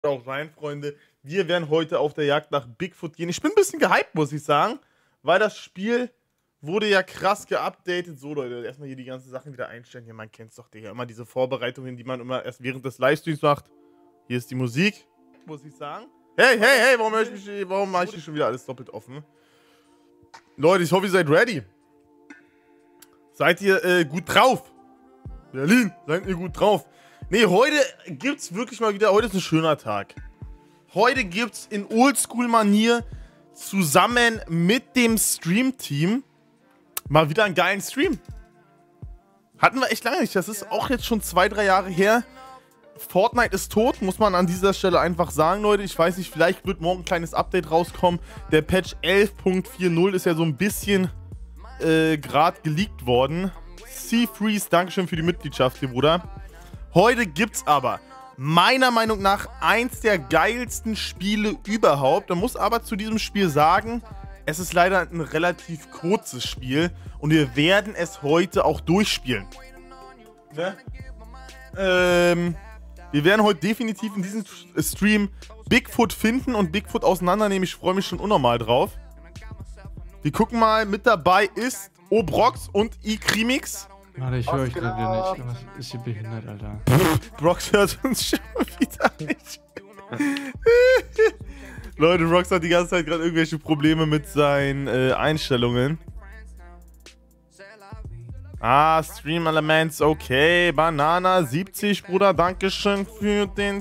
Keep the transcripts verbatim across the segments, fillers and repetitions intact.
Auch rein, Freunde. Wir werden heute auf der Jagd nach Bigfoot gehen. Ich bin ein bisschen gehypt, muss ich sagen, weil das Spiel wurde ja krass geupdatet. So, Leute, erstmal hier die ganzen Sachen wieder einstellen. Hier, man kennt es doch, Digga. Immer diese Vorbereitungen, die man immer erst während des Livestreams macht. Hier ist die Musik, muss ich sagen. Hey, hey, hey, warum, ich mich, warum mache ich hier schon wieder alles doppelt offen? Leute, ich hoffe, ihr seid ready. Seid ihr äh, gut drauf? Berlin, seid ihr gut drauf? Nee, heute gibt's wirklich mal wieder, heute ist ein schöner Tag. Heute gibt's in Oldschool-Manier zusammen mit dem Stream-Team mal wieder einen geilen Stream. Hatten wir echt lange nicht, das ist auch jetzt schon zwei, drei Jahre her. Fortnite ist tot, muss man an dieser Stelle einfach sagen, Leute. Ich weiß nicht, vielleicht wird morgen ein kleines Update rauskommen. Der Patch elf Punkt vierzig ist ja so ein bisschen äh, gerade geleakt worden. Seafreeze, Dankeschön für die Mitgliedschaft hier, Bruder. Heute gibt's aber meiner Meinung nach eins der geilsten Spiele überhaupt. Man muss aber zu diesem Spiel sagen, es ist leider ein relativ kurzes Spiel und wir werden es heute auch durchspielen. Ne? Ähm, wir werden heute definitiv in diesem Stream Bigfoot finden und Bigfoot auseinandernehmen. Ich freue mich schon unnormal drauf. Wir gucken mal, mit dabei ist Obrox und iCrimix. Warte, ich höre euch gerade wieder nicht. Was ist hier behindert, Alter? Brox hört uns schon wieder nicht. Leute, Brox hat die ganze Zeit gerade irgendwelche Probleme mit seinen äh, Einstellungen. Ah, Stream Elements, okay. Banana siebzig, Bruder, dankeschön für den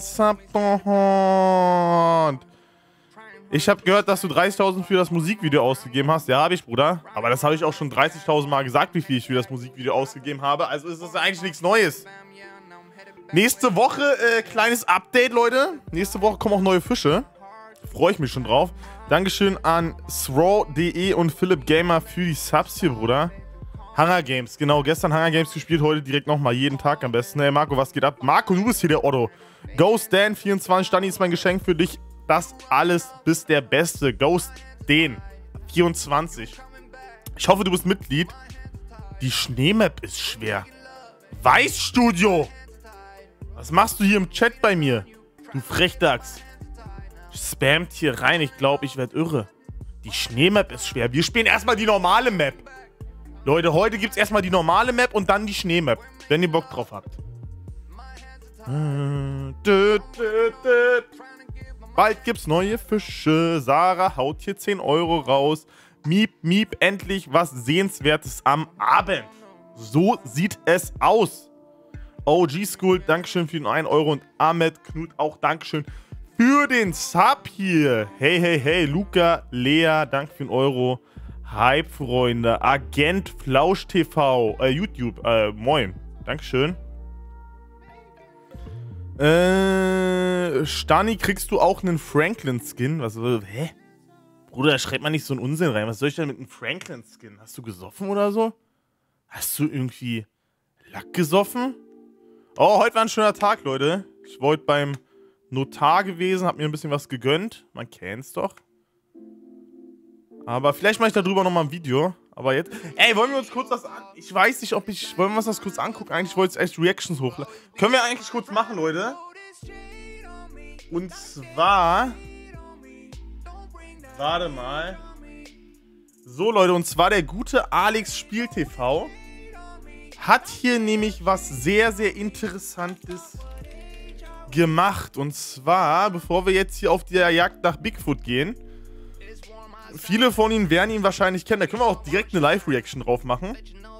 Support. Ich habe gehört, dass du dreißigtausend für das Musikvideo ausgegeben hast. Ja, habe ich, Bruder. Aber das habe ich auch schon dreißigtausend Mal gesagt, wie viel ich für das Musikvideo ausgegeben habe. Also ist das ja eigentlich nichts Neues. Nächste Woche, äh, kleines Update, Leute. Nächste Woche kommen auch neue Fische. Freue ich mich schon drauf. Dankeschön an Throw punkt de und Philipp Gamer für die Subs hier, Bruder. Hunger Games, genau. Gestern Hunger Games gespielt, heute direkt nochmal. Jeden Tag am besten. Hey, Marco, was geht ab? Marco, du bist hier der Otto. Ghost Dan vierundzwanzig, Stani ist mein Geschenk für dich. Das alles bist der Beste. Ghost den vierundzwanzig. Ich hoffe, du bist Mitglied. Die Schneemap ist schwer. Weißstudio! Was machst du hier im Chat bei mir? Du Frechdachs. Spammt hier rein. Ich glaube, ich werde irre. Die Schneemap ist schwer. Wir spielen erstmal die normale Map. Leute, heute gibt es erstmal die normale Map und dann die Schneemap. Wenn ihr Bock drauf habt. Bald gibt's neue Fische. Sarah haut hier zehn Euro raus. Miep, miep, endlich was Sehenswertes am Abend. So sieht es aus. O G School, Dankeschön für den einen Euro. Und Ahmed Knut auch Dankeschön für den Sub hier. Hey, hey, hey. Luca, Lea, danke für den Euro. Hype, Freunde. Agent Flausch T V. Äh, YouTube. Äh, moin. Dankeschön. Äh, Stani, kriegst du auch einen Franklin-Skin? Was, hä? Bruder, schreibt mal nicht so einen Unsinn rein. Was soll ich denn mit einem Franklin-Skin? Hast du gesoffen oder so? Hast du irgendwie Lack gesoffen? Oh, heute war ein schöner Tag, Leute. Ich wollte beim Notar gewesen, hab mir ein bisschen was gegönnt. Man kennt's doch. Aber vielleicht mache ich darüber nochmal ein Video. Aber jetzt... Ey, wollen wir uns kurz was an... Ich weiß nicht, ob ich... Wollen wir uns das kurz angucken? Eigentlich wollte ich echt Reactions hochladen. Können wir eigentlich kurz machen, Leute? Und zwar... Warte mal. So, Leute, und zwar der gute Alex Spiel T V hat hier nämlich was sehr, sehr Interessantes gemacht. Und zwar, bevor wir jetzt hier auf die Jagd nach Bigfoot gehen... Viele von Ihnen werden ihn wahrscheinlich kennen. Da können wir auch direkt eine Live-Reaction drauf machen.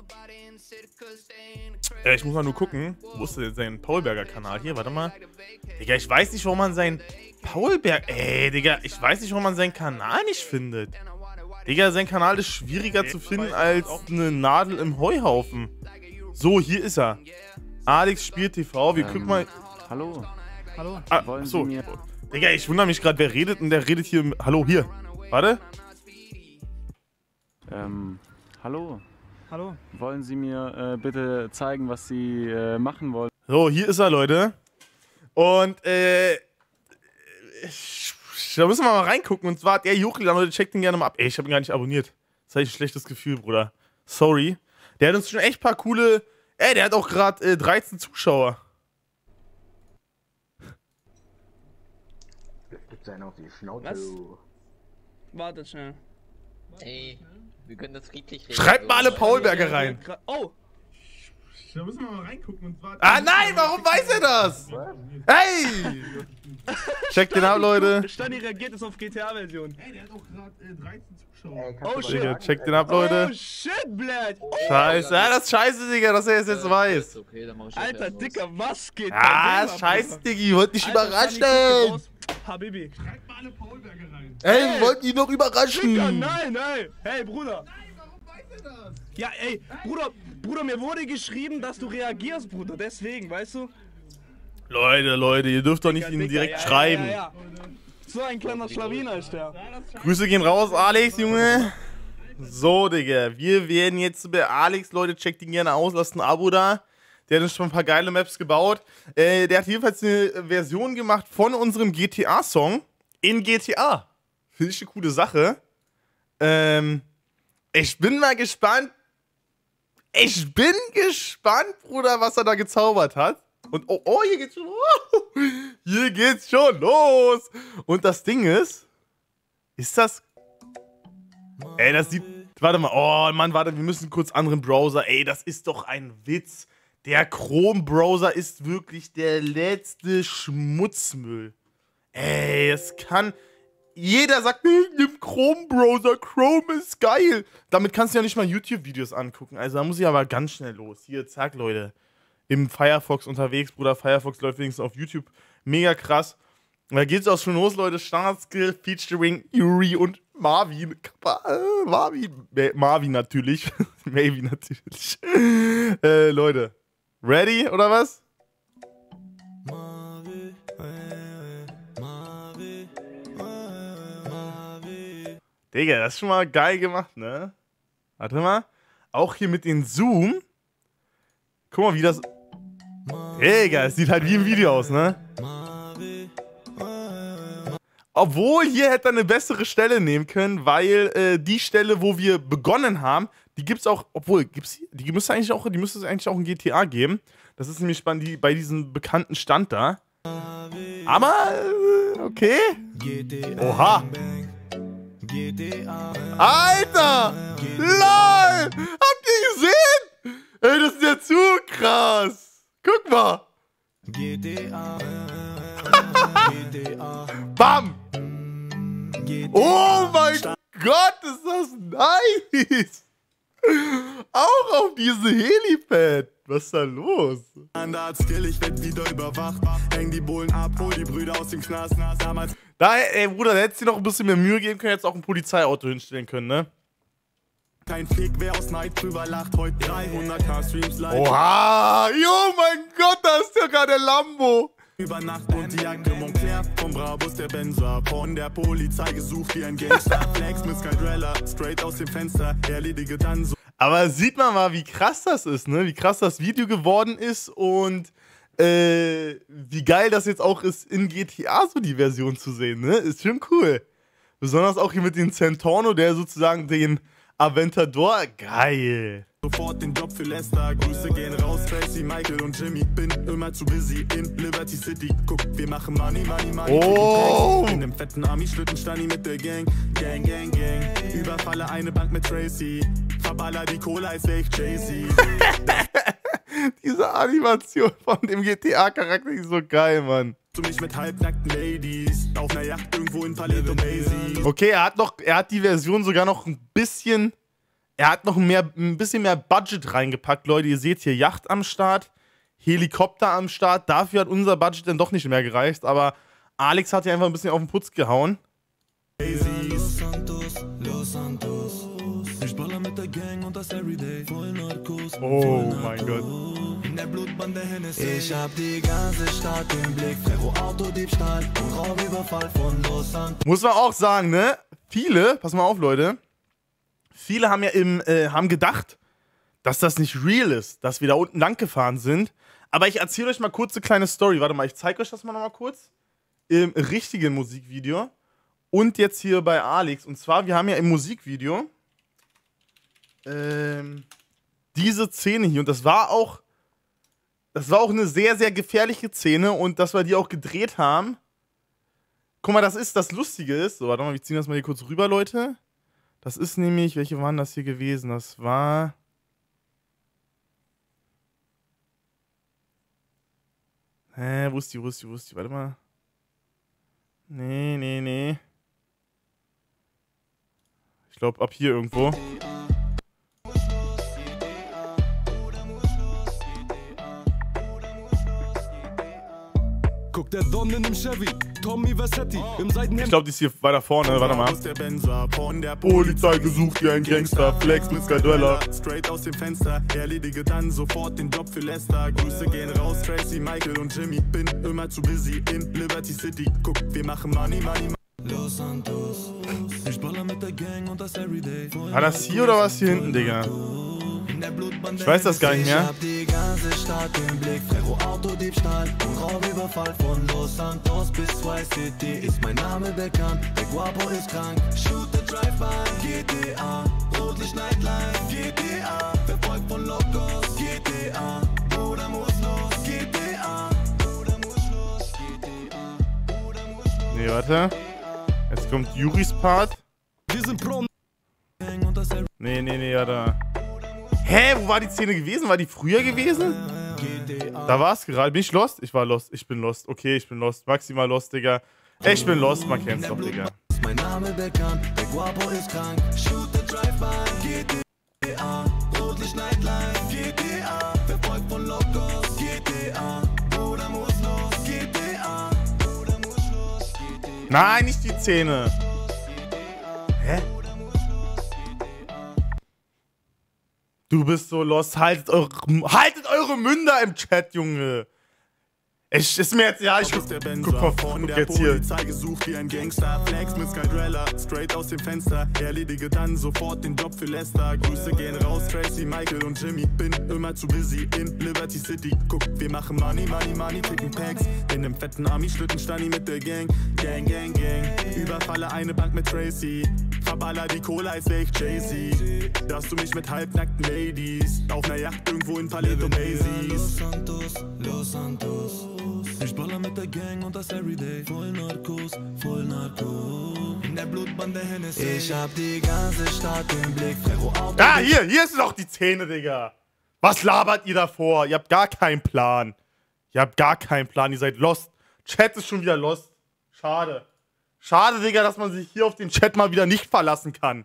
Äh, ich muss mal nur gucken. Wo ist denn sein Paulberger-Kanal? Hier, warte mal. Digga, ich weiß nicht, warum man seinen Paulberg... Ey, Digga, ich weiß nicht, warum man seinen Kanal nicht findet. Digga, sein Kanal ist schwieriger zu finden als eine Nadel im Heuhaufen. So, hier ist er. Alex Spiel T V. Wir ähm, gucken mal... Hallo. Hallo. Ah, achso. Digga, ich wundere mich gerade, wer redet und der redet hier... Im... Hallo, hier. Warte. Ähm, hallo. Hallo. Wollen Sie mir äh, bitte zeigen, was Sie äh, machen wollen? So, hier ist er, Leute. Und, äh, ich, da müssen wir mal reingucken. Und zwar hat er hochgeladen, Leute, checkt ihn gerne mal ab. Ey, ich habe ihn gar nicht abonniert. Das habe ich ein schlechtes Gefühl, Bruder. Sorry. Der hat uns schon echt ein paar coole... Ey, der hat auch gerade äh, dreizehn Zuschauer. Gibt's einen auf die Schnauze. Was? Wartet schnell. Ey, wir können das friedlich reden. Schreibt mal alle So, Paulberger rein. Oh! Da müssen wir mal reingucken und zwar. Ah nein, warum weiß er das? Hey! Checkt den ab, Leute. Stani reagiert jetzt auf G T A-Version. Hey, der hat auch gerade äh, dreizehn Zuschauer. Ey, Oh, du shit. Digga, checkt den ab, Leute. Oh shit, Blad! Oh, Scheiße. Ja, das ist scheiße, Digga, dass er es jetzt weiß. Ist okay, dann mach ich Alter, das Dicker, was geht? Ah, bei dem ab, scheiße, Alter? Diggi. Wollt nicht Alter, Stani, guck überraschen. raus. Habibi. Schreibt mal alle Paulberger rein. Hey. Ey, wollt ihr noch Dicker, überraschen? nein, nein! Hey, Bruder! Nein, warum weiß er das? Ja, ey, Bruder, Bruder, mir wurde geschrieben, dass du reagierst, Bruder. Deswegen, weißt du? Leute, Leute, ihr dürft doch nicht Dicker, ihn Dicker, direkt ja, schreiben. Ja, ja, ja. So ein kleiner Schlawiner ist der. Grüße gehen raus, Alex, Junge. So, Digga, wir werden jetzt bei Alex, Leute, checkt ihn gerne aus, lasst ein Abo da. Der hat uns schon ein paar geile Maps gebaut. Äh, der hat jedenfalls eine Version gemacht von unserem G T A-Song in G T A. Finde ich eine coole Sache. Ähm, ich bin mal gespannt. Ich bin gespannt, Bruder, was er da gezaubert hat. Und oh, oh, hier geht's schon. Hier geht's schon los. Und das Ding ist, ist das. Ey, das sieht. Warte mal. Oh, Mann, warte, wir müssen kurz anderen Browser. Ey, das ist doch ein Witz. Der Chrome-Browser ist wirklich der letzte Schmutzmüll. Ey, es kann. Jeder sagt, nimm Chrome-Browser, Chrome ist geil. Damit kannst du ja nicht mal YouTube-Videos angucken. Also da muss ich aber ganz schnell los. Hier, zack, Leute. Im Firefox unterwegs, Bruder. Firefox läuft wenigstens auf YouTube. Mega krass. Und da geht's auch schon los, Leute. Standard-Skill, Featuring Yuri und Marvin. Äh, Marvin. Marvin natürlich. Maybe natürlich. äh, Leute. Ready, oder was? Digga, das ist schon mal geil gemacht, ne? Warte mal. Auch hier mit den Zoom. Guck mal, wie das... Digga, es sieht halt wie im Video aus, ne? Obwohl, hier hätte er eine bessere Stelle nehmen können, weil äh, die Stelle, wo wir begonnen haben, die gibt's auch... Obwohl, gibt's die? Die müsste eigentlich auch, die müsste es eigentlich auch in G T A geben. Das ist nämlich bei, die, bei diesem bekannten Stand da. Aber, äh, okay. Oha. Alter! LOL! Habt ihr gesehen? Ey, das ist ja zu krass! Guck mal! Bam! Oh mein Gott, ist das nice! Auch auf diese Helipad! Was ist da los? Skill, ich werd wieder überwacht. Häng die Bullen ab, hol die Brüder aus dem Knast. Damals Da, ey, Bruder, da hättest du dir noch ein bisschen mehr Mühe geben können, jetzt auch ein Polizeiauto hinstellen können, ne? kein Fick, wer aus Neid drüber lacht. Heute dreihunderttausend Streams live. Oha! Jo, mein Gott, da ist ja gerade der Lambo! Über Nacht und die Jacke Montclair vom Brabus der Benzer. Von der Polizei gesucht wie ein Gangster. Flex mit Skydrella, straight aus dem Fenster. Erledige dann so. Aber sieht man mal, wie krass das ist, ne? Wie krass das Video geworden ist und äh, wie geil das jetzt auch ist, in G T A so die Version zu sehen, ne? Ist schon cool. Besonders auch hier mit dem Centorno, der sozusagen den Aventador, geil. Sofort den Job für Lester. Grüße gehen raus, Tracy, Michael und Jimmy. Bin immer zu busy in Liberty City. Guck, wir machen Money, Money, Money. Oh! In dem fetten Army-Schlitten Stani mit der Gang. Gang, Gang, Gang. Überfalle eine Bank mit Tracy. Verballer die Cola, als wär ich Jay-Z. Diese Animation von dem G T A-Charakter ist so geil, Mann. Du mich mit halbnackten Ladies. Auf einer Yacht irgendwo in Paleto Maisie. Okay, er hat noch, er hat die Version sogar noch ein bisschen, er hat noch mehr, ein bisschen mehr Budget reingepackt, Leute. Ihr seht hier Yacht am Start, Helikopter am Start. Dafür hat unser Budget dann doch nicht mehr gereicht, aber Alex hat ja einfach ein bisschen auf den Putz gehauen. Los Santos, Los Santos. Ich baller mit der Gang und das Everyday. Voll Narcos, Oh mein Gott. in der Blutbande Hennessy. Ich hab die ganze Stadt im Blick. Ferro Autodiebstahl und Raubüberfall von Los Santos. Muss man auch sagen, ne? Viele, pass mal auf, Leute. Viele haben ja im, äh, haben gedacht, dass das nicht real ist, dass wir da unten lang gefahren sind. Aber ich erzähle euch mal kurz eine kleine Story. Warte mal, ich zeige euch das mal noch mal kurz. Im richtigen Musikvideo. Und jetzt hier bei Alex. Und zwar, wir haben ja im Musikvideo ähm, diese Szene hier. Und das war auch, das war auch eine sehr, sehr gefährliche Szene. Und dass wir die auch gedreht haben. Guck guck mal, das ist, das Lustige ist, so, warte mal, wir ziehen das mal hier kurz rüber, Leute. Das ist nämlich, welche waren das hier gewesen? Das war... Hä, wo ist die, wo ist die, wo ist die? Warte mal. Nee, nee, nee. Ich glaube, ab hier irgendwo. Guck der Don in dem Chevy, Tommy Versetti im Seitenhemd. Ich glaube, die ist hier weiter vorne, warte mal. Der Benzer von der Polizei gesucht wie ein Gangster, Flex mit Skydweller. Straight aus dem Fenster, erledige dann sofort den Job für Lester. Grüße gehen raus, Tracy, Michael und Jimmy. Bin immer zu busy in Liberty City. Guck, wir machen Money, Money, Money. Los Santos, ich baller mit der Gang und das Everyday. War das hier oder was hier hinten, Digga? Ich weiß das gar nicht mehr. Ich hab die ganze Stadt im Blick, Ferro Autodiebstahl und Raubüberfall von Los Santos bis Vice City. Ist mein Name bekannt, der Guapo ist krank. Shoot the Drive-By, G T A, Rotlicht Nightlife, G T A, verfolgt von Locos, G T A, Bruder muss los, G T A, Bruder muss los, G T A, Bruder muss los. Nee, warte. Jetzt kommt Juris Part. Wir sind Pro. Nee, nee, nee, warte. Hä, wo war die Szene gewesen? War die früher gewesen? Da war es gerade. Bin ich lost? Ich war lost. Ich bin lost. Okay, ich bin lost. Maximal lost, Digga. Ich bin lost, man kennt's doch, Digga. Mein Name bekannt, der Guapo ist krank. Shoot the Drive-By, G T A, Rotlicht Nightlife, G T A, verfolgt von Locos, G T A, Bruder muss los, G T A, Bruder muss los, G T A. Nein, nicht die Szene. Hä? Du bist so lost. Haltet eure, haltet eure Münder im Chat, Junge. Ich ist mir jetzt, ja, ich guck, der guck, Benzer guck, von guck der jetzt hier. Polizei gesucht wie ein Gangster. Flex mit Skydweller, straight aus dem Fenster. Erledige dann sofort den Job für Lester. Grüße gehen raus, Tracy, Michael und Jimmy. Bin immer zu busy in Liberty City. Guck, wir machen Money, Money, Money, ticken Packs. In nem fetten Army-Schlitten-Stani mit der Gang. Gang, Gang, Gang. Überfalle eine Bank mit Tracy. Verballer die Cola, als wär ich Jay-Z. Dass du mich mit halbnackten Ladies auf ner Yacht irgendwo in Paleto Macy's. Los Santos, Los Santos. Ich baller mit der Gang und das Everyday. Voll Narcos, voll Narcos. In der Blutbande Hennessy. Ich hab die ganze Stadt im Blick. Ferro Auto. Da, hier, hier ist doch die Szene, Digga. Was labert ihr davor? Ihr habt gar keinen Plan. Ihr habt gar keinen Plan, ihr seid lost. Chat ist schon wieder lost. Schade. Schade, Digga, dass man sich hier auf den Chat mal wieder nicht verlassen kann.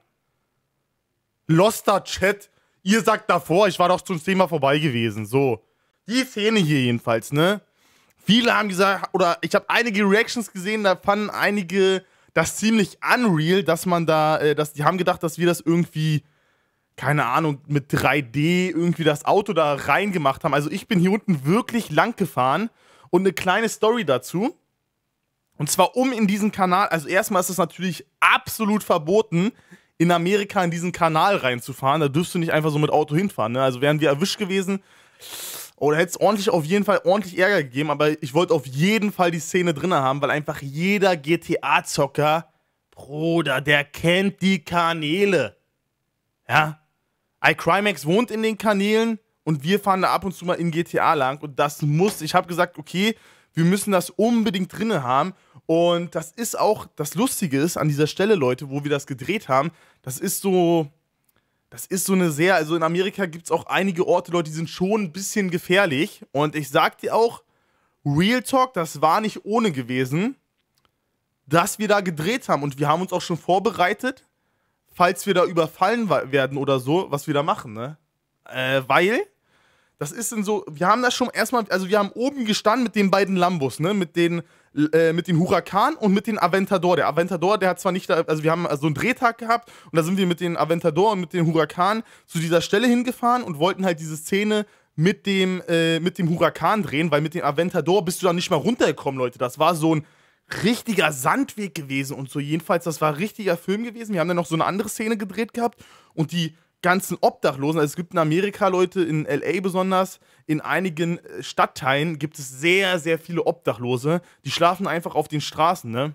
Loster Chat. Ihr sagt davor, ich war doch zum Thema vorbei gewesen. So. Die Szene hier jedenfalls, ne? Viele haben gesagt, oder ich habe einige Reactions gesehen, da fanden einige das ziemlich unreal, dass man da, äh, dass, die haben gedacht, dass wir das irgendwie, keine Ahnung, mit drei D irgendwie das Auto da reingemacht haben. Also ich bin hier unten wirklich lang gefahren und eine kleine Story dazu. Und zwar um in diesen Kanal, also erstmal ist es natürlich absolut verboten, in Amerika in diesen Kanal reinzufahren. Da dürfst du nicht einfach so mit Auto hinfahren, ne? Also wären wir erwischt gewesen, oder hätte es ordentlich auf jeden Fall ordentlich Ärger gegeben, aber ich wollte auf jeden Fall die Szene drin haben, weil einfach jeder G T A-Zocker, Bruder, der kennt die Kanäle. Ja? iCrimex wohnt in den Kanälen und wir fahren da ab und zu mal in G T A lang und das muss, ich habe gesagt, okay, wir müssen das unbedingt drin haben und das ist auch, das Lustige ist an dieser Stelle, Leute, wo wir das gedreht haben, das ist so... Das ist so eine sehr, also in Amerika gibt es auch einige Orte, Leute, die sind schon ein bisschen gefährlich. Und ich sag dir auch, Real Talk, das war nicht ohne gewesen, dass wir da gedreht haben. Und wir haben uns auch schon vorbereitet, falls wir da überfallen werden oder so, was wir da machen, ne? Äh, weil, das ist in so, wir haben das schon erstmal, also wir haben oben gestanden mit den beiden Lambos, ne? Mit den, äh, mit den Huracan und mit den Aventador. Der Aventador, der hat zwar nicht, da, also wir haben so einen Drehtag gehabt und da sind wir mit den Aventador und mit den Huracan zu dieser Stelle hingefahren und wollten halt diese Szene mit dem, äh, mit dem Huracan drehen, weil mit dem Aventador bist du dann nicht mal runtergekommen, Leute. Das war so ein richtiger Sandweg gewesen und so. Jedenfalls, das war ein richtiger Film gewesen. Wir haben dann noch so eine andere Szene gedreht gehabt und die ganzen Obdachlosen, also es gibt in Amerika, Leute, in L A besonders, in einigen Stadtteilen gibt es sehr, sehr viele Obdachlose, die schlafen einfach auf den Straßen, ne?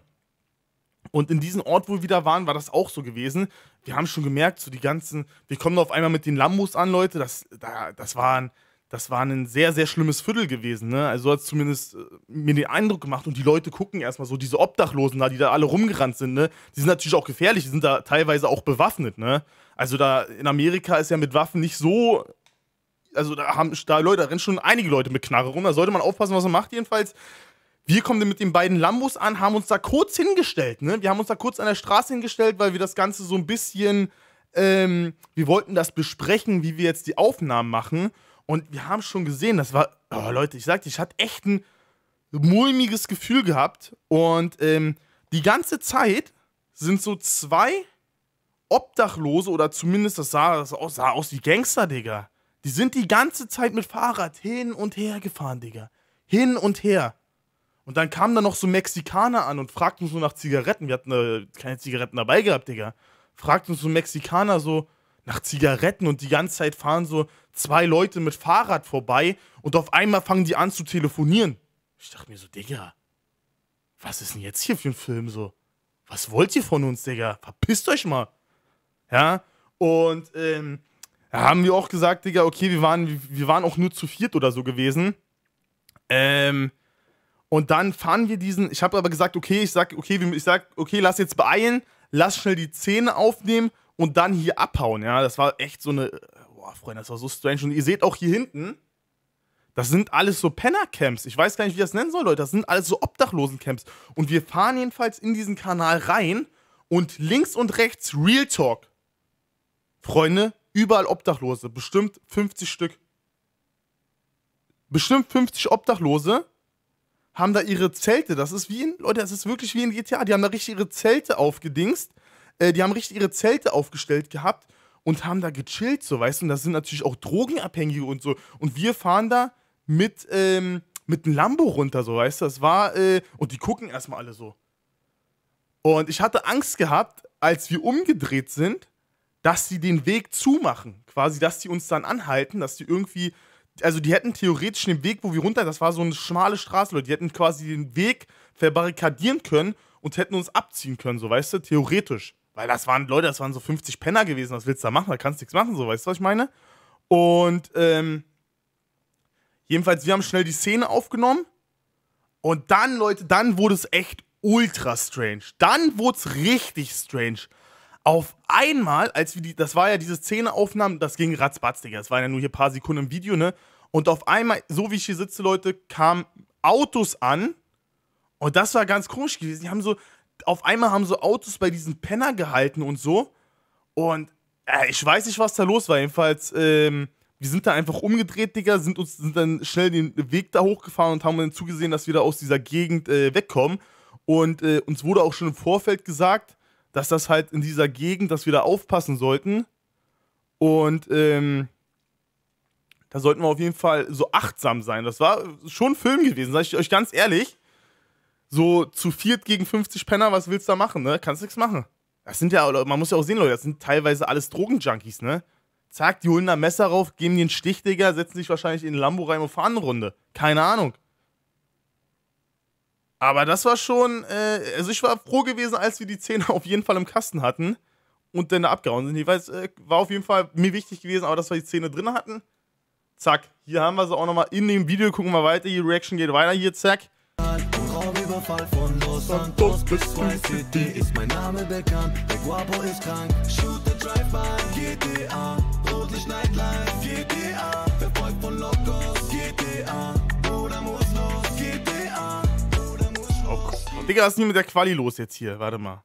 Und in diesem Ort, wo wir wieder waren, war das auch so gewesen. Wir haben schon gemerkt, so die ganzen, wir kommen auf einmal mit den Lambos an, Leute, das, das waren das war ein sehr, sehr schlimmes Viertel gewesen, ne? Also hat es zumindest äh, mir den Eindruck gemacht und die Leute gucken erstmal so, diese Obdachlosen da, die da alle rumgerannt sind, ne? Die sind natürlich auch gefährlich, die sind da teilweise auch bewaffnet, ne? Also da in Amerika ist ja mit Waffen nicht so, also da haben da Leute, da rennen schon einige Leute mit Knarre rum, da sollte man aufpassen, was man macht jedenfalls. Wir kommen dann mit den beiden Lambos an, haben uns da kurz hingestellt, ne? Wir haben uns da kurz an der Straße hingestellt, weil wir das Ganze so ein bisschen, ähm, wir wollten das besprechen, wie wir jetzt die Aufnahmen machen. Und wir haben schon gesehen, das war, oh Leute, ich sagte, ich hatte echt ein mulmiges Gefühl gehabt. Und ähm, die ganze Zeit sind so zwei Obdachlose, oder zumindest, das sah, das sah aus wie Gangster, Digga. Die sind die ganze Zeit mit Fahrrad hin und her gefahren, Digga. Hin und her. Und dann kamen da noch so Mexikaner an und fragten uns so nach Zigaretten. Wir hatten äh, keine Zigaretten dabei gehabt, Digga. Fragten uns so Mexikaner so nach Zigaretten und die ganze Zeit fahren so zwei Leute mit Fahrrad vorbei und auf einmal fangen die an zu telefonieren. Ich dachte mir so, Digga, was ist denn jetzt hier für ein Film so? Was wollt ihr von uns, Digga? Verpisst euch mal. Ja, und ähm, da haben wir auch gesagt, Digga, okay, wir waren, wir waren auch nur zu viert oder so gewesen. Ähm, und dann fahren wir diesen, ich habe aber gesagt, okay, ich sag, okay, ich sag, okay, lass jetzt beeilen, lass schnell die Zähne aufnehmen und dann hier abhauen, ja, das war echt so eine, boah, Freunde, das war so strange. Und ihr seht auch hier hinten, das sind alles so Penner-Camps. Ich weiß gar nicht, wie ich das nennen soll, Leute. Das sind alles so Obdachlosen-Camps. Und wir fahren jedenfalls in diesen Kanal rein und links und rechts Real Talk. Freunde, überall Obdachlose. Bestimmt fünfzig Stück. Bestimmt fünfzig Obdachlose haben da ihre Zelte. Das ist wie in, Leute, das ist wirklich wie in G T A. Die haben da richtig ihre Zelte aufgedingst. Äh, die haben richtig ihre Zelte aufgestellt gehabt und haben da gechillt, so, weißt du. Und das sind natürlich auch Drogenabhängige und so. Und wir fahren da mit, ähm, mit einem Lambo runter, so, weißt du. Das war, äh, und die gucken erstmal alle so. Und ich hatte Angst gehabt, als wir umgedreht sind, dass sie den Weg zumachen. Quasi, dass die uns dann anhalten, dass die irgendwie, also die hätten theoretisch den Weg, wo wir runter, das war so eine schmale Straße, Leute, die hätten quasi den Weg verbarrikadieren können und hätten uns abziehen können, so, weißt du, theoretisch. Weil das waren, Leute, das waren so fünfzig Penner gewesen, was willst du da machen? Da kannst du nichts machen, so, weißt du, was ich meine? Und, ähm, jedenfalls, wir haben schnell die Szene aufgenommen und dann, Leute, dann wurde es echt ultra strange. Dann wurde es richtig strange. Auf einmal, als wir die, das war ja diese Szeneaufnahmen, das ging ratzbatz, Digga, das waren ja nur hier ein paar Sekunden im Video, ne? Und auf einmal, so wie ich hier sitze, Leute, kamen Autos an und das war ganz komisch gewesen. Die haben so, auf einmal haben so Autos bei diesen Penner gehalten und so und äh, ich weiß nicht, was da los war, jedenfalls, ähm, wir sind da einfach umgedreht, Digga, sind uns sind dann schnell den Weg da hochgefahren und haben dann zugesehen, dass wir da aus dieser Gegend äh, wegkommen und äh, uns wurde auch schon im Vorfeld gesagt, dass das halt in dieser Gegend, dass wir da aufpassen sollten. Und ähm, da sollten wir auf jeden Fall so achtsam sein. Das war schon ein Film gewesen, sag ich euch ganz ehrlich. So zu viert gegen fünfzig Penner, was willst du da machen, ne? Kannst nichts machen. Das sind ja, man muss ja auch sehen, Leute, das sind teilweise alles Drogenjunkies, ne? Zack, die holen da Messer rauf, geben den Stich, Digga, setzen sich wahrscheinlich in den Lambo rein und fahren eine Runde. Keine Ahnung. Aber das war schon, äh, also ich war froh gewesen, als wir die Zähne auf jeden Fall im Kasten hatten und dann da abgehauen sind. Ich weiß, äh, war auf jeden Fall mir wichtig gewesen, aber dass wir die Zähne drin hatten. Zack, hier haben wir sie auch nochmal in dem Video. Gucken wir weiter, die Reaction geht weiter hier, zack. Raubüberfall von Los Santos bis Vice City ist mein Name bekannt. Der Guapo ist krank. Shoot the Drive-By, G T A. Rotlicht Nightlife, G T A. Verfolgt von Locos, G T A. Bruder muss los, G T A. Oh, Digga, was ist denn mit der Quali los jetzt hier? Warte mal.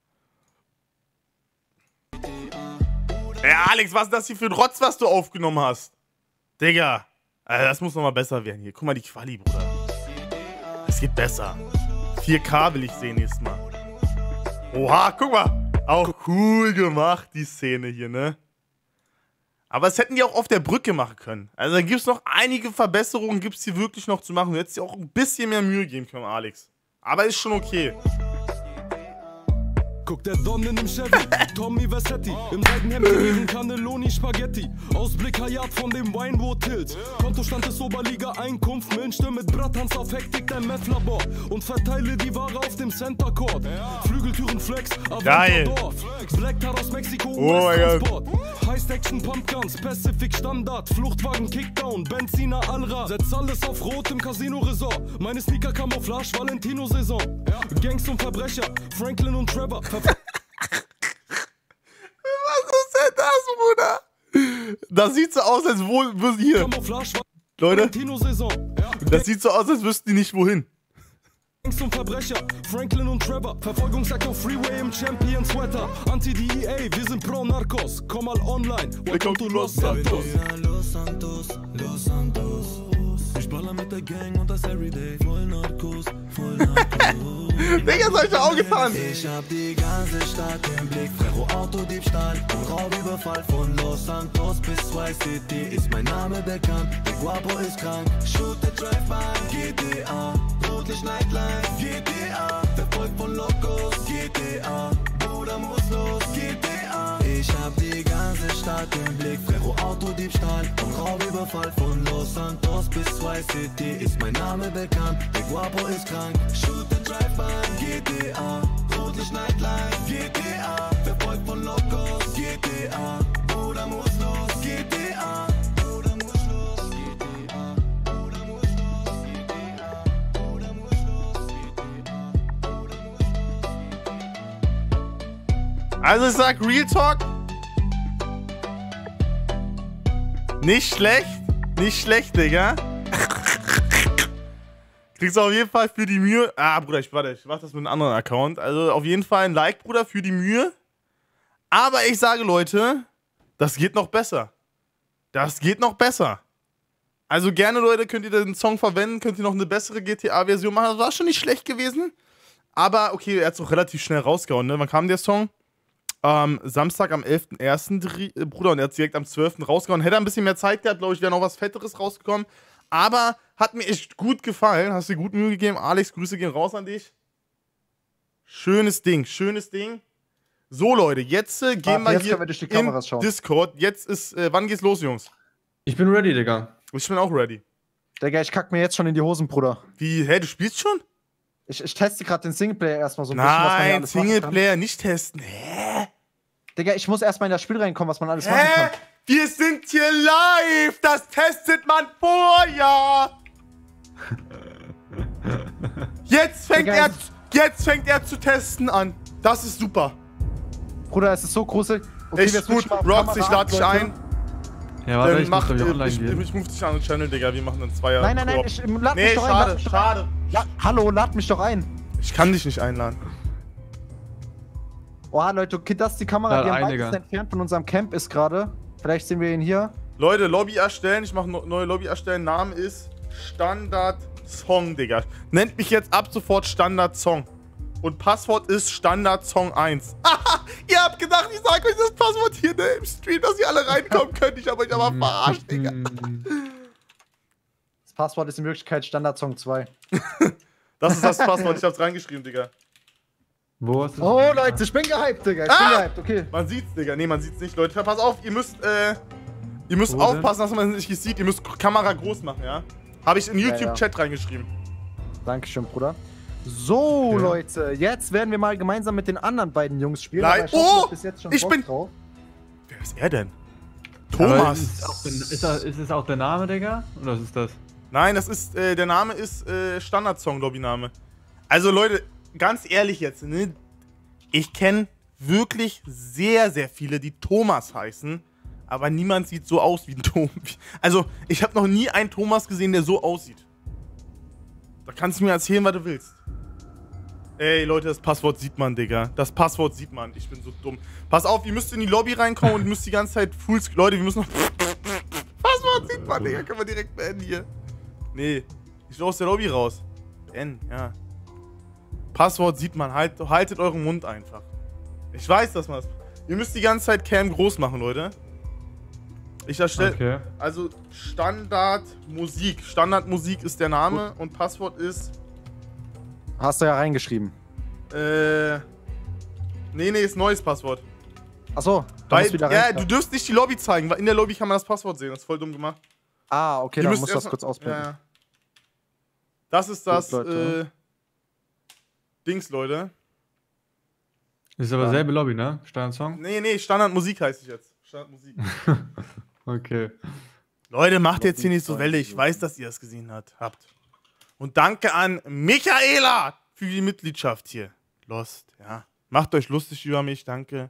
Ey, Alex, was ist das hier für ein Rotz, was du aufgenommen hast? Digga, also das muss nochmal besser werden hier. Guck mal die Quali, Bruder. Es geht besser. vier K will ich sehen nächstes Mal. Oha, guck mal. Auch cool gemacht, die Szene hier, ne? Aber das hätten die auch auf der Brücke machen können. Also da gibt es noch einige Verbesserungen, gibt es hier wirklich noch zu machen. Du hättest dir auch ein bisschen mehr Mühe geben können, Alex. Aber ist schon okay. Guck, der Don in dem Chevy, Tommy Versetti, im Seidenhemd gewesen Cannelloni Spaghetti. Ausblick Hayat von dem Winewood Hills. Kontostand ist Oberliga Einkunft, Münchte mit Bratans auf Hektik, dein Meth-Labor. Und verteile die Ware auf dem Center Court. Flügeltüren Flex, Aventador. Black Tar aus Mexiko, U S-Transport. Heist Action Pumpguns, Pacific Standard. Fluchtwagen Kickdown, Benziner Allrad. Setz alles auf Rot im Casino Resort. Meine Sneaker Camouflage, Valentino Saison. Gangs und Verbrecher, Franklin und Trevor. Was ist denn das, Bruder? Das sieht so aus, als wo, wo hier. Leute, das sieht so aus, als wüssten die nicht wohin. Gangs und Verbrecher, Franklin und Trevor. Verfolgungsjagd auf Freeway im Champion Sweater. Anti-D E A, wir sind pro Narcos. Komm mal online, welcome to Los Santos. Los Santos, Los Santos. Ich baller mit der Gang und das Everyday. Voll Narcos, voll Narcos. Digga, soll ich auch gefahren? Ich hab die ganze Stadt im Blick. Ferro Autodiebstahl und Raubüberfall. Von Los Santos bis Vice City ist mein Name bekannt. Der Guapo ist krank. Shoot the Drive-By, G T A. Rotlicht Nightlife, G T A. Verfolgt von Locos, G T A. Bruder muss los, G T A. Ich hab die ganze Stadt im Blick. Ferro Autodiebstahl und Raubüberfall. Von Los Santos bis Vice City ist mein Name bekannt. Der Guapo ist krank. Shoot the Drive-By, G T A. Rotlicht Nightlife, G T A. Verfolgt von Locos, G T A. Bruder muss los, G T A. Bruder muss los, G T A. Bruder muss los, G T A. Bruder muss los, G T A. Bruder muss los. Also ich sag Real Talk. Nicht schlecht. Nicht schlecht, Digga. Kriegst du auf jeden Fall für die Mühe. Ah, Bruder, ich warte, ich mach das mit einem anderen Account. Also auf jeden Fall ein Like, Bruder, für die Mühe. Aber ich sage, Leute, das geht noch besser. Das geht noch besser. Also gerne, Leute, könnt ihr den Song verwenden, könnt ihr noch eine bessere G T A-Version machen. Das war schon nicht schlecht gewesen. Aber okay, er hat es auch relativ schnell rausgehauen, ne? Wann kam der Song? Ähm, Samstag am elften ersten Bruder, und er hat es direkt am zwölften rausgehauen. Hätte er ein bisschen mehr Zeit gehabt, glaube ich, wäre noch was Fetteres rausgekommen. Aber hat mir echt gut gefallen. Hast dir gut Mühe gegeben. Alex, Grüße gehen raus an dich. Schönes Ding, schönes Ding. So, Leute, jetzt äh, gehen ah, wir jetzt hier wir durch die in schauen. Discord. Jetzt ist, äh, wann geht's los, Jungs? Ich bin ready, Digga. Ich bin auch ready. Digga, ich kack mir jetzt schon in die Hosen, Bruder. Wie, hä, du spielst schon? Ich, ich teste gerade den Singleplayer erstmal so ein bisschen, was man hier Nein, alles machen Singleplayer kann. nicht testen. Hä? Digga, ich muss erstmal in das Spiel reinkommen, was man alles Hä? machen kann. Wir sind hier live! Das testet man vorher! Jetzt fängt, Digga, er, jetzt fängt er zu testen an. Das ist super. Bruder, es ist so gruselig. Okay, wir Echt gut. switchen mal auf Rox, ich Kamera lade dich ab, ein. Ja, warte, Ähm, ich mach, muss doch äh, online ich, gehen. ich rufe dich an den Channel, Digga. Wir machen dann Zweier. Nein, nein, nein, Koop. ich, lad Nee, mich doch ein. schade, lad mich doch schade. Ein. La Hallo, lad mich doch ein. Ich kann dich nicht einladen. Oh, Leute, okay, das ist die Kamera, Lad die am ein, weitesten Digga. entfernt von unserem Camp ist gerade. Vielleicht sehen wir ihn hier. Leute, Lobby erstellen. Ich mache neue Lobby erstellen. Name ist Standard Song, Digga. Nennt mich jetzt ab sofort Standard Song. Und Passwort ist Standard Song eins. Haha, ihr habt gedacht, ich sag euch das Passwort hier ne, im Stream, dass ihr alle reinkommen könnt. Ich hab euch aber verarscht, Digga. Das Passwort ist in Wirklichkeit Standard Song zwei. Das ist das Passwort. Ich hab's reingeschrieben, Digga. Wo ist das? Oh, Leute, ich bin gehypt, Digga. Ich Ah! bin gehypt, okay. Man sieht's, Digga. Nee, man sieht's nicht, Leute. Pass auf, ihr müsst, äh, ihr müsst Wo aufpassen, dass man es nicht sieht. Ihr müsst Kamera groß machen, ja? Habe ich in Ja, YouTube-Chat reingeschrieben. Dankeschön, Bruder. So, Ja. Leute, jetzt werden wir mal gemeinsam mit den anderen beiden Jungs spielen. Nein. aber ich hoffe, Oh, ihr habt bis jetzt schon ich Bock bin- drauf. Wer ist er denn? Aber Thomas. Ist, auch der, ist, das, ist das auch der Name, Digga? Oder was ist das? Nein, das ist, äh, der Name ist äh, Standard-Song-Lobby-Name. Also Leute, ganz ehrlich jetzt, ne? Ich kenne wirklich sehr, sehr viele, die Thomas heißen, aber niemand sieht so aus wie ein Thomas. Also, ich habe noch nie einen Thomas gesehen, der so aussieht. Da kannst du mir erzählen, was du willst. Ey, Leute, das Passwort sieht man, Digga. Das Passwort sieht man. Ich bin so dumm. Pass auf, ihr müsst in die Lobby reinkommen und ihr müsst die ganze Zeit Full... Leute, wir müssen noch... Passwort sieht man, Digga. Können wir direkt beenden hier. Nee. Ich will aus der Lobby raus. Beenden, ja. Passwort sieht man. Halt, haltet euren Mund einfach. Ich weiß, dass man das... Ihr müsst die ganze Zeit Cam groß machen, Leute. Ich erstelle... Okay. Also, Standardmusik. Standardmusik ist der Name und Passwort ist... Hast du ja reingeschrieben. Äh... Nee, nee, ist neues Passwort. Achso, da Weil, musst du wieder ja, rein. du dürfst nicht die Lobby zeigen, weil in der Lobby kann man das Passwort sehen. Das ist voll dumm gemacht. Ah, okay, Ihr dann müsst musst du das erst- kurz ausblenden. Ja, ja. Das ist das, Gut, Leute. äh, Dings, Leute. Ist aber Ja. selbe Lobby, ne? Standardsong? Nee, nee, Standardmusik heißt ich jetzt. Standardmusik. Okay. Leute, macht jetzt hier nicht so Welle. Ich weiß, dass ihr das gesehen hat, habt. Und danke an Michaela für die Mitgliedschaft hier. Lost, ja. Macht euch lustig über mich, danke.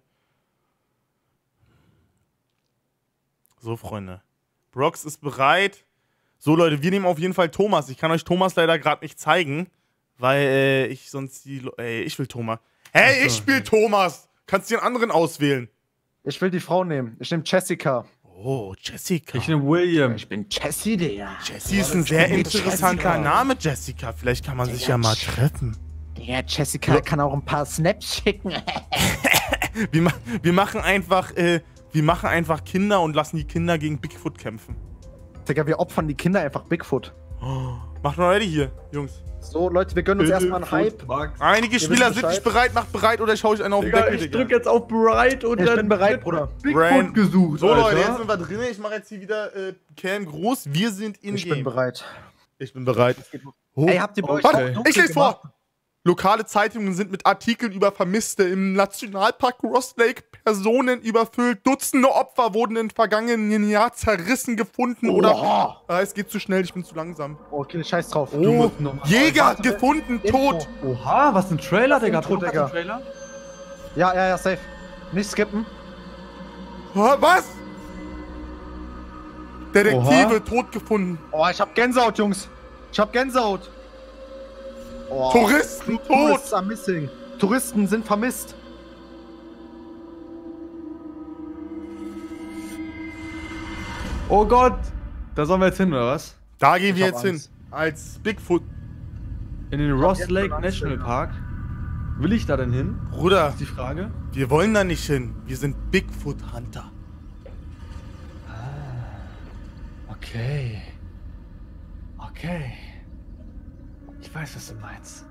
So, Freunde. Brox ist bereit. So, Leute, wir nehmen auf jeden Fall Thomas. Ich kann euch Thomas leider gerade nicht zeigen, weil äh, ich sonst die... Lo Ey, ich will Thomas. Hey, Ach ich so. spiel Thomas. Kannst du den anderen auswählen? Ich will die Frau nehmen. Ich nehme Jessica. Oh, Jessica. Ich nehme William. Ich bin Jessie, Digga. Jessie ist ein sehr interessanter Name, Jessica. Vielleicht kann man sich ja mal treffen. Digga, Jessica kann auch ein paar Snaps schicken. Wir, ma wir machen einfach, äh, wir machen einfach Kinder und lassen die Kinder gegen Bigfoot kämpfen. Digga, wir opfern die Kinder einfach Bigfoot. Oh, macht mal ready hier, Jungs. So, Leute, wir gönnen uns erstmal einen Hype. Einige Spieler wisst sind nicht Bescheid. bereit, macht bereit oder ich hau euch einen auf den Digga, Deckel, ich Digga. drück jetzt auf Bright und Ich dann bin bereit, wird Bruder. Bigfoot Brain. gesucht, So, Leute, jetzt Alter. sind wir drin. Ich mache jetzt hier wieder äh, Cam groß. Wir sind in Ich Game. bin bereit. Ich bin bereit. Oh. Ey, habt ihr bei euch Warte, auch dunkel ich lese vor. gemacht? Lokale Zeitungen sind mit Artikeln über Vermisste im Nationalpark Ross Lake Personen überfüllt. Dutzende Opfer wurden im vergangenen Jahr zerrissen gefunden oder... Oha. Ah, es geht zu schnell, ich bin zu langsam. Okay, scheiß drauf. Oh, Jäger Warte, gefunden, Info. tot. Oha, was ein Trailer, Digga. Intro, Braucht das Digga. einen Trailer? Ja, ja, ja, safe. Nicht skippen. Ah, was? Detektive, Oha. tot gefunden. Oh, ich hab Gänsehaut, Jungs. Ich hab Gänsehaut. Oh. Touristen, tot. Tourists are missing. Touristen sind vermisst. Oh Gott. Da sollen wir jetzt hin, oder was? Da gehen wir hab jetzt hin. Angst. Als Bigfoot. In den Ross jetzt Lake schon Angst, National Digga. Park. Will ich da denn hin? Bruder, Ist die Frage. wir wollen da nicht hin. Wir sind Bigfoot Hunter. Okay. Okay. Ich weiß, was du meinst.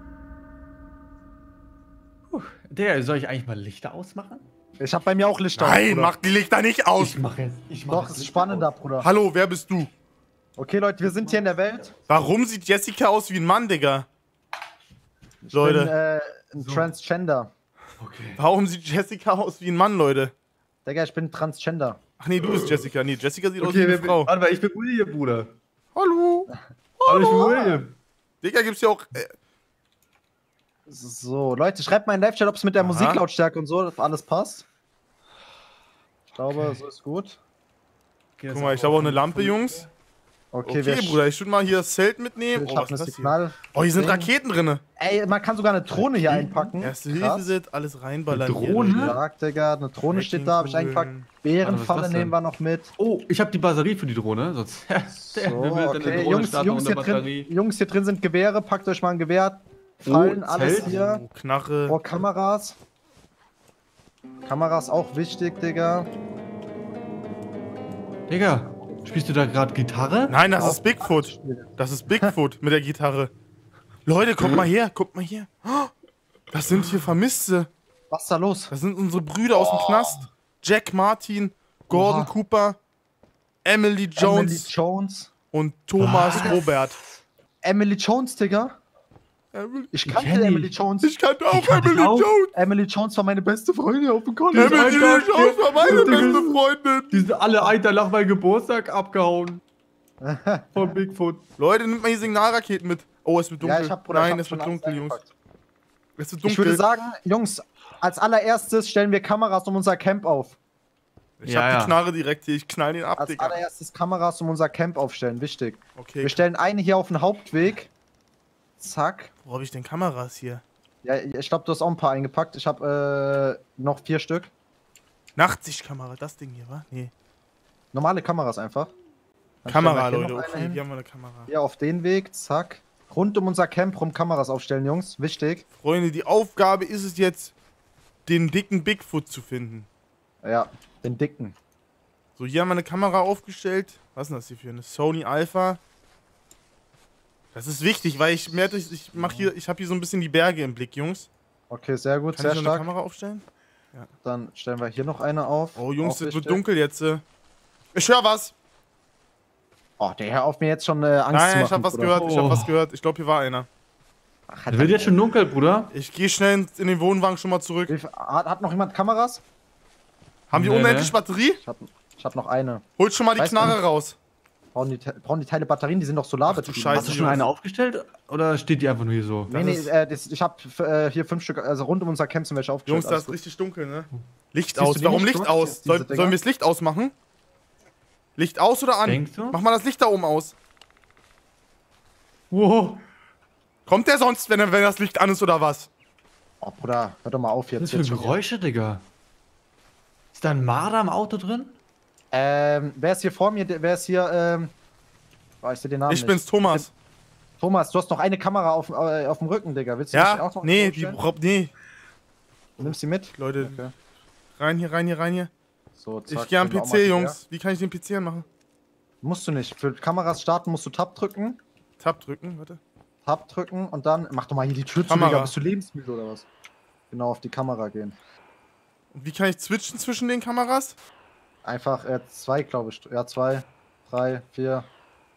Puh. Der, soll ich eigentlich mal Lichter ausmachen? Ich hab bei mir auch Lichter. Nein, Bruder. mach die Lichter nicht aus. Ich mach jetzt. Ich mach Doch, jetzt es ist Lichter spannender, aus. Bruder. Hallo, wer bist du? Okay, Leute, wir sind hier in der Welt. Warum sieht Jessica aus wie ein Mann, Digga? Ich Leute. bin äh, ein Transgender. Okay. Warum sieht Jessica aus wie ein Mann, Leute? Digga, ich bin Transgender. Ach nee, du bist Jessica. Nee, Jessica sieht aus wie Okay, eine wer, Frau. warte mal, ich bin William, Bruder. Hallo. Hallo, ich bin William. Digga, gibt's ja auch... Äh, So, Leute, schreibt mal in Live-Chat, ob es mit der Aha. Musiklautstärke und so alles passt. Ich glaube, so ist gut. Okay, guck mal, ich habe auch eine Lampe, Jungs. Okay, Okay, wir Bruder, ich würde mal hier das Zelt mitnehmen. wir Oh, schaffen was das ist das hier? Signal. Oh, hier sind Ding. Raketen drinne. Ey, man kann sogar eine Drohne hier einpacken. Erste Krass. Hilfe-Set, alles reinballern. Eine hier, Drohne? Leute. Stark, Digga. Eine Drohne steht da, hab ich eingepackt. Kugeln. Bärenfalle Warte, was ist das nehmen wir denn? noch mit. Oh, ich habe die Batterie für die Drohne. Sonst. Der So, will dann eine okay. Drohne Jungs, starten Jungs, ohne hier drin, Batterie. Jungs, hier drin sind Gewehre. Packt euch mal ein Gewehr. Fallen, Oh, alles Zelt. hier. Oh, Knarre. Vor Kameras. Kameras auch wichtig, Digga. Digga, spielst du da gerade Gitarre? Nein, das ist Bigfoot. Das ist Bigfoot mit der Gitarre. Leute, kommt mal her, kommt mal her. Oh, das sind hier Vermisste. Was ist da los? Das sind unsere Brüder aus dem Knast. Jack Martin, Gordon Oha. Cooper, Emily Emily Jones Jones. und Thomas Robert. Emily Jones, Digga. Emily- Ich kannte kenn die. Emily Jones. Ich kannte auch kannte Emily ich auch. Jones. Emily Jones war meine beste Freundin auf dem College. Emily Alter, Jones war meine die- beste Freundin. Die sind alle Alter nach meinem Geburtstag abgehauen. Von Bigfoot. Leute, nimmt mal hier Signalraketen mit. Oh, es wird dunkel. Ja, ich hab, Bruder, Nein, ich hab es schon wird alles dunkel, Jungs. eingepackt. Es wird Ich dunkel. würde sagen, Jungs, als allererstes stellen wir Kameras um unser Camp auf. ich Ja, hab die ja. Knarre direkt hier. Ich knall den ab, Als Digga. allererstes Kameras um unser Camp aufstellen, wichtig. Okay, Wir stellen eine hier auf den Hauptweg. Zack. wo hab ich denn Kameras hier? Ja, ich glaube, du hast auch ein paar eingepackt. Ich habe äh, noch vier Stück. Nachtsichtkamera, das Ding hier, wa? Nee. Normale Kameras einfach. Dann Kamera, stellen wir hier Leute, noch eine okay, hin. hier haben wir eine Kamera. Hier auf den Weg, zack. Rund um unser Camp rum Kameras aufstellen, Jungs. Wichtig. Freunde, die Aufgabe ist es jetzt, den dicken Bigfoot zu finden. Ja, den dicken. So, hier haben wir eine Kamera aufgestellt. Was ist denn das hier für eine Sony Alpha? Das ist wichtig, weil ich merke, ich mach hier, ich habe hier so ein bisschen die Berge im Blick, Jungs. Okay, sehr gut, Kann sehr ich noch eine stark. Kamera aufstellen? Ja. Dann stellen wir hier noch eine auf. Oh, Jungs, Auch es wird wichtig. dunkel jetzt. äh. Ich höre was. Oh, der hör auf mir jetzt schon äh, Angst Nein, zu machen. ich hab was Bruder. gehört. Ich hab Oh. was gehört. Ich glaube, hier war einer. Ach, Es wird jetzt schon dunkel, Bruder. Ich gehe schnell in- in den Wohnwagen schon mal zurück. Wie viel- Hat, hat noch jemand Kameras? Haben die Nee, unendlich nee. Batterie? Ich hab, ich hab noch eine. Holt schon mal die Weiß Knarre nicht. raus. Brauchen die, Te- brauchen die Teile Batterien? Die sind doch solarbetrieben. Scheiße. Hast du schon eine aufgestellt oder steht die einfach nur hier so? Nee, nee, ist- äh, das, ich hab äh, hier fünf Stück, also rund um unser Camp sind welche aufgestellt. Jungs, das alles ist gut. richtig dunkel, ne? Licht Siehst du aus. die Warum nicht Licht durch, aus? diese Soll, Dinger? sollen wir das Licht ausmachen? Licht aus oder an? Denkst du? Mach mal das Licht da oben aus. Wow. Kommt der sonst, wenn, wenn das Licht an ist oder was? Oh, Bruder, hör doch mal auf Was jetzt. ist das jetzt für schon Geräusche, Digga? Ist da ein Marder im Auto drin? wieder. Ähm, wer ist hier vor mir? Der- Wer ist hier, ähm. Weißt du den Namen Ich nicht? bin's, Thomas. Thomas, du hast noch eine Kamera auf, äh, auf dem Rücken, Digga. Willst du dich Ja? auch noch Nee, die vorstellen? braucht. Nee. Du nimmst sie mit? Leute, Okay. rein hier, rein hier, rein hier. So, zack, Ich geh am können wir auch P mal C, hier. Jungs. Wie kann ich den P C anmachen? Musst du nicht. Für Kameras starten musst du Tab drücken. Tab drücken, warte. Tab drücken und dann. Mach doch mal hier die Tür zu, Kamera. Digga. Bist du lebensmüde oder was? Genau, auf die Kamera gehen. Und wie kann ich switchen zwischen den Kameras? Einfach äh, zwei, glaube ich. Ja, zwei, drei, vier.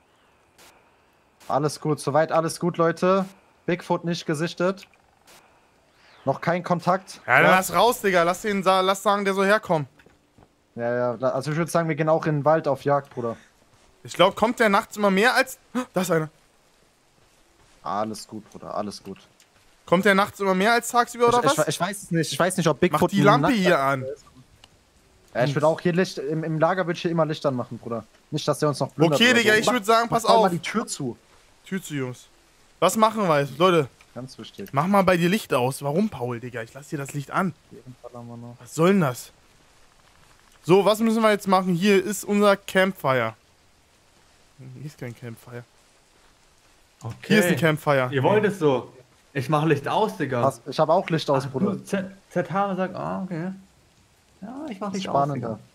Alles gut, soweit alles gut, Leute. Bigfoot nicht gesichtet. Noch kein Kontakt. Ja, dann lass raus, Digga. Lass den sa lass sagen, der soll herkommen. ja, ja. Also ich würde sagen, wir gehen auch in den Wald auf Jagd, Bruder. Ich glaube, kommt der nachts immer mehr als. Da ist einer. Alles gut, Bruder, alles gut. Kommt der nachts immer mehr als tagsüber oder ich, ich, was? ich weiß es nicht. Ich weiß nicht, ob Mach Bigfoot. die ein Lampe Nacht- hier an. Ja, ich würde auch hier Licht. Im, im Lager würde ich hier immer Licht anmachen, Bruder. Nicht, dass der uns noch plündert. Okay, oder Digga, so. ich Mach- würde sagen, pass mach doch auf. mal die Tür zu. Tür zu, Jungs. Was machen wir jetzt? Leute, Ganz wichtig. mach mal bei dir Licht aus. Warum, Paul, Digga? Ich lass dir das Licht an. Jedenfalls haben wir noch. Was soll denn das? So, was müssen wir jetzt machen? Hier ist unser Campfire. Hier ist kein Campfire. Okay. Hier ist ein Campfire. Ihr wollt es so. Ich mache Licht aus, Digga. Was? Ich habe auch Licht aus, Bruder. Z ZH sagt, ah, okay. Ja, ich mach Licht aus, Spannender. Digga.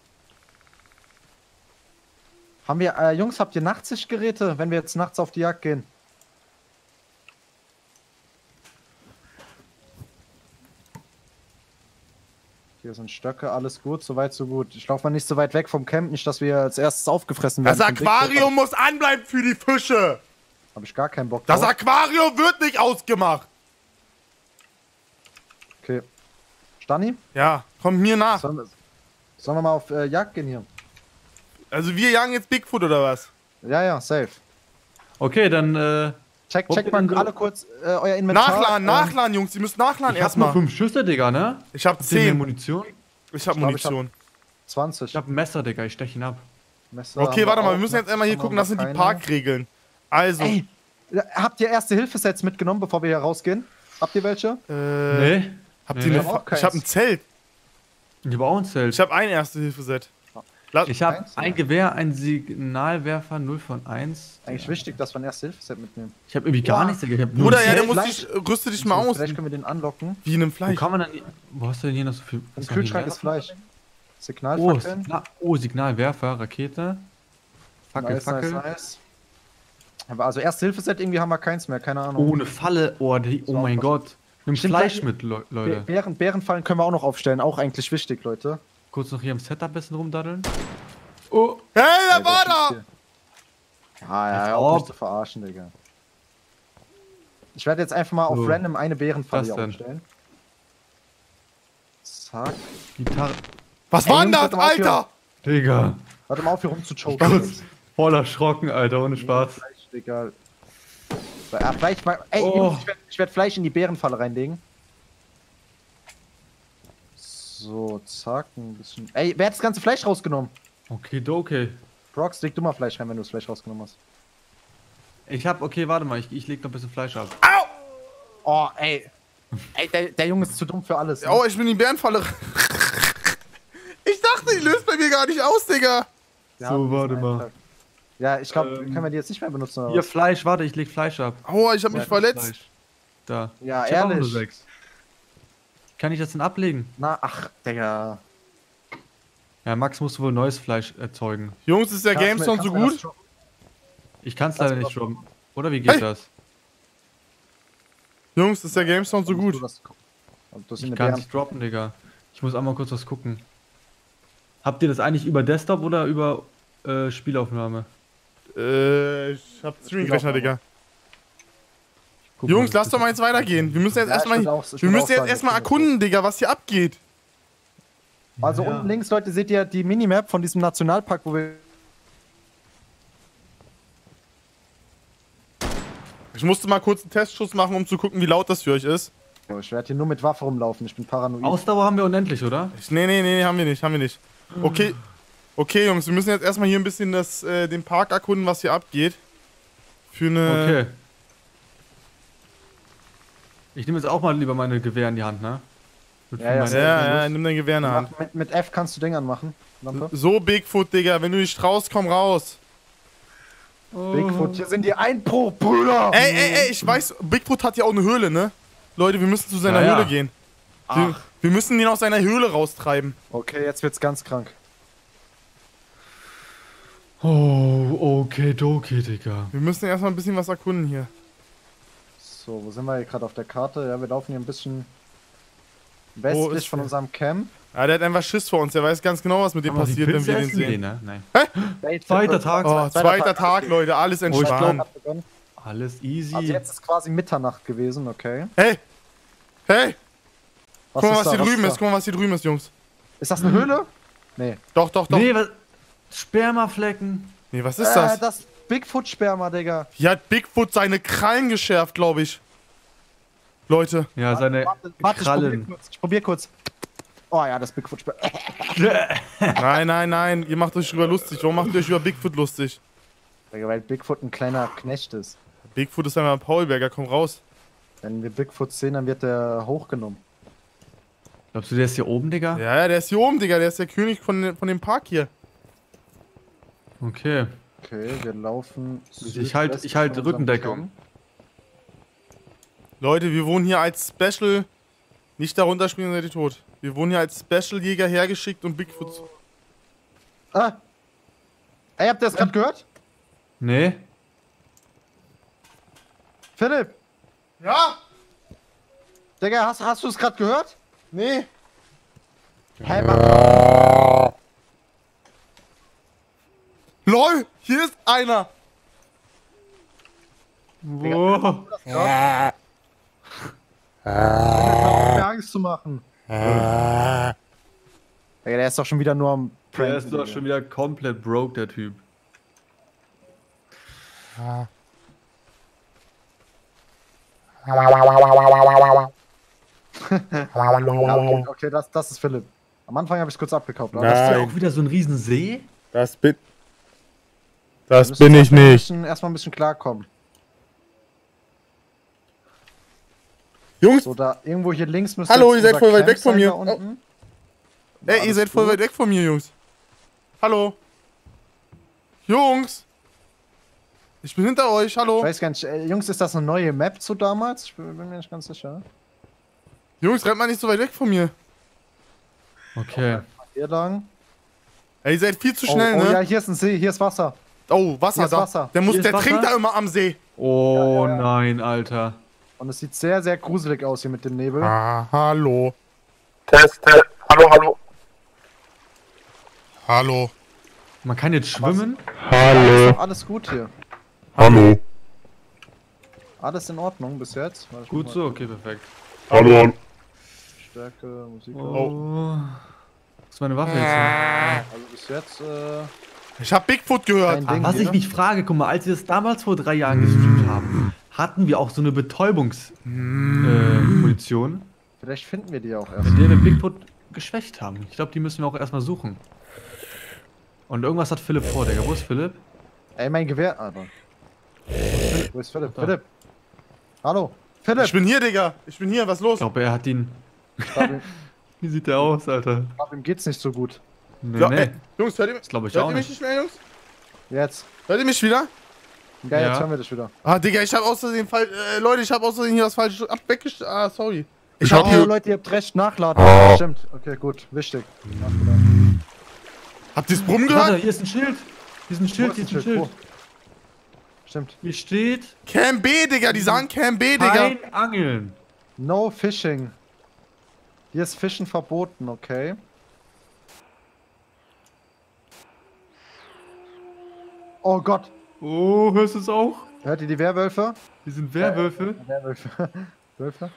Haben wir, äh, Jungs, habt ihr Nachtsichtgeräte, wenn wir jetzt nachts auf die Jagd gehen? Hier sind Stöcke, alles gut, soweit so gut. Ich laufe mal nicht so weit weg vom Camp, nicht, dass wir als erstes aufgefressen werden. Das Aquarium muss anbleiben für die Fische. Habe ich gar keinen Bock Das drauf. Aquarium wird nicht ausgemacht. Okay. Stani, Ja, komm mir nach. sollen wir, sollen wir mal auf äh, Jagd gehen hier? Also wir jagen jetzt Bigfoot oder was? Ja, ja, safe. Okay, dann, äh, Check, Wo check bin mal du? alle kurz äh, euer Inventar. Nachladen, Ähm, nachladen, Jungs. Ihr müsst nachladen ich hab nur erstmal. fünf Schüsse, Digga, ne? Ich hab Habt ihr mehr zehn. Munition? Ich hab Ich glaub, ich hab- Munition. zwanzig. Ich hab ein Messer, Digga, ich stech ihn ab. Messer haben Okay, warte mal. auch. Wir müssen jetzt einmal hier Haben gucken. wir Das sind die keine. Parkregeln. Also, Ey, habt ihr Erste-Hilfe-Sets mitgenommen, bevor wir hier rausgehen? Habt ihr welche? äh, Nee. habt nee, ihr nee. eine Ich hab auch Fa- Ich hab ein keins. Zelt. Ich hab auch ein Zelt. Ich hab ein Erste-Hilfe-Set. Lass- Ich habe Eins? ein Gewehr, ein Signalwerfer, null von eins. Eigentlich wichtig, dass wir ein Erste-Hilfe-Set mitnehmen. Ich habe irgendwie gar Boah. nichts, Digga. Ich hab nur Bruder, ein ja, Zelt. dann musst Fleisch. dich, rüste dich mal aus. Vielleicht können wir den anlocken. Wie in einem Wo Fleisch. kann man dann... Wo hast du denn hier noch so viel... Im ist noch Kühlschrank hier ist Fleisch. Oh, Signalfackeln. Signa oh, Signalwerfer, Rakete. Fackel, Nice, Fackel. nice, nice. Aber also Erste-Hilfe-Set irgendwie haben wir keins mehr, keine Ahnung. Oh, eine Falle. Oh, die, oh So, mein was- Gott. Nimm Stimmt, Fleisch ja, mit, Le Bä- Leute. Bären, Bärenfallen können wir auch noch aufstellen, auch eigentlich wichtig, Leute. Kurz noch hier im Setup ein bisschen rumdaddeln. Oh, Hey, Ja, der war wer da! schießt hier? Ja, ja, Als hör auf mich ob. zu verarschen, Digga. Ich werde jetzt einfach mal auf So. random eine Bärenfalle Was hier denn? aufstellen. Zack. Gitarre. Was Ey, war denn Jungs, das, warte mal, Alter? Digga. Warte mal auf, hier rumzuchoken. Kurz voll erschrocken, Alter, ohne Spaß. Fleisch, Digga. Ja, Fleisch mal. Ey, Oh. Jungs, ich werde werd Fleisch in die Bärenfalle reinlegen. So, zack, ein bisschen. Ey, wer hat das ganze Fleisch rausgenommen? Okay, okay. Brox, leg du mal Fleisch rein, wenn du das Fleisch rausgenommen hast. Ich hab, okay, warte mal, ich, ich leg noch ein bisschen Fleisch ab. Oh, ey. Ey, der, der Junge ist zu dumm für alles. Ne? Oh, ich bin in die Bärenfalle. Ich dachte, die löst bei mir gar nicht aus, Digga. Wir So, haben warte diesen mal. Eintrag. Ja, ich glaube, Ähm, können wir die jetzt nicht mehr benutzen. Oder Hier, was? Fleisch, warte, ich leg Fleisch ab. Aua, ich hab mich Ja, verletzt. Fleisch. Da. Ja, Ich hab auch nur ehrlich. sechs. Kann ich das denn ablegen? Na, ach, Digga. Ja, Max muss wohl neues Fleisch erzeugen. Jungs, ist der Kannst du mir- Gamestone kannst so du mir gut? das- Ich kann's Lass leider mal nicht droppen. Oder wie geht Hey! das? Jungs, ist der Gamestone so Musst du gut? das- Und das Ich sind kann's Bären. droppen, Digga. Ich muss einmal kurz was gucken. Habt ihr das eigentlich über Desktop oder über äh, Spielaufnahme? Äh, ich hab Streaming-Rechner, Digga. Guck Jungs, mal, lass doch mal jetzt weitergehen. Wir müssen jetzt Ja, ich erstmal würd auch- ich wir würd müssen auch jetzt sagen, erstmal das ist erkunden, Digga, was hier abgeht. Also Ja. unten links, Leute, seht ihr die Minimap von diesem Nationalpark, wo wir... Ich musste mal kurz einen Testschuss machen, um zu gucken, wie laut das für euch ist. Oh, ich werde hier nur mit Waffe rumlaufen, ich bin paranoid. Ausdauer haben wir unendlich, oder? Ich, nee, nee, nee, haben wir nicht, haben wir nicht. Okay, okay, Jungs, wir müssen jetzt erstmal hier ein bisschen das, äh, den Park erkunden, was hier abgeht. Für eine... Okay. Ich nehme jetzt auch mal lieber meine Gewehr in die Hand, ne? Mit Ja, ja, meinen- Ja, ja, nimm dein Gewehr in der Hand. Mach, mit, mit F kannst du Ding anmachen. Lampe. So, Bigfoot, Digga, wenn du nicht raus, komm raus. Bigfoot, hier sind die Einbruchbrüder! Ey, ey, ey, ich weiß, Bigfoot hat ja auch eine Höhle, ne? Leute, wir müssen zu seiner Ja, ja. Höhle gehen. Wir, wir müssen ihn aus seiner Höhle raustreiben. Okay, jetzt wird's ganz krank. Oh, okay, doki, Digga. Wir müssen erstmal ein bisschen was erkunden hier. So, wo sind wir hier gerade auf der Karte? Ja, wir laufen hier ein bisschen Wo ist westlich von der? unserem Camp. Ja, der hat einfach Schiss vor uns. Der weiß ganz genau, was mit dem Kann man die passiert, wenn Pilze wir den essen? Nee, sehen. ne? Nein. Zweiter Tag. Oh, zweiter Tag, Leute, alles Oh, ich entspannt. Alles easy. Also jetzt ist quasi Mitternacht gewesen, okay. Hey! Hey! Was Guck mal, was da? hier drüben da? ist. Guck mal, was hier drüben ist, Jungs. Ist das eine Höhle? Nee. Doch, doch, doch. Nee, was? Spermaflecken. Nee, was ist Äh, das? das Bigfoot-Sperma, Digga. Hier hat Bigfoot seine Krallen geschärft, glaube ich. Leute. Ja, seine Warte, warte, ich probier Krallen. kurz. Ich probier kurz. Oh ja, das Bigfoot-Sperma. Nein, nein, nein. Ihr macht euch über lustig. Warum macht ihr euch über Bigfoot lustig? Digga, weil Bigfoot ein kleiner Knecht ist. Bigfoot ist einmal ein Paulberger. Komm raus. Wenn wir Bigfoot sehen, dann wird der hochgenommen. Glaubst du, der ist hier oben, Digga? Ja, ja, der ist hier oben, Digga. Der ist der König von, von dem Park hier. Okay. Okay, wir laufen. Ich halt, ich halt Rückendeckung. Leute, wir wurden hier als Special. Nicht darunter springen, seid ihr tot. Wir wurden hier als Special-Jäger hergeschickt, um Bigfoot zu. Ah! Ey, habt ihr das gerade gehört? Nee. Philipp! Ja! Digga, hast, hast du es gerade gehört? Nee. Hä, Mann. LOL! Hier ist einer! Wo? Hör auf, mir Angst zu machen. Digga, der ist doch schon wieder nur am Prank. Der ist doch schon wieder komplett broke, der Typ. Okay, okay, das, das ist Philipp. Am Anfang habe ich es kurz abgekauft. aber Das ist ja Nein. auch wieder so ein Riesensee. Das bin. wir Das müssen bin ich erstmal ein nicht. bisschen- Erstmal ein bisschen klarkommen. Jungs, So, da irgendwo hier links müsste Hallo, jetzt ihr seid unser voll weit Camp weg von sein, mir. da unten. ey, ihr Alles seid voll gut. weit weg von mir, Jungs. Hallo. Jungs. Ich bin hinter euch, hallo. Ich weiß gar nicht, äh, Jungs, ist das eine neue Map zu damals? Ich bin bin mir nicht ganz sicher. Jungs, rennt mal nicht so weit weg von mir. Okay. Hier lang. Ey, ihr seid viel zu Oh, schnell, oh ne? ja, hier ist ein See, hier ist Wasser. Oh, Wasser, Hier ist da. Wasser. Der, muss, Hier ist der Wasser? trinkt da immer am See. Oh Ja, ja, ja. nein, Alter. Und es sieht sehr, sehr gruselig aus hier mit dem Nebel. Ah, hallo. Test, Test. Hallo, hallo. Hallo. Man kann jetzt schwimmen? Hallo. Alles gut hier. Hallo. Alles in Ordnung bis jetzt. Warte, ich Gut guck so, mal. okay, perfekt. Hallo. Stärke, Musik. Oh. Was ist meine Waffe jetzt? Hier? Also bis jetzt, äh, Ich hab Bigfoot gehört. Kein Ah, Ding was hier. ich mich frage, guck mal, als wir das damals vor drei Jahren gestreamt haben, hatten wir auch so eine Betäubungsmunition, äh, Munition, vielleicht finden wir die auch erst. mit der wir Bigfoot geschwächt haben. Ich glaube, die müssen wir auch erstmal suchen. Und irgendwas hat Philipp vor, Digga. Wo ist Philipp? Ey, mein Gewehr, Alter. Wo ist Philipp? Da. Philipp. Hallo. Philipp. Ich bin hier, Digga. Ich bin hier. Was ist los? Ich glaube, er hat ihn. Ich glaub, ihm- Wie sieht der aus, Alter? ich glaub, ihm geht's nicht so gut. Nee, Ja, nee. ey, Jungs, hört ihr, Das glaube ich hört auch ihr mich nicht. nicht mehr, Jungs? Jetzt. Hört ihr mich wieder? Ja, Ja. jetzt hören wir dich wieder. Ah, Digga, ich hab aus Versehen falsch. Äh, Leute, ich hab aus Versehen hier das falsche ab weggest. Ah, sorry. Ich Oh, hab hier. Leute, ihr habt recht, nachladen. Stimmt. Okay, gut. Wichtig. Nachgeladen. Habt ihr's Brummen Warte, gehört? hier ist ein Schild. Hier ist ein Wo Schild, ist hier ist ein ein Schild. Wo? Stimmt. Hier steht Cam B, Digga. Die sagen Cam B, Digga. kein Angeln. No Fishing. Hier ist Fischen verboten, okay. Oh Gott. Oh, hörst du es auch? Hört ihr die Werwölfe? Die sind Werwölfe. Äh, Werwölfe. Wölfe?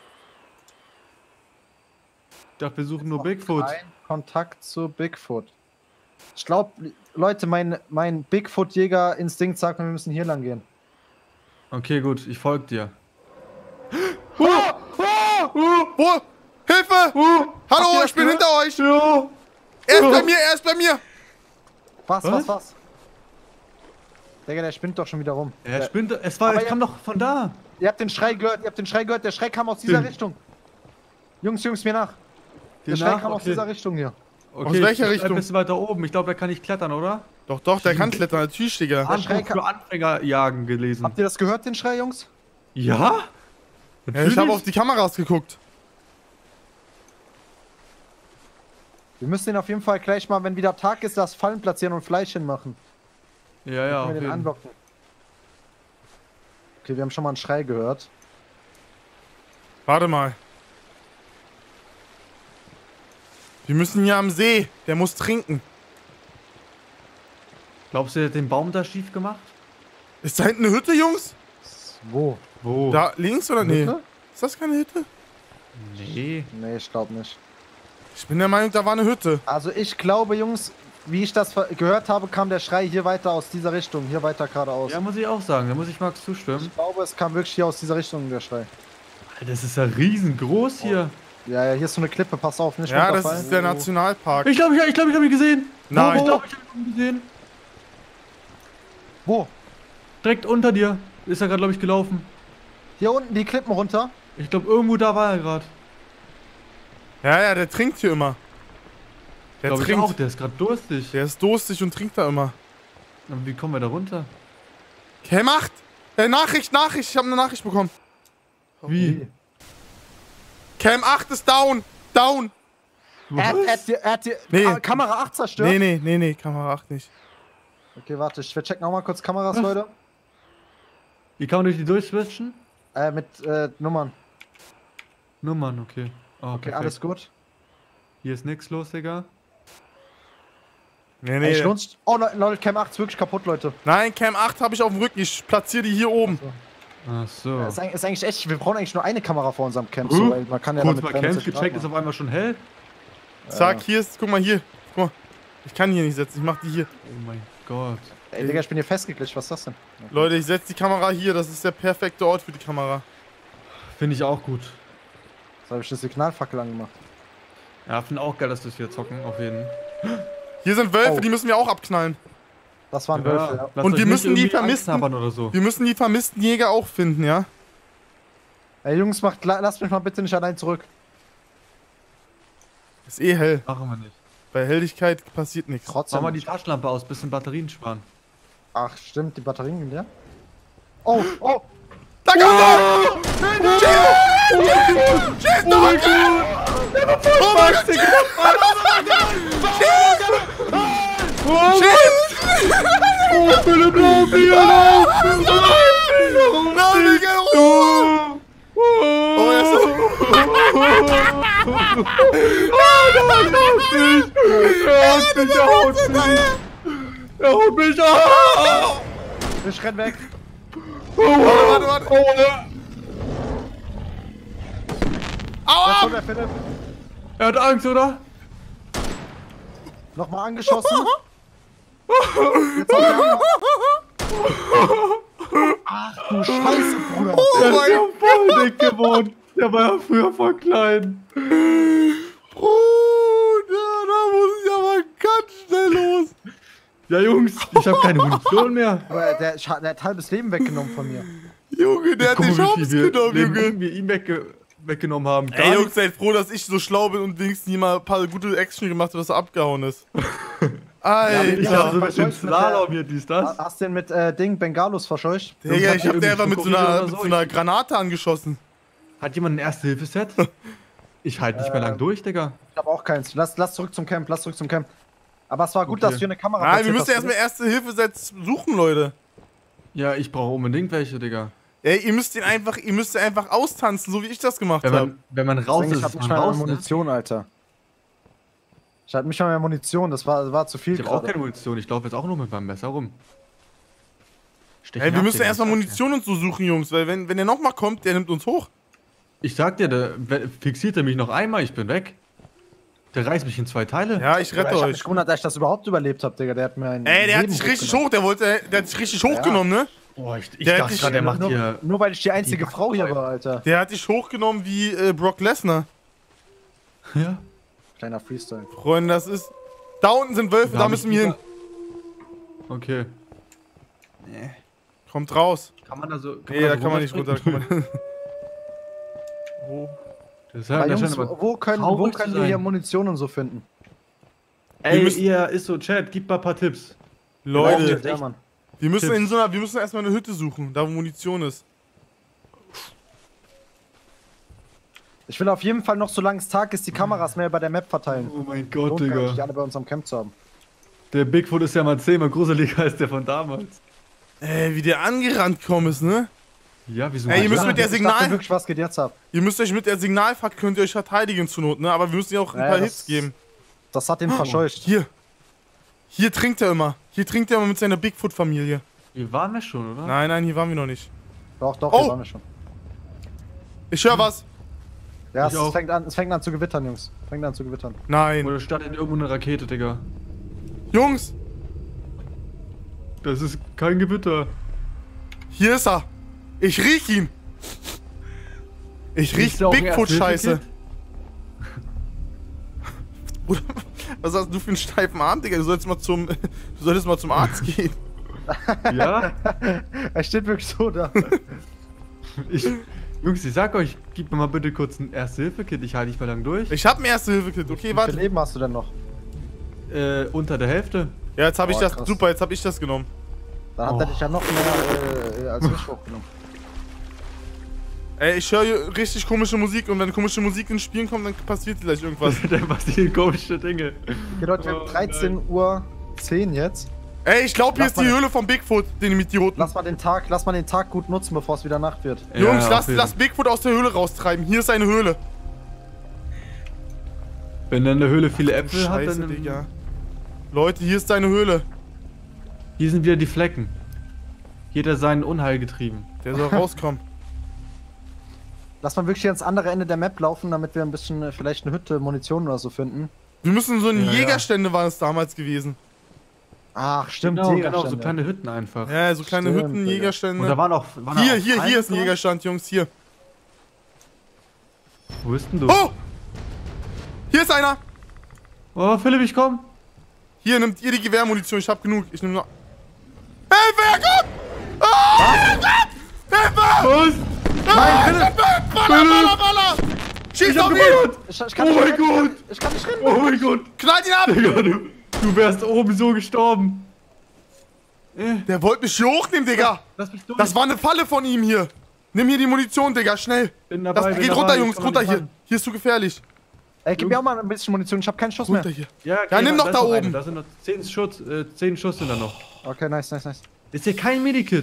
Ich dachte, wir suchen nur Bigfoot. Kein Kontakt zu Bigfoot. Ich glaube, Leute, mein, mein Bigfoot-Jäger-Instinkt sagt mir, wir müssen hier lang gehen. Okay, gut, ich folge dir. Oh, oh, oh, Hilfe! Habt Hallo, ihr ich bin das hinter euch! Ja. Er ist bei mir, er ist bei mir! Was, Was? was, was? Digga, der spinnt doch schon wieder rum. Er Der- spinnt. Es war, Aber es ja- kam doch von da. Ihr habt den Schrei gehört, ihr habt den Schrei gehört, der Schrei kam aus dieser Den- Richtung. Jungs, Jungs, mir nach. Der Den Schrei nach? kam aus Okay. dieser Richtung hier. Okay, Aus welcher ich- Richtung? Ein bisschen weiter oben. Ich glaube, da kann ich klettern, oder? Doch, doch, der kann klettern, natürlich, Digga. Der Schrei Handbuch für Anfänger jagen gelesen. Habt ihr das gehört, den Schrei, Jungs? Ja? Ja, ich habe auf die Kameras geguckt. Wir müssen den auf jeden Fall gleich mal, wenn wieder Tag ist, das Fallen platzieren und Fleisch hinmachen. Ja, ja. Können auf wir den jeden. anlocken. Okay, wir haben schon mal einen Schrei gehört. Warte mal. Wir müssen hier am See. Der muss trinken. Glaubst du, der hat den Baum da schief gemacht? Ist da hinten eine Hütte, Jungs? Wo? Wo? Da links oder nee? Hütte? Ist das keine Hütte? Nee. Nee, ich glaube nicht. Ich bin der Meinung, da war eine Hütte. Also ich glaube, Jungs, wie ich das ver- gehört habe, kam der Schrei hier weiter aus dieser Richtung. Hier weiter geradeaus. Ja, muss ich auch sagen. Da muss ich Max zustimmen. Ich glaube, es kam wirklich hier aus dieser Richtung, der Schrei. Alter, das ist ja riesengroß hier. Ja, ja, hier ist so eine Klippe, pass auf, nicht Ja, das runterfallen. ist der Nationalpark. Ich glaube, ich, ich, glaub, ich habe ihn gesehen. Nein. Ich glaube, ich habe ihn gesehen. Wo? Direkt unter dir ist er gerade, glaube ich, gelaufen. Hier unten die Klippen runter. Ich glaube, irgendwo da war er gerade. Ja, ja, der trinkt hier immer. Der Glaube ich trinkt. auch, der ist gerade durstig. Der ist durstig und trinkt da immer. Aber wie kommen wir da runter? Cam acht! Äh, Nachricht, Nachricht, ich habe eine Nachricht bekommen. Wie? Cam acht ist down! Down! Er hat, er hat die, er hat die Nee. ah, Kamera acht zerstört. Nee, nee, nee, nee, Kamera acht nicht. Okay, warte, ich check noch mal kurz Kameras, Leute. Wie kann man durch die durchswitchen? Äh, mit äh, Nummern. Nummern, okay. Oh, Okay, perfekt. alles gut. Hier ist nix los, Digga. Nee, Ey, nee. ich lohnt- oh, Le- Leute, Cam acht ist wirklich kaputt, Leute. Nein, Cam acht habe ich auf dem Rücken. Ich platziere die hier oben. Ach so. Ist, eigentlich, ist eigentlich echt, wir brauchen eigentlich nur eine Kamera vor unserem Camp, so, Huh? weil man kann ja Kurz damit mal keine Camps Zerstörung gecheckt, ist machen. auf einmal schon hell. Zack, hier ist, guck mal hier. Guck mal. Ich kann hier nicht setzen, ich mach die hier. Oh mein Gott. Ey, Digga, ich bin hier festgeglitscht, was ist das denn? Leute, ich setze die Kamera hier. Das ist der perfekte Ort für die Kamera. Finde ich auch gut. Jetzt habe ich das Signalfackel angemacht. Ja, finde auch geil, dass wir es hier zocken, auf jeden. Hier sind Wölfe, Oh. die müssen wir auch abknallen. Das waren Wölfe, ja. Lasst Und euch wir nicht müssen die irgendwie vermissten- Angst haben oder so. Wir müssen die vermissten Jäger auch finden, ja? Ey, Jungs, macht, la- lasst mich mal bitte nicht allein zurück. Ist eh hell. Machen wir nicht. Bei Helligkeit passiert nichts. Trotzdem. Mach mal die Taschenlampe aus, bisschen Batterien sparen. Ach, stimmt, die Batterien sind leer. Oh, oh! Da kommt er! Schieß! Schieß doch! Oh mein Gott! Schieß! Oh, Philipp, lauf hier, lauf! Nein, wir gehen hoch! Oh, er ist Er haut mich, er haut mich! Er haut mich auf! Ich renn weg. Warte, warte, warte! Was Aua! kommt der Philipp? Er hat Angst, oder? Nochmal angeschossen. Jetzt hat er Ach du Scheiße, Bruder. Oh Der ist mein ja voll dick geworden. Der war ja früher voll klein. Bruder, da muss ich aber ganz schnell los. Ja, Jungs, ich habe keine Munition mehr. Aber der, der hat halbes Leben weggenommen von mir. Junge, der hat Guck die mal, wie Chance viel wir, genommen, Leben Junge. wir ihn wegge weggenommen haben. Gar Ey, Jungs, nichts. seid froh, dass ich so schlau bin und wenigstens nie mal ein paar gute Action gemacht habe, dass er abgehauen ist. Alter. Ich Ja, hab so mit dem verscheucht mit Slalom hier, dies, das. Hast du den mit äh, Ding Bengalos verscheucht? Digga, ich hab irgendwie den einfach mit so einer, Schokolade mit oder so so. einer Granate angeschossen. Hat jemand ein Erste-Hilfe-Set? Ich halte nicht mehr lang durch, Digga. Ich hab auch keins. Lass, lass zurück zum Camp, lass zurück zum Camp. Aber es war gut, Okay. dass du hier eine Kamera Nein, wir platziert müssen hast. erstmal Erste-Hilfe-Sets suchen, Leute. Ja, ich brauche unbedingt welche, Digga. Ey, ihr müsst ihn einfach, ihr müsst ihn einfach austanzen, so wie ich das gemacht Wenn habe. man, wenn man raus Ich ist, hab ist nicht man mal mehr raus. Ne? Munition, Alter. Ich hatte nicht mal mehr Munition, das war, war zu viel. Ich habe auch gerade. keine Munition. Ich laufe jetzt auch nur mit meinem Messer rum. Stech Ey, wir nach müssen dem, erstmal ich sag dir. Munition und so suchen, Jungs, weil wenn, wenn der nochmal kommt, der nimmt uns hoch. Ich sag dir, der we- fixiert er mich noch einmal, ich bin weg. Der reißt mich in zwei Teile. Ja, ich Aber rette ich hab euch. mich gewundert, dass ich das überhaupt überlebt habe, Digga. Der hat mir ein Ey, der hat Leben dich richtig hochgenommen. hoch, der wollte, der hat dich richtig hochgenommen, ne? Boah, ich, ich Der hat dachte dich- gerade, der macht nur, hier. nur weil ich die einzige die Frau hier war, Alter. Der hat dich hochgenommen wie äh, Brock Lesnar. Ja. Kleiner Freestyle. Freunde, das ist... Da unten sind Wölfe, da hab müssen ich wir hin. lieber- Okay. Kommt raus. Kann man da so. Nee, da so kann man nicht runter. Da kann man oh. Das ist Aber halt, das Jungs, scheint aber- wo, wo können, wo traurig zu können wir sein. hier Munition und so finden? Ey, müssen- ihr ist so Chat, gib mal ein paar Tipps. Leute, Ja, Mann. wir müssen Tipps. in so einer, wir müssen erstmal eine Hütte suchen, da wo Munition ist. Ich will auf jeden Fall noch, solange es Tag ist, die Kameras mehr bei der Map verteilen. Oh mein Gott, Lohnt gar nicht, die Digga. alle bei uns am Camp zu haben. Der Bigfoot ist ja mal zehnmal gruseliger als der von damals. Ey, wie der angerannt kommen ist, ne? Ja, wieso? Ey, ihr müsst Ja, mit der ich dachte Signal... wirklich, was geht jetzt ab? Ihr müsst euch mit der Signalfahrt, könnt ihr euch verteidigen zur Not, ne? Aber wir müssen ja auch ein Ja, paar das- Hits geben. Das hat den verscheucht. Hier. Hier trinkt er immer. Hier trinkt er immer mit seiner Bigfoot-Familie. Hier waren wir schon, oder? Nein, nein, hier waren wir noch nicht. Doch, doch, Oh! wir waren ja schon. Ich höre was. Ja, Ich es auch. fängt, an, es fängt an zu gewittern, Jungs. Fängt an zu gewittern. Nein. Oder startet irgendwo eine Rakete, Digga. Jungs, Das ist kein Gewitter. hier ist er. Ich riech ihn. Ich riech Ist da auch ein Bigfoot-Scheiße. Ersthilfe-Kit? Bruder, was hast du für einen steifen Arm, Digga? Du solltest mal zum, du solltest mal zum Arzt gehen. Ja? Er steht wirklich so da. Ich, Jungs, ich sag euch, gib mir mal bitte kurz ein Erste-Hilfe-Kit. Ich halte nicht mehr lang durch. Ich hab ein Erste-Hilfe-Kit. Okay, Wie viel warte. Leben hast du denn noch? Äh, unter der Hälfte. Ja, jetzt hab ich Boah, das. krass. Super, jetzt hab ich das genommen. Dann hat er dich ja noch mehr äh, als ich hochgenommen. Ey, ich höre hier richtig komische Musik und wenn komische Musik ins Spielen kommt, dann passiert gleich irgendwas. Der passiert komische Dinge. Okay, Leute, wir haben dreizehn Uhr zehn jetzt. Ey, ich glaube, hier Lass ist die mal- Höhle vom Bigfoot, den mit Idioten. Lass mal den Tag, lass mal den Tag gut nutzen, bevor es wieder Nacht wird. Jungs, Ja, lass, auf jeden lass Fall. Bigfoot aus der Höhle raustreiben. Hier ist eine Höhle. Wenn er in der Höhle viele Äpfel hat, Scheiße, dann... Digga. Leute, hier ist deine Höhle. Hier sind wieder die Flecken. Jeder seinen Unheil getrieben. Der soll rauskommen. Lass mal wirklich ans andere Ende der Map laufen, damit wir ein bisschen äh, vielleicht eine Hütte, Munition oder so finden. Wir müssen so ein Ja, ja. Jägerstände war es damals gewesen. Ach, stimmt, Genau, genau, so Jägerstände. kleine Hütten einfach. Ja, so kleine Stimmt, Hütten, Digga. Und da Jägerstände. waren auch... Waren Hier, da auch hier, Palmen hier ist ein dran? Jägerstand, Jungs, hier. Wo bist denn du? Oh! Hier ist einer! Oh, Philipp, ich komm. Hier, nimmt ihr die Gewehrmunition, ich hab genug. Ich nehm noch... Hilfe, Herrgott! Ah, Herrgott! Hilfe! Was? Ah, Hilfe! Baller, baller, baller! Schieß auf ihn! Ich, ich kann Oh nicht mein rennen. Gott! Ich kann nicht rennen. Oh mein Gott! Knallt ihn ab! Digga, du, du wärst oben so gestorben. Der wollte mich hier hochnehmen, Digga! Lass mich durch. Das war eine Falle von ihm hier! Nimm hier die Munition, Digga, schnell! Bin dabei, Das bin geht dabei, runter, ich Jungs, kann runter nicht hier! ran. Hier ist zu gefährlich. Ey, gib mir auch mal ein bisschen Munition, ich hab keinen Schuss mehr. Runter hier. Ja, Ja, nimm da doch ist da noch eine. oben. Da sind noch zehn Schuss, äh, zehn Schuss sind da noch. Okay, nice, nice, nice. Ist hier kein Medikit.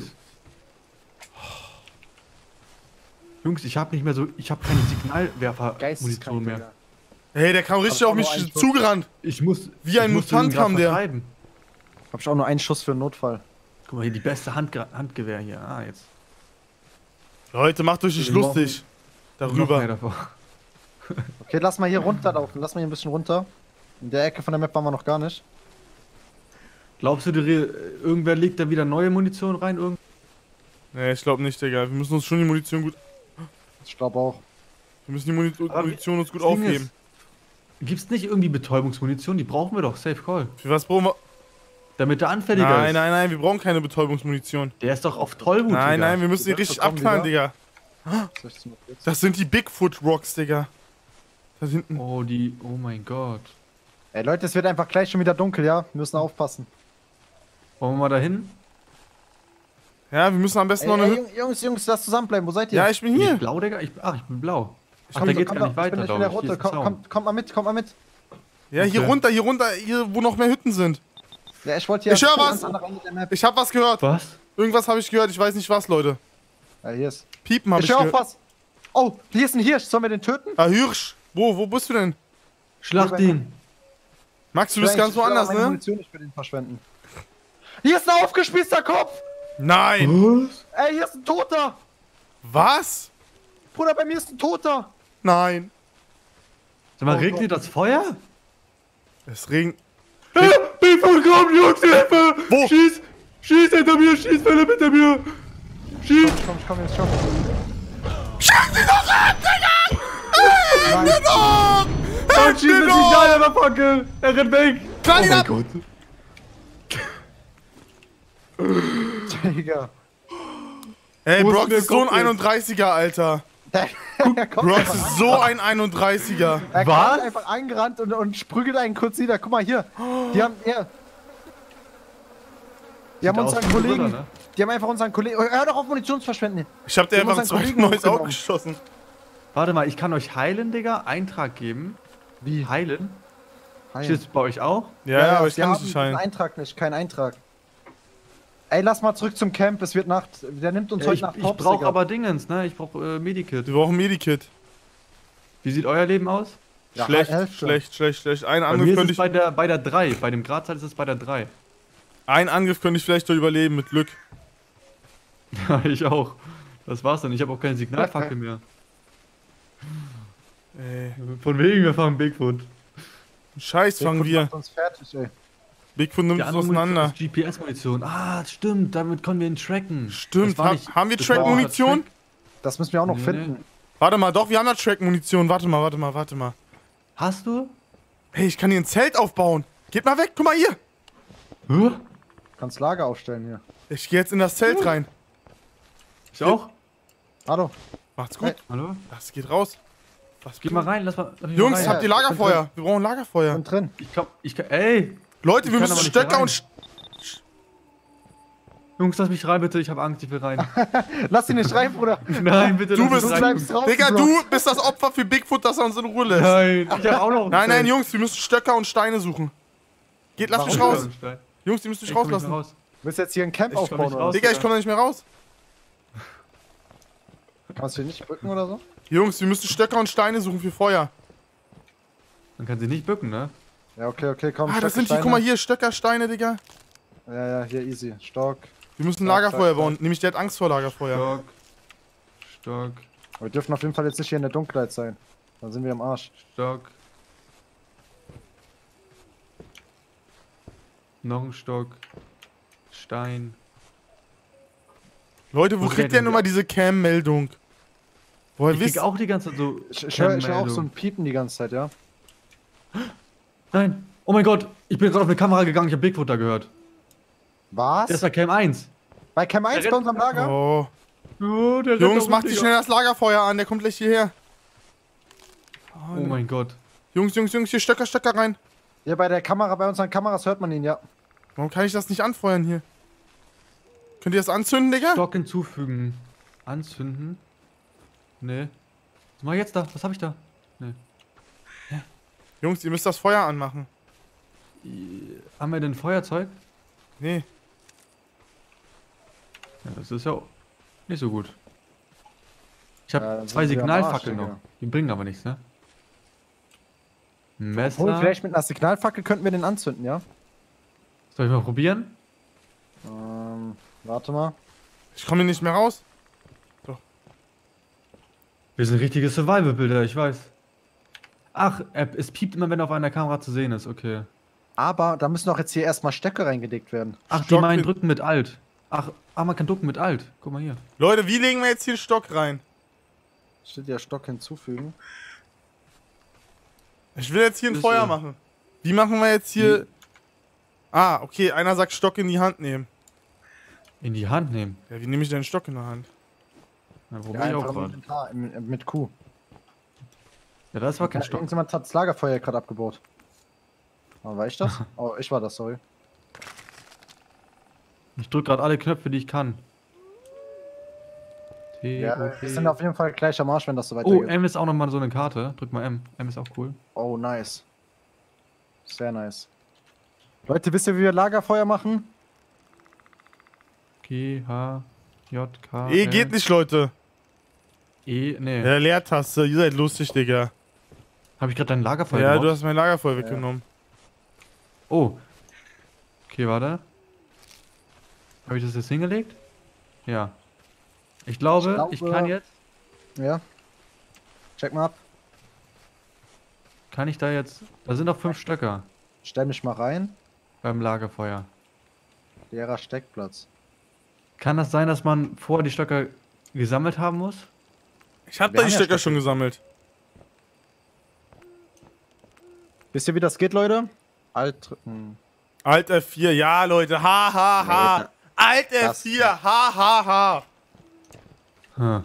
Jungs, ich hab nicht mehr so, ich hab keine Signalwerfer-Munition mehr. Digga. Hey, der kam richtig auch auf mich nur einen Schuss. zugerannt. Ich muss. Wie ein ich muss den Mutant grad kam der. vertreiben. Hab ich auch nur einen Schuss für einen Notfall. Guck mal hier, die beste Hand, Handgewehr hier. Ah, jetzt. Leute, macht euch nicht Wir brauchen lustig. Noch mehr Darüber. davor. Okay, lass mal hier runterlaufen. Lass mal hier ein bisschen runter. In der Ecke von der Map waren wir noch gar nicht. Glaubst du, die Re irgendwer legt da wieder neue Munition rein? Irgend Nee, ich glaube nicht, Digga. Wir müssen uns schon die Munition gut. Ich glaube auch. Wir müssen die Muni Aber Munition uns gut das Ding aufheben. ist, Gibt's nicht irgendwie Betäubungsmunition? Die brauchen wir doch. Safe Call. Für was brauchen wir. Damit der anfälliger Nein, ist. nein, nein, wir brauchen keine Betäubungsmunition. Der ist doch auf Tollwut. Nein, Digga. nein, wir müssen die Die richtig Wölfe kommen abknallen, wieder. Digga. sechzehn Uhr vierzig. Das sind die Bigfoot Rocks, Digga. Da hinten. Oh, die. Oh mein Gott. Ey Leute, es wird einfach gleich schon wieder dunkel, ja? Wir müssen aufpassen. Wollen wir mal dahin? Ja, wir müssen am besten Ey, noch eine ey, Hütte. Jungs, Jungs, lasst zusammenbleiben. Wo seid ihr? Ja, ich bin Bin ich hier. blau, Digga? Ich, ach, ich bin blau. Ach, komm, da geht's Komm gar doch, nicht weiter, ich bin, ich bin glaube der ich. Hier Rote. ist ein Komm, Zaun. komm, kommt mal mit, kommt mal mit. Ja, hier Okay. runter, hier runter, hier, wo noch mehr Hütten sind. Ja, ich wollte hier Ich hör ans was. andere Ende der Map. Ich hab was gehört. Was? Irgendwas habe ich gehört, ich weiß nicht was, Leute. Ja, hier ist. Piepen hab Ich ich hör auf gehört. was. Oh, hier ist ein Hirsch. Sollen wir den töten? Ah, Hirsch. Wo, wo bist du denn? Schlacht ihn. Max, du bist Ich ganz will woanders, meine ne? Munition nicht für den verschwenden. Hier ist ein aufgespießter Kopf! Nein! Ey, hier ist ein Toter! Was? Bruder, bei mir ist ein Toter! Nein. Sag mal, Oh regnet Gott. das Feuer? Es regnet. Bigfoot, komm, Jungs, Hilfe! Wo? Schieß! Schieß hinter mir! Schieß, Philipp, hinter mir! Schieß! Ich komm, ich komm jetzt schon. Schieß ihn doch an, Digga! Nein. Hilfe doch! Und Hilf schieß mir mit doch! Signal, aber Fackel! Er rennt weg! Knall ihn Oh mein ab! Gott. Digga. Ey, Wo ist Brox der ist so ein Kopf jetzt? einunddreißiger, Alter. Der, der kommt Brox einfach, ist so ein einunddreißiger. er Was? kommt einfach angerannt und, und sprügelt einen kurz nieder. Guck mal hier. Die haben, ja. Die haben Sieht aus unseren wie ein Kollegen. Gorilla, ne? Die haben einfach unseren Kollegen. Oh, hör doch auf, Munition zu verschwenden. Ich hab dir Wir haben einfach ein unseren zweites Kollegen neues Auge hochgenommen. geschossen. Warte mal, ich kann euch heilen, Digga. Eintrag geben. Wie? Heilen? Heilen. Steht es bei euch auch? Ja, ja, aber ich sie kann haben dich nicht diesen heilen. Eintrag nicht, kein Eintrag. Ey, lass mal zurück zum Camp, es wird Nacht. Der nimmt uns Ja, heute ich nach ich Pops, brauche Digga. aber Dingens, ne? Ich brauche äh, Medikit. Wir brauchen ein Medikit. Wie sieht euer Leben aus? Ja, Schlecht, Hälfte. schlecht, schlecht, schlecht. Ein Bei mir Angriff ist könnte es ich, bei der, bei der drei. Bei dem Gradzeit ist es bei der drei. ein Angriff könnte ich vielleicht noch überleben mit Glück. Ja, ich auch. Das war's dann. Ich habe auch keine Signalfackel mehr. Ey, Von wegen, wir fangen Bigfoot. Scheiß fangen Bigfoot wir. macht uns fertig, ey. Bigfoot nimmt Die uns andere Munition auseinander. ist G P S-Munition. Ah, stimmt. Damit können wir ihn tracken. Stimmt, Das war ha nicht- haben wir das war Track-Munition? Track. Das müssen wir auch noch Nee, finden. Warte mal, doch, wir haben ja Track-Munition. Warte mal, warte mal, warte mal. Hast du? Hey, ich kann hier ein Zelt aufbauen. Geht mal weg, guck mal hier. Hä? Kannst Lager aufstellen hier. Ich gehe jetzt in das Zelt rein. Ich auch? Hallo. Macht's gut. Hallo? Das geht raus. Was Geh mal rein, lass mal. lass mich Jungs, mal rein. habt ihr Lagerfeuer? Wir brauchen Lagerfeuer. Bin drin. Ich komm, ich kann, ey! Leute, Ich wir kann müssen aber nicht Stöcker rein. und... Sch Jungs, lass mich rein, bitte. Ich habe Angst, ich will rein. Lass ihn nicht rein, Bruder. Nein, bitte. Du lass mich bist- rein. bleibst drauf. Digga, du bist das Opfer für Bigfoot, dass er uns in Ruhe lässt. Nein, ich hab auch noch. Nein, nein, Jungs, wir müssen Stöcker und Steine suchen. Geht, lass mich raus. Jungs, die müssen mich Ich komm nicht mehr rauslassen. raus. Du willst jetzt hier ein Camp Ich komm aufbauen, nicht oder? raus. Digga, ich komme da nicht mehr raus. Kannst du hier nicht brücken oder so? Jungs, wir müssen Stöcker und Steine suchen für Feuer. Man kann sie nicht bücken, ne? Ja, okay, okay, komm. Ah, das Stöcke, sind die, guck mal Steine. hier, Stöcker, Steine, Digga. Ja, ja, hier easy. Stock. Wir müssen ein Ja, Lagerfeuer Stock, bauen. Nämlich der hat Angst vor Lagerfeuer. Stock. Stock. Aber wir dürfen auf jeden Fall jetzt nicht hier in der Dunkelheit sein. Dann sind wir am Arsch. Stock. Noch ein Stock. Stein. Leute, wo Wo kriegt werden der denn wir? immer diese Cam-Meldung? Woher Ich wisst krieg auch die ganze Zeit so. Ich, ich höre ich hör auch so Cam-Meldung. ein Piepen die ganze Zeit, ja? Nein. Oh mein Gott. Ich bin gerade auf eine Kamera gegangen. Ich habe Bigfoot da gehört. Was? Das war Cam eins. Bei Cam eins Der bei unserem Lager? Oh. Oh, der rennt Jungs, da macht rum, sich Digga. schnell das Lagerfeuer an, der kommt gleich hierher. Oh mein Gott. Jungs, Jungs, Jungs, hier Stöcker, Stöcker rein. Ja, bei der Kamera, bei unseren Kameras hört man ihn, ja. Warum kann ich das nicht anfeuern hier? Könnt ihr das anzünden, Digga? Stock hinzufügen. Anzünden. Nee. Was mach ich jetzt da? Was habe ich da? Jungs, ihr müsst das Feuer anmachen. Haben wir denn Feuerzeug? Nee. Ja, das ist ja nicht so gut. Ich habe Ja, dann zwei sind wir am Arsch, Signalfackeln Digga. noch. Die bringen aber nichts, ne? Ein Messer. Obwohl, vielleicht mit einer Signalfackel könnten wir den anzünden, ja? Soll ich mal probieren? Ähm, warte mal. Ich komme hier nicht mehr raus. Wir sind richtige Survival-Bilder, ich weiß. Ach, er- es piept immer, wenn er auf einer Kamera zu sehen ist, okay. Aber da müssen doch jetzt hier erstmal Stöcke reingelegt werden. Ach, die Stock meinen hin- drücken mit Alt. Ach, ah, man kann ducken mit Alt. Guck mal hier. Leute, wie legen wir jetzt hier einen Stock rein? Steht ja Stock hinzufügen. Ich will jetzt hier ein Ist Feuer so. machen. Wie machen wir jetzt hier... Ah, okay, einer sagt Stock in die Hand nehmen. In die Hand nehmen. Ja, wie nehme ich denn einen Stock in der Hand? Ja, Ja, probier ich auch einfach im gerade. Inventar, im- mit Q. Ja, das war kein Ja, Stock. irgendjemand hat das Lagerfeuer gerade abgebaut. Oh, war ich das? Oh, ich war das, sorry. Ich drück gerade alle Knöpfe, die ich kann. T, Ja, O, wir T. sind auf jeden Fall gleich am Arsch, wenn das so Oh, weitergeht. M ist auch nochmal so eine Karte. Drück mal M. M ist auch cool. Oh, nice. Sehr nice. Leute, wisst ihr, wie wir Lagerfeuer machen? G, H. J, K, E L, geht nicht, Leute. E, nee. Ja, Leertaste. Ihr seid lustig, Digga. Habe ich gerade dein Lagerfeuer Ja, geraubt? du hast mein Lagerfeuer weggenommen. Oh. Okay, warte. Habe ich das jetzt hingelegt? Ja. Ich glaube, ich, Ich glaube- kann jetzt... Ja. Check mal ab. Kann ich da jetzt... Da sind noch fünf Stöcker Stell mich mal rein. beim Lagerfeuer. Leerer Steckplatz. Kann das sein, dass man vorher die Stöcker gesammelt haben muss? Ich hab Wir da die haben ja Stöcker Stöcke. schon gesammelt. Wisst ihr, wie das geht, Leute? Alt drücken. Alt F vier, ja, Leute. Ha, ha, ha. Nee, Alt F das- vier, ha, ha, ha. Hm.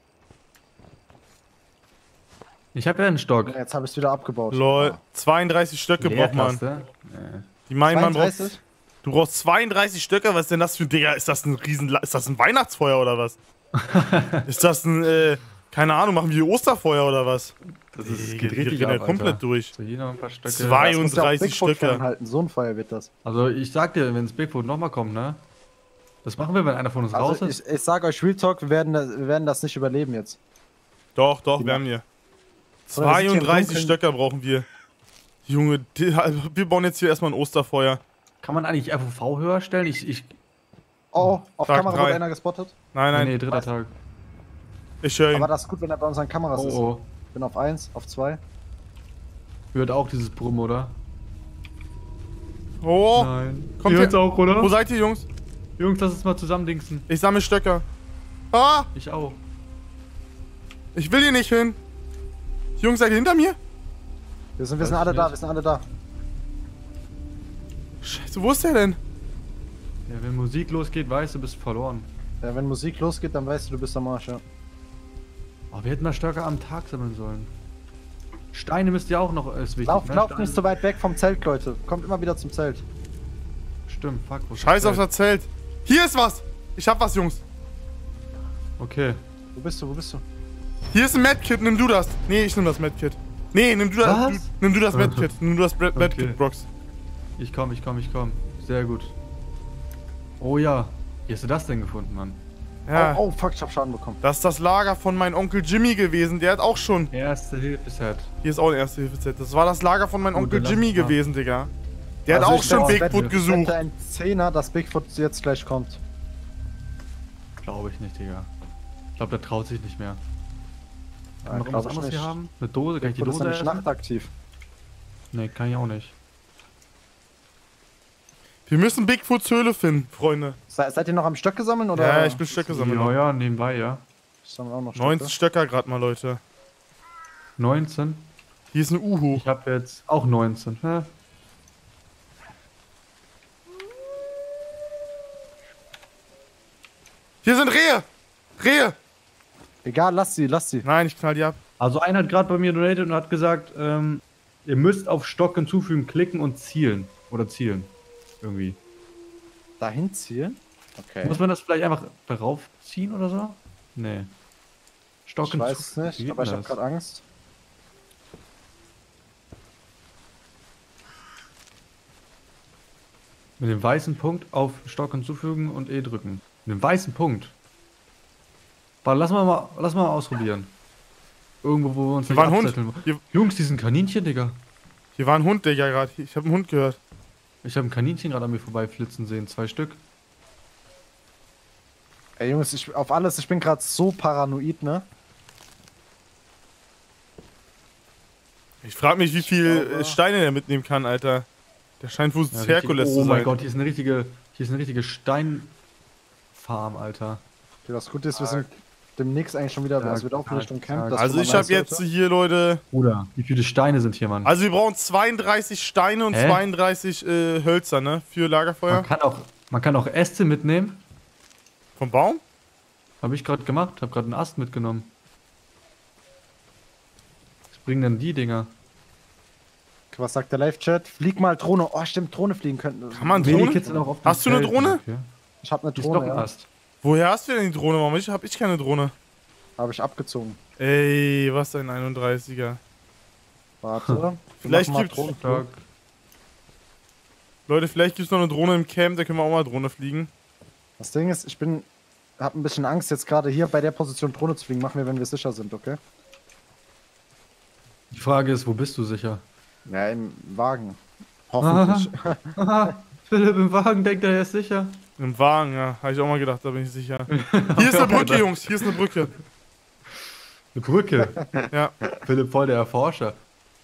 Ich habe ja einen Stock. Ja, jetzt habe ich es wieder abgebaut. Lol. zweiunddreißig Stöcke braucht man. Leertaste. Nee. Die meinen, man braucht. zweiunddreißig? Du brauchst zweiunddreißig Stöcker. Was ist denn das für ein Digga? Ist das ein riesen. La- Ist das ein Weihnachtsfeuer oder was? Ist das ein. Äh, keine Ahnung, machen wir Osterfeuer oder was? Das ist, Digga, geht die richtig gehen ja ab, komplett Alter. durch. So, hier noch ein paar Stöcke. Zwei- Das muss ja auch zweiunddreißig Bigfoot Stöcke. fernhalten. So ein Feuer wird das. Also ich sag dir, wenn das Bigfoot nochmal kommt, ne? Das machen wir, wenn einer von uns raus Also ist. ich, ich sag euch Real Talk, wir werden, das, wir werden das nicht überleben jetzt. Doch, doch, Die wir ma- haben hier. Oder wir sind hier im zweiunddreißig Dunkeln. Stöcker brauchen wir. Junge, die, wir bauen jetzt hier erstmal ein Osterfeuer. Kann man eigentlich F O V höher stellen? Ich, ich, Oh, auf Tag Kamera drei. wurde einer gespottet. Nein, nee, nein, nee, dritter Tag. ich höre ihn. Aber das ist gut, wenn er bei unseren Kameras ist. Oh, oh. Ich bin auf eins, auf zwei. Hört auch dieses Brummen, oder? Oh, Nein. kommt Ihr ihr- hört's auch, oder? wo seid ihr, Jungs? Jungs, lass uns mal zusammen dingsen. Ich sammle Stöcker. Ah, Ich auch. ich will hier nicht hin. Jungs, seid ihr hinter mir? Wir sind, wir Weiß sind alle ich da, nicht. wir sind alle da. Scheiße, wo ist der denn? Ja, wenn Musik losgeht, weißt du, bist verloren. Ja, wenn Musik losgeht, dann weißt du, du bist am Arsch, ja. Oh, wir hätten mal stärker am Tag sammeln sollen. Steine müsst ihr auch noch, ist wichtig. Lauf, ne? lauf Steine. nicht so weit weg vom Zelt, Leute. Kommt immer wieder zum Zelt. Stimmt, fuck. wo ist Scheiß das auf das Zelt. Hier ist was. Ich hab was, Jungs. Okay. Wo bist du, wo bist du? Hier ist ein Medkit, nimm du das. Nee, ich nimm das Medkit. Nee, nimm du das. Was? Du, nimm du das Medkit. Nimm du das Bre- Okay. Medkit, Brox. Ich komm, ich komm, ich komm. Sehr gut. Oh ja. Wie hast du das denn gefunden, Mann? Ja. Oh, oh, fuck, ich hab Schaden bekommen. Das ist das Lager von meinem Onkel Jimmy gewesen. Der hat auch schon. Erste Hilfe-Set. Hier ist auch ein Erste-Hilfe-Set. Das war das Lager von meinem Gut, Onkel dann lass Jimmy es mal. gewesen, Digga. Der Also hat auch ich schon wette- Bigfoot Ich gesucht. wette ein Zehner, dass Bigfoot jetzt gleich kommt. Glaube ich nicht, Digga. Ich glaube, der traut sich nicht mehr. Ja, Kann man noch glaub irgendwas ich anderes nicht. hier haben? Eine Dose? Kann ich die Bigfoot ist Dose nämlich essen? nachtaktiv. Nee, kann ich auch nicht. Wir müssen Bigfoots Höhle finden, Freunde. Se seid ihr noch am Stöcke sammeln oder? Ja, ich bin Stöcke sammeln. Ja, ja, nebenbei, ja. Ich sammle auch noch Stöcke. neunzehn Stöcker gerade mal, Leute. neunzehn. Hier ist ein Uhu. Ich habe jetzt auch neunzehn. Hä? Hier sind Rehe. Rehe. Egal, lass sie, lass sie. Nein, ich knall die ab. Also einer hat gerade bei mir donated und hat gesagt, ähm, ihr müsst auf Stock hinzufügen, klicken und zielen. Oder zielen. Irgendwie. Dahin zielen? Okay. Muss man das vielleicht einfach darauf ziehen oder so? Nee. Stock Ich weiß es hinzufügen. nicht, Wie geht aber ich denn habe das? gerade Angst. Mit dem weißen Punkt auf Stock hinzufügen und E drücken. Mit dem weißen Punkt. Warte, lass mal, mal, lass mal ausprobieren. Irgendwo, wo wir uns Hier nicht war ein Hund. abzetteln. Hier, Jungs, die sind Kaninchen, Digga. hier war ein Hund, Digga, gerade. Ich habe einen Hund gehört. Ich habe ein Kaninchen gerade an mir vorbeiflitzen sehen. Zwei Stück. Ey Jungs, ich, auf alles, ich bin gerade so paranoid, ne? Ich frage mich, wie viel glaube- äh, Steine der mitnehmen kann, Alter. Der scheint wohl Ja, richtig- Herkules oh zu sein. mein Gott, hier ist eine richtige, hier ist eine richtige Steinfarm, Alter. Okay, das Gute ist, wir sind demnächst eigentlich schon wieder, Tag, es wird auch Tag, Richtung Camp. Tag. das Also schon ich mal habe nice jetzt wird. hier, Leute. Bruder, wie viele Steine sind hier, Mann? Also wir brauchen zweiunddreißig Steine und Hä? zweiunddreißig äh, Hölzer, ne? Für Lagerfeuer. Man kann auch, man kann auch Äste mitnehmen. Vom Baum? Habe ich gerade gemacht. Habe gerade einen Ast mitgenommen. Was bringen denn die Dinger? Was sagt der Live-Chat? Flieg mal Drohne. Oh, stimmt, Drohne fliegen könnten. Kann man Nee, Drohne? die Kids sind auch auf dem Hast du eine Feld. Drohne? Okay. Ich habe eine Hier ist doch Drohne, ein ja. Ast. Woher hast du denn die Drohne? Warum ich, hab ich keine Drohne? Habe ich abgezogen. Ey, was ein einunddreißiger. Warte. wir Vielleicht machen mal gibt's- Drohnenflug. Tag. Leute, vielleicht gibt es noch eine Drohne im Camp, da können wir auch mal Drohne fliegen. Das Ding ist, ich bin hab ein bisschen Angst, jetzt gerade hier bei der Position Drohne zu fliegen. Machen wir, wenn wir sicher sind, okay? Die Frage ist, wo bist du sicher? Ja, im Wagen. Hoffentlich. Aha. Philipp im Wagen denkt, er ist sicher. Im Wagen, ja. Habe ich auch mal gedacht, da bin ich sicher. Hier ist eine Brücke, Jungs. Hier ist eine Brücke. Eine Brücke? Ja. Philipp voll der Erforscher.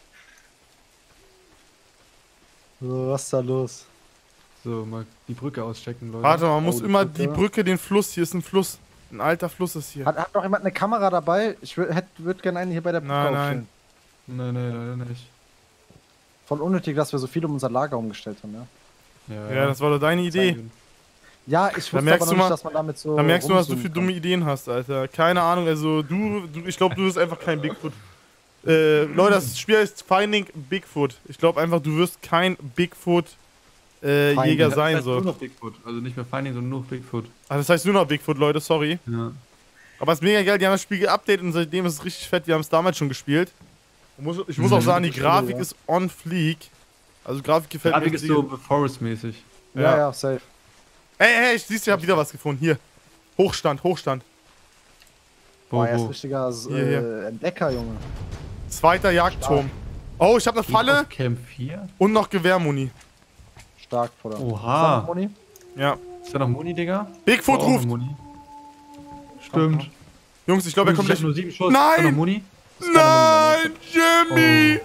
So, was ist da los? So, mal die Brücke auschecken, Leute. Warte, man muss Oh, die immer Brücke. die Brücke, den Fluss. Hier ist ein Fluss. Ein alter Fluss ist hier. Hat, hat noch jemand eine Kamera dabei? Ich würde würd gerne einen hier bei der Brücke Nein, nein. aufstellen. Nein, nein, leider nicht. Voll unnötig, dass wir so viel um unser Lager umgestellt haben, ja? Ja, Ja, das war doch deine Idee. Ja, ich wusste merkst aber du noch mal- nicht, dass man damit so Da merkst du, dass du rumzoomen viele kann. dumme Ideen hast, Alter. Keine Ahnung, also du, du ich glaube, du wirst einfach kein Bigfoot. Äh, Leute, das Spiel heißt Finding Bigfoot. Ich glaube einfach, du wirst kein Bigfoot äh, Finding. Jäger Das sein, heißt nur so. noch Bigfoot. Also nicht mehr Finding, sondern nur Bigfoot. Ah, das heißt nur noch Bigfoot, Leute, sorry. Ja. Aber es ist mega geil, die haben das Spiel geupdatet und seitdem ist es richtig fett. Wir haben es damals schon gespielt. Ich muss, ich muss auch sagen, die Grafik ist on fleek. Also Grafik gefällt Grafik mir ist richtig. so Forest-mäßig. Ja, Ja. ja, safe. Ey, hey, ich siehst du, ich hab wieder was gefunden. Hier. Hochstand, Hochstand. Wo, Boah, er ist wo? richtiger äh, Hier, hier. Entdecker, Junge. Zweiter Jagdturm. Oh, ich hab eine Geht Falle auf Camp vier? und noch Gewehrmuni. Stark, Bruder. Oha. Moni? Ja. Ist da noch Muni, Digga? Bigfoot Oh, ruft. Muni. Stimmt. Jungs, ich glaube, er kommt Ich hab gleich. nur sieben Schuss. Nein! Ist da noch Muni? Nein, Jimmy!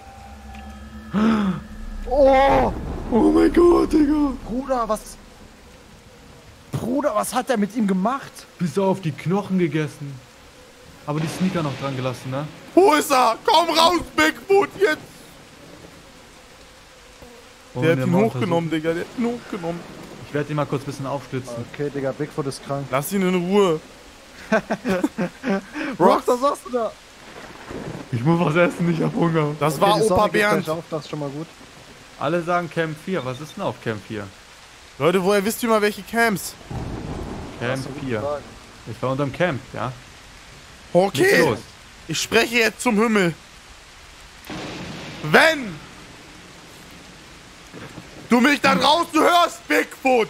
Oh! Oh mein Gott, Digga. Bruder, was... Bruder, was hat er mit ihm gemacht? Bis auf die Knochen gegessen. Aber die Sneaker noch dran gelassen, ne? Wo ist er? Komm raus, Bigfoot, jetzt! Und Der hat ihn Mount hochgenommen, Digga, der hat ihn hochgenommen. versucht- Ich werde ihn mal kurz ein bisschen aufstützen. Okay, Digga, Bigfoot ist krank. Lass ihn in Ruhe. Rox, was sagst du da? Ich muss was essen, ich hab Hunger. Das war Okay, die Opa Sonne geht Bernd. gleich auf, das ist schon mal gut. Alle sagen Camp vier. Was ist denn auf Camp vier? Leute, woher wisst ihr mal welche Camps? Camp Hast du gut vier. gesagt. Ich war unterm Camp, ja? Nichts Okay, los. ich spreche jetzt zum Himmel. Wenn du mich da draußen hörst, Bigfoot,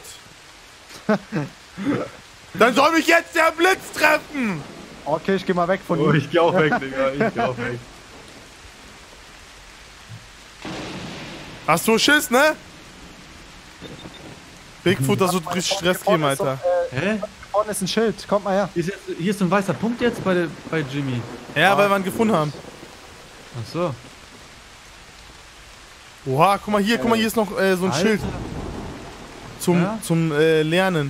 dann soll mich jetzt der Blitz treffen. Okay, ich geh mal weg von Oh, ihm. ich geh auch weg, Digga. Ich geh auch weg. Hast du Schiss, ne? Bigfoot, das wird richtig Stress geben, Hier vorne Alter. ist doch, äh, Hä? hier vorne ist ein Schild, kommt mal her. Hier ist, jetzt, hier ist ein weißer Punkt jetzt bei, der, bei Jimmy. Ja, weil wir ihn gefunden haben. Ach so. Oha, guck mal hier, guck mal, hier ist noch äh, so ein Alter. Schild zum, Ja? zum äh, Lernen.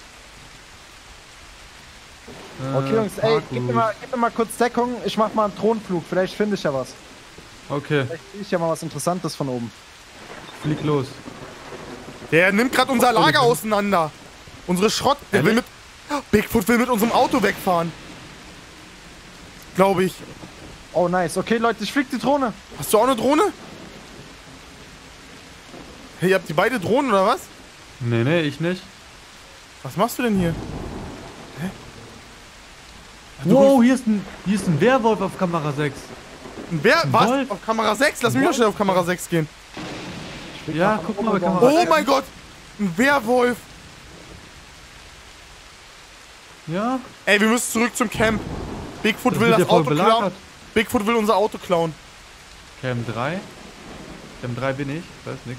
Okay, Äh, Jungs, ey, Parkour. gib mir, mal, gib mir mal kurz Deckung. Ich mach mal einen Drohnenflug. Vielleicht finde ich ja was. Okay, Vielleicht sehe ich ja mal was Interessantes von oben. flieg los. Der nimmt gerade unser Lager auseinander. Unsere Schrott. Der will mit. Ehrlich? Bigfoot will mit unserem Auto wegfahren. Glaube ich. Oh, nice. Okay, Leute, ich flieg die Drohne. Hast du auch eine Drohne? Hey, ihr habt die beide Drohnen oder was? Nee, nee, ich nicht. Was machst du denn hier? Hä? Ach, du Wow, hier ist ein, hier ist ein Werwolf auf Kamera sechs. Ein Wer? ein Was? Wolf. Auf Kamera sechs? Lass mich mal schnell auf Kamera sechs gehen. Ja, guck mal bei Kamera Oh sechs. mein Gott! Ein Werwolf! Ja, Ey, wir müssen zurück zum Camp. Bigfoot das will wird das ja voll Auto klauen. belagert. Bigfoot will unser Auto klauen. Cam drei. Cam drei bin ich, weiß nix.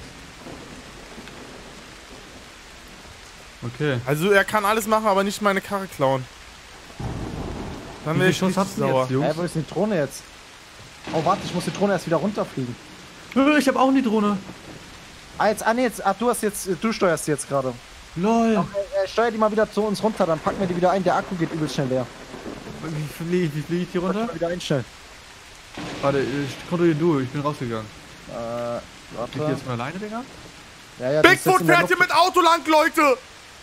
Okay. Also er kann alles machen, aber nicht meine Karre klauen. Dann Wie wäre viel ich Schuss richtig habt ihr sauer. jetzt, Hä, Jungs? wo ist denn die Drohne jetzt? Oh, warte, ich muss die Drohne erst wieder runterfliegen. Äh, Ich hab auch eine Drohne. Ah, jetzt, ah, nee, jetzt, ah, du hast jetzt, du steuerst die jetzt gerade. Lol. Okay, äh, steuer die mal wieder zu uns runter, dann packen wir die wieder ein. Der Akku geht übel schnell leer. Wie fliege wie flieg ich hier runter? Mal wieder einstellen. Warte, ich kontrolliere du, ich bin rausgegangen. Äh, Flieg ich warte. jetzt mal alleine, Digga? Ja, ja, die Bigfoot sitzt in der fährt hier Luft. mit Auto lang, Leute!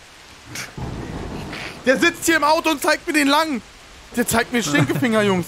Der sitzt hier im Auto und zeigt mir den lang. Der zeigt mir Stinkefinger, Jungs.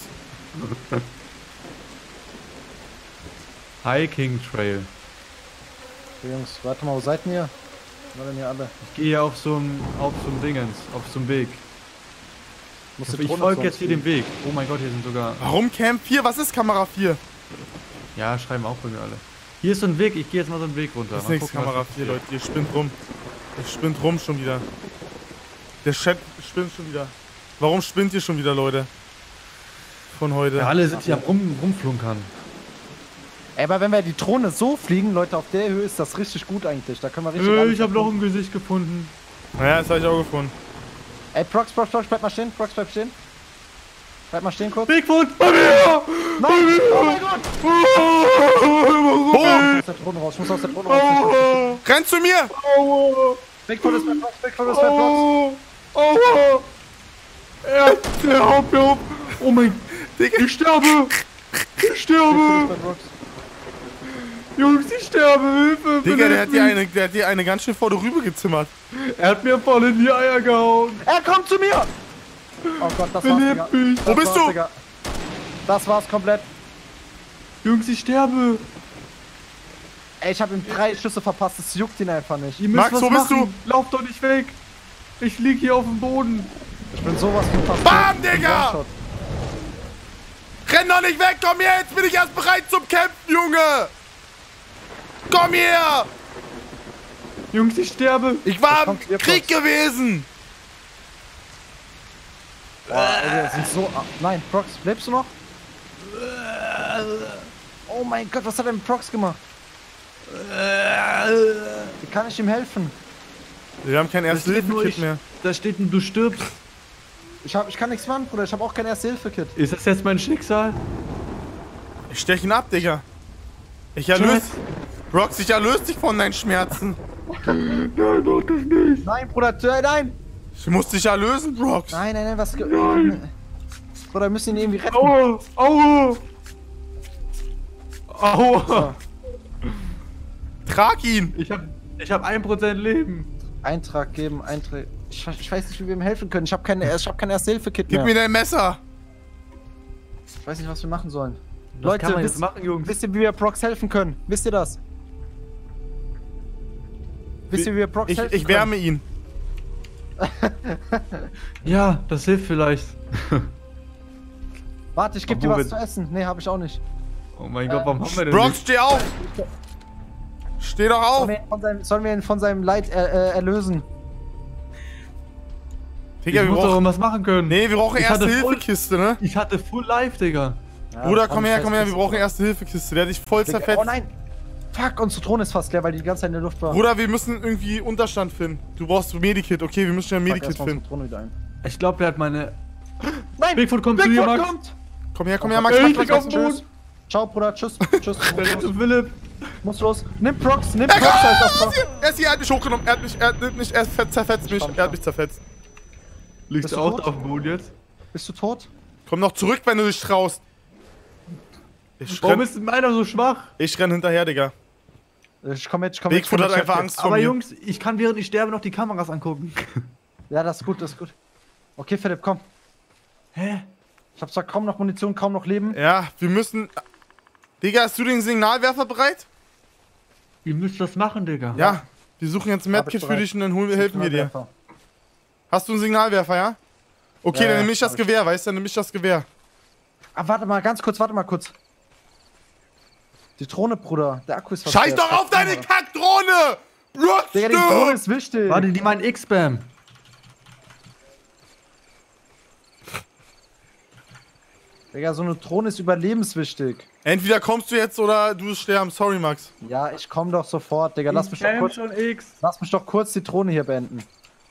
Hiking Trail. Okay, Jungs, warte mal, wo seid ihr? Wo denn hier alle? Ich gehe hier auf so ein, auf so ein Dingens, auf so einem Weg. Muss Ich, die ich Drohne folge zu jetzt uns hier dem Weg. Oh mein Gott, hier sind sogar... Warum Camp vier? Was ist Kamera vier? Ja, schreiben auch bei mir alle. Hier ist so ein Weg, ich gehe jetzt mal so einen Weg runter. Das ist Mal nichts, gucken, was Kamera passiert. vier, Leute. Ihr spinnt rum. Ihr spinnt rum schon wieder. Der Chat spinnt schon wieder. Warum spinnt ihr schon wieder, Leute? Von heute. Ja, alle sind hier am rum, rumflunkern. Ey, aber wenn wir die Drohne so fliegen, Leute, auf der Höhe ist das richtig gut eigentlich. Da können wir richtig... Äh, alles ich habe noch erkunden. ein Gesicht gefunden. Ja, das habe ich auch gefunden. Ey, Prox, Prox, Prox, bleib mal stehen. Prox, bleib stehen. Bleib mal stehen kurz. Bigfoot! Bei mir! Nein! Oh mein Gott! Oh! Ich muss aus der Drohne raus, ich muss aus der Drohne raus. Renn zu mir! Bigfoot ist bei Prox, Bigfoot ist bei Prox. Oh! Oh! Er, der haut mir auf! Oh mein... Digga. Ich sterbe! Ich Bigfoot sterbe! ist bei Prox. Jungs, ich sterbe! Hilfe! Digga, der hat, hilf dir mir. eine, der hat dir eine ganz schön vor der Rübe gezimmert. Er hat mir voll in die Eier gehauen! Er kommt zu mir! Oh Gott, das war's, Digga. Belebt mich! Das Wo bist war's, du? Digga. Das war's komplett. Jungs, ich sterbe! Ey, ich hab ihm drei Schüsse verpasst, das juckt ihn einfach nicht. Ihr müsst Max, was wo bist machen. Lauf doch nicht weg! Ich lieg hier auf dem Boden! Ich bin sowas von fast. Bam, tot. Digga! One-Shot. Renn doch nicht weg, komm her, jetzt bin ich erst bereit zum Kämpfen, Junge! Komm her! Jungs, ich sterbe! Ich war im kommt hier, Krieg gewesen! Boah, ey, wir sind so. Ah, nein, Prox, lebst du noch? Oh mein Gott, was hat denn Prox gemacht? Wie kann ich ihm helfen? Wir haben kein Das steht nur Erste-Hilfe-Kit ich. mehr. Da steht ein, du stirbst. Ich, hab, ich kann nichts machen, Bruder. Ich habe auch kein Erste-Hilfe-Kit. Ist das jetzt mein Schicksal? Ich stech ihn ab, Digga. Ich erlöse. Brox, ich erlöse dich von deinen Schmerzen. Nein, mach das nicht. Nein, Bruder, tö- nein! Ich muss dich erlösen, Brox. Nein, nein, nein, was. ge- Bruder, wir müssen ihn irgendwie retten. Aua! Aua! Aua! Trag ihn. Ich hab, ich hab ein Prozent Leben. Eintrag geben, Eintrag. Ich, ich weiß nicht, wie wir ihm helfen können. Ich habe keine, ich hab kein Erste-Hilfe-Kit Gib mehr. mir dein Messer. Ich weiß nicht, was wir machen sollen. Was Leute, kann man wisst, jetzt machen, Jungs? wisst ihr, wie wir Prox helfen können? Wisst ihr das? Wisst ihr, wie wir Prox Ich, helfen ich wärme ihn. Ja, das hilft vielleicht. können? Warte, ich geb dir Obwohl was wir- zu essen. Nee, habe ich auch nicht. Oh mein Gott, warum haben wir denn Brox, nichts? steh auf. Steh doch auf. Sollen wir ihn von seinem, sollen wir ihn von seinem Leid äh, äh, erlösen? Digga, Ich wir muss doch brauchen... irgendwas machen können. Nee, wir brauchen Ich hatte Erste-Hilfe-Kiste, ne? Ich hatte Full Life, Digga. Ja, Bruder, komm, komm her, scheiß komm her, wir Kiste, brauchen Bruder. Erste-Hilfe-Kiste. Der hat dich voll Digga, zerfetzt. Oh nein! Fuck, unsere Drohne ist fast leer, weil die die ganze Zeit in der Luft war. Bruder, wir müssen irgendwie Unterstand finden. Du brauchst ein Medikit. Okay, wir müssen schnell ein Fuck, Medikit erst mal finden. unsere Drohne wieder ein. Ich glaube, der hat meine... Nein! Bigfoot kommt zu dir, Bigfoot Max. kommt! Komm her, komm her, Oh, Max. Ey, Max, ich Max, lieg auf Max. dem Tschüss. Ciao, Bruder, tschüss. Tschüss. Der letzte Philipp. Muss los. Nimm Prox, nimm Er Prox als ist Opfer. hier, er ist hier, er hat mich hochgenommen. Er hat mich, er hat mich, er ver- zerfetzt mich. Er hat mich zerfetzt. Liegst Bist du du auch tot? auf dem Boden jetzt? Bist du tot? Komm noch zurück, wenn du dich traust. Ich Warum renn, ist denn meiner so schwach? ich renn hinterher, Digga. Ich komm mit, ich komm mit. ich Bigfoot komm hat mit, einfach Chef. Angst vor Aber mir. Jungs, ich kann während ich sterbe noch die Kameras angucken. Ja, das ist gut, das ist gut. Okay, Philipp, komm. Hä? Ich hab zwar kaum noch Munition, kaum noch Leben. Ja, wir müssen... Digga, hast du den Signalwerfer bereit? Ihr müsst das machen, Digga. Ja. Wir suchen jetzt ein Hab ich Medkit für bereit. dich und dann holen wir, helfen wir dir. Signalwerfer. Hast du einen Signalwerfer, ja? Okay, Ja, dann ja, nimm ich das hab ich. Gewehr, weißt du? Dann nimm ich das Gewehr. Ah, warte mal, ganz kurz, warte mal kurz. Die Drohne, Bruder. Der Akku ist fast Scheiß leer. doch auf deine Kackdrohne! Rutsch, Digga, die Drohne ist wichtig. Warte, die meinen X-Spam. Digga, so eine Drohne ist überlebenswichtig. Entweder kommst du jetzt oder du wirst sterben. Sorry, Max. Ja, ich komm doch sofort, Digga. Lass mich doch kurz, schon X. lass mich doch kurz die Drohne hier beenden.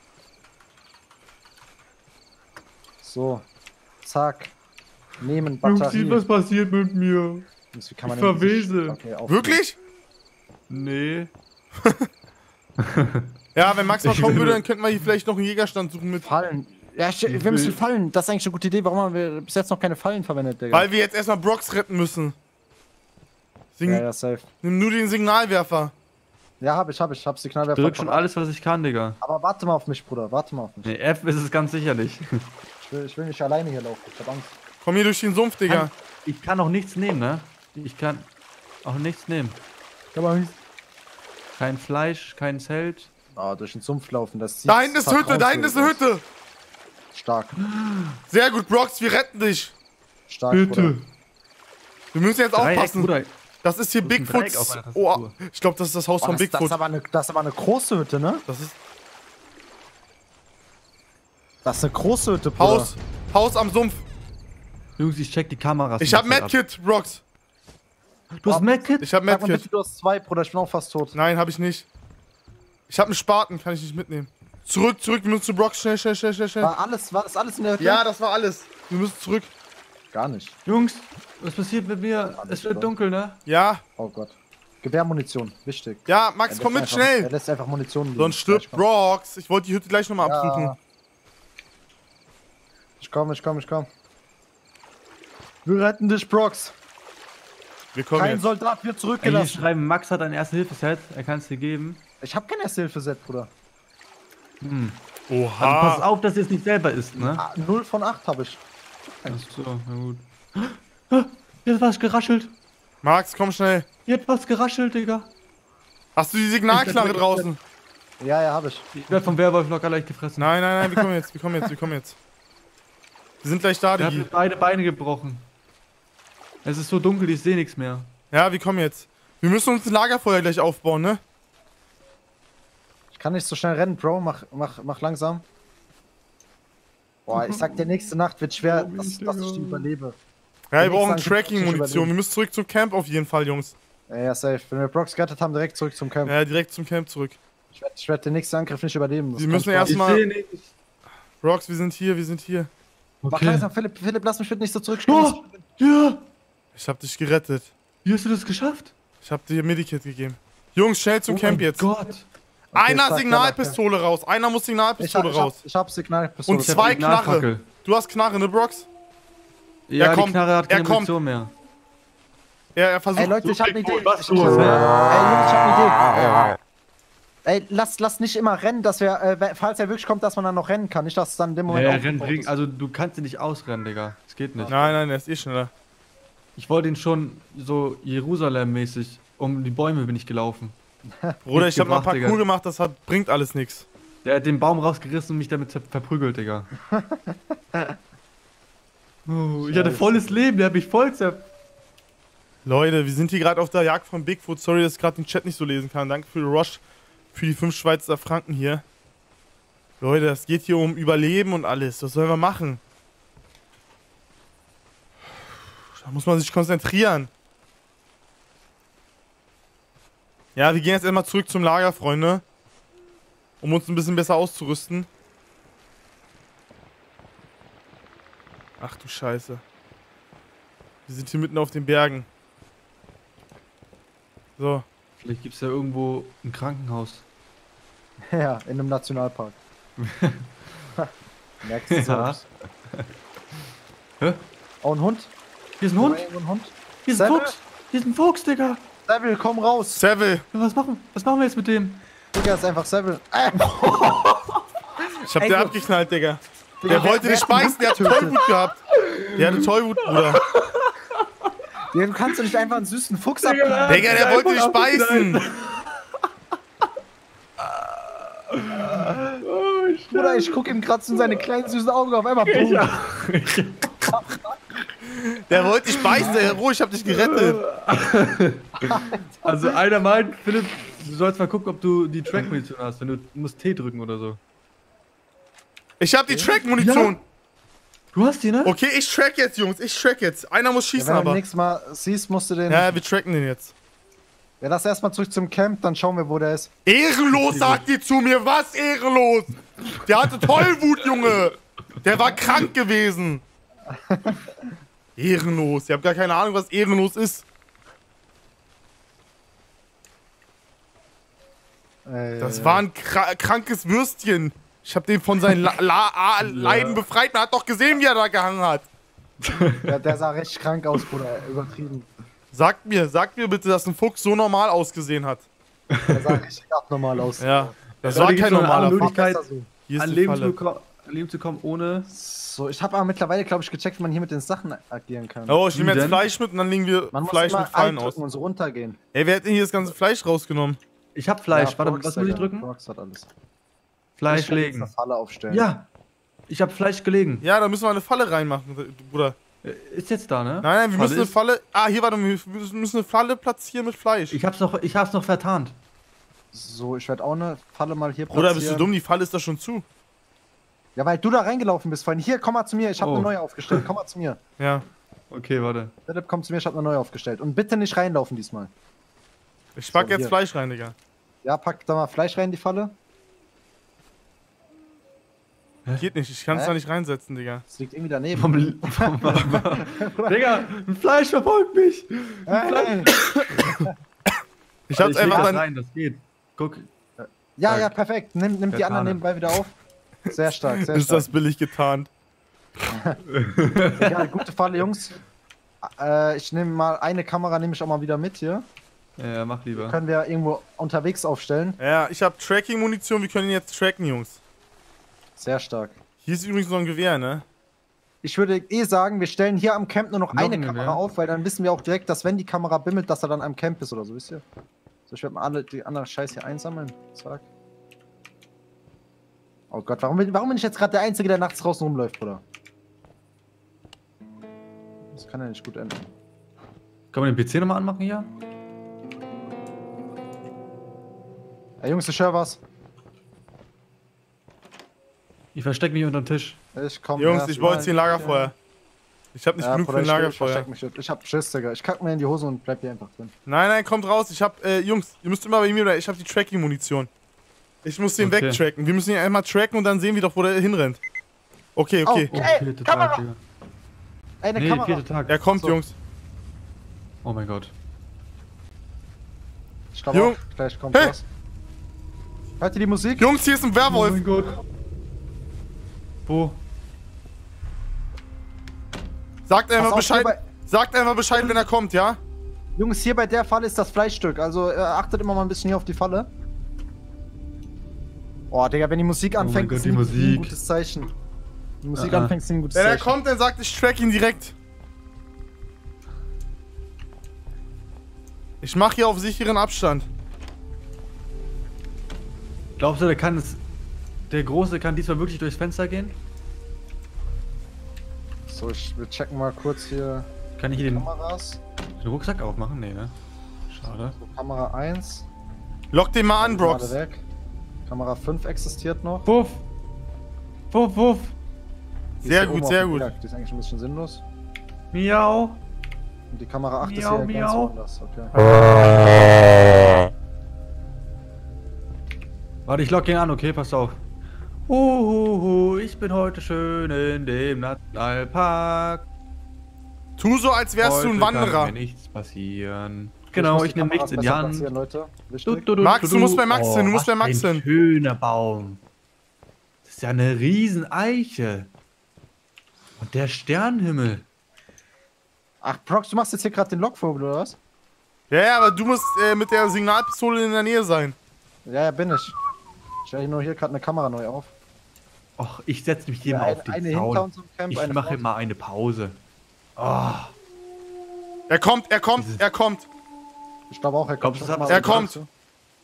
So. Zack. Nehmen Jungs, Batterie. was passiert mit mir? Jungs, wie kann man ich denn diese- verwese. Okay, auf- Wirklich? Nee. Ja, wenn Max noch Ich kommen will- würde, dann könnten wir hier vielleicht noch einen Jägerstand suchen mit. Fallen. Ja, ich, wir müssen Fallen. Das ist eigentlich eine gute Idee. Warum haben wir bis jetzt noch keine Fallen verwendet, Digga? Weil wir jetzt erstmal Brox retten müssen. Sign Ja, ja, safe. Nimm nur den Signalwerfer. Ja, hab ich, hab ich. Hab Signalwerfer. Drück schon alles, was ich kann, Digga. Aber warte mal auf mich, Bruder. Warte mal auf mich. Nee, F ist es ganz sicher nicht. Ich will, ich will nicht alleine hier laufen. Ich hab Angst. Komm hier durch den Sumpf, Digga. Ich kann auch nichts nehmen, ne? Ich kann auch nichts nehmen. Ich hab Angst. Kein Fleisch, kein Zelt. Ah, durch den Sumpf laufen. Das Da hinten ist eine Hütte, da hinten ist eine Hütte. Stark. Sehr gut, Brox, wir retten dich. Stark, Bruder. Wir müssen jetzt Dreieck, aufpassen. Bruder. Das ist hier Das ist ein Dreieck Bigfoots. auf meiner Tastatur. Oh, ich glaube, das ist das Haus Oh, von das, das, Bigfoot. ist aber eine, das ist aber eine große Hütte, ne? Das ist. Das ist eine große Hütte, Bruder. Haus. Haus am Sumpf. Jungs, ich check die Kameras. Ich hab Medkit, Rocks. Du hast Medkit? Ich hab Sag mal bitte, Medkit. du hast zwei, Bruder. Ich bin auch fast tot. Nein, hab ich nicht. Ich hab einen Spaten, kann ich nicht mitnehmen. Zurück, zurück, wir müssen zu Brock. Schnell, schnell, schnell, schnell, schnell. War alles, war das alles in der Hütte? Ja, das war alles. Wir müssen zurück. Gar nicht. Jungs, was passiert mit mir? Es wird dunkel, ne? Ja, Oh Gott. Gewehrmunition, wichtig. ja, Max, Er komm mit, lässt einfach, Er schnell. lässt einfach Munition liegen. Sonst stirbt Ja, ich komm. Rocks. Ich wollte die Hütte gleich nochmal absuchen. Ja. Ich komm, ich komm, ich komm. Wir retten dich, Brox. Wir kommen Kein jetzt. Soldat wird Ey, hier zurückgelassen. schreiben, Max hat ein Erste-Hilfe-Set. Er kann es dir geben. Ich hab kein Erste-Hilfe-Set, Bruder. Hm. Also pass Oha. auf, dass es nicht selber ist, ne? Ah, null von acht habe ich. Achso, na gut. Ah, Jetzt was geraschelt. Max, komm schnell. Jetzt was geraschelt, Digga. Hast du die Signalknarre draußen? Ja, ja, habe ich. Ich werde vom Werwolf locker leicht gefressen. Nein, nein, nein, wir kommen jetzt, wir kommen jetzt, wir kommen jetzt. Wir sind gleich da, Der hat Digi. mir beide Beine gebrochen. Es ist so dunkel, ich sehe nichts mehr. Ja, wir kommen jetzt. Wir müssen uns ein Lagerfeuer gleich aufbauen, ne? Ich kann nicht so schnell rennen, Bro. Mach, mach, mach langsam. Boah, ich sag dir, nächste Nacht wird schwer, dass, dass ich die überlebe. Ja, wir Nichts brauchen sagen, Tracking-Munition. überleben. Wir müssen zurück zum Camp auf jeden Fall, Jungs. Ja, ja, safe. Wenn wir Brox gerettet haben, direkt zurück zum Camp. Ja, direkt zum Camp zurück. Ich werde werd den nächsten Angriff nicht überleben. Das Sie kann müssen ich erst Ich mal- sehe nichts. Rocks, wir sind hier, wir sind hier. Mach Okay. langsam, Philipp, Philipp, lass mich bitte nicht so zurück. Oh, ja. Ich hab dich gerettet. Wie hast du das geschafft? Ich hab dir Medikit gegeben. Jungs, schnell zum Oh Camp mein jetzt. Gott. Einer stark, Signalpistole raus. Einer muss Ich hab, Signalpistole ich hab, raus. ich hab Signalpistole. Und zwei Knarre. Signalfackel. Du hast Knarre, ne, Brox? Ja, Er kommt, die Knarre hat keine er kommt. Munition mehr. Ja, er versucht. Ey, Leute, ich hab eine Idee. Ich, Was ich, du? ey, Jungs, ich hab eine Idee. Ey, lass, lass nicht immer rennen, dass wir, äh, falls er wirklich kommt, dass man dann noch rennen kann. Nicht, dass es dann in dem Moment Ja, aufgebaut rennt, bring, ist. also du kannst ihn nicht ausrennen, Digga. Das geht nicht. Nein, nein, er ist eh schneller. Ich wollte ihn schon so Jerusalem-mäßig. Um die Bäume bin ich gelaufen. Bruder, Nichts ich hab mal ein gebracht, Parcours Digga. gemacht, das hat, bringt alles nichts. Der hat den Baum rausgerissen und mich damit ver- verprügelt, Digga. Oh, ich hatte volles Leben, der hat mich voll zer... Leute, wir sind hier gerade auf der Jagd von Bigfoot. Sorry, dass ich gerade den Chat nicht so lesen kann. Danke für den Rush, für die fünf Schweizer Franken hier. Leute, es geht hier um Überleben und alles. Was sollen wir machen? Da muss man sich konzentrieren. Ja, wir gehen jetzt erstmal zurück zum Lager, Freunde. Um uns ein bisschen besser auszurüsten. Ach du Scheiße. Wir sind hier mitten auf den Bergen. So. Vielleicht gibt's ja irgendwo ein Krankenhaus. Ja, in einem Nationalpark. Merkst du Ja. selbst. Hä? Oh, ein Hund? Hier ist ein Hund! Irgendwo ein Hund? Hier ist ein Seville? Fuchs! Hier ist ein Fuchs, Digga! Seville, komm raus! Seville, Was machen, was machen wir jetzt mit dem? Digga, ist einfach Seville. Äh, ich hab Ey, den du- abgeknallt, Digga. Digga, Der wollte wer- dich wer hat beißen, der hat getötet? Tollwut gehabt. Der hatte Tollwut, Bruder. Ja, du kannst doch nicht einfach einen süßen Fuchs abknallen. Digga, der wollte dich beißen. Bruder, ich guck ihm gerade in seine kleinen süßen Augen auf einmal. Boom. Der wollte dich beißen, der Hero, ich hab dich gerettet. Also einer meint, Philipp, du sollst mal gucken, ob du die Track-Munition hast, wenn du, du musst T drücken oder so. Ich hab die Track-Munition. Du hast die, ne? Okay, ich track jetzt, Jungs. Ich track jetzt. Einer muss Ja, schießen, wenn du aber. nächstes Mal siehst, musst du den. Ja, wir tracken den jetzt. Ja, lass erstmal zurück zum Camp, dann schauen wir, wo der ist. Ehrenlos, sagt ihr zu mir. Was ehrenlos? Der hatte Tollwut, Junge. Der war krank gewesen. Ehrenlos. Ihr habt gar keine Ahnung, was ehrenlos ist. Äh, Das war ein kra krankes Würstchen. Ich hab den von seinen La La A Leiden befreit. Man hat doch gesehen, wie er da gehangen hat. Ja, der sah recht krank aus, Bruder. Übertrieben. Sagt mir, sagt mir bitte, dass ein Fuchs so normal ausgesehen hat. Der sah richtig abnormal aus. Ja, das Ja, war da gibt's kein noch eine normaler andere Fuchs. Möglichkeit, Besser so. Hier ist an die Leben zu, Falle. ko- an Leben zu kommen, ohne... So, ich habe aber mittlerweile, glaube ich, gecheckt, wie man hier mit den Sachen agieren kann. Oh, ich nehme Wie jetzt denn? Fleisch mit und dann legen wir Man muss Fleisch immer mit Fallen aus. drücken und so runtergehen. Ey, wer hat denn hier das ganze Fleisch rausgenommen? Ich hab Fleisch, Ja, warte, Prox, was muss ich Digga. drücken? Prox hat alles. Fleisch Ich will jetzt legen. eine Falle aufstellen. Ja, ich hab Fleisch gelegen. Ja, da müssen wir eine Falle reinmachen, Bruder. Äh, Ist jetzt da, ne? Nein, nein, wir Falle müssen eine ist- Falle. Ah, hier, warte, wir müssen eine Falle platzieren mit Fleisch. Ich hab's noch, ich hab's noch vertarnt. So, ich werde auch eine Falle mal hier Bruder, bist du platzieren. dumm? Die Falle ist da schon zu. Ja, weil du da reingelaufen bist vorhin. Hier, komm mal zu mir, ich habe Oh. eine neue aufgestellt. Komm mal zu mir. Ja. Okay, warte. Philipp, komm zu mir, ich habe eine neue aufgestellt. Und bitte nicht reinlaufen diesmal. Ich pack So, jetzt hier. Fleisch rein, Digga. Ja, pack da mal Fleisch rein in die Falle. Geht nicht, ich kann es Hä? da nicht reinsetzen, Digga. Das liegt irgendwie daneben. Vom, vom, Digga, ein Fleisch verfolgt mich. Hey. Ich hab's Ich leg einfach das dann. rein, das geht. Guck. Ja, Stark. ja, perfekt. Nimm, nimm die Der anderen Tane. nebenbei wieder auf. Sehr stark, sehr Ist stark. das billig getarnt. Ja, gute Falle, Jungs. Äh, ich nehme mal eine Kamera, nehme ich auch mal wieder mit hier. Ja, mach lieber. Können wir irgendwo unterwegs aufstellen. Ja, ich hab Tracking-Munition, wir können ihn jetzt tracken, Jungs. Sehr stark. Hier ist übrigens noch ein Gewehr, ne? Ich würde eh sagen, wir stellen hier am Camp nur noch, Noch eine ein Kamera Gewehr? auf, weil dann wissen wir auch direkt, dass wenn die Kamera bimmelt, dass er dann am Camp ist oder so, wisst ihr? So, ich werde mal alle die anderen Scheiß hier einsammeln. Zack. Oh Gott, warum bin, warum bin ich jetzt gerade der Einzige, der nachts draußen rumläuft, Bruder? Das kann ja nicht gut enden. Kann man den P C nochmal anmachen hier? Ey, Jungs, ich höre was. Ich versteck mich unter den Tisch. Ich komm Jungs, erst ich baue mal. jetzt hier ein Lagerfeuer. Ich hab nicht Ja, genug Bruder, für ein ich, ich Lagerfeuer. versteck mich. Ich hab Schiss, Digga. Ich kack mir in die Hose und bleib hier einfach drin. Nein, nein, kommt raus. Ich hab, äh, Jungs, ihr müsst immer bei mir bleiben. Ich hab die Tracking-Munition. Ich muss den Okay. wegtracken. Wir müssen ihn einmal tracken und dann sehen wir doch, wo der hinrennt. Okay, okay. Oh. Oh, Ey, vierte Kamera! Tag, Digga. Ey, eine Nee, Kamera. vierte Tag. Er kommt, So. Jungs. Oh mein Gott. Ich glaube Jung- auch, gleich kommt Hey! was. Hört ihr die Musik? Jungs, hier ist ein Werwolf. Oh mein Gott. Wo? Sagt einfach auf, Bescheid. hier bei- Sagt einfach Bescheid, wenn er kommt, ja? Jungs, hier bei der Falle ist das Fleischstück. Also äh, achtet immer mal ein bisschen hier auf die Falle. Oh, Digga, wenn die Musik anfängt, Gott, ist die nie, nie Musik. ein gutes Zeichen. Die Musik Ah, ah. anfängt, ist nie ein gutes Wenn er Zeichen. kommt, dann sagt, ich track ihn direkt. Ich mach hier auf sicheren Abstand. Glaubst du, der kann es. Der Große kann diesmal wirklich durchs Fenster gehen? So, ich, wir checken mal kurz hier Kann ich hier den, Kameras. den Rucksack aufmachen? Nee, ne? Schade. So, Kamera eins. Lock den mal an, Gerade Brox. weg. Kamera fünf existiert noch. Wuff! Wuff, wuff! Die Sehr ist hier gut, oben sehr auf dem gut. Berg. Die ist eigentlich ein bisschen sinnlos. Miau! Und die Kamera acht ist Miau, hier ganz miau. woanders. Okay. Warte, ich lock ihn an, okay? Pass auf. Uhuhu, ich bin heute schön in dem Nationalpark. Tu so, als wärst du ein Heute Wanderer. Kann mir nichts passieren. Ich Genau, muss ich die nehme Kameras nichts in die besser Hand. platzieren, Leute. Du, Wichtig. du, du, Max, du musst bei Max Oh, hin, du musst bei was Max ein hin. schöner Baum. Das ist ja eine Rieseneiche. Und der Sternenhimmel. Ach, Prox, du machst jetzt hier gerade den Lockvogel, oder was? Ja, ja, aber du musst äh, mit der Signalpistole in der Nähe sein. Ja, ja, bin ich. Ich stelle nur hier gerade eine Kamera neu auf. Och, ich setze mich hier Ja, mal ein- auf den eine hinter Zaun. unserem Camp, Ich eine mache vor- mal eine Pause. Oh, Er kommt, er kommt, Dieses- er kommt. Ich glaube auch, er kommt. Glaubst du, das Mal hat- Er so kommt. zu.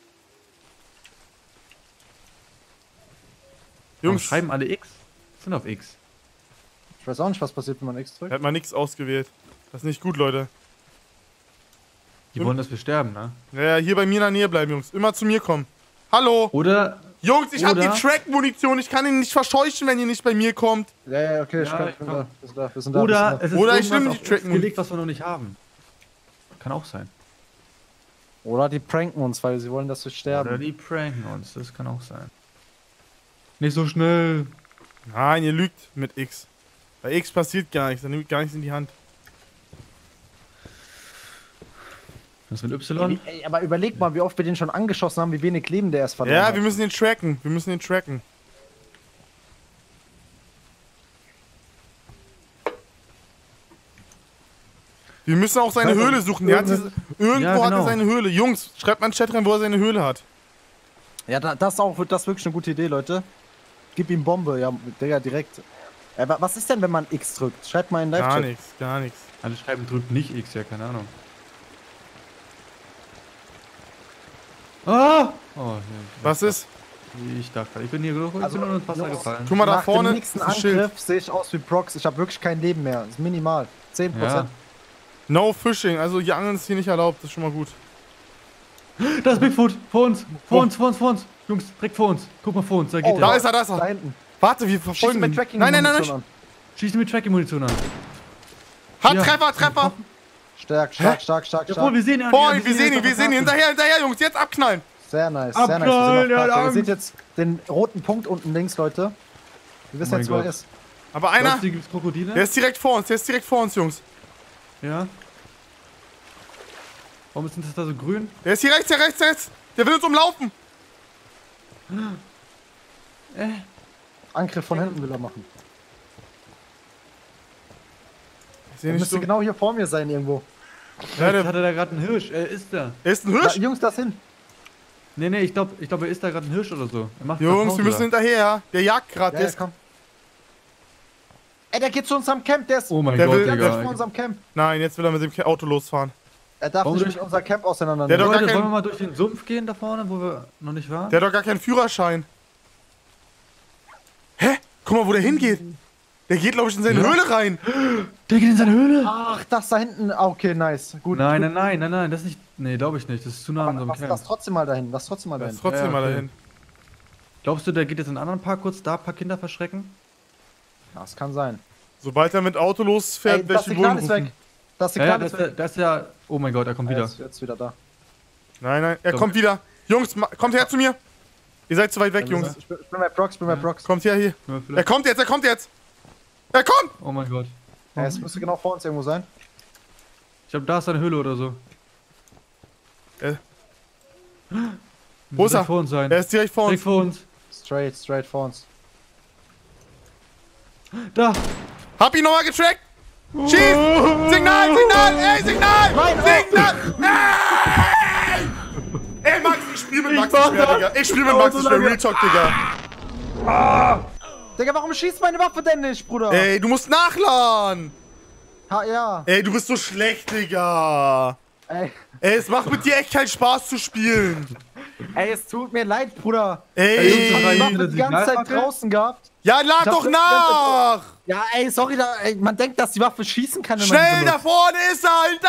Warum Jungs, schreiben alle X? Sind auf X. Ich weiß auch nicht, was passiert, wenn man X drückt. er hat mal nichts ausgewählt. Das ist nicht gut, Leute. Die wollen, dass wir sterben, ne? Ja, ja, hier bei mir in der Nähe bleiben, Jungs. Immer zu mir kommen. Hallo? Oder. Jungs, ich hab Oder- die Track-Munition. Ich kann ihn nicht verscheuchen, wenn ihr nicht bei mir kommt. Ja, ja, okay, ich, Ja, kann, ich ich bin komm. da. Wir sind da, wir sind da. Oder wir es sind ist Oder ich irgendwas nehm auf die X Tracken- gelegt, was wir noch nicht haben. Kann auch sein. da. Oder die pranken uns, weil sie wollen, dass wir sterben. Oder die pranken uns, das kann auch sein. Nicht so schnell. Nein, ihr lügt mit X. Bei X passiert gar nichts. Er nimmt gar nichts in die Hand. Was mit Y? Ey, aber überleg mal, wie oft wir den schon angeschossen haben, wie wenig Leben der erst verloren Ja, hat. wir müssen den tracken. Wir müssen den tracken. Wir müssen auch seine Also, Höhle suchen. Der hat diese, irgendwo Ja, hat er genau. seine Höhle. Jungs, schreibt mal in den Chat rein, wo er seine Höhle hat. Ja, da, das ist auch das ist wirklich eine gute Idee, Leute. Gib ihm Bombe, ja, Digga, direkt. Ja, wa- was ist denn, wenn man X drückt? Schreibt mal in den Gar Live-Chat. nichts, gar nichts. Alle schreiben, drückt nicht X, ja, keine Ahnung. Ah! Oh, nee, Was ist? Ich dachte, ich bin hier ich Also, bin nur ins Wasser Jungs, gefallen. Guck mal da Nach vorne. dem nächsten ist ein Schild. Angriff sehe ich aus wie Prox. Ich habe wirklich kein Leben mehr. Das ist minimal. zehn Prozent. No Fishing. Also hier Angeln ist hier nicht erlaubt. Das ist schon mal gut. Das ist Bigfoot! Vor uns! Vor Wo? uns, vor uns, vor uns! Jungs, direkt vor uns! Guck mal vor uns, da geht Oh, er. Da ist er, da ist Da er. hinten. Warte, wir Schieß verfolgen mit ihn. Tracking Nein, nein, nein, Munition nein. an. Schieß mit Tracking-Munition an. Hat Ja. Treffer, Treffer. Stark, stark, stark, stark, Jawohl, stark. wir sehen ihn. Vor ihm, wir sehen ihn, wir sehen ihn. Hinterher, hinterher, Jungs. Jetzt abknallen. Sehr nice, sehr nice. Wir, Abknallen, sind auf der Karte. hat Ihr seht Angst. jetzt den roten Punkt unten links, Leute. Wir wissen Oh mein jetzt, wo er Gott. ist. Aber einer, Einer. Gibt's Krokodile? der ist direkt vor uns. Der ist direkt vor uns, Jungs. Ja. Warum ist denn das da so grün? Der ist hier rechts, der rechts, der rechts. Der will uns umlaufen. Angriff von hinten will er machen. Ich sehe Er nicht müsste so. genau hier vor mir sein irgendwo. Ja, Jetzt der hat er da gerade einen Hirsch. Er ist da. er ist ein Da, Hirsch. Jungs, das hin. Nee, nee, ich glaube, ich glaub, er ist da gerade ein Hirsch oder so. Er macht Jungs, Pause wir müssen da. hinterher. Der jagt gerade. Ja, Der, ja, ist- komm. Ey, der geht zu unserem Camp. Der ist Oh mein Der Gott, will- der ist vor Digga. unserem Camp. Nein, jetzt will er mit dem Auto losfahren. Er darf Warum nicht durch- mit unser Camp Der auseinandernehmen. doch gar Leute, kein- wollen wir mal durch den Sumpf gehen da vorne, wo wir noch nicht waren? Der hat doch gar keinen Führerschein. Hä? Guck mal, wo der hingeht. Der geht, glaube ich, in seine Ja. Höhle rein. Der geht in seine Höhle. Ach, das da hinten. Ah, okay, nice. Gut. Nein, gut. nein, nein, nein, nein, das ist nicht. Nee, glaube ich nicht. Das ist zu nah an Aber unserem lass, Camp. lass trotzdem mal dahin. Lass trotzdem mal Lass dahin. trotzdem Ja, mal okay. dahin. Glaubst du, der geht jetzt in einen anderen Park kurz da, ein paar Kinder verschrecken? Das kann sein. Sobald er mit Auto losfährt, Ey, werde das ich die Signal Bullen ist rufen. weg. Das Ja, ja, Signal das ist ist, ja, weg. das ist ja. Oh mein Gott, er kommt Er wieder. ist jetzt wieder da. Nein, nein, er Komm. kommt wieder. Jungs, ma- kommt her zu mir. Ihr seid zu weit weg, Ich Jungs. bin, ich bin bei Prox, ich bin bei Prox. Kommt her hier. Ja, Er vielleicht- kommt jetzt, er kommt jetzt. Er kommt! Oh mein Gott. Ja, es müsste genau vor uns irgendwo sein. Ich glaube, da ist eine Höhle oder so. Äh. Muss Wo ist er? vor uns sein. Er ist direkt vor Direkt uns. vor uns. Straight, straight vor uns. Da. Hab ihn nochmal getrackt. Schieß! Signal, Signal! Ey, Signal! Signal! Ey! Ey, Max, ich spiel mit Max nicht mehr, Digga. Ich spiel mit Max nicht mehr. Real Talk, Digga. Digga, warum schießt meine Waffe denn nicht, Bruder? Ey, du musst nachladen. Ha, ja. Ey, du bist so schlecht, Digga. Ey. Ey, es macht mit dir echt keinen Spaß zu spielen. Ey, es tut mir leid, Bruder. Ey, Ich hab die Ey, Waffe die ganze Zeit Signalfackel? draußen gehabt. ja, lad Ich hab doch das nach! Ja, ey, sorry, da, ey, man denkt, dass die Waffe schießen kann, wenn man Schnell, die da benutzt. vorne ist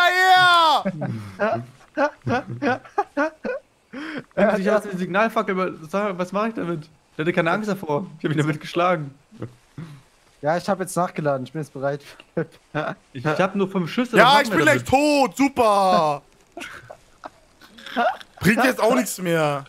er, hinterher! Er sich aus die Signalfackel. aber sag, Was mache ich damit? Der hatte keine Angst davor. Ich habe ihn damit geschlagen. Ja, ich habe jetzt nachgeladen, ich bin jetzt bereit. Ich, ich habe nur fünf Schüsse. Ja, was ich machen bin wir gleich tot, super! Bringt jetzt auch nichts mehr.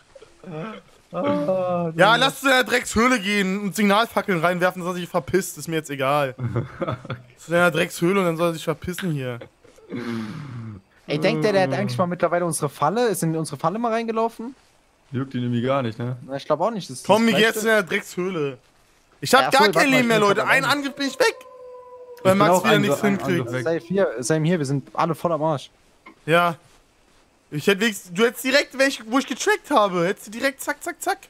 Ja, lass zu der Dreckshöhle gehen und Signalfackeln reinwerfen, dass er sich verpisst, ist mir jetzt egal. Zu deiner Dreckshöhle und dann soll er sich verpissen hier. Ey, denkt der, der hat eigentlich mal mittlerweile unsere Falle? Ist in unsere Falle mal reingelaufen? Juckt ihn irgendwie gar nicht, ne? Na, ich glaube auch nicht. Das ist Komm, das mir Gleiche. jetzt in der Dreckshöhle. Ich hab Ja, gar voll, warte kein mal, Leben ich mehr, bin Leute. grad Ein alleine. Angriff bin ich weg. Weil bin Max auch wieder ein- nichts ein hinkriegt. Angriff weg. Safe hier, same hier, wir sind alle voll am Arsch. Ja. Ich hätte wenigstens, du hättest direkt welche, wo ich getrackt habe. Hättest du direkt zack, zack, zack.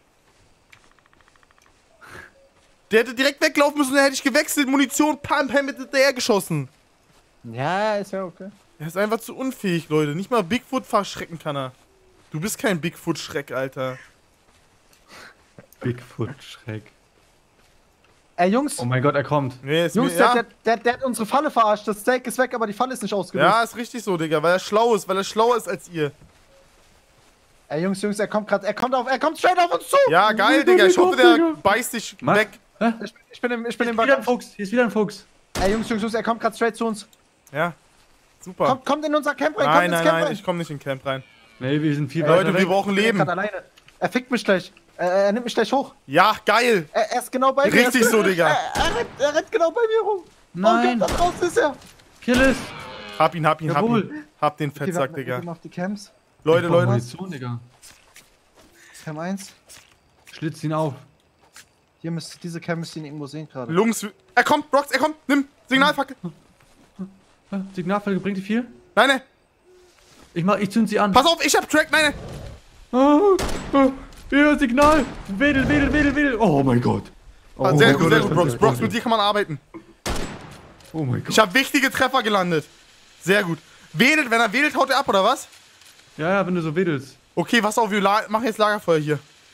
Der hätte direkt weglaufen müssen, dann hätte ich gewechselt, Munition, pam, pam, mit hinterher geschossen. Ja, ist ja okay. Er ist einfach zu unfähig, Leute. Nicht mal Bigfoot verschrecken kann er. Du bist kein Bigfoot-Schreck, Alter. Bigfoot-Schreck. Ey, Jungs, Oh mein Gott, er kommt. Nee, ist Jungs, mir, der, ja, der, der, der hat unsere Falle verarscht. Das Steak ist weg, aber die Falle ist nicht ausgelöst. ja, ist richtig so, Digga, weil er schlau ist, weil er schlauer ist als ihr. Ey, Jungs, Jungs, er kommt gerade, er kommt auf, er kommt straight auf uns zu. Ja, geil, Digga. Ich hoffe, der beißt dich Mach. weg. Ich, bin- ich bin im, ich bin Hier im ist wieder ein Bagage. Fuchs. Hier ist wieder ein Fuchs. Ey, Jungs, Jungs, Jungs, er kommt gerade straight zu uns. Ja, super. Kommt, kommt in unser Camp rein, nein, kommt ins nein, Camp nein, rein. ich komme nicht in Camp rein. Nee, wir sind viel Leute, weiter wir weg. brauchen Ich bin Leben. grad alleine. Er fickt mich gleich. Er, er nimmt mich gleich hoch. Ja, geil. Er, er ist genau bei mir. Richtig Er ist- so, Digga. Er, er, rennt, er rennt genau bei mir rum. Nein. Oh Gott, da draußen ist er. Kill es. Hab ihn, hab ihn, hab Jawohl. ihn. Hab den Okay, Fettsack, wir, wir Digga. gehen auf die Camps. Leute, Ich brauch Leute. Munition, Digga. Cam eins. Schlitz ihn auf. Hier müsste, diese Cam müsste ihn irgendwo sehen gerade. Jungs, er kommt, Brox, er kommt. Nimm, Signalfackel. Ah, Signalfackel, bringt die viel? Nein, nein. Ich mach, ich zünd sie an. Pass auf, ich hab Track. Nein, nein. Ah, ah, ja, Signal. Wedel, wedel, wedel, wedel. Oh mein Gott. Oh Ah, sehr mein gut, Gott, sehr das gut, ist Brox. ja Brox, toll. mit dir kann man arbeiten. Oh mein Gott. Ich hab wichtige Treffer gelandet. Sehr gut. Wedelt, wenn er wedelt, haut er ab, oder was? Ja, ja, wenn du so wedelst. Okay, pass auf, wir la- machen jetzt Lagerfeuer hier.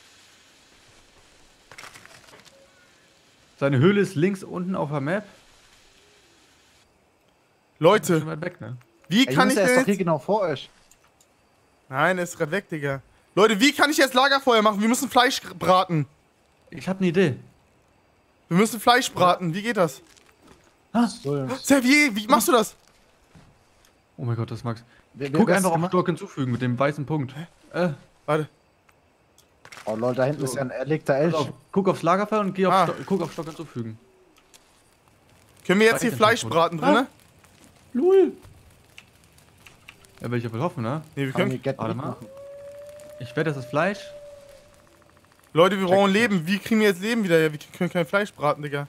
Seine Höhle ist links unten auf der Map. Leute, Schon weit weg, ne? wie Ey, kann Jungs, ich er ist denn doch hier jetzt... genau vor euch. Nein, er ist gerade weg, Digga. Leute, wie kann ich jetzt Lagerfeuer machen? Wir müssen Fleisch braten. Ich hab eine Idee. Wir müssen Fleisch braten. Wie geht das? So, Xavier, wie machst du das? Oh mein Gott, das Max. wer, wer Guck das einfach auf gemacht? Stock hinzufügen mit dem weißen Punkt. Äh, Warte. Oh lol, da hinten ist ja ein erlegter Elch. auf, guck aufs Lagerfeuer und geh auf Ah. Sto guck auf Stock hinzufügen. Können wir jetzt hier Weiter Fleisch Punkt. braten drinne? Lul. Ja, will ich ja wohl hoffen, ne? Nee, wir Kann können. die Get Warte nicht mal. machen. Ich werde das ist Fleisch. Leute, wir brauchen Leben. Wie kriegen wir jetzt Leben wieder her? Wir können kein Fleisch braten, Digga.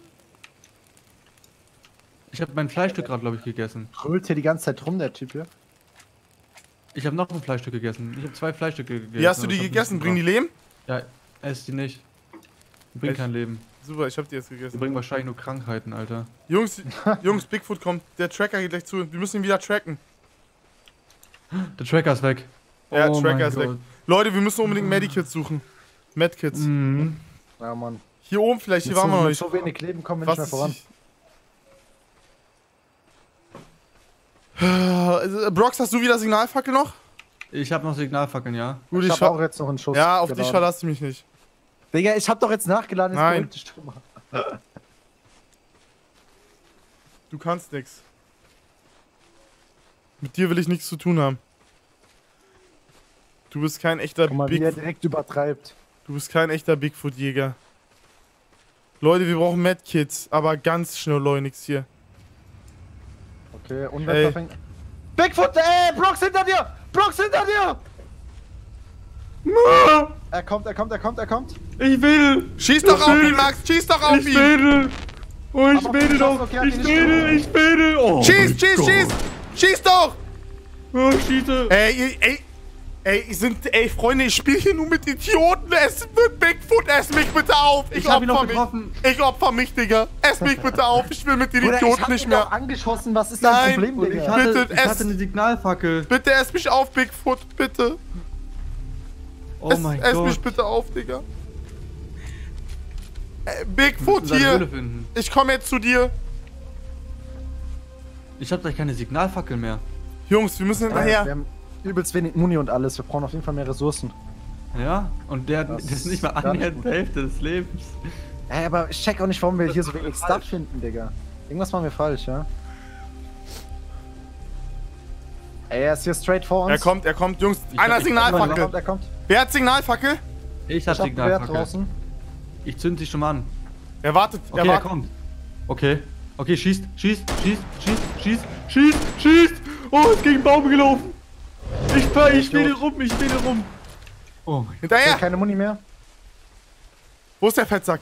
Ich habe mein Fleischstück gerade, glaube ich, gegessen. Brüllt hier die ganze Zeit rum, der Typ hier. Ich habe noch ein Fleischstück gegessen. Ich habe zwei Fleischstücke gegessen. Wie hast du aber die ich hab gegessen? nicht Bringen die Leben? gebracht. Ja, ess die nicht. Die bringen Echt? kein Leben. Super, ich hab die jetzt Die gegessen. bringen wahrscheinlich nur Krankheiten, Alter. Jungs, Jungs, Bigfoot kommt. Der Tracker geht gleich zu. Wir müssen ihn wieder tracken. Der Tracker ist weg. Ja, Oh Tracker mein ist weg. Gott. Leute, wir müssen unbedingt Medikits suchen. Medkits. Mhm. Ja, Mann. Hier oben vielleicht, hier Mit waren wir so, noch mit nicht. so wenig Leben kommen wir Was nicht mehr voran. ist Also, Brox, hast du wieder Signalfackel noch? Ich habe noch Signalfackeln, ja. Gut, Ich ich hab ver- auch jetzt noch einen Schuss. Ja, auf dich geladen. verlasse ich mich nicht. Digga, ich hab doch jetzt nachgeladen. jetzt Nein. beruhigt dich doch mal. Du kannst nix. Mit dir will ich nichts zu tun haben. Du bist kein echter Guck mal, wie er Big, direkt übertreibt. du bist kein echter Bigfoot-Jäger. Leute, wir brauchen Medkits, aber ganz schnellleunigst hier. Okay, Ey. Unwetter fängt. Bigfoot, ey, Brox hinter dir! Brox hinter dir! Er kommt, er kommt, er kommt, er kommt. Ich will! Schieß doch auf ihn, Max! Schieß doch auf ihn! wedel! Oh, ich Aber wedel Brox, doch! okay, hat Ich ihn nicht wedel, ich wedel! Oh, Schieß, mein schieß, Gott. schieß! Schieß doch! Oh, schieße! Ey, ey, ey, ey, sind, ey, Freunde, ich spiele hier nur mit Idioten. Es wird Bigfoot, ess mich bitte auf. Ich, Ich hab ihn opfer noch getroffen. mich. Ich opfer mich, Digga. Ess mich bitte auf. Ich will mit den Bruder, ich Idioten hab nicht ihn mehr. doch angeschossen, was ist Nein. dein Problem, Und ich Digga? hatte, Bitte, ich es- hatte eine Signalfackel. Bitte ess mich auf, Bigfoot, bitte. Oh ess, mein ess Gott. mich bitte auf, Digga. Äh, Wir Bigfoot müssen seine Höhle hier. finden. Ich komme jetzt zu dir. Ich hab gleich keine Signalfackel mehr. Jungs, wir müssen Ja, wir hinterher. haben übelst wenig Muni und alles. Wir brauchen auf jeden Fall mehr Ressourcen. Ja? Und der Das das ist nicht mal ist gar nicht annähernd gut. die Hälfte des Lebens. Ey, aber ich check auch nicht, warum wir hier so wenig Stuff finden, Digga. Irgendwas machen wir falsch, ja? Ey, er ist hier straight vor uns. Er kommt, er kommt, Jungs. Ich Einer hab- ich- Er Signalfackel. kommt, er kommt. Wer hat Signalfackel? Ich hab Ich hab Gewehr Signalfackel. draußen. Ich zünd sie schon mal an. Er wartet, Okay, er er wartet. kommt. Okay. Okay, schießt, schießt, schießt, schießt, schießt, schießt, schießt. Oh, ist gegen den Baum gelaufen. Ich fahr, ich will rum, ich will rum. Oh mein Gott. Ich Hinterher. hab keine Muni mehr. Wo ist der Fettsack?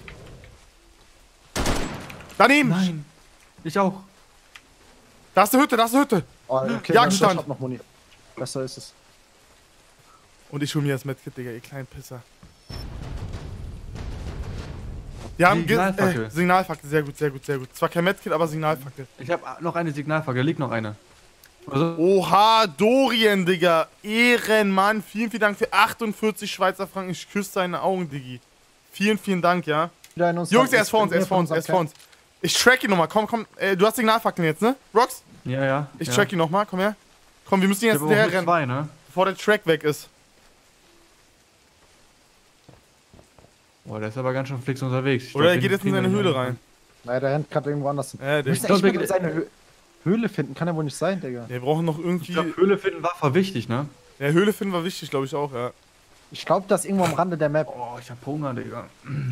Daneben. Nein. Ich auch. Da ist eine Hütte, da ist eine Hütte. Oh, okay, Jagdstand. ich hab noch Muni. Besser ist es. Und ich hol mir das Medkit, Digga, ihr kleinen Pisser. Wir haben ge- Signalfackel. Äh, Signalfackel, sehr gut, sehr gut, sehr gut. Zwar kein Medkit, aber Signalfackel. Ich hab noch eine Signalfackel, liegt noch eine. Also, Oha, Dorian, Digga. Ehrenmann. Vielen, vielen Dank für achtundvierzig Schweizer Franken. Ich küsse deine Augen, Diggi. Vielen, vielen Dank, ja. Wieder in uns Jungs, dran. er ist vor uns, er ist vor uns, er ist vor uns. Ich track ihn nochmal. Komm, komm. Äh, du hast Signalfackeln jetzt, ne? Rox? ja, ja. Ich ja. track ihn nochmal. Komm her. Komm, wir müssen ihn Ich jetzt hab aber hinterher auch rennen, zwei, ne? bevor der Track weg ist. Boah, der ist aber ganz schön fix unterwegs. Ich Oder glaub, er den geht jetzt in kriegen wir seine nicht Höhle mehr. rein. Nein, der rennt gerade irgendwo anders hin. Äh, Wir der, müssen glaub, echt wir mal geht- seine Hö Höhle finden. Kann ja wohl nicht sein, Digga. wir brauchen noch Ich irgendwie. glaub, Höhle finden war voll wichtig, ne? Ja, Höhle finden war wichtig, glaube ich auch, ja. Ich glaube, das ist irgendwo am Rande der Map. Oh, ich hab Hunger, Digga.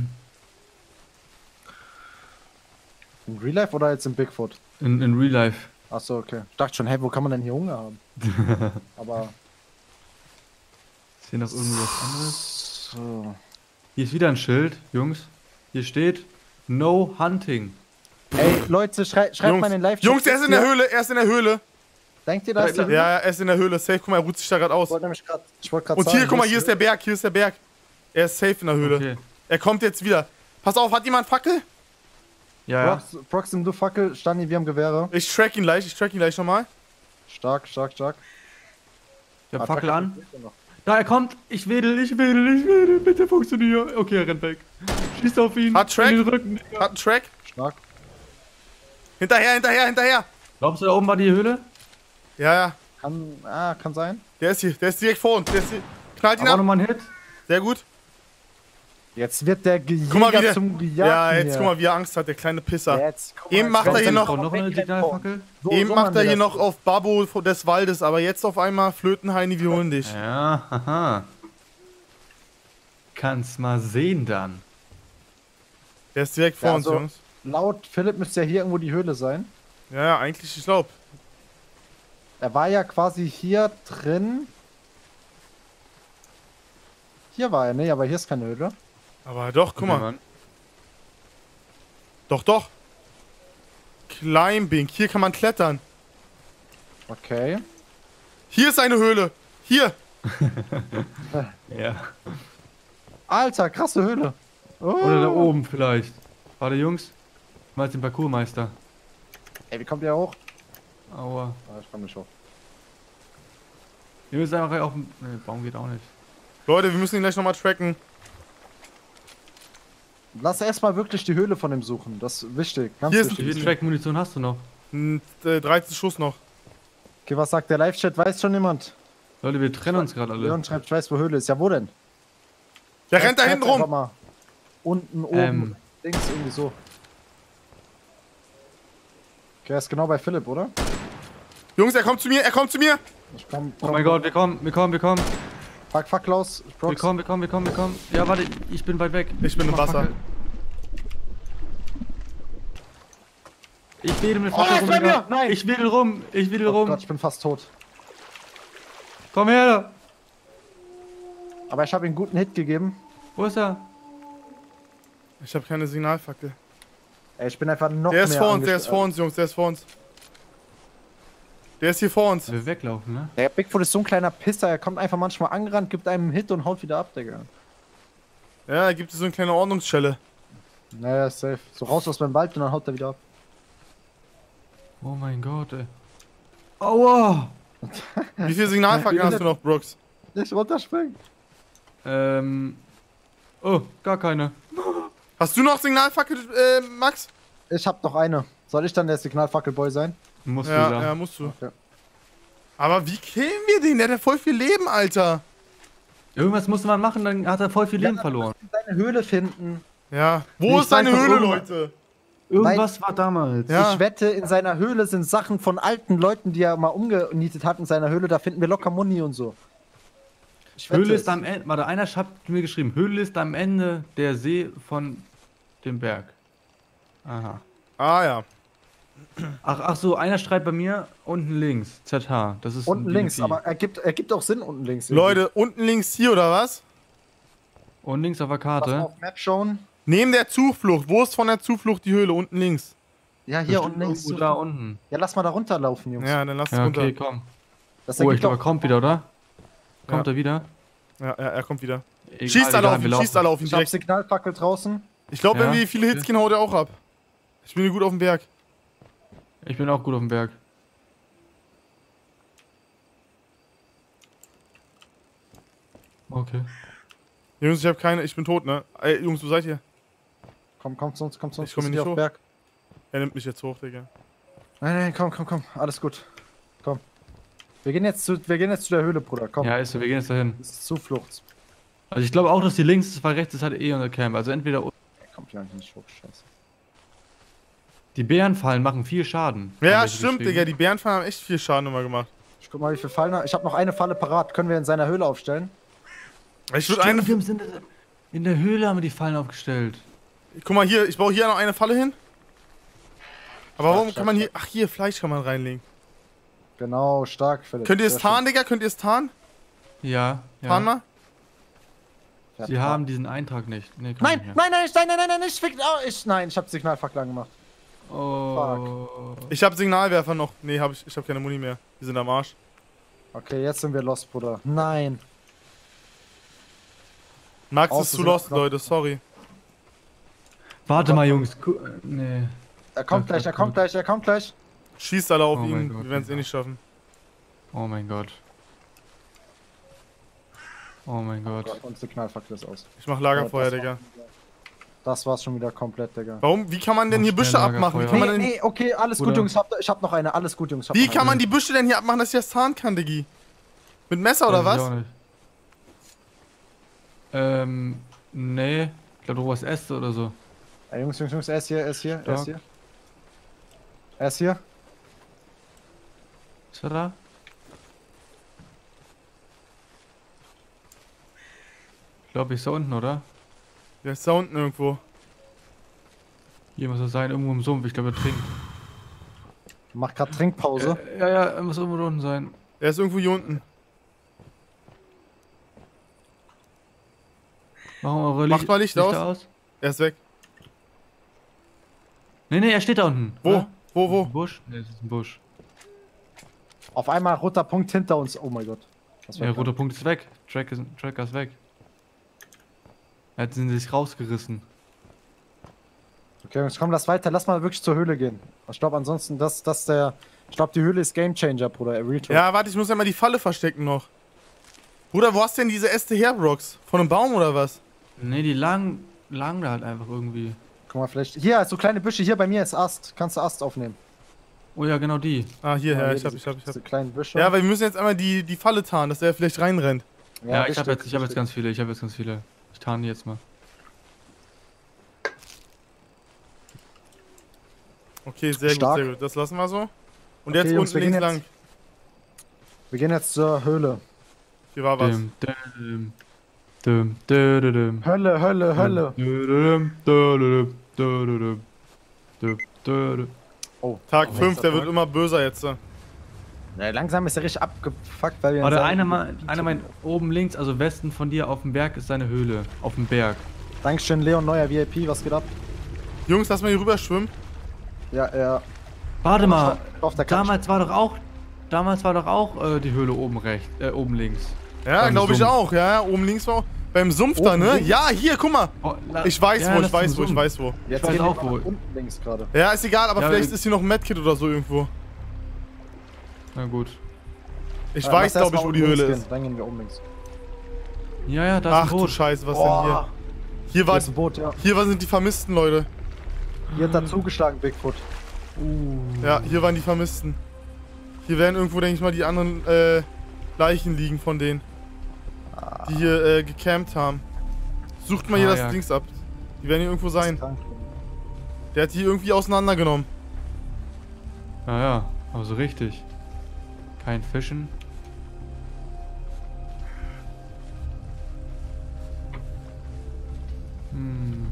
In Real Life oder jetzt in Bigfoot? In, in Real Life. Achso, okay. Ich dachte schon, hey, wo kann man denn hier Hunger haben? Aber. Ist hier noch irgendwas anderes? So. Hier ist wieder ein Schild, Jungs. Hier steht No Hunting. Ey, Leute, schrei schreibt Jungs, mal in den Live-Chat. Jungs, er ist in der Höhle, er ist in der Höhle. Denkt ihr, da ist die Ja, Höhle? ja, er ist in der Höhle. Safe, guck mal, er ruht sich da gerade aus. Ich wollte nämlich gerade. Ich wollte gerade Und sagen. hier, guck mal, wo hier ist der Berg, hier ist der Berg. Er ist safe in der Höhle. Okay. Er kommt jetzt wieder. Pass auf, hat jemand Fackel? Ja, ja. Prox, Proxim, du Fackel, Stani, wir haben Gewehre. Ich track ihn gleich, ich track ihn gleich nochmal. Stark, stark, stark. Ich hab Ah, Fackel Fackel an. fehlt noch. Da, er kommt. Ich wedel, ich wedel, ich wedel. Bitte funktioniert. Okay, er rennt weg. Schießt auf ihn. Hat Track? In den Rücken, Digga. Hat einen Track. Stark. Hinterher, hinterher, hinterher. Glaubst du, da oben war die Höhle? Ja, ja. Kann, ah, kann sein. Der ist hier, der ist direkt vor uns. Der ist hier. Knallt ihn Aber ab. nochmal ein Hit. Sehr gut. Jetzt wird der Guck mal, wie Jäger der, zum Gejagten ja, jetzt hier. guck mal, wie er Angst hat, der kleine Pisser. Jetzt, guck mal, Eben jetzt macht er kommt hier der- noch- Braucht noch eine Signalfackel? So- Eben so macht machen er wir hier das. noch auf Babo des Waldes, aber jetzt auf einmal Flötenheini, wir holen dich. Ja, haha. Kannst mal sehen dann. Der ist direkt vor Ja, uns, also- Jungs. Laut Philipp müsste ja hier irgendwo die Höhle sein. Ja, ja, eigentlich, ich glaub. Er war ja quasi hier drin. Hier war er, ne? Aber hier ist keine Höhle. Aber doch, guck Okay, mal. Mann. Doch, doch. Climbing, hier kann man klettern. Okay. Hier ist eine Höhle. Hier. Ja. Alter, krasse Höhle. Oh. Oder da oben vielleicht. Warte, Jungs. Mal den Parkourmeister. Ey, wie kommt ihr hoch? Aua. Ah, ich komm nicht hoch. Wir müssen einfach auf dem. Ne, Baum geht auch nicht. Leute, wir müssen ihn gleich nochmal tracken. Lass erstmal wirklich die Höhle von ihm suchen. Das ist wichtig. Ganz Hier ist- Wie wichtig. viel Track-Munition hast du noch? Hm, äh, dreizehn Schuss noch. Okay, was sagt der Live-Chat? Weiß schon jemand? Leute, wir trennen uns gerade alle. Leon schreibt, ich weiß, wo Höhle ist. Ja, wo denn? Der rennt da hinten Einfach rum. mal. Unten, oben, Ähm. links, irgendwie so. Okay, er ist genau bei Philipp, oder? Jungs, er kommt zu mir, er kommt zu mir. Ich komm, Oh komm, mein Gott, wir kommen, wir kommen, wir kommen. Fuck, fuck, Klaus. Wir Prox. kommen, wir kommen, wir kommen, wir kommen. Ja, warte, ich bin weit weg. Ich bin im Mach Wasser. Fackel. Ich wedel mit Oh, Fackel er ist rum, bei Digga. mir! Nein! Ich wedel rum, ich wedel Oh rum. Gott, ich bin fast tot. Komm her. Aber ich habe ihm einen guten Hit gegeben. Wo ist er? Ich habe keine Signalfackel. Ey, ich bin einfach noch Der ist mehr vor uns, der angesch- ist vor uns, Jungs, der ist vor uns. Der ist hier vor uns. Wir weglaufen, ne? Der Bigfoot ist so ein kleiner Pisser. Er kommt einfach manchmal angerannt, gibt einem einen Hit und haut wieder ab, Digga. Ja, da gibt es so eine kleine Ordnungsschelle. Naja, ist safe. So raus aus meinem Wald und dann haut er wieder ab. Oh mein Gott, ey. Aua. Wie viele Signalfackeln hast du noch, Brooks? Nicht runterspringen. Ähm. Oh, gar keine. Hast du noch Signalfackel, äh, Max? Ich hab noch eine. Soll ich dann der Signalfackelboy sein? Musst du Ja, da. ja, musst du. Okay. Aber wie killen wir den? Der hat ja voll viel Leben, Alter. Irgendwas musste man machen, dann hat er voll viel Leben verloren. Seine Höhle finden. Ja. Wo Ich ist seine weiß doch Höhle, irgendwas. Leute? Irgendwas war damals. Ja. Ich wette, in seiner Höhle sind Sachen von alten Leuten, die er mal umgenietet hat in seiner Höhle. Da finden wir locker Muni und so. Ich wette Höhle es. ist am Ende. Warte, einer hat mir geschrieben, Höhle ist am Ende der See von dem Berg. Aha. Ah, ja. Ach, ach so, einer schreibt bei mir unten links. Z H. Das ist Unten ein links, D N P. aber er gibt, er gibt auch Sinn unten links. irgendwie. Leute, unten links hier, oder was? Und links auf der Lass mal Karte. auf Map schauen. Neben der Zuflucht. Wo ist von der Zuflucht die Höhle? Unten links. Ja, hier Bestimmt unten links. irgendwo da unten. Ja, lass mal da runterlaufen, Jungs. Ja, dann lass es Ja, runter. okay, komm. Das Oh, ich ergibt glaube, er doch. kommt wieder, oder? Kommt Ja. er wieder? Ja, ja, er kommt wieder. Egal, Schießt alle egal, auf wir ihn, laufen. schießt alle auf ihn Ich hab direkt. Signalfackel draußen. Ich glaube, Ja. irgendwie viele Hits gehen, haut er auch ab. Ich bin hier gut auf dem Berg. Ich bin auch gut auf dem Berg. Okay. Jungs, ich habe keine, ich bin tot, ne? Ey, Jungs, wo seid ihr? Komm, komm zu uns, komm zu uns. Ich komm Wir hier sind nicht hier hoch. auf Berg. Er nimmt mich jetzt hoch, Digga. Nein, nein, komm, komm, komm. Alles gut. Komm. Wir gehen jetzt zu, wir gehen jetzt zu der Höhle, Bruder. Komm. Ja, ist so, wir gehen jetzt dahin. Das ist Zuflucht. Also ich glaube auch, dass die links ist, weil rechts ist halt eh unser Camp. Also entweder Ey, kommt hier eigentlich nicht hoch, scheiße. die Bärenfallen machen viel Schaden. Ja, Haben welche stimmt, geschrieben. Digga. Die Bärenfallen haben echt viel Schaden immer gemacht. Ich guck mal, wie viele Fallen. er- Ich habe noch eine Falle parat. Können wir in seiner Höhle aufstellen? Ich würde Stimmt, eine. wir sind in der Höhle haben wir die Fallen aufgestellt. Guck mal hier, ich baue hier noch eine Falle hin. Aber Stark, warum stark, kann man hier. Ach, hier, Fleisch kann man reinlegen. Genau, stark, Philipp. Könnt ihr es Sehr tarnen, Digga? Könnt ihr es tarnen? Ja, Tarn ja. mal? schön. Sie Ja, haben diesen Eintrag nicht. Nee, kann Nein, nicht mehr. nein, nein, nein, nein, nein, nein, ich fick. Oh, ich, nein, ich hab Signalfackel angemacht. Oh. Ich habe Signalwerfer noch. Nee, hab ich, ich habe keine Muni mehr. Die sind am Arsch. Okay, jetzt sind wir lost, Bruder. Nein. Max Auf, ist zu wir sind lost, noch- Leute, sorry. Warte mal, Jungs. Gu- Nee. Er kommt Ja, gleich, er gut. kommt gleich, er kommt gleich. Schießt alle auf Oh mein ihn, Gott, wir werden es eh Digga. nicht schaffen. Oh mein Gott. Oh mein Gott. Und Signalfackel ist aus. Ich mach Lagerfeuer, das Digga. Das war's schon wieder komplett, Digga. Warum? Wie kann man denn Oh, hier Büsche schnell abmachen? Wie Lagerfeuer. kann man Nee, denn, nee, okay, alles gut, Bruder. Jungs. Ich hab, ich hab noch eine. Alles gut, Jungs. ich hab wie noch kann eine. man die Büsche denn hier abmachen, dass ich das tarnen kann, Diggi? Mit Messer oder Weiß ich was? auch nicht. Ähm, nee. Ich glaube, du hast Äste oder so. Ey, Jungs, Jungs, Jungs, er ist hier, er ist hier, er ist Stark. hier. Er ist hier. Ist er da? Ich glaube, ich ist da unten, oder? Der ist da unten irgendwo. Hier muss er sein, irgendwo im Sumpf. Ich glaube, er trinkt. Mach grad Trinkpause. Äh, ja, ja, er muss irgendwo da unten sein. Der ist irgendwo hier unten. Machen wir eure Macht Licht- mal Licht Lichter aus. aus. Er ist weg. Nee, nee, er steht da unten. Wo? Oder? Wo, wo? Ein Busch? Nee, es ist ein Busch. Auf einmal roter Punkt hinter uns. Oh mein Gott. Das war Der knapp. rote Punkt ist weg. Track ist, Tracker ist weg. Er hat ihn sich rausgerissen. Okay, Jungs, komm, lass weiter. Lass mal wirklich zur Höhle gehen. Ich glaube, ansonsten, das, das der. Ich glaube, die Höhle ist Gamechanger, Bruder. Real talk. Ja, warte, ich muss ja mal die Falle verstecken noch. Bruder, wo hast du denn diese Äste her, Brox? Von einem Baum oder was? Nee, die lagen, lagen da halt einfach irgendwie. Guck mal, vielleicht. Hier, so kleine Büsche. Hier bei mir ist Ast. Kannst du Ast aufnehmen? Oh ja, genau die. Ah, hier, Guck ja, mal, ich hier hab, ich hab, ich hab. diese kleinen Büsche. Ja, weil wir müssen jetzt einmal die, die Falle tarnen, dass der vielleicht reinrennt. Ja, ich habe richtig, jetzt, ich hab jetzt richtig. ganz viele. Ich habe jetzt ganz viele. Ich tarne die jetzt mal. Okay, sehr Stark. gut, sehr gut. Das lassen wir so. Und Okay, jetzt Jungs, unten wir gehen links jetzt- lang. Wir gehen jetzt zur Höhle. Hier war was. Dum, dum, dum, dum, dum, dum. Hölle, Hölle, Hölle. Dum, dum, dum, dum, dum, dum. Oh. Tag Oh, fünf, ist der das wird immer böser jetzt. Ja, langsam ist er richtig abgefuckt, weil wir. Oder sagen- einer, mal, einer meint, oben links, also Westen von dir auf dem Berg ist seine Höhle. Auf dem Berg. Dankeschön, Leon, neuer V I P. Was geht ab? Jungs, lass mal hier rüber schwimmen. Ja, ja. Warte mal, Auf der Karte. damals war doch auch, damals war doch auch äh, die Höhle oben rechts, äh, oben links. Ja, Beim glaube ich Sumpf. auch. Ja, ja, oben links war beim Sumpf da, Oben ne? links? Ja, hier, guck mal. Oh, la- Ich weiß ja, wo, lass ich weiß zum wo, ich Sumpf. weiß wo. Jetzt weiß gehen wir auch, mal wo- nach unten links gerade. Ja, ist egal, aber Ja, vielleicht äh, ist hier noch ein Medkit oder so irgendwo. Na gut. Ich Ja, weiß, lass erst glaube ich, mal wo die unten Höhle links ist. gehen. Dann gehen wir oben links. Ja, ja, da ist Ach ein du Boot. Scheiße, was Oh, denn hier? Hier, hier war, ist ein Boot, ja. hier waren sind die Vermissten, Leute. Hier hat er zugeschlagen, Bigfoot. Ja, hier waren die Vermissten. Hier werden irgendwo, denke ich mal, die anderen äh, Leichen liegen von denen. Die hier äh, gecampt haben. Sucht mal hier Ah, das ja. Dings ab. Die werden hier irgendwo sein. Krank. Der hat die irgendwie auseinandergenommen. Ja, ja, aber so richtig. Kein Fischen. Hm.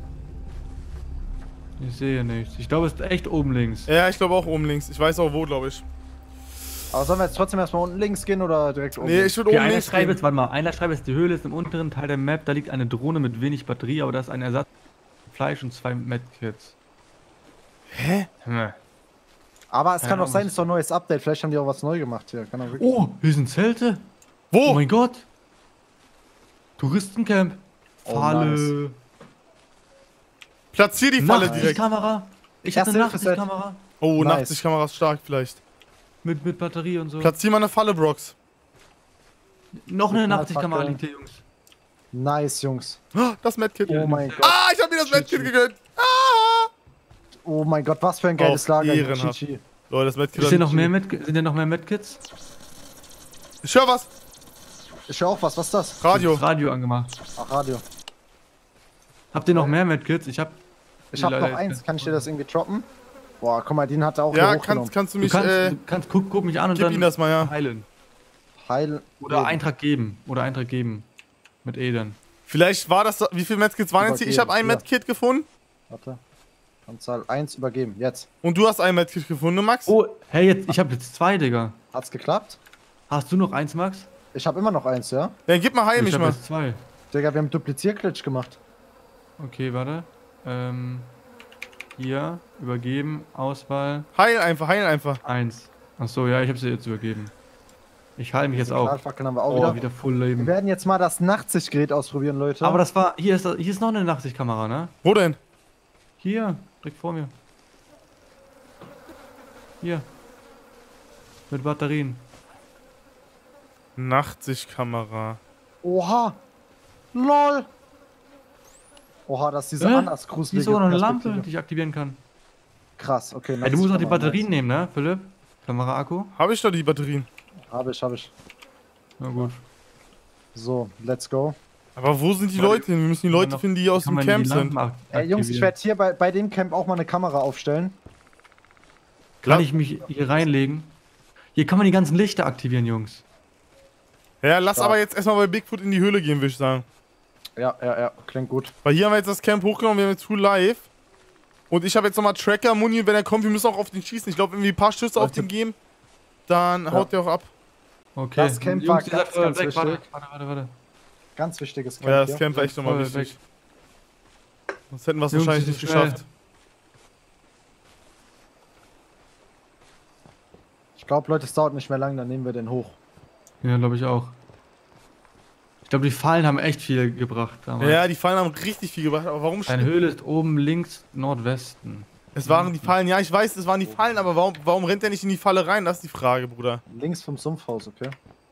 Ich sehe nichts. Ich glaube, es ist echt oben links. Ja, ich glaube auch oben links. Ich weiß auch wo, glaube ich. Aber sollen wir jetzt trotzdem erstmal unten links gehen oder direkt oben Nee, links? ich würde Okay, oben einer links schreibt gehen. jetzt, warte mal, einer schreibt jetzt, die Höhle ist im unteren Teil der Map, da liegt eine Drohne mit wenig Batterie, aber da ist ein Ersatz Fleisch und zwei Medkits. Hä? Hm. Aber es kann Ja, doch sein, muss- es ist doch ein neues Update. Vielleicht haben die auch was neu gemacht hier. Kann doch wirklich. Oh, hier sind Zelte. Oh Wo? mein Gott. Touristencamp. Oh, Falle. Platzier die Falle direkt. Nachtsichtkamera. Ich habe Erste eine Hilfe-Set. Nachtsichtkamera. Oh, Nice. Nachtsichtkamera ist stark vielleicht. Mit, mit Batterie und so. Platzier mal eine Falle, Brox. Noch eine Mit Nachtsichtkamera Fackeln. liegt hier, Jungs. Nice, Jungs. Ah, Das Medkit. Oh mein Gott. Ah, ich hab mir das Shit, Medkit shit. gegönnt. Ah! Oh mein Gott, was für ein geiles Auf Lager. ehrenhaft. G G. Leute, das Medkit Ist hat hier noch nicht- mehr Med sind hier noch mehr Medkits? Ich hör was. Ich höre auch was. Was ist das? Radio. Das Radio angemacht. Ach, Radio. Habt ihr noch mehr Medkits? Ich hab. Ich die hab leider noch eins. jetzt- Kann ich dir das irgendwie droppen? Boah, guck mal, den hat er auch Ja, hier hochgenommen. kannst, kannst du Du mich kannst, äh, du kannst guck, guck mich an und gib dann ihm das mal, ja. heilen. Heil. Oder Eintrag geben. Oder Eintrag geben. Mit E dann. Vielleicht war das. Wie viele Medkits waren jetzt hier? Ich habe ein Übergeben, Medkit gefunden. Warte. Anzahl eins übergeben. Jetzt. Und du hast ein Medkit gefunden, Max? Oh, hey, jetzt, ich hab jetzt zwei, Digga. Hat's geklappt? Hast du noch eins, Max? Ich habe immer noch eins, ja? Dann gib mal heil ich mich hab mal. jetzt zwei. Digga, wir haben Duplizierglitch gemacht. Okay, warte. Ähm. Hier, übergeben, Auswahl, Heil einfach, heil einfach. eins. Achso, ja, ich habe sie jetzt übergeben. Ich heile mich jetzt auch. Signalfackeln haben wir auch Oh, wieder. wieder Full Wir Leben. werden jetzt mal das Nachtsichtgerät ausprobieren, Leute. Aber das war, hier ist, hier ist noch eine Nachtsichtkamera, ne? Wo denn? Hier, direkt vor mir. Hier. Mit Batterien. Nachtsichtkamera. Oha! LOL! Oha, das ist diese Hä? anders Hier gruselige ist sogar noch eine Lampe, Lampe. die ich aktivieren kann. Krass, okay. Ey, du musst noch die Nachtsichtkamera, Batterien nehmen, ne, Philipp? Kamera-Akku? Habe ich doch die Batterien. nice. Hab ich, hab ich. Na gut. So, let's go. Aber wo sind die Warte, Leute hin? Wir müssen die Leute noch- finden, die aus kann dem man Camp die sind. Lampen Ey, Jungs, ich aktivieren? werde hier bei, bei dem Camp auch mal eine Kamera aufstellen. Kann ich mich hier reinlegen? Hier kann man die ganzen Lichter aktivieren, Jungs. Ja, lass Ja. aber jetzt erstmal bei Bigfoot in die Höhle gehen, würde ich sagen. Ja, ja, ja, klingt gut. Weil hier haben wir jetzt das Camp hochgenommen, wir haben jetzt Full Live. Und ich habe jetzt nochmal Tracker, Muni, wenn er kommt, wir müssen auch auf den schießen. Ich glaube, wenn wir ein paar Schüsse auf den geben, dann haut der auch ab. Okay. Das Camp war Jungs, ihr seid ganz, voll ganz weg. Warte, wichtig. warte, warte, warte. Ganz wichtiges Camp. Ja, das hier. Camp war echt nochmal Voll wichtig. weg. Sonst hätten wir es Jungs, wahrscheinlich es ist nicht schnell. geschafft. Ich glaube, Leute, es dauert nicht mehr lang, dann nehmen wir den hoch. Ja, glaube ich auch. Ich glaube, die Fallen haben echt viel gebracht damals. Ja, die Fallen haben richtig viel gebracht, aber warum Deine Höhle ist oben links Nordwesten. Es waren die Fallen, ja, ich weiß, es waren die Fallen, aber warum, warum rennt er nicht in die Falle rein? Das ist die Frage, Bruder. Links vom Sumpfhaus, okay?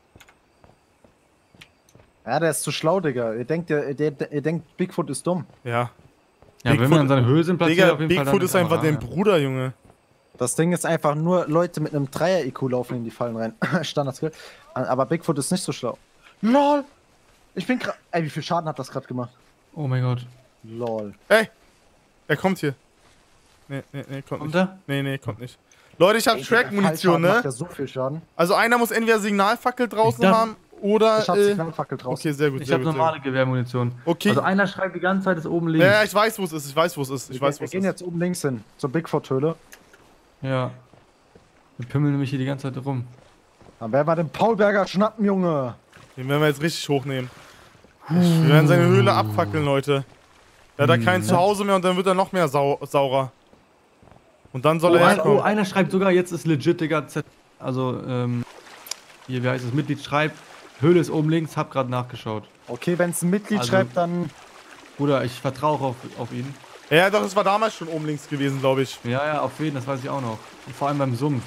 Ja, der ist zu schlau, Digga. Ihr denkt, ihr, ihr, ihr denkt Bigfoot ist dumm. Ja. Ja, wenn Bigfoot- wir an seiner Höhe sind, platziert Digga, auf jeden Fall Bigfoot dann ist eine einfach dein Kamera, Bruder, Junge. Das Ding ist einfach nur, Leute mit einem Dreier-I Q laufen in die Fallen rein. Standardskill. Aber Bigfoot ist nicht so schlau. LOL! Ich bin gerade. Ey, wie viel Schaden hat das gerade gemacht? ja. Oh mein Gott. LOL. Ey! Er kommt hier. Nee, nee, nee, kommt Kommt nicht. er? Nee, nee, kommt nicht. Leute, ich hab Ey, Track-Munition, Fallschaden macht ne? ja so viel Schaden. Also einer muss entweder Signalfackel draußen Ich dachte- haben oder. Ich hab Äh, Signalfackel draußen. okay, sehr gut. Ich sehr habe gut, sehr normale Gewehrmunition. gut. Okay. Also einer schreibt die ganze Zeit, ist oben links. ja, ja, ich weiß, wo es ist. Ich weiß, wo es ist. Ich wir weiß, wo wir es gehen ist. jetzt oben links hin, zur Bigfoot-Höhle. Ja. Wir pimmeln nämlich hier die ganze Zeit rum. Dann werden wir den Paulberger schnappen, Junge. Den werden wir jetzt richtig hochnehmen. Wir werden seine Höhle abfackeln, Leute. Er hat da kein Zuhause mehr und dann wird er noch mehr sau saurer. Und dann soll Oh, er ein, oh, herkommen. einer schreibt sogar, jetzt ist legit, Digga. Z also, ähm, hier, wie heißt es? Mitglied schreibt, Höhle ist oben links, hab gerade nachgeschaut. Okay, wenn es ein Mitglied Also- schreibt, dann. Bruder, ich vertraue auf, auf ihn. Ja, doch, es war damals schon oben links gewesen, glaube ich. Ja, ja, auf jeden, das weiß ich auch noch. Und vor allem beim Sumpf.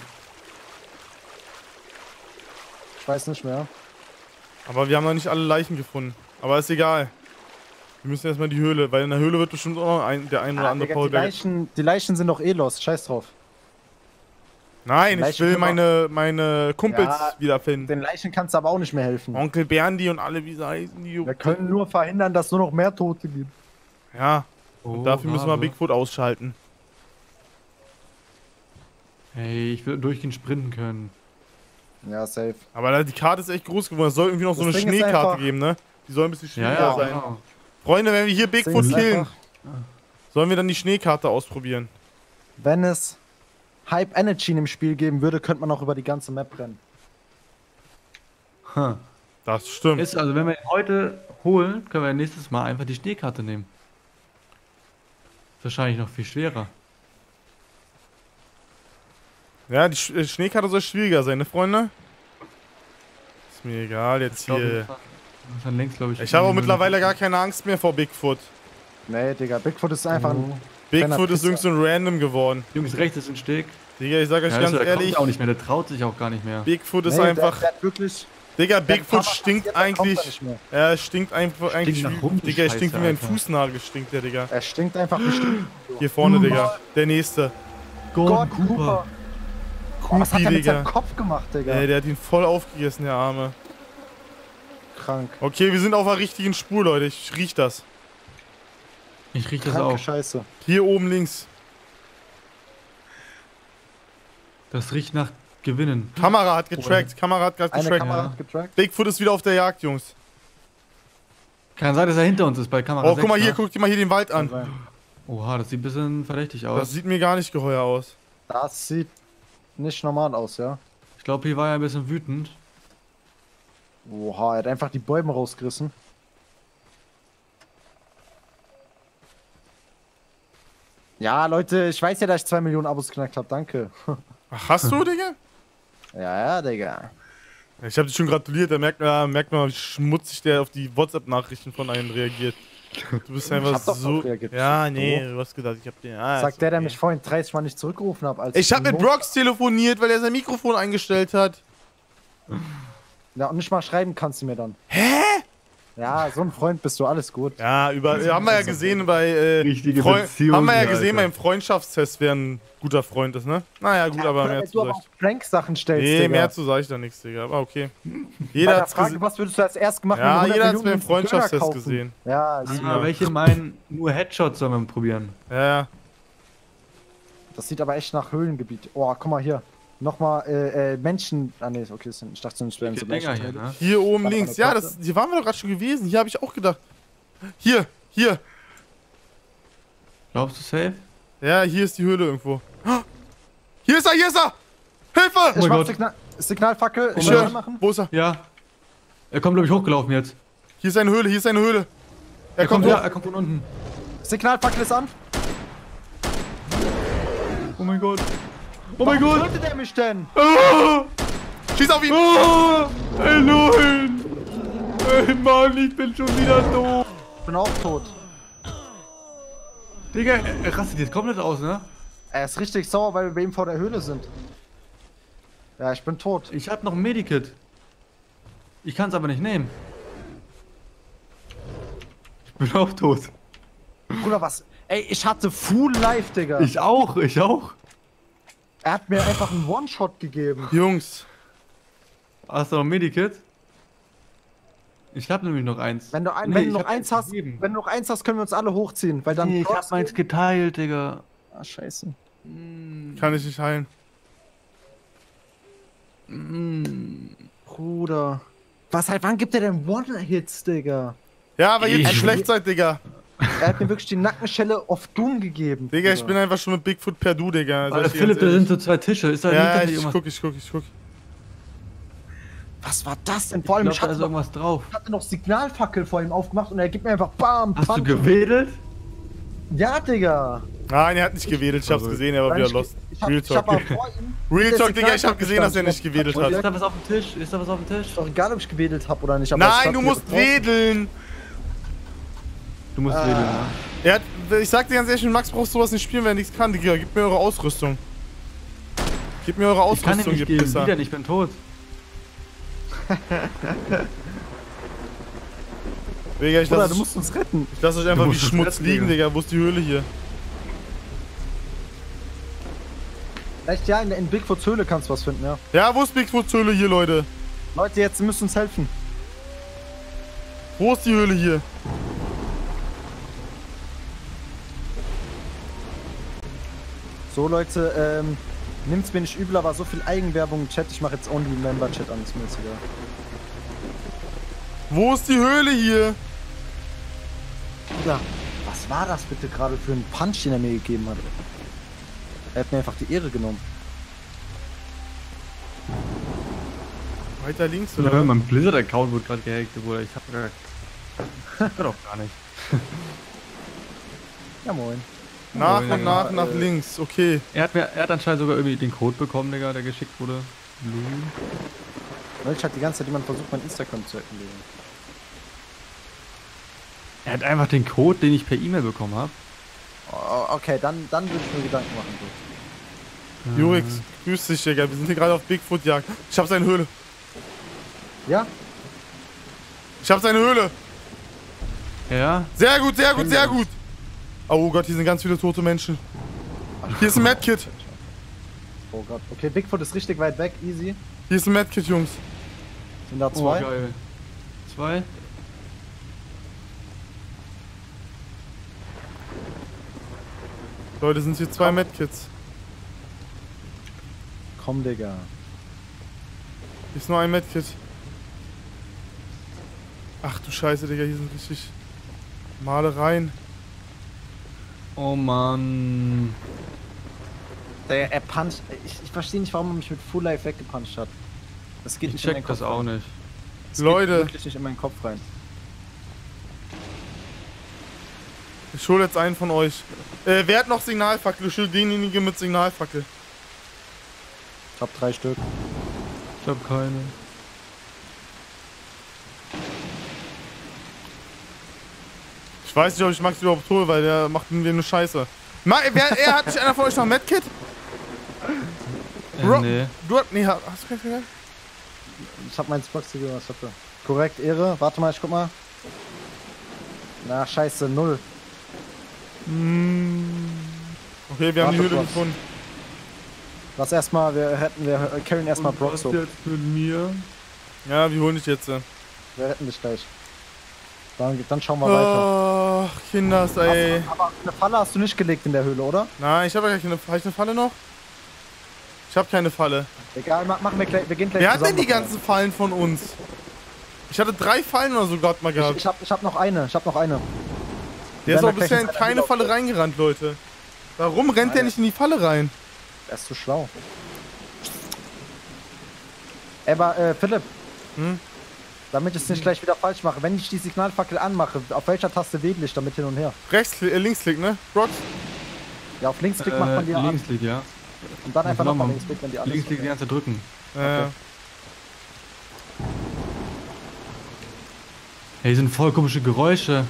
Ich weiß nicht mehr. Aber wir haben noch nicht alle Leichen gefunden. Aber ist egal. Wir müssen erstmal die Höhle, weil in der Höhle wird bestimmt auch noch ein, der ein oder Ah, andere Digga, die, Paulberger. Leichen, die Leichen sind doch eh los. Scheiß drauf. Nein, ich Leichen will können meine, meine Kumpels Ja, wiederfinden. Den Leichen kannst du aber auch nicht mehr helfen. Onkel Berndi und alle, wie sie heißen, die. Wir können nur verhindern, dass nur noch mehr Tote gibt. Ja, Oh, und dafür müssen wir Rabe. Bigfoot ausschalten. Hey, ich will durchgehend sprinten können. Ja, safe. Aber die Karte ist echt groß geworden. Es soll irgendwie noch so Das eine Ding ist Schneekarte einfach- geben, ne? Die soll ein bisschen Ja, schwieriger ja, sein. genau. Freunde, wenn wir hier Das Ding Bigfoot ist killen, einfach, sollen wir dann die Schneekarte ausprobieren. wenn es Hype Energy im Spiel geben würde, könnte man auch über die ganze Map rennen. Ha. Das stimmt. Ist also, wenn wir ihn heute holen, können wir nächstes Mal einfach die Schneekarte nehmen. Wahrscheinlich noch viel schwerer. Ja, die Sch äh, Schneekarte soll schwieriger sein, ne, Freunde? Ist mir egal, jetzt Ich glaub, hier. das ist dann längst, glaube ich. Ich habe auch mittlerweile gar keine Angst mehr vor Bigfoot. Nee, Digga, Bigfoot ist einfach ein. Bigfoot ist Pisser. irgendwie so ein Random geworden. Jungs, rechts ist ein Steg. Digga, ich sag euch Ja, ganz also, der ehrlich, kommt auch nicht mehr, der traut sich auch gar nicht mehr. Bigfoot ist Nee, einfach. Der, der hat wirklich. Digga, der Bigfoot Kamera stinkt passiert, dann kommt er eigentlich. nicht mehr. Er stinkt einfach eigentlich nach wie. rum, die Digga, er stinkt Scheiße, wie ein Alter. Fußnagel, stinkt der, Digga. Er stinkt einfach bestimmt. Hier vorne, Digga. Der nächste. Gott, Cooper. Oh, was hat Kupi, er mit seinem Digga. Kopf gemacht, Digga? Ey, der hat ihn voll aufgegessen, der Arme. Krank. Okay, wir sind auf der richtigen Spur, Leute. Ich riech das. Ich rieche das Kranke auch. Scheiße. Hier oben links. Das riecht nach Gewinnen. Kamera hat getrackt. Kamera hat gerade Eine getrackt. Kamera Ja. hat getrackt. Bigfoot ist wieder auf der Jagd, Jungs. Kann sein, dass er hinter uns ist bei Kamera Oh, guck mal sechs, hier, ne? guck dir mal hier den Wald an. Oha, das sieht ein bisschen verdächtig Das aus. sieht mir gar nicht geheuer aus. Das sieht nicht normal aus, ja. Ich glaube, hier war er ein bisschen wütend. Oha, er hat einfach die Bäume rausgerissen. Ja, Leute, ich weiß ja, dass ich zwei Millionen Abos geknackt habe. Danke. Ach, hast du, Digga? Ja, ja, Digga. Ich hab dich schon gratuliert. Da merkt man, merkt man, wie schmutzig der auf die WhatsApp-Nachrichten von einem reagiert. Du bist einfach hab doch so. drauf reagiert. Ja, nee, Du? du hast gesagt, ich hab den. Ah, Sagt ist der, der okay. mich vorhin dreißig Mal nicht zurückgerufen hat. Als Ich hab mit Mo- Brox telefoniert, weil er sein Mikrofon eingestellt hat. Ja, und nicht mal schreiben kannst du mir dann. Hä? Ja, so ein Freund bist du, alles gut. Ja, über, haben wir ja gesehen bei äh, Richtige Freu- Beziehung, haben wir ja Alter. gesehen beim Freundschaftstest, wer ein guter Freund ist, ne? Naja, gut, aber mehr Weil zu du aber sag auch Prank-Sachen ich. stellst, Nee, Digga. mehr zu sag ich da nichts, Digga. Aber okay. Bei Jeder der hat's Frage, gesehen. was würdest du als erstes machen, Ja, wenn du jeder hat's hundert beim Millionen Freundschaftstest Burger kaufen? gesehen. Ja, ist Ah, welche meinen, nur Headshots sollen wir probieren. Ja, ja. das sieht aber echt nach Höhlengebiet. Oh, guck mal hier. Nochmal, äh, äh, Menschen. Ah, nee, okay, das sind, ich dachte, das wären Die so Dinger Menschen. hier, ne? Hier oben Warte, links. warte, Ja, warte. das, hier waren wir doch gerade schon gewesen. Hier habe ich auch gedacht. Hier, hier. Glaubst du safe? Ja, hier ist die Höhle irgendwo. Hier ist er, hier ist er! Hilfe! Ich mein mach Gott. Signal Signalfackel. Ich Ich höre. machen. Wo ist er? Ja. Er kommt, glaube ich, hochgelaufen jetzt. Hier ist eine Höhle, hier ist eine Höhle. Er, Er kommt kommt, hoch. ja, er kommt von unten. Signalfackel ist an. Oh mein Gott. Oh mein Warum Gott. tötet er mich denn? Schieß auf ihn! Oh, ey, nein. Ey, Mann, ich bin schon wieder doof. Ich bin auch tot. Digga, er, er rastet jetzt komplett aus, ne? Er ist richtig sauer, weil wir bei ihm vor der Höhle sind. Ja, ich bin tot. Ich hab noch ein Medikit. Ich kann es aber nicht nehmen. Ich bin auch tot. Bruder, was? Ey, ich hatte Full Life, Digga. Ich auch, ich auch. Er hat mir einfach einen One-Shot gegeben. Jungs. Hast du noch ein Medikit? Ich hab nämlich noch eins. Wenn du, ein, Nee, wenn du ich noch hab eins eins hast, gegeben. wenn du noch eins hast, können wir uns alle hochziehen, weil dann. Nee, ich hab meins geteilt, Digga. Ah, scheiße. Kann ich nicht heilen. Bruder. Was, seit wann gibt er denn One-Hits, Digga? Ja, weil ihr Ich- zu schlecht seid, Digga. Er hat mir wirklich die Nackenschelle auf Doom gegeben. Digga, ich Bruder. bin einfach schon mit Bigfoot per Du, Digga. Sag Alter, ich dir Philipp, ganz da sind ehrlich. so zwei Tische. Ist da Ja, hinter dir ich irgendwas? guck, ich guck, ich guck. Was war das denn? Ich Vor allem, glaub, ich da hatte, ist noch, irgendwas drauf. ich hatte noch Signalfackel vor ihm aufgemacht und er gibt mir einfach BAM! Hast du Punch. gewedelt? Ja, Digga! Nein, er hat nicht gewedelt. Ich hab's Also, gesehen, er war Nein, wieder ich, lost. ich, hab, Real ich hab Talk. aber vor ihm. Real der Talk, Digga, ich hab Signalfackel gesehen, dass er stand. nicht gewedelt Ist hat. da was auf dem Tisch? Ist da was auf dem Tisch? Ist doch egal, ob ich gewedelt habe oder nicht. Aber es Nein, stand du hier musst drauf. wedeln. Du musst wedeln, ne? Er hat, ich sag dir ganz ehrlich, mit Max brauchst du sowas nicht spielen, wenn er nichts kann, Digga. Gib mir eure Ausrüstung. Gib mir eure Ich kann ihm Ausrüstung, nicht ihr geben. Pisser. Wieder nicht, ich bin tot. Digga, ich Bruder, lass, du musst uns retten. ich lass euch einfach Du wie musst uns Schmutz retten, liegen, Digga. Digga. Wo ist die Höhle hier? Vielleicht ja, in, in Bigfoots Höhle kannst du was finden, ja. Ja, wo ist Bigfoots Höhle hier, Leute? Leute, jetzt müsst uns helfen. Wo ist die Höhle hier? So, Leute, ähm, nimmt's mir nicht übel, aber so viel Eigenwerbung im Chat. Ich mache jetzt Only Member Chat an, ist mir jetzt egal. Wo ist die Höhle hier? Bruder, was war das bitte gerade für ein Punch, den er mir gegeben hat? Er hat mir einfach die Ehre genommen. Weiter links, Oder oder? mein Blizzard-Account wurde gerade gehackt, Bruder. Ich hab gar. Ich kann doch gar nicht. Ja, moin. Nach Ja, und nach, äh, nach links. Okay. Er hat, mir, er hat anscheinend sogar irgendwie den Code bekommen, Digga, der geschickt wurde. Blue. Welch hat die ganze Zeit jemand versucht, mein Instagram zu hacken, Digga. Er hat einfach den Code, den ich per E-Mail bekommen habe. Oh, okay, dann, dann würde ich mir Gedanken machen. So. Jurix, grüß dich, Digga. Wir sind hier gerade auf Bigfoot-Jagd. Ich hab seine Höhle. Ja? Ich hab seine Höhle. Ja? Sehr gut, sehr gut, sehr gut. Oh Gott, hier sind ganz viele tote Menschen. Hier ist ein Medkit. Oh Gott. Okay, Bigfoot ist richtig weit weg, easy. Hier ist ein Medkit, Jungs. Sind da Oh, zwei? geil. Zwei? Leute, sind hier zwei Medkits. Komm, Digga. Hier ist nur ein Medkit. Ach du Scheiße, Digga, hier sind richtig Malereien. Oh Mann. Der, er puncht. Ich, ich verstehe nicht, warum er mich mit Full Life weggepuncht hat. Das geht Ich nicht in meinen check Kopf das auch rein. nicht. Das geht Leute. wirklich nicht in meinen Kopf rein. Ich hole jetzt einen von euch. Äh, wer hat noch Signalfackel? Ich hol denjenigen mit Signalfackel. Ich hab drei Stück. Ich hab keine. Ich weiß nicht, ob ich Max überhaupt hole, weil der macht mir eine Scheiße. Ma wer, er hat nicht einer von euch noch ein Medkit? Äh, Ro- nee. Du hast. Nee, hast du kein Signal? Ich hab meinen Spox gegeben, was hab ich? Korrekt, Ehre. Warte mal, ich guck mal. Na, scheiße, null. Okay, wir haben die Warte, Höhle was? gefunden. Lass erstmal, wir retten, wir carryen erstmal Und Brock was so. jetzt mit mir? Ja, wir holen dich jetzt. äh. Wir retten dich gleich. Dann, dann schauen wir weiter. Ach, Kinders, ey. Aber eine Falle hast du nicht gelegt in der Höhle, oder? Nein, ich habe ja keine. Habe ich eine Falle noch? Ich habe keine Falle. Egal, ma- machen wir gleich, wir gehen gleich Wer hat denn zusammen die noch ganzen Fallen von uns? Ich hatte drei Fallen oder so gerade mal rein. Ich, gehabt. ich, hab, ich hab noch eine, ich hab noch eine. Der ist werden auch wir bisher in gleich in keine seiner Falle Höhle reingerannt, Leute. Warum rennt der Nein. nicht in die Falle rein? Er ist zu schlau. Aber, äh, Philipp. Hm? Damit ich es nicht gleich wieder falsch mache, wenn ich die Signalfackel anmache, auf welcher Taste wedel ich damit hin und her? Rechts, äh, Linksklick, ne? Rocks? Ja, auf Linksklick macht man die ja an. Linksklick, ja. Und dann einfach Genau, nochmal man- Linksklick, wenn die an ist. Linksklick die ganze Zeit drücken. Ja, ja. Hey, hier sind voll komische Geräusche.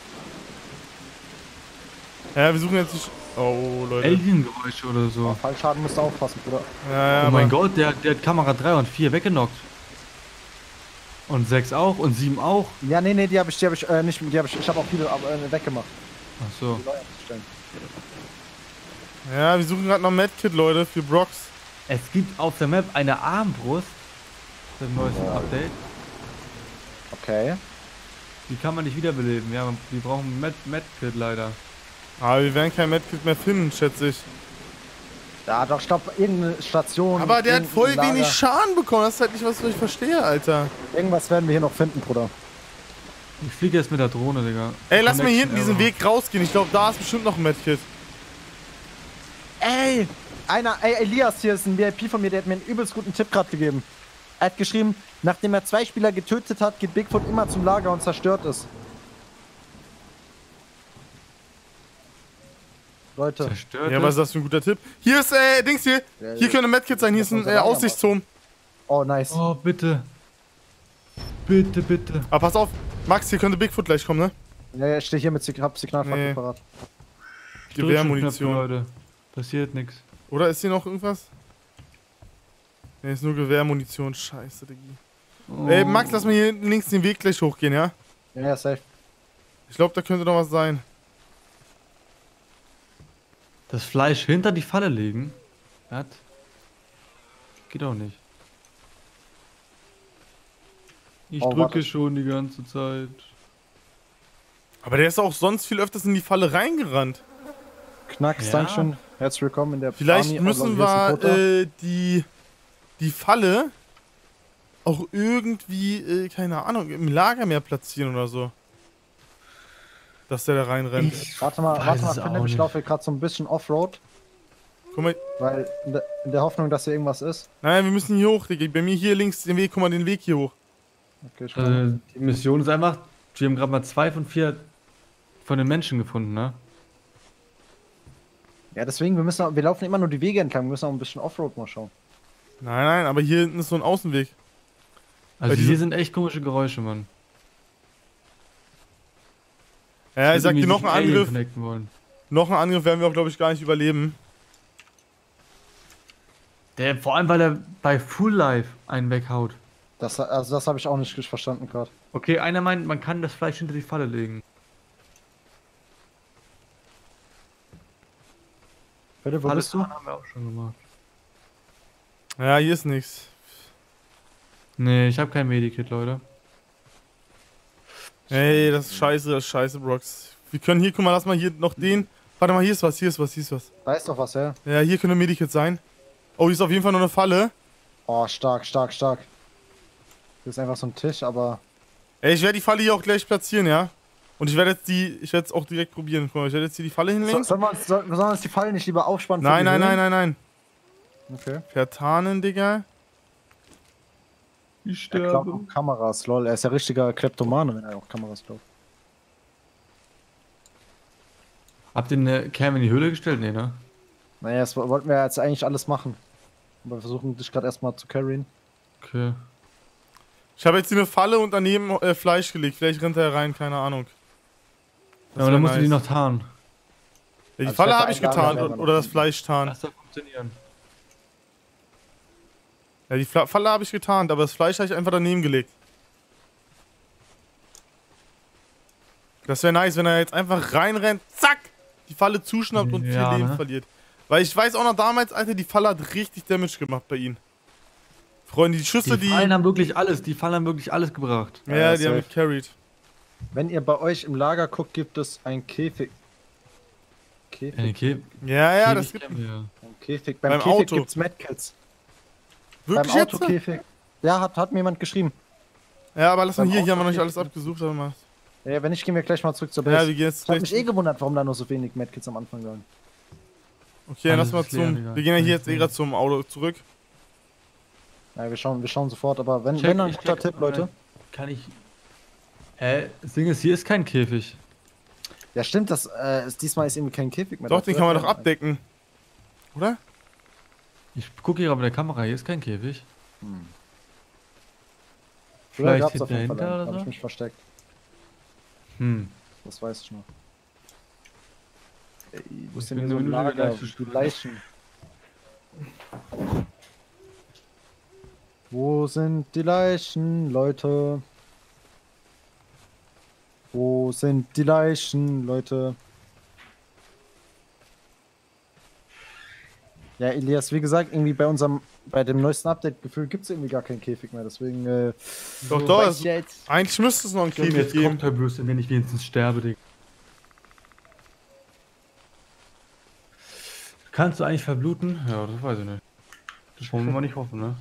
Ja, wir suchen jetzt die. Sch oh, Leute. Alien-Geräusche oder so. Fallschaden musst du aufpassen, Bruder. Ja, ja, Oh mein aber- Gott, der, der hat Kamera drei und vier weggenockt. Und sechs auch und sieben auch. Ja, nee, nee, die habe ich, die habe ich, äh, nicht, die habe ich, ich habe auch viele aber, äh, weggemacht. Ach so. Die neu einzustellen. Ja, wir suchen gerade noch Medkit, Leute, für Brox. Es gibt auf der Map eine Armbrust. Im neuesten Update. Okay. Die kann man nicht wiederbeleben. Ja, die brauchen Med Medkit leider. Aber wir werden kein Medkit mehr finden, schätze ich. Ja, doch, ich glaube, irgendeine Station. Aber der hat irgendein voll Lager. wenig Schaden bekommen. Das ist halt nicht, was ich verstehe, Alter. Irgendwas werden wir hier noch finden, Bruder. Ich fliege jetzt mit der Drohne, Digga. Ey, lass mal hier hinten Connection diesen Error. Weg rausgehen. Ich glaube, da ist bestimmt noch ein Medkit. Ey! Einer, ey, Elias hier ist ein V I P von mir, der hat mir einen übelst guten Tipp gerade gegeben. Er hat geschrieben, nachdem er zwei Spieler getötet hat, geht Bigfoot immer zum Lager und zerstört es. Leute. Zerstört. Ja, was ist das für ein guter Tipp? Hier ist, äh, Dings hier. Hier können Medkit sein. Hier ist ein äh, Aussichtsturm. Oh, nice. Oh, bitte. Bitte, bitte. Aber pass auf. Max, hier könnte Bigfoot gleich kommen, ne? Ja, ja, ich stehe hier mit Sig hab Signalfackel Nee. parat. Gewehrmunition. Leute. Passiert nix. Oder ist hier noch irgendwas? Ne, ist nur Gewehrmunition. Scheiße, Diggi. Oh. Ey, Max, lass mal hier links den Weg gleich hochgehen, ja? Ja, ja, safe. Ich glaube, da könnte noch was sein. Das Fleisch hinter die Falle legen? Was? Geht auch nicht. Ich Oh, drücke warte. schon die ganze Zeit. Aber der ist auch sonst viel öfters in die Falle reingerannt. Knacks, Ja. Dankeschön. Herzlich willkommen in der Vielleicht Army. müssen Oh, hier ist ein wir Toter. äh, die, die Falle auch irgendwie, äh, keine Ahnung, im Lager mehr platzieren oder so. Dass der da reinrennt. Warte mal, weiß warte mal, es auch Philipp, ich nicht. laufe hier gerade so ein bisschen Offroad, Guck mal, weil in der, in der Hoffnung, dass hier irgendwas ist. nein, wir müssen hier hoch, Digga. Bei mir hier links den Weg, guck mal den Weg hier hoch. Okay, ich komm. Äh, die Mission ist einfach, wir haben gerade mal zwei von vier von den Menschen gefunden, ne? Ja, deswegen, wir müssen, auch- wir laufen immer nur die Wege entlang, wir müssen auch ein bisschen Offroad mal schauen. Nein, nein, aber hier hinten ist so ein Außenweg. Also Weil diese- hier sind echt komische Geräusche, Mann. Ja, ich sag dir, Irgendwie noch sich ein mit Alien Angriff, connecten wollen. noch ein Angriff werden wir auch, glaube ich, gar nicht überleben. Der, vor allem, weil er bei Full Life einen weghaut. Das, also das habe ich auch nicht richtig verstanden gerade. Okay, einer meint, man kann das Fleisch hinter die Falle legen. Bitte, wo Alles bist du? haben wir auch schon gemacht. Ja, hier ist nichts. Nee, ich habe kein Medikit, Leute. Ey, das ist scheiße, das ist scheiße, Brox. Wir können hier, guck mal, lass mal hier noch den. Warte mal, hier ist was, hier ist was, hier ist was. Da ist doch was, ja. Ja, hier könnte ein Medikit sein. Oh, hier ist auf jeden Fall noch eine Falle. Oh, stark, stark, stark. Hier ist einfach so ein Tisch, aber... Ey, ich werde die Falle hier auch gleich platzieren, ja? Und ich werde jetzt die, ich werde es auch direkt probieren. Guck mal, ich werde jetzt hier die Falle So, hinlegen. sollen, wir uns, soll, sollen wir uns die Fallen nicht lieber aufspannen? für Nein, die nein, nein, Höhlen? nein, nein. Okay. Vertarnen, Digga. Ich Er klaut auch Kameras, lol. Er ist ja richtiger Kleptomane, wenn er auch Kameras klaut. Habt ihr eine Cam in die Höhle gestellt? Nee, ne? Naja, das wo- wollten wir jetzt eigentlich alles machen. Aber wir versuchen dich gerade erstmal zu carryen. Okay. Ich habe jetzt hier eine Falle und daneben äh, Fleisch gelegt. Vielleicht rennt er rein, keine Ahnung. Das Aber wär dann musst du die nice. noch tarnen. Ja, die Also Falle ich habe hätte ich ein Lager getarnt selber und- noch oder das finden. Fleisch tarnen. Das soll funktionieren. Ja, die Fla Falle habe ich getarnt, aber das Fleisch habe ich einfach daneben gelegt. Das wäre nice, wenn er jetzt einfach reinrennt, zack, die Falle zuschnappt und Ja, vier Leben ne? verliert. Weil ich weiß auch noch damals, Alter, die Falle hat richtig Damage gemacht bei ihm. Freunde, die Schüsse, Die die... Fallen haben wirklich alles, die Fallen haben wirklich alles gebracht. ja, Ja, die haben safe. mich carried. Wenn ihr bei euch im Lager guckt, gibt es ein Käfig. Käfig? Eine Kä Ja, ja, das Käfig gibt... kennen wir. Ein Käfig. Beim, Beim Käfig Auto. gibt's Medkits. Wirklich Beim jetzt? Autokäfig. Ja, hat, hat mir jemand geschrieben. Ja, aber lass mal Beim hier, hier haben wir noch Auto- nicht alles abgesucht, aber mal. Ja, wenn nicht, gehen wir gleich mal zurück zur Ja, Base. wir gehen jetzt ich hab mich gleich... eh gewundert, warum da nur so wenig Medkits am Anfang waren. Okay, dann Alles lass mal ist leer, zum... Digga. Wir gehen ja hier jetzt eh Ja. gerade zum Auto zurück. Ja, wir schauen, wir schauen sofort, aber wenn, Check, wenn dann ein ich guter check, Tipp, Leute. Kann ich... Hä? Das Ding ist, hier ist kein Käfig. Ja, stimmt, das, äh, ist, diesmal ist irgendwie kein Käfig mehr. Doch, da. den kann man doch Früher- abdecken. Oder? Ich gucke hier aber mit der Kamera, hier ist kein Käfig. Früher Vielleicht gab's auf jeden Fall dahinter einen, oder da hab so? ich mich versteckt. Hm. Das weiß ich noch. Ey, wo Ich ist denn bin hier so ein nur eine Lager? Leiche. Die Leichen. Wo sind die Leichen, Leute? Wo sind die Leichen, Leute? Ja, Elias, wie gesagt, irgendwie bei unserem, bei dem neuesten Update-Gefühl gibt es irgendwie gar keinen Käfig mehr, deswegen, äh, Doch, so doch, weiß es- ich ja jetzt. Eigentlich müsste es noch einen Käfig Jetzt geben. kommt der Böse, wenn ich wenigstens sterbe, Digga. Kannst du eigentlich verbluten? Ja, das weiß ich nicht. Das wollen wir mal nicht hoffen, ne?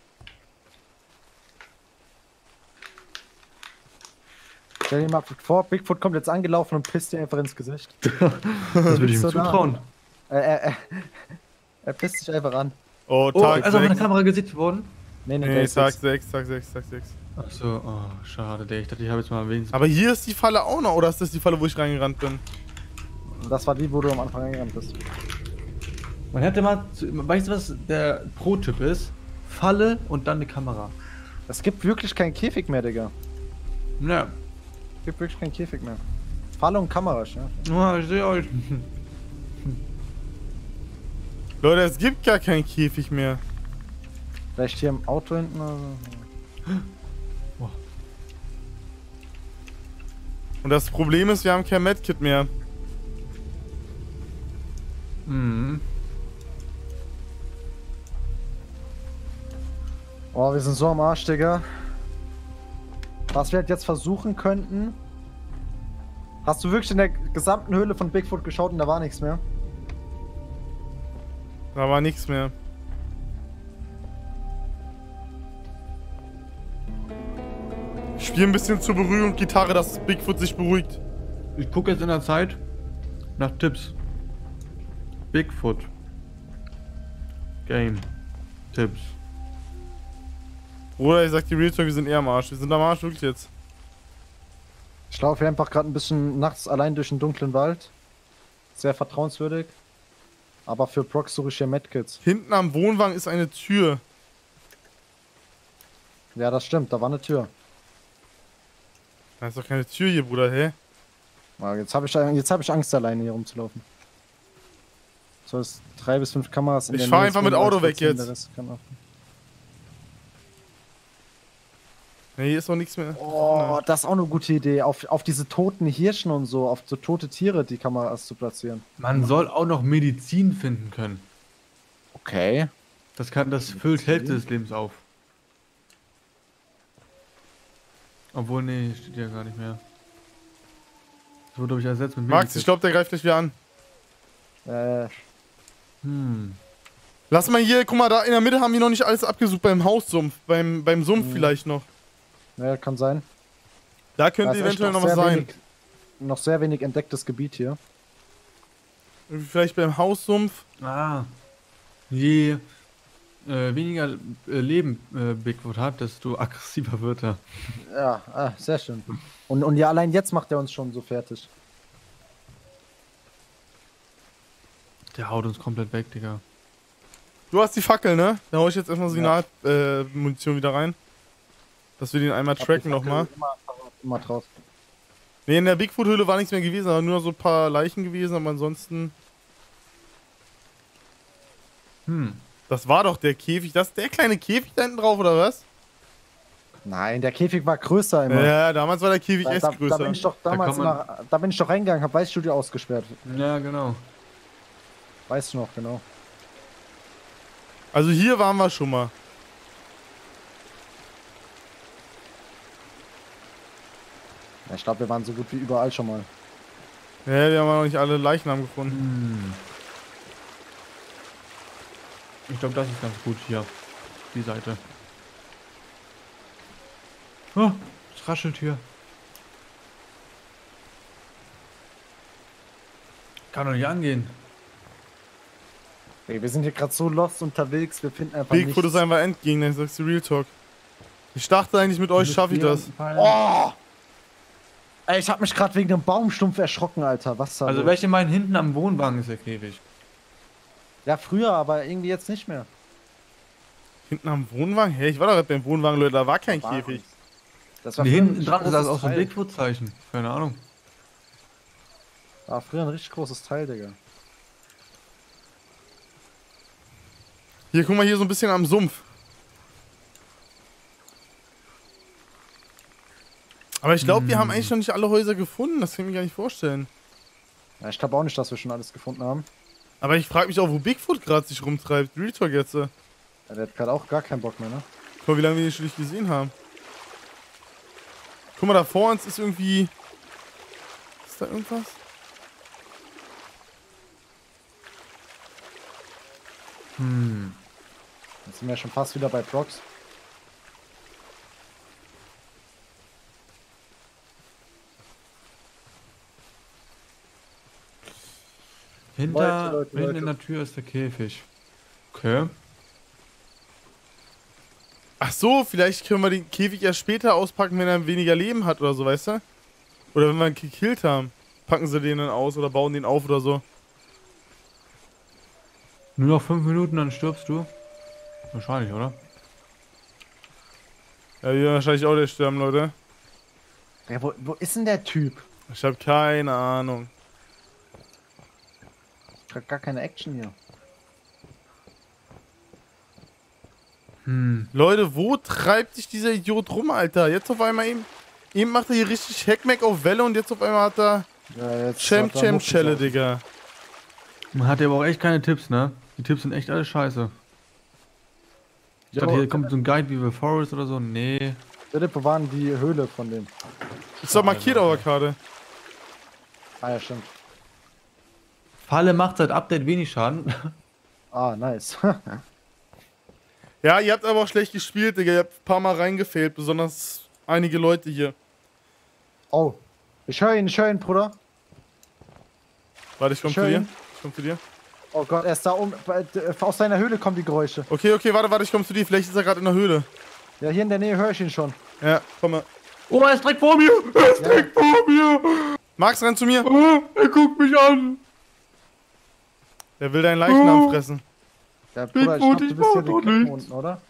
Stell dir mal vor, Bigfoot kommt jetzt angelaufen und pisst dir einfach ins Gesicht. Das würde ich ihm So nah. zutrauen. Äh, er, er, er pisst dich einfach an. Oh, Oh, Tag also auf meiner sechs. Kamera gesehen worden? Nee, nee, Nee, der ist Tag jetzt- sechs, Tag sechs, Tag sechs. Achso, oh, schade, der. Ich dachte, ich habe jetzt mal wenigstens. Aber hier ist die Falle auch noch, oder ist das die Falle, wo ich reingerannt bin? Das war die, wo du am Anfang reingerannt bist. Man hätte mal. Zu, weißt du, was der Pro-Tipp ist? Falle und dann eine Kamera. Es gibt wirklich keinen Käfig mehr, Digga. Ja. Es gibt wirklich keinen Käfig mehr. Falle und Kamera, ja. Oh, ich sehe euch. Leute, es gibt gar keinen Käfig mehr. Vielleicht hier im Auto hinten oder so. Und das Problem ist, wir haben kein Medkit mehr. Mhm. Oh, wir sind so am Arsch, Digga. Was wir halt jetzt versuchen könnten. Hast du wirklich in der gesamten Höhle von Bigfoot geschaut und da war nichts mehr? Da war nichts mehr. Ich spiele ein bisschen zur Beruhigung Gitarre, dass Bigfoot sich beruhigt. Ich gucke jetzt in der Zeit nach Tipps. Bigfoot. Game. Tipps. Bruder, ich sag die Real Talk, wir sind eher am Arsch. Wir sind am Arsch wirklich jetzt. Ich laufe hier einfach gerade ein bisschen nachts allein durch den dunklen Wald. Sehr vertrauenswürdig. Aber für Prox suche ich hier Medkits. Hinten am Wohnwagen ist eine Tür. Ja, das stimmt, da war eine Tür. Da ist doch keine Tür hier, Bruder, hä? Ah, Jetzt habe ich, jetzt hab ich Angst, alleine hier rumzulaufen. So, es drei bis fünf Kameras in Ich der fahr Nähe, einfach deswegen mit Auto weiß ich weg nicht, jetzt. der Rest kann offen. Ne, hier ist noch nichts mehr. Oh, das ist auch eine gute Idee. Auf, auf diese toten Hirschen und so, auf so tote Tiere die Kameras zu platzieren. Man soll auch noch Medizin finden können. Okay. Das kann, das füllt Hälfte des Lebens auf. Obwohl, nee, steht ja gar nicht mehr. Das wurde, glaube ich, ersetzt mit Max, ich glaube, der greift gleich wieder an. Äh, Hm. Lass mal hier, guck mal, da in der Mitte haben wir noch nicht alles abgesucht. Beim Haussumpf, beim, beim Sumpf Mhm. vielleicht noch. ja, kann sein. Da Da könnte ist echt eventuell noch was sehr sein. wenig, noch sehr wenig entdecktes Gebiet hier. Vielleicht beim Haussumpf. Ah. Je äh, weniger äh, Leben äh, Bigfoot hat, desto aggressiver wird er. Ja, ah, sehr schön. Und, und ja, allein jetzt macht er uns schon so fertig. Der haut uns komplett weg, Digga. Du hast die Fackel, ne? Da hau ich jetzt erstmal Signal-Munition äh, Munition wieder rein. Dass wir den einmal tracken nochmal. Immer, immer drauf. Ne, in der Bigfoot-Höhle war nichts mehr gewesen, aber nur so ein paar Leichen gewesen, aber ansonsten. Hm. Das war doch der Käfig. Das ist der kleine Käfig da hinten drauf, oder was? Nein, der Käfig war größer immer. Ja, damals war der Käfig da, echt da, größer. da bin ich doch damals kann man- nach, da bin ich doch reingegangen, hab Weißstudio ausgesperrt. Ja, genau. Weißt du noch, genau. Also hier waren wir schon mal. Ja, ich glaube, wir waren so gut wie überall schon mal. Ja, wir haben noch nicht alle Leichnam gefunden. Hm. Ich glaube, das ist ganz gut hier. Die Seite. Oh, es raschelt hier. Kann doch nicht angehen. Ey, wir sind hier gerade so lost unterwegs, wir finden einfach Bigfoot ist nichts. einfach Endgegner, ich sag's dir Real Talk. Ich dachte eigentlich, mit euch schaffe ich das. Oh! Ey, ich hab mich gerade wegen einem Baumstumpf erschrocken, Alter. Was da Also los? welche meinen hinten am Wohnwagen ist der Käfig? Ja, früher, aber irgendwie jetzt nicht mehr. Hinten am Wohnwagen? Hä, ich war doch gerade beim Wohnwagen, Leute, da war kein War Käfig. Das war Nee, früher ein hinten richtig dran ist das großes auch so ein Teil. Bigfoot-Zeichen. Keine Ahnung. War früher ein richtig großes Teil, Digga. Hier, guck mal, hier so ein bisschen am Sumpf. Aber ich glaube, wir haben eigentlich noch nicht alle Häuser gefunden. Das kann ich mir gar nicht vorstellen. Ja, ich glaube auch nicht, dass wir schon alles gefunden haben. Aber ich frage mich auch, wo Bigfoot gerade sich rumtreibt. Real Talk jetzt. äh. Ja, der hat gerade auch gar keinen Bock mehr, ne? Guck mal, wie lange wir ihn schon nicht gesehen haben. Guck mal, da vor uns ist irgendwie... Ist da irgendwas? Hm. Jetzt sind wir schon fast wieder bei Prox. Hinter, Leute, Leute, hinten Leute. in der Tür ist der Käfig. Okay. Ach so, vielleicht können wir den Käfig erst später auspacken, wenn er weniger Leben hat oder so, weißt du? Oder wenn wir ihn gekillt haben. Packen sie den dann aus oder bauen den auf oder so. Nur noch fünf Minuten, dann stirbst du. Wahrscheinlich, oder? Ja, wir werden wahrscheinlich auch der sterben, Leute. Ja, wo, wo ist denn der Typ? Ich habe keine Ahnung. Ich hab gar keine Action hier. Hm. Leute, wo treibt sich dieser Idiot rum, Alter? Jetzt auf einmal eben... Eben macht er hier richtig Hackmack auf Welle und jetzt auf einmal hat er... Ja, jetzt Champ, hat er Champ, Muffis Chelle, auf. Digga. Man hat ja aber auch echt keine Tipps, ne? Die Tipps sind echt alles scheiße. Ich dachte, hier kommt so ein Guide wie The Forest oder so. Nee. Bitte bewahren die Höhle von dem. Ist doch markiert auf der Karte. Ah ja, stimmt. Falle macht seit Update wenig Schaden. Ah, nice. Ja, ihr habt aber auch schlecht gespielt, Digga. Ihr habt ein paar Mal reingefehlt, besonders einige Leute hier. Oh. Ich höre ihn, ich höre ihn, Bruder. Warte, ich komm zu Schön. dir. Ich komm zu dir. Oh Gott, er ist da oben. Bei- d- Aus seiner Höhle kommen die Geräusche. Okay, okay, warte, warte, ich komm zu dir. Vielleicht ist er gerade in der Höhle. Ja, hier in der Nähe höre ich ihn schon. Ja, komm mal. Oh, er ist direkt vor mir! Er ist direkt vor mir! Max, renn zu mir. Oh, er guckt mich an! Der will deinen Leichnam fressen. Ja, Bruder, ich Bigfoot, glaub, ich du bist hier mach die doch Klippen nichts. unten, oder?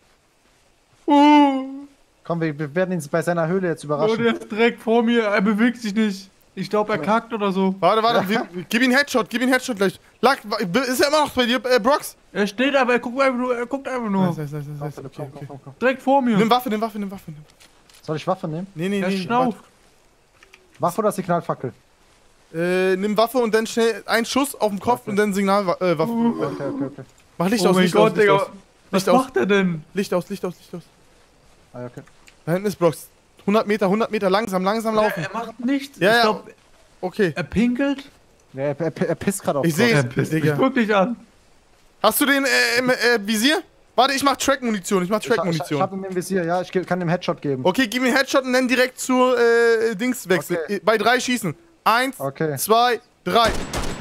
Oh, Komm, wir, wir werden ihn bei seiner Höhle jetzt oh, überraschen. der ist direkt vor mir. Er bewegt sich nicht. Ich glaube, er kackt oder so. Warte, warte, wir, gib ihn Headshot, gib ihn Headshot gleich. Lack, ist er immer noch bei dir, äh, Brox? Er steht aber, er guckt einfach nur. Er guckt einfach nur. Nice, nice, nice, nice, nice. Komm, Okay, komm, okay. komm, komm. Direkt vor mir. Nimm Waffe, nimm Waffe, nimm Waffe. Nimm. Soll ich Waffe nehmen? Nee, nee, Er nee. schnauft. Waffe oder Signalfackel? Äh, nimm Waffe und dann schnell einen Schuss auf den Kopf Okay. und dann Signalwaffe. Äh, Waffe. Okay, okay, okay. Mach Licht Oh aus, mein Licht aus, Gott, Licht Digga. aus. Was Licht aus. macht er denn? Licht aus, Licht aus, Licht aus. Ah, okay. Da hinten ist Brox. hundert Meter, hundert Meter, langsam, langsam laufen. Er macht nichts. Ja, ich ja. glaub, Okay. er pinkelt. Ja, er, er, er pisst gerade auf Ich Brock. sehe Er es, pisst mich Digga. wirklich an. Hast du den äh, im äh, Visier? Warte, ich mach Track-Munition, ich mach Ich, ich, ich Track-Munition. hab ihn im Visier, ja, ich ge- kann ihm Headshot geben. Okay, gib mir einen Headshot und dann direkt zur äh, Dings wechseln. Okay. Äh, Bei drei schießen. Eins, Okay. zwei, drei.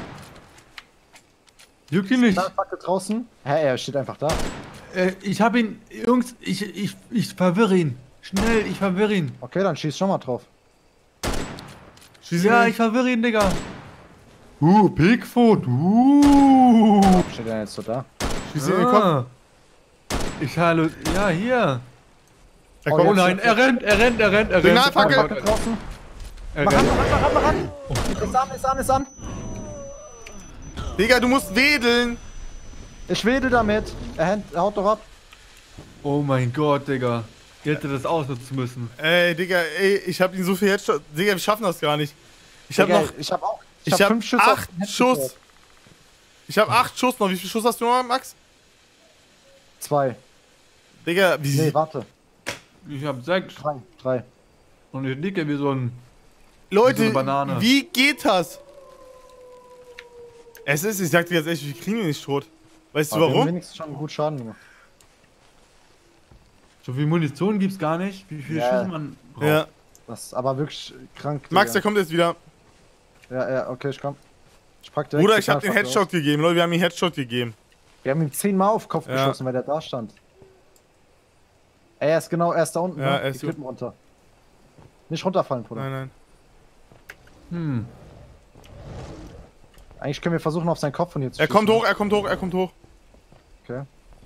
Juckt ihn nicht. Signalfackel draußen. Hä, er steht einfach da. Äh, ich hab ihn. Jungs, ich, ich, ich verwirre ihn. Schnell, ich verwirre ihn. Okay, dann schieß schon mal drauf. Schieß Ja, ihn. ich verwirre ihn, Digga. Uh, Bigfoot. Uh. Warum steht er jetzt so da? Schieß ihn in den Kopf. Ah. Ich hallo. Ja, hier. Er Oh, kommt. Oh nein, er rennt, er rennt, er rennt, er rennt. Signalfackel. Signalfackel draußen. Er Mach an, rennt. mach an, mach an, mach an. Ist an, ist an, ist an. Digga, du musst wedeln. Ich wedel damit. Er händ- haut doch ab. Oh mein Gott, Digga. Ihr hättet das ausnutzen müssen. Ey, Digga, ey, ich hab ihn so viel Headshot. Digga, wir schaffen das gar nicht. Ich hab Digga, noch. Ich hab auch. Ich, hab hab fünf Schuss auf acht den Headshot Schuss. gehört. Ich hab acht Schuss noch. Wie viel Schuss hast du noch, Max? Zwei. Digga, wie. Nee, warte. Ich hab sechs. Drei. Drei. Und ich liege wie so ein... Leute, so eine Banane. wie geht das? Es ist, ich sag dir jetzt echt, wir kriegen ihn nicht tot. Weißt du Aber wir haben warum? wenigstens schon gut Schaden gemacht. So viel Munition gibt's gar nicht. Wie viele Ja. Schüsse man braucht. Ja. Das ist aber wirklich krank. Max, der Digga. kommt jetzt wieder. Ja, ja, okay, ich komm. Ich pack direkt Bruder, die ich hab den Knallfackel Headshot aus. gegeben. Leute, wir haben ihm Headshot gegeben. Wir haben ihm zehnmal auf den Kopf Ja. geschossen, weil der da stand. Ey, er ist genau, er ist da unten. Ja, ne? er Die ist Klippen runter. Nicht runterfallen, Bruder. Nein, nein. Hm. Eigentlich können wir versuchen, auf seinen Kopf von hier zu Er kommt schießen. hoch, er kommt hoch, er kommt hoch. Okay.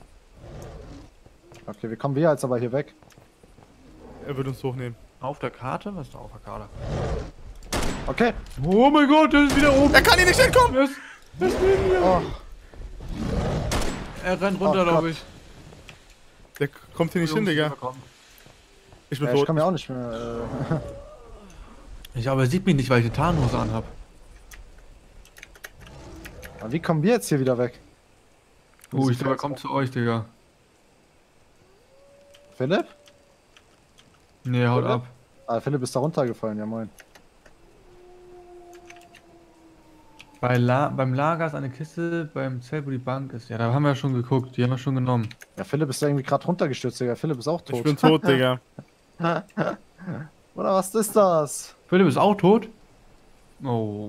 Okay, wir kommen wir jetzt aber hier weg. Er wird uns hochnehmen. Auf der Karte? Was ist da auf der Karte? Okay. Oh mein Gott, der ist wieder oben. Er kann hier nicht hinkommen! Er, ist, er, ist neben mir. Oh, Er rennt runter, Oh glaube Gott. ich. Der kommt hier nicht hin, Digga. Ich bin ja, ich tot. kann mir auch nicht mehr. Äh, Ich aber er sieht mich nicht, weil ich eine Tarnhose anhab. aber wie kommen wir jetzt hier wieder weg? Oh, ich glaube, er kommt zu euch, Digga. Philipp? Nee, haut Philipp? ab. Ah, Philipp ist da runtergefallen, ja moin. Bei La beim Lager ist eine Kiste, beim Zelt, wo die Bank ist. Ja, da haben wir schon geguckt, die haben wir schon genommen. Ja, Philipp ist da irgendwie gerade runtergestürzt, Digga. Philipp ist auch tot. Ich bin tot, Digga. Oder was ist das? Philipp ist auch tot? Oh.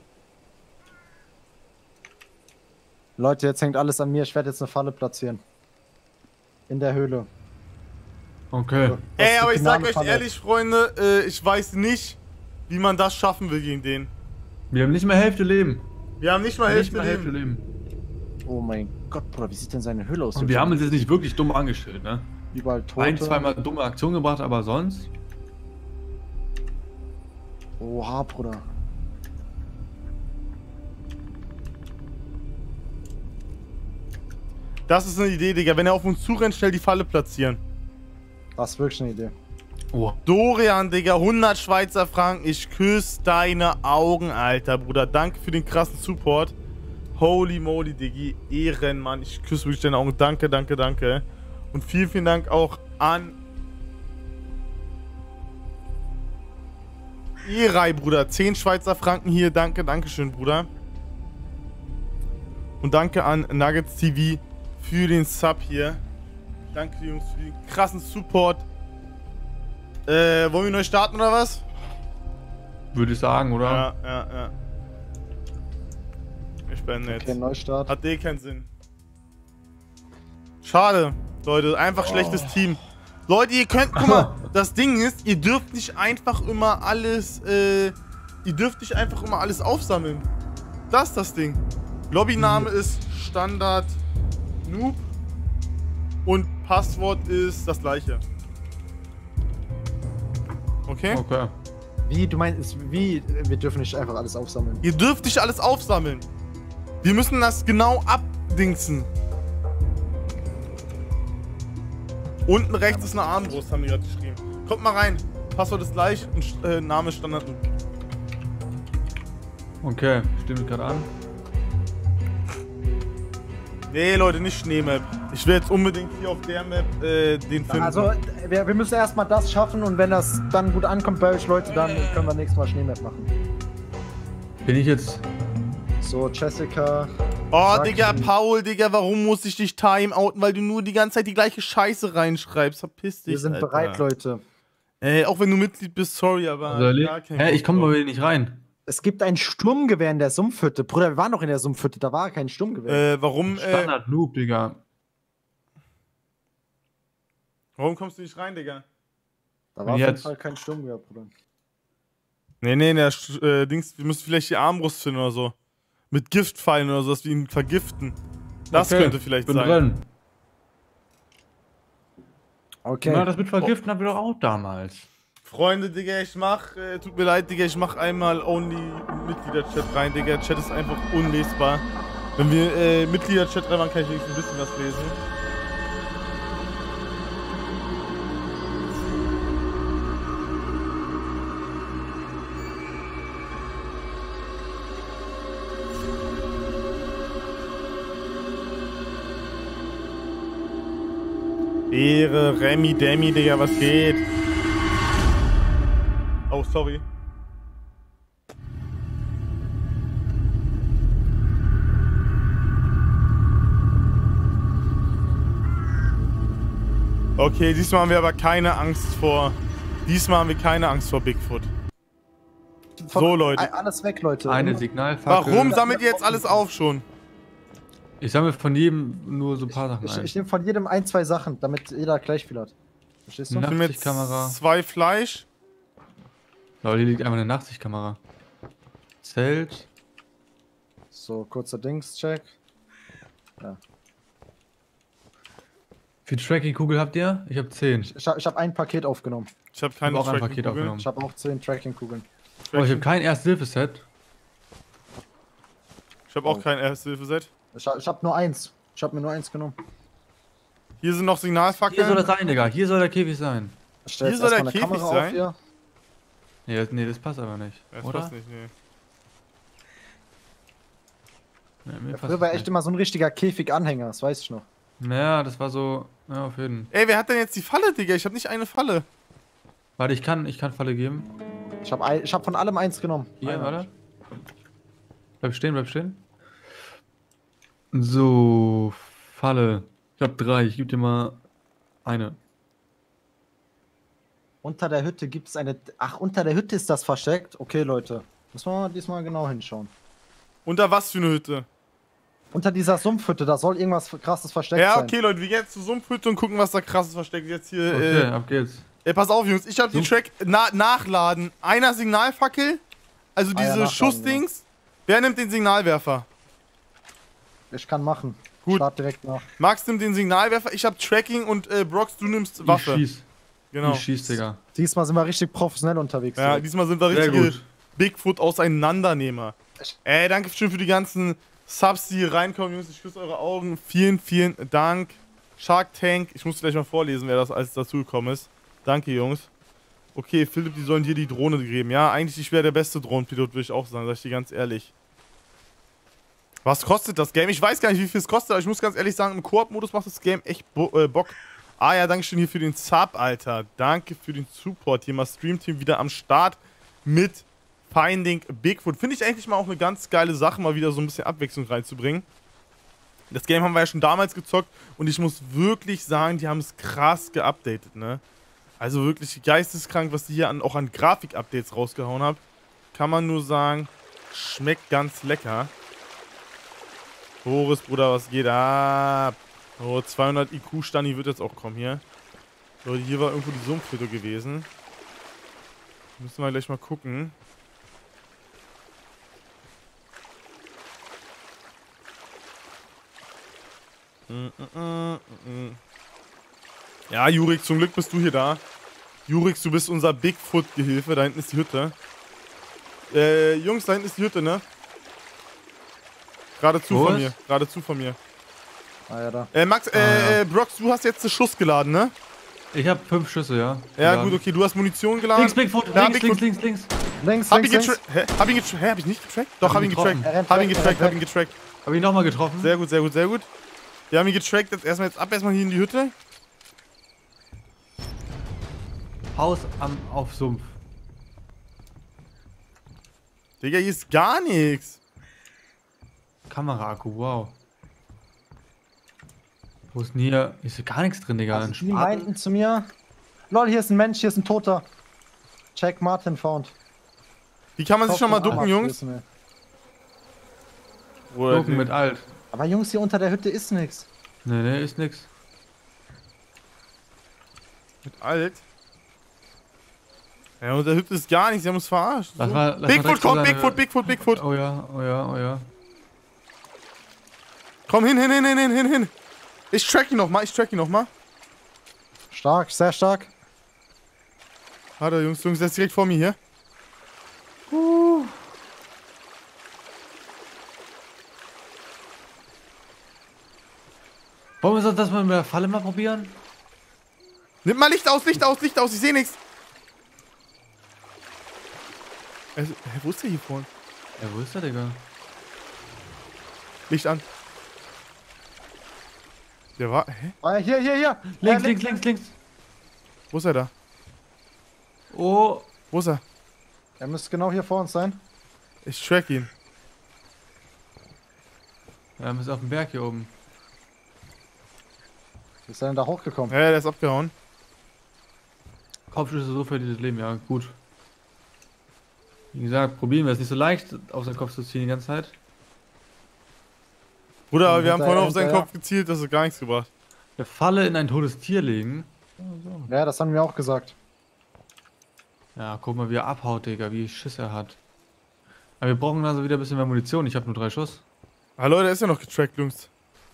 Leute, jetzt hängt alles an mir. Ich werde jetzt eine Falle platzieren. In der Höhle. Okay. Das Ey, ist aber die ich sag euch Finale-Falle. ehrlich, Freunde, äh, ich weiß nicht, wie man das schaffen will gegen den. Wir haben nicht mehr Hälfte Leben. Wir haben nicht mal Nicht Hälfte mal Hälfte Leben. Leben. Oh mein Gott, Bruder, wie sieht denn seine Höhle aus? Und wir haben uns jetzt nicht wirklich dumm angestellt, ne? überall Tote. Ein, zweimal dumme Aktion gebracht, aber sonst. Oha, Bruder. Das ist eine Idee, Digga. Wenn er auf uns zurennt, schnell die Falle platzieren. Das ist wirklich eine Idee. Oh. Dorian, Digga, hundert Schweizer Franken. Ich küsse deine Augen, Alter, Bruder. Danke für den krassen Support. Holy moly, Diggi. Ehrenmann. Ich küsse wirklich deine Augen. Danke, danke, danke. Und vielen, vielen Dank auch an Eray, Bruder. zehn Schweizer Franken hier. Danke, danke schön, Bruder. Und danke an Nuggets T V für den Sub hier. Danke, Jungs, für den krassen Support. Äh, wollen wir neu starten oder was? Würde ich sagen, oder? Ja, ja, ja. Ich bin jetzt. Okay, Neustart. Hat eh keinen Sinn. Schade, Leute. Einfach Oh. schlechtes Team. Leute, ihr könnt, guck mal, das Ding ist, ihr dürft nicht einfach immer alles, äh, ihr dürft nicht einfach immer alles aufsammeln. Das ist das Ding. Lobbyname ist Standard Noob und Passwort ist das gleiche. Okay? Okay. Wie, du meinst, wie, wir dürfen nicht einfach alles aufsammeln. Ihr dürft nicht alles aufsammeln. Wir müssen das genau abdingsen. Unten rechts ist eine Armbrust, haben die gerade geschrieben. Kommt mal rein. Passwort ist gleich und äh, Name ist Standard. Okay, stimmt gerade an. Nee, Leute, nicht Schneemap. Ich will jetzt unbedingt hier auf der Map äh, den finden. Also, wir, wir müssen erstmal das schaffen und wenn das dann gut ankommt bei euch Leute, dann können wir nächstes Mal Schneemap machen. Bin ich jetzt. So, Jessica. Oh, Sag Digga, ihm. Paul, Digga, warum muss ich dich timeouten? Weil du nur die ganze Zeit die gleiche Scheiße reinschreibst. Verpiss dich, Wir sind Alter. bereit, Leute. Ey, auch wenn du Mitglied bist, sorry, aber... Also, gar kein hä, Bock ich komme drauf. mal wieder nicht rein. Es gibt ein Sturmgewehr in der Sumpfhütte. Bruder, wir waren doch in der Sumpfhütte, da war kein Sturmgewehr. Äh, warum, äh, Standard Noob, Digga. warum kommst du nicht rein, Digga? da war auf jeden jetzt? Fall kein Sturmgewehr, Bruder. Nee, nee, der äh, Dings, wir müssen vielleicht die Armbrust finden oder so. Mit Giftpfeilen oder so, dass wir ihn vergiften. Das Okay, könnte vielleicht bin sein. drin. Okay. Na, das mit Vergiften hatten wir doch auch damals. Freunde, Digga, ich mach, äh, tut mir leid, Digga, ich mach einmal only Mitglieder-Chat rein, Digga. Chat ist einfach unlesbar. Wenn wir äh, Mitglieder-Chat reinmachen, kann ich wenigstens ein bisschen was lesen. Ehre, Remi, Demi, Digga, was geht? Oh, sorry. Okay, diesmal haben wir aber keine Angst vor... Diesmal haben wir keine Angst vor Bigfoot. So, Leute. Alles weg, Leute. Eine Signalfackel. Warum sammelt ihr jetzt alles auf schon? Ich sammle von jedem nur so ein paar Sachen Ich, ein. ich nehme von jedem ein, zwei Sachen, damit jeder gleich viel hat. Verstehst du? Ich nehme jetzt Nachtsichtkamera. zwei Fleisch. Leute, hier liegt einmal eine Nachtsichtkamera. Zelt. So, kurzer Dings-Check. Ja. Wie viel Tracking-Kugel habt ihr? Ich habe zehn. Ich, hab- ich habe ein Paket aufgenommen. Ich habe Ich keine habe auch ein Paket Tracking-Kugeln. aufgenommen. Ich habe auch zehn Tracking-Kugeln. Aber ich habe kein Erste-Hilfe-Set. Ich habe auch Oh. kein Ersthilfe-Set. Ich, hab- ich habe nur eins. Ich habe mir nur eins genommen. Hier sind noch Hier soll das Signalfackeln. sein, Digga. Hier soll der Käfig sein. Ich stell Hier jetzt soll der erstmal eine Käfig Kamera auf sein? hier. Nee, das, nee, das passt aber nicht. Das oder? passt nicht, nee. Nee, mir Ja, passt früher war das echt immer so ein richtiger Käfig-Anhänger, das weiß ich noch. nicht. Ja, das war so. Ja, auf jeden. Ey, wer hat denn jetzt die Falle, Digga? Ich habe nicht eine Falle. Warte, ich kann, ich kann Falle geben. Ich habe ich hab von allem eins genommen. Hier, Eine. warte. Bleib stehen, bleib stehen. So, Falle. Ich hab drei, ich geb dir mal eine. Unter der Hütte gibt es eine... Ach, unter der Hütte ist das versteckt? Okay, Leute. Müssen wir mal diesmal genau hinschauen. Unter was für eine Hütte? Unter dieser Sumpfhütte, da soll irgendwas krasses versteckt Ja, sein. okay, Leute, wir gehen jetzt zur Sumpfhütte und gucken, was da krasses versteckt. Jetzt hier, Okay, äh, ab geht's. ey, pass auf, Jungs, ich habe die Sumpf- Track na nachladen. Einer Signalfackel, also Ah ja, diese nachladen, Schussdings. Wer nimmt den Signalwerfer? Ich kann machen. Gut. Start direkt nach. Max nimmt den Signalwerfer, ich habe Tracking und äh, Brox, du nimmst Waffe. Ich schieß. Genau. Ich schieß, Digga. Diesmal sind wir richtig professionell unterwegs. Ja, hier. diesmal sind wir Sehr richtige gut. Bigfoot-Auseinandernehmer. Ey, danke schön für die ganzen Subs, die hier reinkommen, Jungs. Ich küsse eure Augen. Vielen, vielen Dank. Shark Tank, ich muss gleich mal vorlesen, wer das alles dazugekommen ist. Danke, Jungs. Okay, Philipp, die sollen dir die Drohne geben. Ja, eigentlich, ich wäre der beste Drohnenpilot, würde ich auch sagen, sag ich dir ganz ehrlich. Was kostet das Game? Ich weiß gar nicht, wie viel es kostet, aber ich muss ganz ehrlich sagen, im Koop-Modus macht das Game echt Bo äh, Bock. Ah ja, danke schön hier für den Sub, Alter. Danke für den Support. Hier mal Streamteam wieder am Start mit Finding Bigfoot. Finde ich eigentlich mal auch eine ganz geile Sache, mal wieder so ein bisschen Abwechslung reinzubringen. Das Game haben wir ja schon damals gezockt und ich muss wirklich sagen, die haben es krass geupdatet, ne? Also wirklich geisteskrank, was die hier an, auch an Grafik-Updates rausgehauen haben. Kann man nur sagen, schmeckt ganz lecker. Boris, Bruder, was geht ab? Oh, zweihundert I Q-Stani wird jetzt auch kommen hier. Leute, hier war irgendwo die Sumpfhütte gewesen. Müssen wir gleich mal gucken. Mm, mm, mm, mm. Ja, Jurik, zum Glück bist du hier da. Jurik, du bist unser Bigfoot-Gehilfe. Da hinten ist die Hütte. Äh, Jungs, da hinten ist die Hütte, ne? Geradezu Wo von ist? mir. Geradezu von mir. Ah ja, da. Äh, Max, äh, Ah, ja. äh, Brox, du hast jetzt einen Schuss geladen, ne? Ich hab fünf Schüsse, ja. Ja, Geladen. gut, okay, du hast Munition geladen. Links, Bigfoot, Ja, links, Bigfoot. links, links, links. Links, Hab links, ihn links. getrackt. Hä? Hab ihn getrackt? Hä, hab ich nicht getrackt? Doch, Hab hab ihn ihn getroffen. getrackt. Er rennt Hab ihn weg, er getrackt, rennt hab ihn getrackt. Hab ihn nochmal getroffen. Sehr gut, sehr gut, sehr gut. Wir haben ihn getrackt, jetzt erstmal jetzt ab, erstmal hier in die Hütte. Haus am, auf Sumpf. Digga, hier ist gar nichts. Kameraakku, wow. Wo ist denn hier? Hier ist hier gar nichts drin, Digga. Ein Die meinten zu mir, lol, hier ist ein Mensch, hier ist ein Toter. Check Martin found. Wie kann man sich Kauf schon mal den ducken, Arm, Jungs? wissen wir. Oder Gucken mit alt. Aber Jungs, hier unter der Hütte ist nichts. Nee, nee, ist nix. mit alt. Ja, und der Hütte ist gar nichts, sie haben uns verarscht. Lass So. mal- lass mal Bigfoot, direkt komm, zu seiner- Bigfoot, Bigfoot, Bigfoot. Oh ja, oh ja, oh ja. Komm hin, hin, hin, hin, hin, hin, hin. Ich track ihn nochmal, ich track ihn nochmal. Stark, sehr stark. Warte, Jungs, Jungs, der ist direkt vor mir hier. Wollen wir das mal mit der Falle mal probieren? Nimm mal Licht aus, Licht aus, Licht aus, ich sehe nichts. Also, hä, wo ist der hier vorne? Ja, wo ist der, Digga? Licht an. Der war. Hä? Ah, hier, hier, hier. Links, Äh, links, links, links. Wo ist er da? Oh. Wo ist er? Er müsste genau hier vor uns sein. Ich track ihn. Ja, wir sind auf dem Berg hier oben. Wie ist er denn da hochgekommen? Ja, der ist abgehauen. Kopfschüsse so für dieses Leben, ja, gut. Wie gesagt, probieren wir es. Nicht so leicht, auf seinen Kopf zu ziehen die ganze Zeit. Bruder, aber Und wir haben vorhin auf seinen hinterher- Kopf gezielt, das hat gar nichts gebracht. Der Falle in ein totes Tier legen. Ja, das haben wir auch gesagt. Ja, guck mal, wie er abhaut, Digga, wie Schiss er hat. Aber wir brauchen also wieder ein bisschen mehr Munition. Ich habe nur drei Schuss. Ah, Leute, er ist ja noch getrackt, Jungs.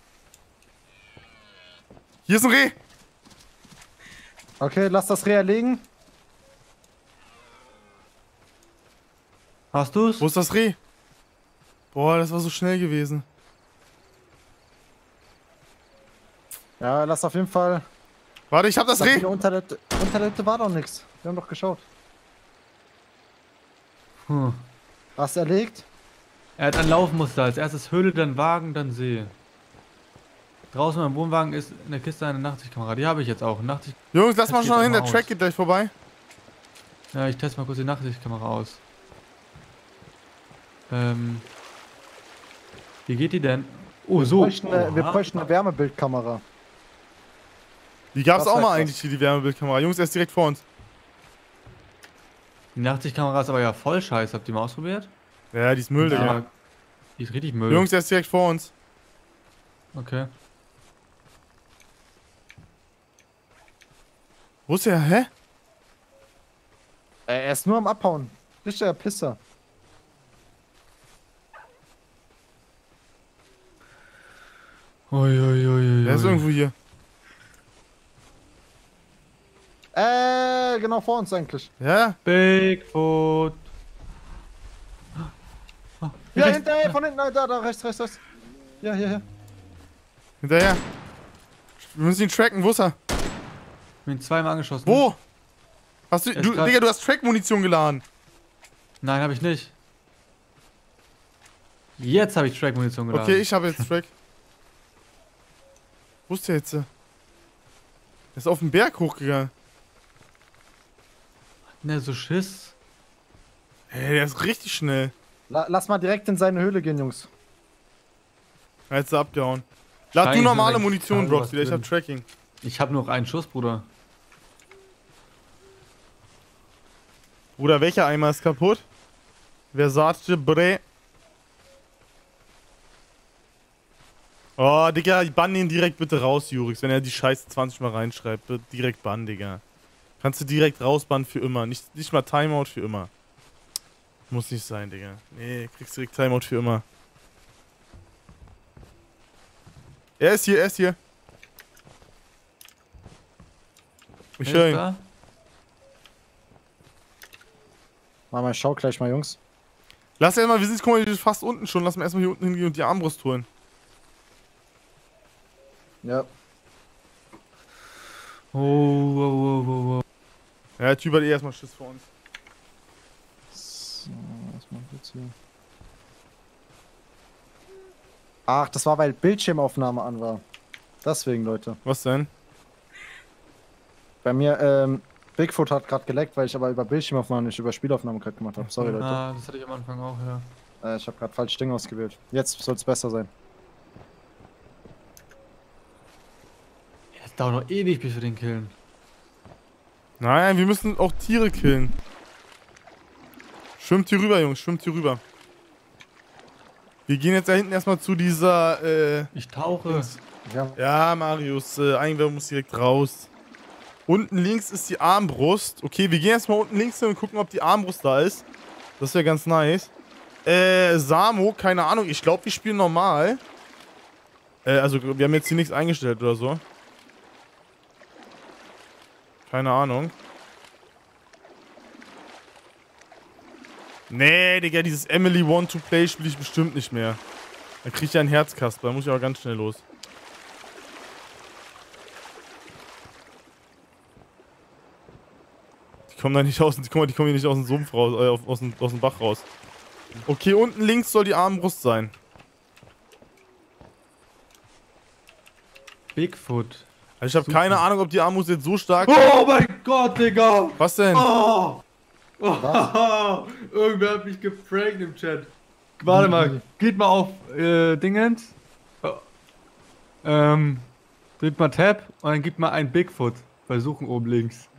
Hier ist ein Reh! Okay, lass das Reh erlegen. Hast du's? Wo ist das Reh? Boah, das war so schnell gewesen. Ja, lass auf jeden Fall. Warte, ich hab das Sag Reh! mir, Unter der, unter der Hütte war doch nichts. Wir haben doch geschaut. Hm. Hast du erlegt? Er hat ein Laufmuster. Als erstes Höhle, dann Wagen, dann See. Draußen beim Wohnwagen ist in der Kiste eine Nachtsichtkamera. Die habe ich jetzt auch. Nachtsicht Jungs, lass mal Das schon geht hin, der immer Track aus. geht gleich vorbei. Ja, ich teste mal kurz die Nachtsichtkamera aus. Ähm. Wie geht die denn? Oh, Wir so. bräuchten, eine, wir Oha. bräuchten eine Wärmebildkamera. Die gab's Das auch heißt mal was? eigentlich hier, die Wärmebildkamera. Jungs, er ist direkt vor uns. Die Nachtsichtkamera ist aber ja voll scheiße. Habt ihr mal ausprobiert? Ja, die ist Müll, Digga. Ja. Die ist richtig Müll. Jungs, er ist direkt vor uns. Okay. Wo ist er? Hä? Äh, Er ist nur am Abhauen. Richtiger Pisser. Uiuiui. Der ist irgendwo hier. Äh, genau vor uns eigentlich. Ja? Bigfoot. Ja, rechts. hinterher, von hinten, da, da, rechts, rechts, rechts. Ja, hier, hier. Hinterher. Wir müssen ihn tracken. Wo ist er? Bin zweimal angeschossen. Wo? Hast du, Er ist du grad- Digga, du hast Track-Munition geladen. Nein, habe ich nicht. Jetzt habe ich Track-Munition geladen. Okay, ich habe jetzt Track. Wo ist der jetzt? Der ist auf den Berg hochgegangen. Ne, so Schiss. Hey, der ist richtig schnell. La lass mal direkt in seine Höhle gehen, Jungs. Er ist abgehauen. Lad du Scheiße, normale da Munition, ist Brox, was wieder. Ich hab drin. Tracking. Ich habe noch einen Schuss, Bruder. Bruder, welcher Eimer ist kaputt? Versace Bre. Oh, Digga, bann ihn direkt bitte raus, Jurix. Wenn er die Scheiße zwanzig Mal reinschreibt, bitte direkt bannen, Digga. Kannst du direkt rausbannen für immer. Nicht, nicht mal Timeout für immer. Muss nicht sein, Digga. Nee, kriegst direkt Timeout für immer. Er ist hier, er ist hier. Ich Wer höre ist ihn. da? Mal, mal, schau gleich mal, Jungs. Lass erstmal, wir sind guck mal, wir sind fast unten schon. Lass mal erstmal hier unten hingehen und die Armbrust holen. Ja. Oh, oh, oh, oh, oh. Ja, der Typ hat eh erstmal Schiss vor uns. So, was machen wir jetzt hier? Ach, das war, weil Bildschirmaufnahme an war. Deswegen, Leute. Was denn? Bei mir, ähm, Bigfoot hat gerade geleckt, weil ich aber über Bildschirmaufnahme, nicht über Spielaufnahme gerade gemacht habe. Sorry, Leute. Ah, das hatte ich am Anfang auch, ja. Äh, ich habe gerade falsch Ding ausgewählt. Jetzt soll es besser sein. Das dauert noch ewig, bis wir den killen. Nein, wir müssen auch Tiere killen. Schwimmt hier rüber, Jungs, schwimmt hier rüber. Wir gehen jetzt da hinten erstmal zu dieser, äh... Ich tauche. Ja. Ja, Marius, äh, Einwärme muss direkt raus. Unten links ist die Armbrust. Okay, wir gehen erstmal unten links hin und gucken, ob die Armbrust da ist. Das wäre ganz nice. Äh, Samo, keine Ahnung, ich glaube, wir spielen normal. Äh, also, wir haben jetzt hier nichts eingestellt oder so. Keine Ahnung. Nee, Digga, dieses Emily Want to Play spiele ich bestimmt nicht mehr. Dann krieg ich ja einen Herzkasper, da muss ich aber ganz schnell los. Die kommen da nicht aus, guck mal, die kommen hier nicht aus dem Sumpf raus, äh, aus, dem, aus dem Bach raus. Okay, unten links soll die Armbrust sein. Bigfoot. Also ich habe keine Ahnung, ob die Armut jetzt so stark... Oh mein Gott, Digga! Was denn? Oh! Oh! Irgendwer hat mich geprankt im Chat. Warte mal, geht mal auf äh, Dingens. Oh. Ähm, drückt mal Tab und dann gibt mal ein Bigfoot bei Suchen oben links.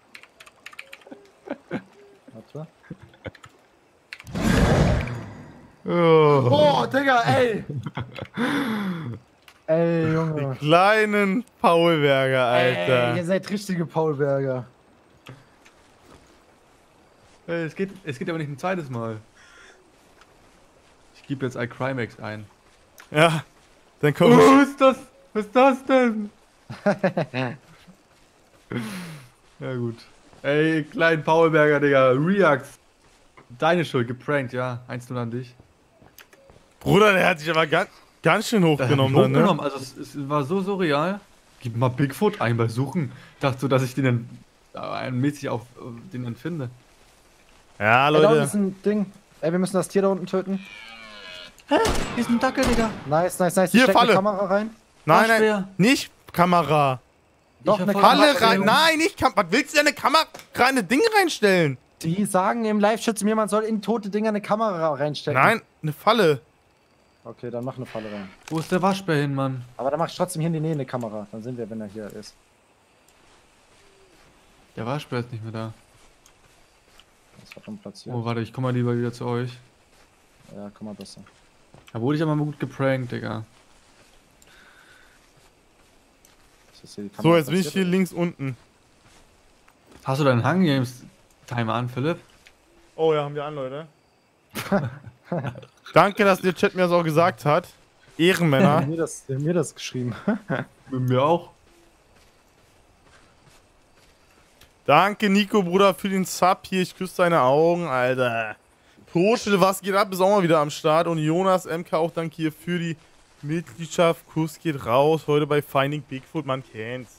Warte. Oh, Oh, Digga, ey! Ey, Junge. Kleinen Paulberger, Alter. Ey, ihr seid richtige Paulberger. Äh, es, geht, es geht aber nicht ein zweites Mal. Ich gebe jetzt iCrimex ein. Ja, dann Oh, komm ich. was ist das? Was ist das denn? Ja gut. Ey, kleinen Paulberger, Digga. Reacts. Deine Schuld, geprankt, ja. eins null an dich. Bruder, der hat sich aber ganz, ganz schön hochgenommen dann, ne? Hochgenommen, also es, es war so surreal. Gib mal Bigfoot ein bei Suchen. Dachte so, dass ich den dann äh, mäßig auf äh, den dann finde. Ja, Ey, da unten Leute. ist ein Ding. Ey, wir müssen das Tier da unten töten. Hä? Hier ist ein Dackel, Digga. Nice, nice, nice. Hier, Ich steck eine Falle. Kamera rein. Nein, nein, schwer. nicht Kamera. Doch, hab eine voll- Kamera. Halle rein. Nein, nicht Kamera. Was willst du denn eine Kamera rein, ein Ding reinstellen? Die sagen im Live-Chat zu mir, man soll in tote Dinger eine Kamera reinstecken. Nein, eine Falle. Okay, dann mach eine Falle rein. Wo ist der Waschbär hin, Mann? Aber dann mach ich trotzdem hier in die Nähe eine Kamera. Dann sind wir, wenn er hier ist. Der Waschbär ist nicht mehr da. Das war schon platziert. Oh, warte, ich komme mal lieber wieder zu euch. Ja, komm mal besser. Da wurde ich aber mal gut geprankt, Digga. Ist hier die So, Kamera jetzt bin ich hier platziert? links unten. Hast du deinen Hunger Games Timer an, Philipp? Oh ja, haben wir an, Leute. Danke, dass der Chat mir das auch gesagt hat. Ehrenmänner. Der hat mir das, der hat mir das geschrieben. Mit mir auch. Danke, Nico, Bruder, für den Sub hier. Ich küsse deine Augen, Alter. Proschel, was geht ab? Ist auch mal wieder am Start. Und Jonas M K auch danke hier für die Mitgliedschaft. Kuss geht raus. Heute bei Finding Bigfoot, man kennt's.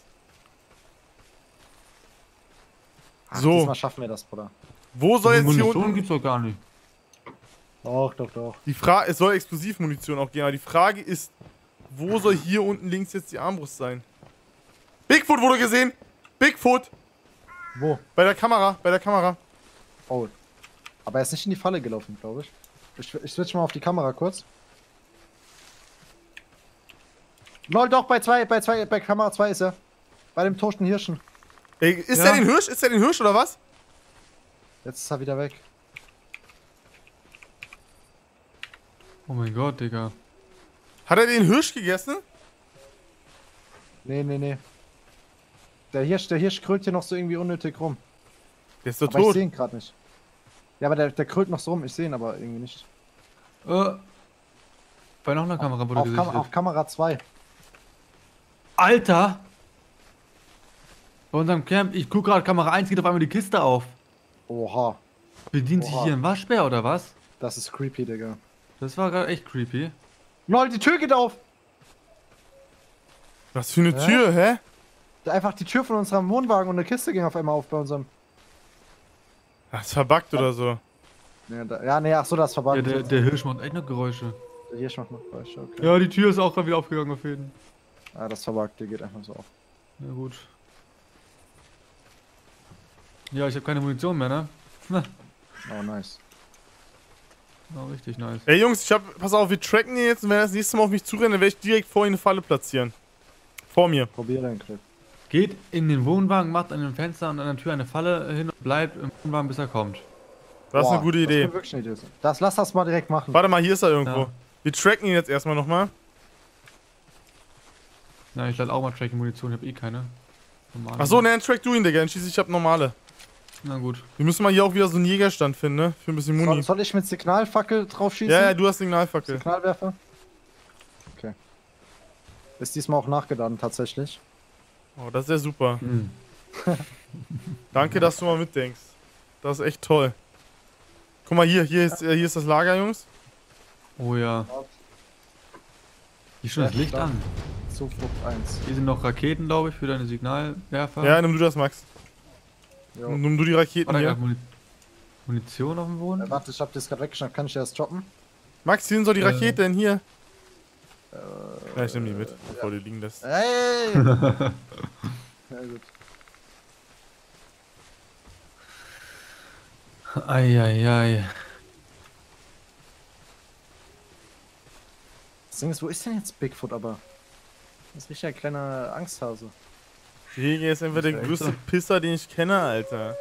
Ach, So. Diesmal schaffen wir das, Bruder. Wo soll jetzt hier Munition unten... gibt's doch gar nicht. Doch, doch, doch. Die Frage, es soll Explosivmunition auch geben, aber die Frage ist, wo soll hier unten links jetzt die Armbrust sein? Bigfoot wurde gesehen! Bigfoot! Wo? Bei der Kamera, bei der Kamera. Oh. Aber er ist nicht in die Falle gelaufen, glaube ich. Ich, ich switch mal auf die Kamera kurz. Lol, doch, bei zwei, bei zwei, bei Kamera zwei ist er. Bei dem toten Hirschen. Ey, ist Ja. der den Hirsch? Ist der den Hirsch oder was? Jetzt ist er wieder weg. Oh mein Gott, Digga. Hat er den Hirsch gegessen? Nee, nee, nee. Der Hirsch, der Hirsch krölt hier noch so irgendwie unnötig rum. Der ist doch Aber ich tot. sehe ihn gerade nicht. Ja, aber der, der krölt noch so rum. Ich sehe ihn aber irgendwie nicht. Äh, bei noch einer Kamera wurde Auf, Kam gesichtet. auf Kamera zwei. Alter! Bei unserem Camp, ich guck gerade Kamera eins, geht auf einmal die Kiste auf. Oha. Bedient sich Oha. hier ein Waschbär oder was? Das ist creepy, Digga. Das war gerade echt creepy. Lol, die Tür geht auf! Was für eine Hä? Tür, hä? Einfach die Tür von unserem Wohnwagen und eine Kiste ging auf einmal auf bei unserem. Das ist verbuggt oder so. Ja, da, ja nee, ach so, das ist verbannt. Ja, der, der Hirsch macht echt noch Geräusche. Der Hirsch macht noch Geräusche, okay. Ja, die Tür ist auch gerade wieder aufgegangen auf jeden. Ah, das ist verbuggt, der geht einfach so auf. Ja, gut. Ja, ich habe keine Munition mehr, ne? Na, Oh, nice. na, richtig nice. Ey Jungs, ich hab. Pass auf, wir tracken ihn jetzt und wenn er das nächste Mal auf mich zurennt, dann werde ich direkt vor ihn eine Falle platzieren. Vor mir. Probier den Clip. Geht in den Wohnwagen, macht an dem Fenster und an der Tür eine Falle hin und bleibt im Wohnwagen, bis er kommt. Das ist Boah, eine gute Das Idee. könnte wirklich eine Idee sein. Das, lass das mal direkt machen. Warte mal, hier ist er irgendwo. Ja. Wir tracken ihn jetzt erstmal nochmal. Na, ich lade auch mal Tracking Munition, ich hab eh keine. Normale. Achso, ne, dann track du ihn, Digga. Dann schieß ich ab normale. Na gut. Wir müssen mal hier auch wieder so einen Jägerstand finden, ne? Für ein bisschen Soll, Muni. soll ich mit Signalfackel drauf schießen? Ja, ja, du hast Signalfackel. Signalwerfer? Okay. Ist diesmal auch nachgeladen, tatsächlich. Oh, das ist ja super. Hm. Danke, dass du mal mitdenkst. Das ist echt toll. Guck mal, hier, hier ist, äh, hier ist das Lager, Jungs. Oh ja. Hier ist schon das Ja, Licht klar. an. Zuflucht eins. Hier sind noch Raketen, glaube ich, für deine Signalwerfer. Ja, nimm du das, Max. Jo. Nimm du die Raketen Warte, ich hier. hab Muni Munition auf dem Boden? Äh, warte, ich hab das gerade weggeschnappt. Kann ich dir das droppen? Max, hier sind so die Äh. Raketen hier. Äh, Ja, ich nehme die mit, bevor die liegen lässt. Ey! Ja, gut. Eieiei. Das Ding ist, wo ist denn jetzt Bigfoot aber? Das ist richtig ein kleiner Angsthase. Digga ist einfach der größte Pisser, den ich kenne, Alter.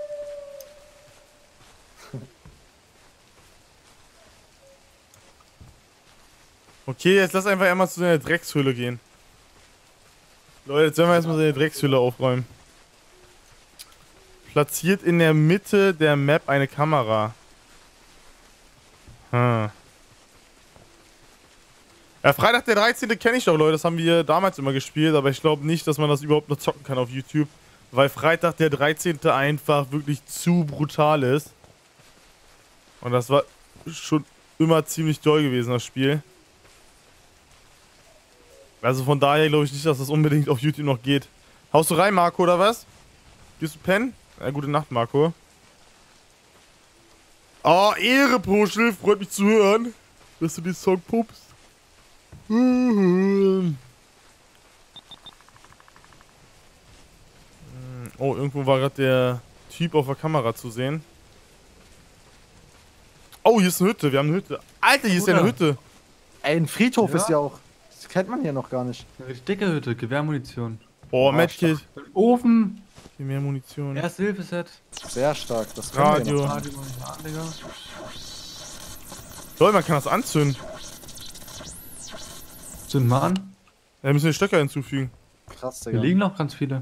Okay, jetzt lass einfach einmal zu seiner Dreckshöhle gehen. Leute, jetzt werden wir erstmal seine Dreckshöhle aufräumen. Platziert in der Mitte der Map eine Kamera. Hm. Ja, Freitag der dreizehnte kenne ich doch, Leute. Das haben wir damals immer gespielt, aber ich glaube nicht, dass man das überhaupt noch zocken kann auf YouTube. Weil Freitag der dreizehnte einfach wirklich zu brutal ist. Und das war schon immer ziemlich doll gewesen, das Spiel. Also von daher glaube ich nicht, dass das unbedingt auf YouTube noch geht. Haust du rein, Marco, oder was? Gehst du pennen? Ja, gute Nacht, Marco. Oh, Ehre, Puschel. Freut mich zu hören, dass du den Song pumpst. Oh, irgendwo war gerade der Typ auf der Kamera zu sehen. Oh, hier ist eine Hütte. Wir haben eine Hütte. Alter, hier ist ja eine Hütte. Ey, ein Friedhof Ja. ist ja auch. Das kennt man hier noch gar nicht. Eine richtig dicke Hütte, Gewehrmunition. Oh, Medkit. Ofen, Hier mehr Munition. Erste-Hilfe-Set. Sehr stark. Das können wir Radio. noch. Radio, ja, Digga. Leute, man kann das anzünden. Zünd mal an. Da müssen wir Stöcker hinzufügen. Krass, Hier Digga. liegen noch ganz viele.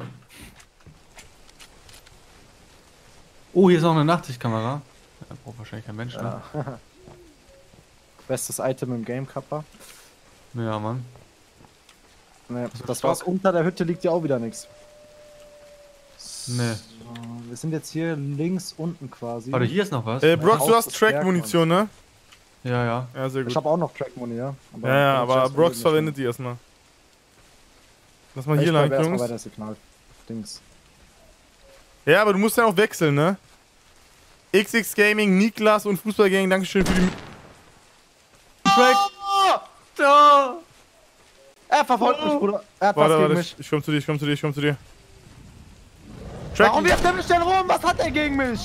Oh, hier ist noch eine Nachtsichtkamera. Ja, braucht wahrscheinlich kein Mensch, ne? Ja. Bestes Item im Game, Kappa. Ja, Mann. Ne, So, das Stock. war's. Unter der Hütte liegt ja auch wieder nichts. Nee. So, wir sind jetzt hier links unten quasi. Warte, hier ist noch was. Äh, Brox, Haus du hast des Track-Munition, ne? Ja, ja. Ja, sehr gut. Ich habe auch noch Track Money, ja. Aber Ja, ja, kann ich aber erst mal Brox nicht verwendet die erstmal. Lass mal nehmen. hier Ich lang, bleib erst mal bei Jungs. der Signal. Dings. Ja, aber du musst ja auch wechseln, ne? X X Gaming, Niklas und Fußballgang, Dankeschön für die... Track! Da! Er verfolgt mich, Bruder. Er hat Warte, was gegen warte, mich. ich, ich komm zu dir, ich komm zu dir, ich komm zu dir. Track, Warum wirft er mich denn rum? Was hat er gegen mich?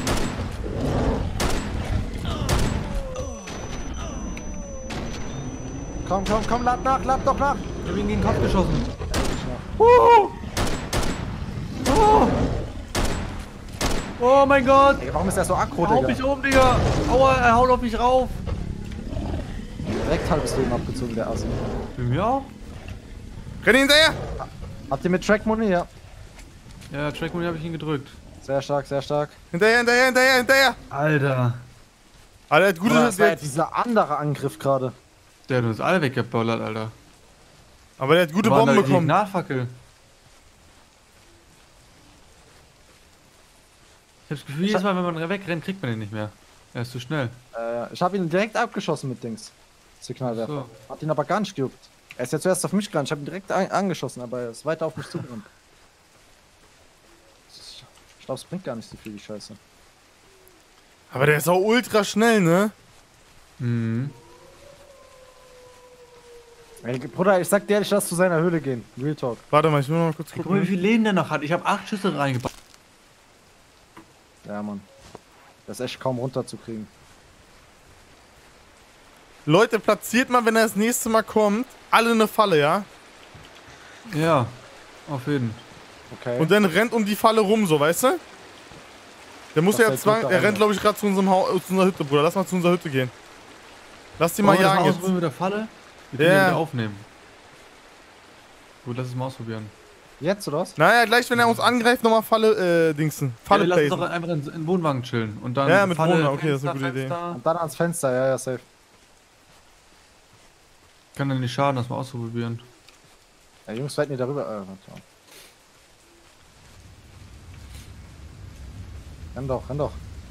Komm, komm, komm, lad nach, lad doch nach. Ich hab ihn gegen den Kopf geschossen. Uh! Oh! Oh mein Gott! Ey, warum ist er so aggro, Hau Digga? mich um, Digga! Aua, er haut auf mich rauf! Direkt halbes Leben abgezogen, der Assi. Bei mir auch? renn hinterher! Habt ihr mit Track Money? Ja. Ja, Track Money habe ich ihn gedrückt. Sehr stark, sehr stark. Hinterher, hinterher, hinterher, hinterher! Alter! Alter, der hat gute... Aber das war ja Der, dieser andere Angriff gerade. Der hat uns alle weggeballert, Alter. aber der hat gute War da Bomben die bekommen. Nachfackel. Ich hab das Gefühl, jedes Mal, wenn man wegrennt, kriegt man den nicht mehr. Er ist zu schnell. Äh, ich habe ihn direkt abgeschossen mit Dings. Signalwerfer. So. Hat ihn aber gar nicht gejuckt. Er ist ja zuerst auf mich gerannt. Ich habe ihn direkt an angeschossen, aber er ist weiter auf mich zugerannt. Ich glaube, es bringt gar nicht so viel, die Scheiße. Aber der ist auch ultra schnell, ne? Mhm. Ey, Bruder, ich sag dir ehrlich, lass zu seiner Höhle gehen. Real Talk. Warte mal, ich will noch mal kurz Guck mal, wie gucken. viel Leben der noch hat. Ich habe acht Schüsse reingebaut. Ja, Mann. Das ist echt kaum runterzukriegen. Leute, platziert mal, wenn er das nächste Mal kommt, alle eine Falle, ja? Ja, auf jeden. Okay. Und dann rennt um die Falle rum, so, weißt du? Der muss Das ja heißt, zwang, Hütte er rennt rein. glaube ich gerade zu unserem Haus, zu unserer Hütte, Bruder. Lass mal zu unserer Hütte gehen. Lass die mal Wollen wir das jagen mal jetzt. ausprobieren mit der Falle? Wir können Ja. ja wieder aufnehmen. Gut, lass es mal ausprobieren. Jetzt, oder was? Naja, gleich wenn er uns angreift, nochmal Falle, äh, Dingsen. Falle ja, lass uns doch placen. einfach in, in den Wohnwagen chillen. Und dann Ja, mit Falle, Wohnwagen, okay, das ist eine Fenster, gute Idee. Fenster. Und dann ans Fenster, ja, ja, safe. Kann dann nicht schaden, das mal auszuprobieren. Ja, Jungs, weiten die darüber. Äh, warte mal. Renn doch, renn doch.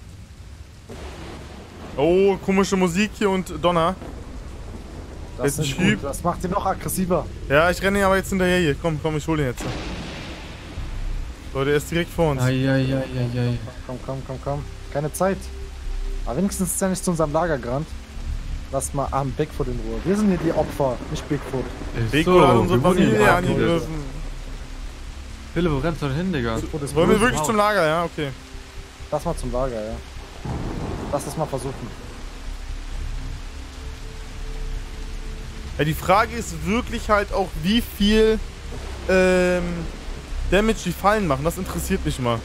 Oh, komische Musik hier und Donner. Das, Jetzt ein ist Typ. gut. Das macht ihn noch aggressiver. Ja, ich renne ihn aber jetzt hinterher hier. Komm, komm, ich hole ihn jetzt. Leute, er ist direkt vor uns. Eieieiei. Komm, komm, komm, komm, komm. Keine Zeit. Aber wenigstens ist er nicht zu unserem Lager gerannt. Lass mal am Bigfoot in Ruhe. Wir sind hier die Opfer, nicht Bigfoot. Ist Bigfoot hat unsere wir wurden hier Familie angegriffen. angegriffen. Philipp, wo rennst du denn hin, Digga? Bigfoot ist Wollen wir böse. wirklich zum Lager, ja? Okay. Lass mal zum Lager, ja. Lass das mal versuchen. Ja, die Frage ist wirklich halt auch, wie viel ähm, Damage die Fallen machen. Das interessiert mich mal.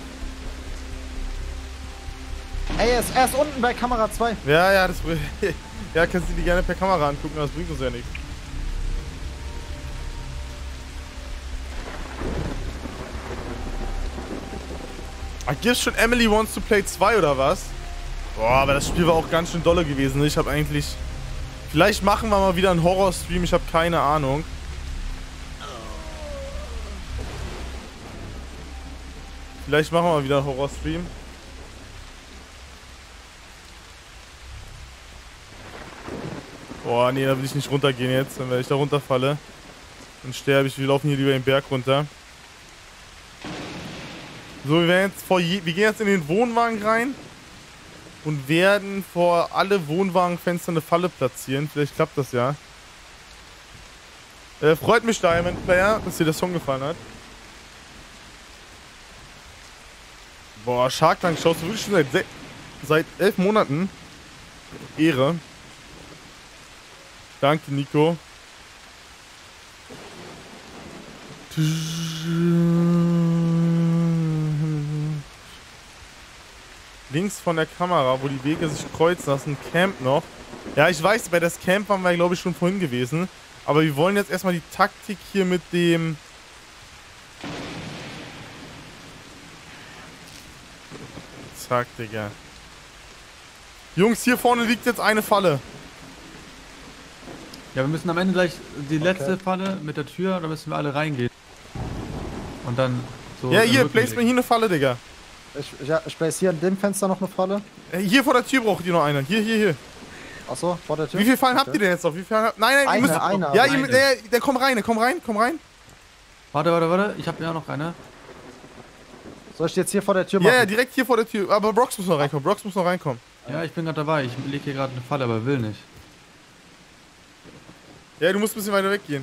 Ey, er ist, er ist unten bei Kamera zwei. Ja, ja, das ja, kannst du die gerne per Kamera angucken, das bringt uns ja nichts. Ah, gibt's schon Emily Wants to Play zwei oder was? Boah, aber das Spiel war auch ganz schön dolle gewesen. Ich habe eigentlich... Vielleicht machen wir mal wieder einen Horror-Stream, ich habe keine Ahnung. Vielleicht machen wir mal wieder einen Horror-Stream. Boah, nee, da will ich nicht runtergehen jetzt. Wenn ich da runterfalle, dann sterbe ich. Wir laufen hier lieber den Berg runter. So, wir werden jetzt vor je wir gehen jetzt in den Wohnwagen rein und werden vor alle Wohnwagenfenster eine Falle platzieren. Vielleicht klappt das ja. Äh, freut mich, Diamond Player, dass dir der Song gefallen hat. Boah, Shark Tank schaust du wirklich schon seit, seit elf Monaten. Ehre. Danke, Nico. Links von der Kamera, wo die Wege sich kreuzen, das ist ein Camp noch. Ja, ich weiß, bei das Camp waren wir, glaube ich, schon vorhin gewesen. Aber wir wollen jetzt erstmal die Taktik hier mit dem... Zack, Digga. Jungs, hier vorne liegt jetzt eine Falle. Ja, wir müssen am Ende gleich die letzte Okay. Falle mit der Tür, da müssen wir alle reingehen. Und dann so... Ja, im hier, Rücken place mir legen. hier eine Falle, Digga. Ich, ja, ich place hier an dem Fenster noch eine Falle. Äh, Hier vor der Tür braucht ihr noch eine. Hier, hier, hier. Achso, vor der Tür. Wie viele Fallen habt Okay. ihr denn jetzt noch? Wie viele habt... Nein, nein, ihr Eine, müsst... eine, ja, aber ihr, eine. der, der, komm rein, komm rein, komm rein. Warte, warte, warte, ich habe ja noch eine. Soll ich die jetzt hier vor der Tür machen? Ja, ja, direkt hier vor der Tür. Aber Brox muss noch reinkommen. Brox muss noch reinkommen. Ja, ich bin gerade dabei. Ich lege hier gerade eine Falle, aber will nicht. Ja, du musst ein bisschen weiter weggehen.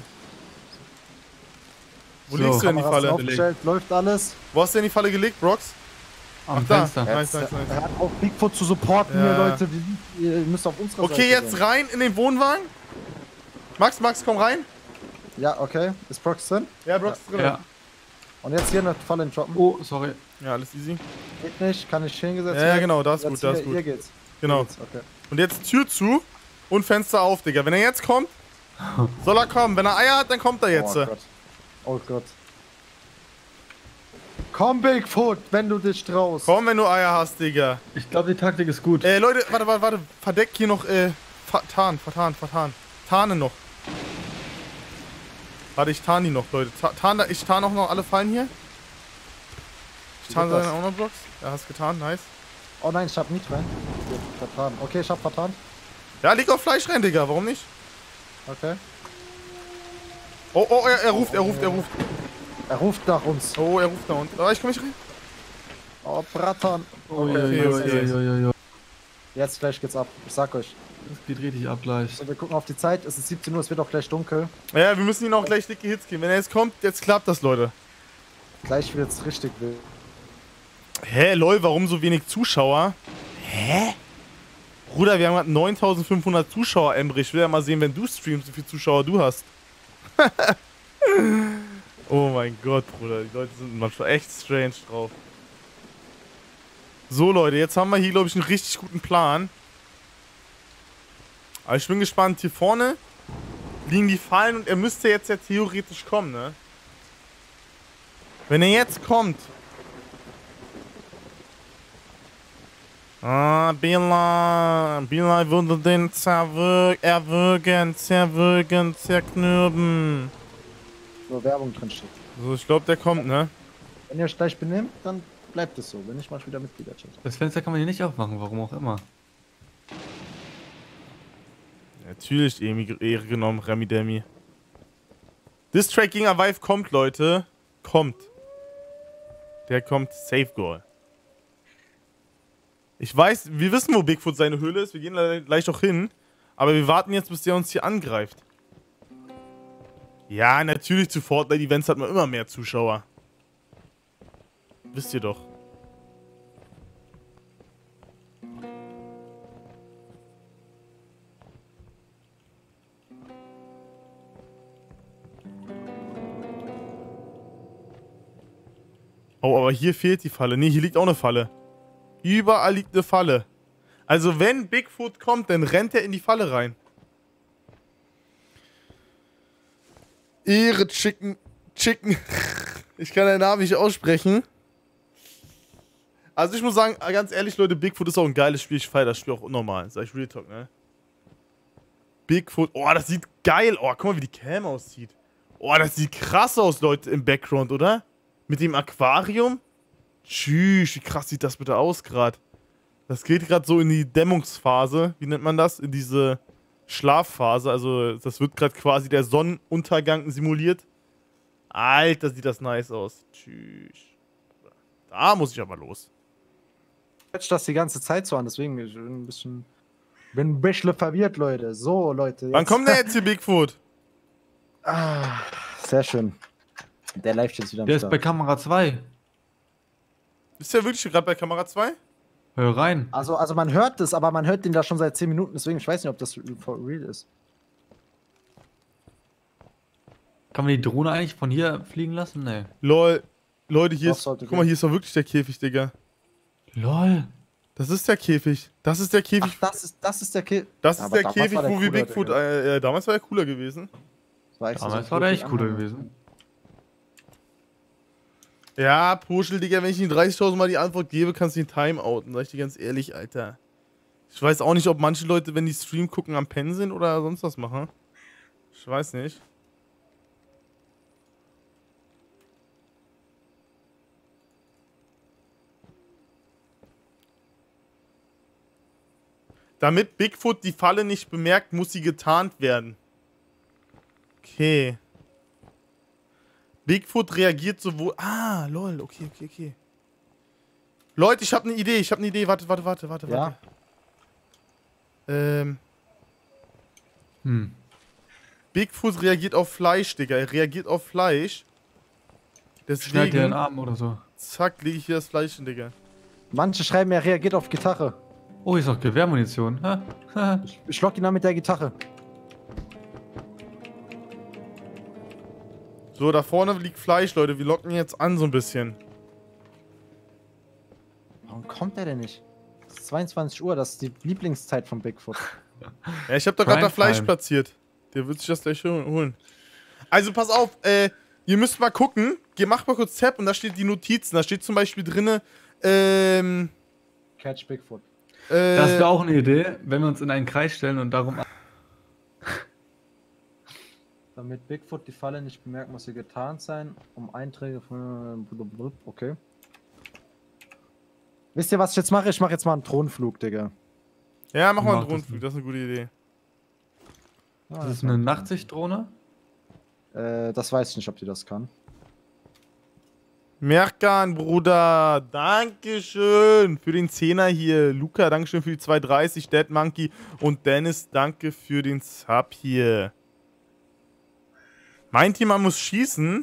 Wo So. legst du denn die Kameras sind Falle? aufgestellt, läuft alles. Wo hast du denn die Falle gelegt, Brox? Am Ach, da. Fenster. Nice, nice, Jetzt, nice. Er hat auch Bigfoot zu supporten Ja. hier, Leute. Wir, ihr müsst auf unserer Okay, Seite jetzt sein. rein in den Wohnwagen. Max, Max, komm rein. Ja, okay. Ist Prox drin? Ja, Brox ist drin. Ja. Und jetzt hier eine Falle droppen. Oh, sorry. Ja, alles easy. Geht nicht, kann nicht hingesetzt Ja, ja, werden. genau, da ist Jetzt gut, da ist hier, gut. Hier geht's. Genau. Hier geht's, okay. Und jetzt Tür zu und Fenster auf, Digga. Wenn er jetzt kommt, soll er kommen. Wenn er Eier hat, dann kommt er jetzt. Oh Gott. Oh Gott. Komm, Bigfoot, wenn du dich traust. Komm, wenn du Eier hast, Digga. Ich glaube, die Taktik ist gut. Äh, Leute, warte, warte, warte. Verdeck hier noch, äh, ver tarn, vertarn, vertarn. Tarne noch. Warte, ich tarn die noch, Leute. Ta tarn, ich tarn auch noch alle Fallen hier. Ich tarn Wie geht seine das? auch noch Blocks. Ja, hast getan, nice. Oh nein, ich hab nicht rein. Gut, vertan. Okay, ich hab vertan. Ja, leg auf Fleisch rein, Digga. Warum nicht? Okay. Oh, oh, er, er ruft, er ruft, er ruft. Er ruft nach uns. Oh, er ruft da unten. Oh, ich komm nicht rein. Oh, Bratan. Oh, Okay, ja, ja, jetzt, ja, ja, ja, ja. jetzt gleich geht's ab. Ich sag euch. Das geht richtig ab gleich. So, wir gucken auf die Zeit. Es ist siebzehn Uhr, es wird auch gleich dunkel. Ja, wir müssen ihm auch gleich dicke Hits geben. Wenn er jetzt kommt, jetzt klappt das, Leute. Gleich wird's richtig wild. Hä, lol, warum so wenig Zuschauer? Hä? Bruder, wir haben gerade neuntausendfünfhundert Zuschauer, Emre. Ich will ja mal sehen, wenn du streamst, wie viele Zuschauer du hast. Oh mein Gott, Bruder. Die Leute sind manchmal echt strange drauf. So, Leute, jetzt haben wir hier, glaube ich, einen richtig guten Plan. Aber ich bin gespannt. Hier vorne liegen die Fallen und er müsste jetzt ja theoretisch kommen, ne? Wenn er jetzt kommt... Ah, Bila, Bila würde den zerwürgen, erwürgen, zerwürgen, zerknürben. Nur Werbung drin steht. So, ich glaube, der kommt, ne? Wenn ihr euch gleich benehmt, dann bleibt es so. Wenn nicht, mach ich wieder Mitgliederchat. Das Fenster kann man hier nicht aufmachen, warum auch immer. Natürlich Ehre genommen, Remi Demi. This Track gegen Avive kommt, Leute. Kommt. Der kommt Safe Goal. Ich weiß, wir wissen, wo Bigfoot seine Höhle ist. Wir gehen da gleich auch hin. Aber wir warten jetzt, bis der uns hier angreift. Ja, natürlich zu Fortnite-Events hat man immer mehr Zuschauer. Wisst ihr doch. Oh, aber hier fehlt die Falle. Nee, hier liegt auch eine Falle. Überall liegt eine Falle. Also wenn Bigfoot kommt, dann rennt er in die Falle rein. Ehre Chicken. Chicken. Ich kann deinen Namen nicht aussprechen. Also ich muss sagen, ganz ehrlich, Leute, Bigfoot ist auch ein geiles Spiel. Ich feiere das Spiel auch unnormal. Sag ich Real Talk, ne? Bigfoot. Oh, das sieht geil. Oh, guck mal, wie die Cam aussieht. Oh, das sieht krass aus, Leute, im Background, oder? Mit dem Aquarium? Tschüss, wie krass sieht das bitte aus gerade? Das geht gerade so in die Dämmungsphase. Wie nennt man das? In diese Schlafphase. Also das wird gerade quasi der Sonnenuntergang simuliert. Alter, sieht das nice aus. Tschüss. Da muss ich aber los. Ich das die ganze Zeit so an, deswegen bin ich ein bisschen, bin ein bisschen verwirrt, Leute. So, Leute. Jetzt. Wann kommt der jetzt hier, Bigfoot? Ah, sehr schön. Der Live ist wieder am Der ist Start. bei Kamera zwei. Ist der wirklich gerade bei Kamera zwei? Hör rein. Also, also man hört es, aber man hört den da schon seit zehn Minuten, deswegen ich weiß nicht, ob das for real ist. Kann man die Drohne eigentlich von hier fliegen lassen? Nee. Lol. Leute, hier Das ist. sollte Guck mal, gehen. hier ist doch wirklich der Käfig, Digga. Lol. Das ist der Käfig. Das ist der Käfig. Ach, das ist, das ist der Käfig. das ist aber der damals Käfig, war der wo wir cooler, Bigfoot. Digga. Äh, äh, damals war er cooler gewesen. Das war echt so Damals so war der wirklich echt cooler anders. gewesen. Ja, Puschel, Digga, wenn ich ihm dreißigtausend Mal die Antwort gebe, kannst du ihn timeouten. Sag ich dir ganz ehrlich, Alter. Ich weiß auch nicht, ob manche Leute, wenn die Stream gucken, am Pennen sind oder sonst was machen. Ich weiß nicht. Damit Bigfoot die Falle nicht bemerkt, muss sie getarnt werden. Okay. Bigfoot reagiert sowohl... Ah, lol, okay, okay, okay. Leute, ich habe eine Idee, ich habe eine Idee. Warte, warte, warte, warte, Ja. warte. Ähm... Hm. Bigfoot reagiert auf Fleisch, Digga. Er reagiert auf Fleisch. Schneid dir den Deswegen... Arm oder so. Zack, lege ich hier das Fleisch hin, Digga. Manche schreiben, er reagiert auf Gitarre. Oh, hier ist noch Gewehrmunition. Ha? Ha. Ich, ich lock ihn an mit der Gitarre. So, da vorne liegt Fleisch, Leute. Wir locken jetzt an so ein bisschen. Warum kommt er denn nicht? Es ist zweiundzwanzig Uhr, das ist die Lieblingszeit von Bigfoot. Ja, ich habe da gerade da Primetime. Fleisch platziert. Der wird sich das gleich holen. Also, pass auf, äh, ihr müsst mal gucken. Ihr macht mal kurz Tab und da steht die Notizen. Da steht zum Beispiel drinne, ähm, Catch Bigfoot. äh, Das wäre auch eine Idee, wenn wir uns in einen Kreis stellen und darum. Damit Bigfoot die Falle nicht bemerkt, muss sie getarnt sein, um Einträge von... Okay. Wisst ihr, was ich jetzt mache? Ich mache jetzt mal einen Thronflug, Digga. ja, mach mal einen Mach das Drohnenflug. nicht. Das ist eine gute Idee. Ah, Das ist eine Nachtsichtdrohne. Äh, das weiß ich nicht, ob die das kann. Merkan, Bruder. Dankeschön für den Zehner hier. Luca, Dankeschön für die zwei dreißig. Dead Monkey und Dennis, danke für den Sub hier. Meint ihr, man muss schießen?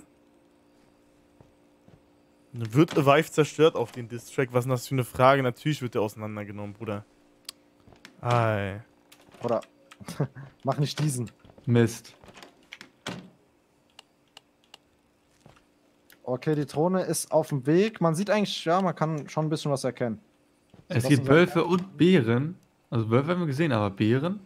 Wird Avive zerstört auf den Distrack? Was ist das für eine Frage? Natürlich wird der auseinandergenommen, Bruder. Ei. Oder... Mach nicht diesen. Mist. Okay, die Drohne ist auf dem Weg. Man sieht eigentlich, ja, man kann schon ein bisschen was erkennen. Es Was gibt ist Wölfe und Bären. Also Wölfe haben wir gesehen, aber Bären?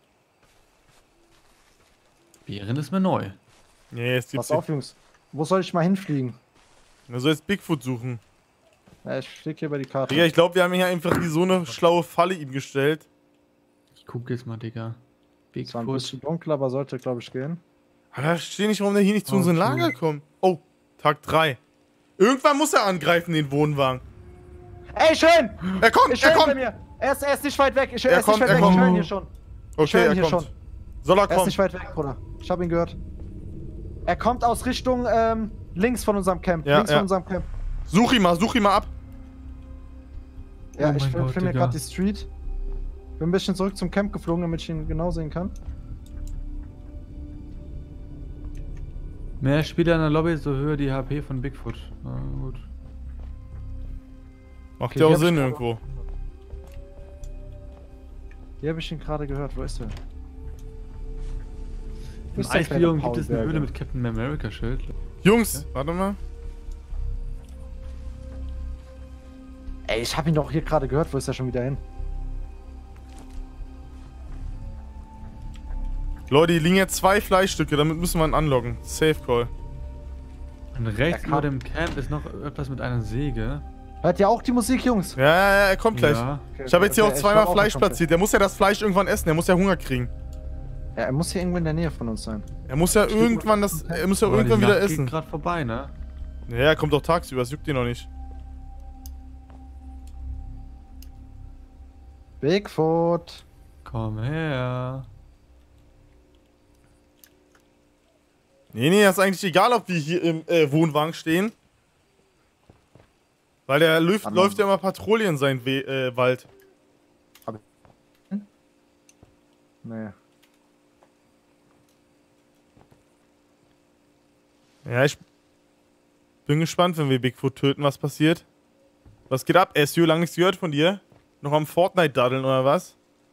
Bären ist mir neu. Nee, es gibt Pass auf, Jungs. Wo soll ich mal hinfliegen? Man soll jetzt Bigfoot suchen. Ja, ich fliege hier über die Karte. Digga, ich glaube, wir haben hier einfach wie so eine schlaue Falle ihm gestellt. Ich guck jetzt mal, Digga. Es war ein Bigfoot. bisschen dunkel, aber sollte, glaube ich, gehen. Aber ich verstehe nicht, warum der hier nicht zu unserem Okay. Lager kommt. Oh, Tag drei. Irgendwann muss er angreifen, den Wohnwagen. Ey, schön! Er kommt, Ich er höre ihn bei kommt. mir. Er ist, er ist nicht weit weg. Ich, Er er ist kommt, nicht er weit weg. Ich kommt. höre ihn hier schon. Okay, höre ihn er hier kommt. schon. Soll er Er ist kommen? nicht weit weg, Bruder. Ich habe ihn gehört. Er kommt aus Richtung ähm, links von unserem Camp. Ja, links ja. von unserem Camp. Such ihn mal, such ihn mal ab. Ja, Oh ich mein film Gott, film hier Digga. gerade die Street. Bin ein bisschen zurück zum Camp geflogen, damit ich ihn genau sehen kann. Mehr Spieler in der Lobby, so höher die H P von Bigfoot. Na gut. Macht Okay, ja auch hier hab Sinn ich- irgendwo. Hier habe ich ihn gerade gehört. Wo ist er? Wo Im ist der Eisbiom kleine gibt es eine Paulberger? Höhle mit Captain America Schild. Jungs, warte mal. Ey, ich habe ihn doch hier gerade gehört. Wo ist er schon wieder hin? Leute, hier liegen jetzt zwei Fleischstücke, damit müssen wir ihn anloggen. Safe Call. Und rechts Er über kam- dem Camp ist noch etwas mit einer Säge. Hört ihr auch die Musik, Jungs? Ja, ja, ja, er kommt gleich. Ja. Ich habe jetzt hier Okay, auch ich zweimal glaub auch, Fleisch er kommt platziert. Der muss ja das Fleisch irgendwann essen, der muss ja Hunger kriegen. Ja, er muss hier irgendwo in der Nähe von uns sein. Er muss ja irgendwann das. Er muss ja Aber die irgendwann wieder Nacht geht essen. gerade vorbei, ne? Ja, er kommt doch tagsüber, das juckt ihn noch nicht. Bigfoot. Komm her. Nee, nee, das ist eigentlich egal, ob wir hier im äh, Wohnwagen stehen. Weil der läuft, Mann, läuft ja Mann. immer Patrouille in seinen We äh, Wald. Nee. Ja, ich bin gespannt, wenn wir Bigfoot töten, was passiert. Was geht ab? S U, lange nichts gehört von dir? Noch am Fortnite daddeln oder was?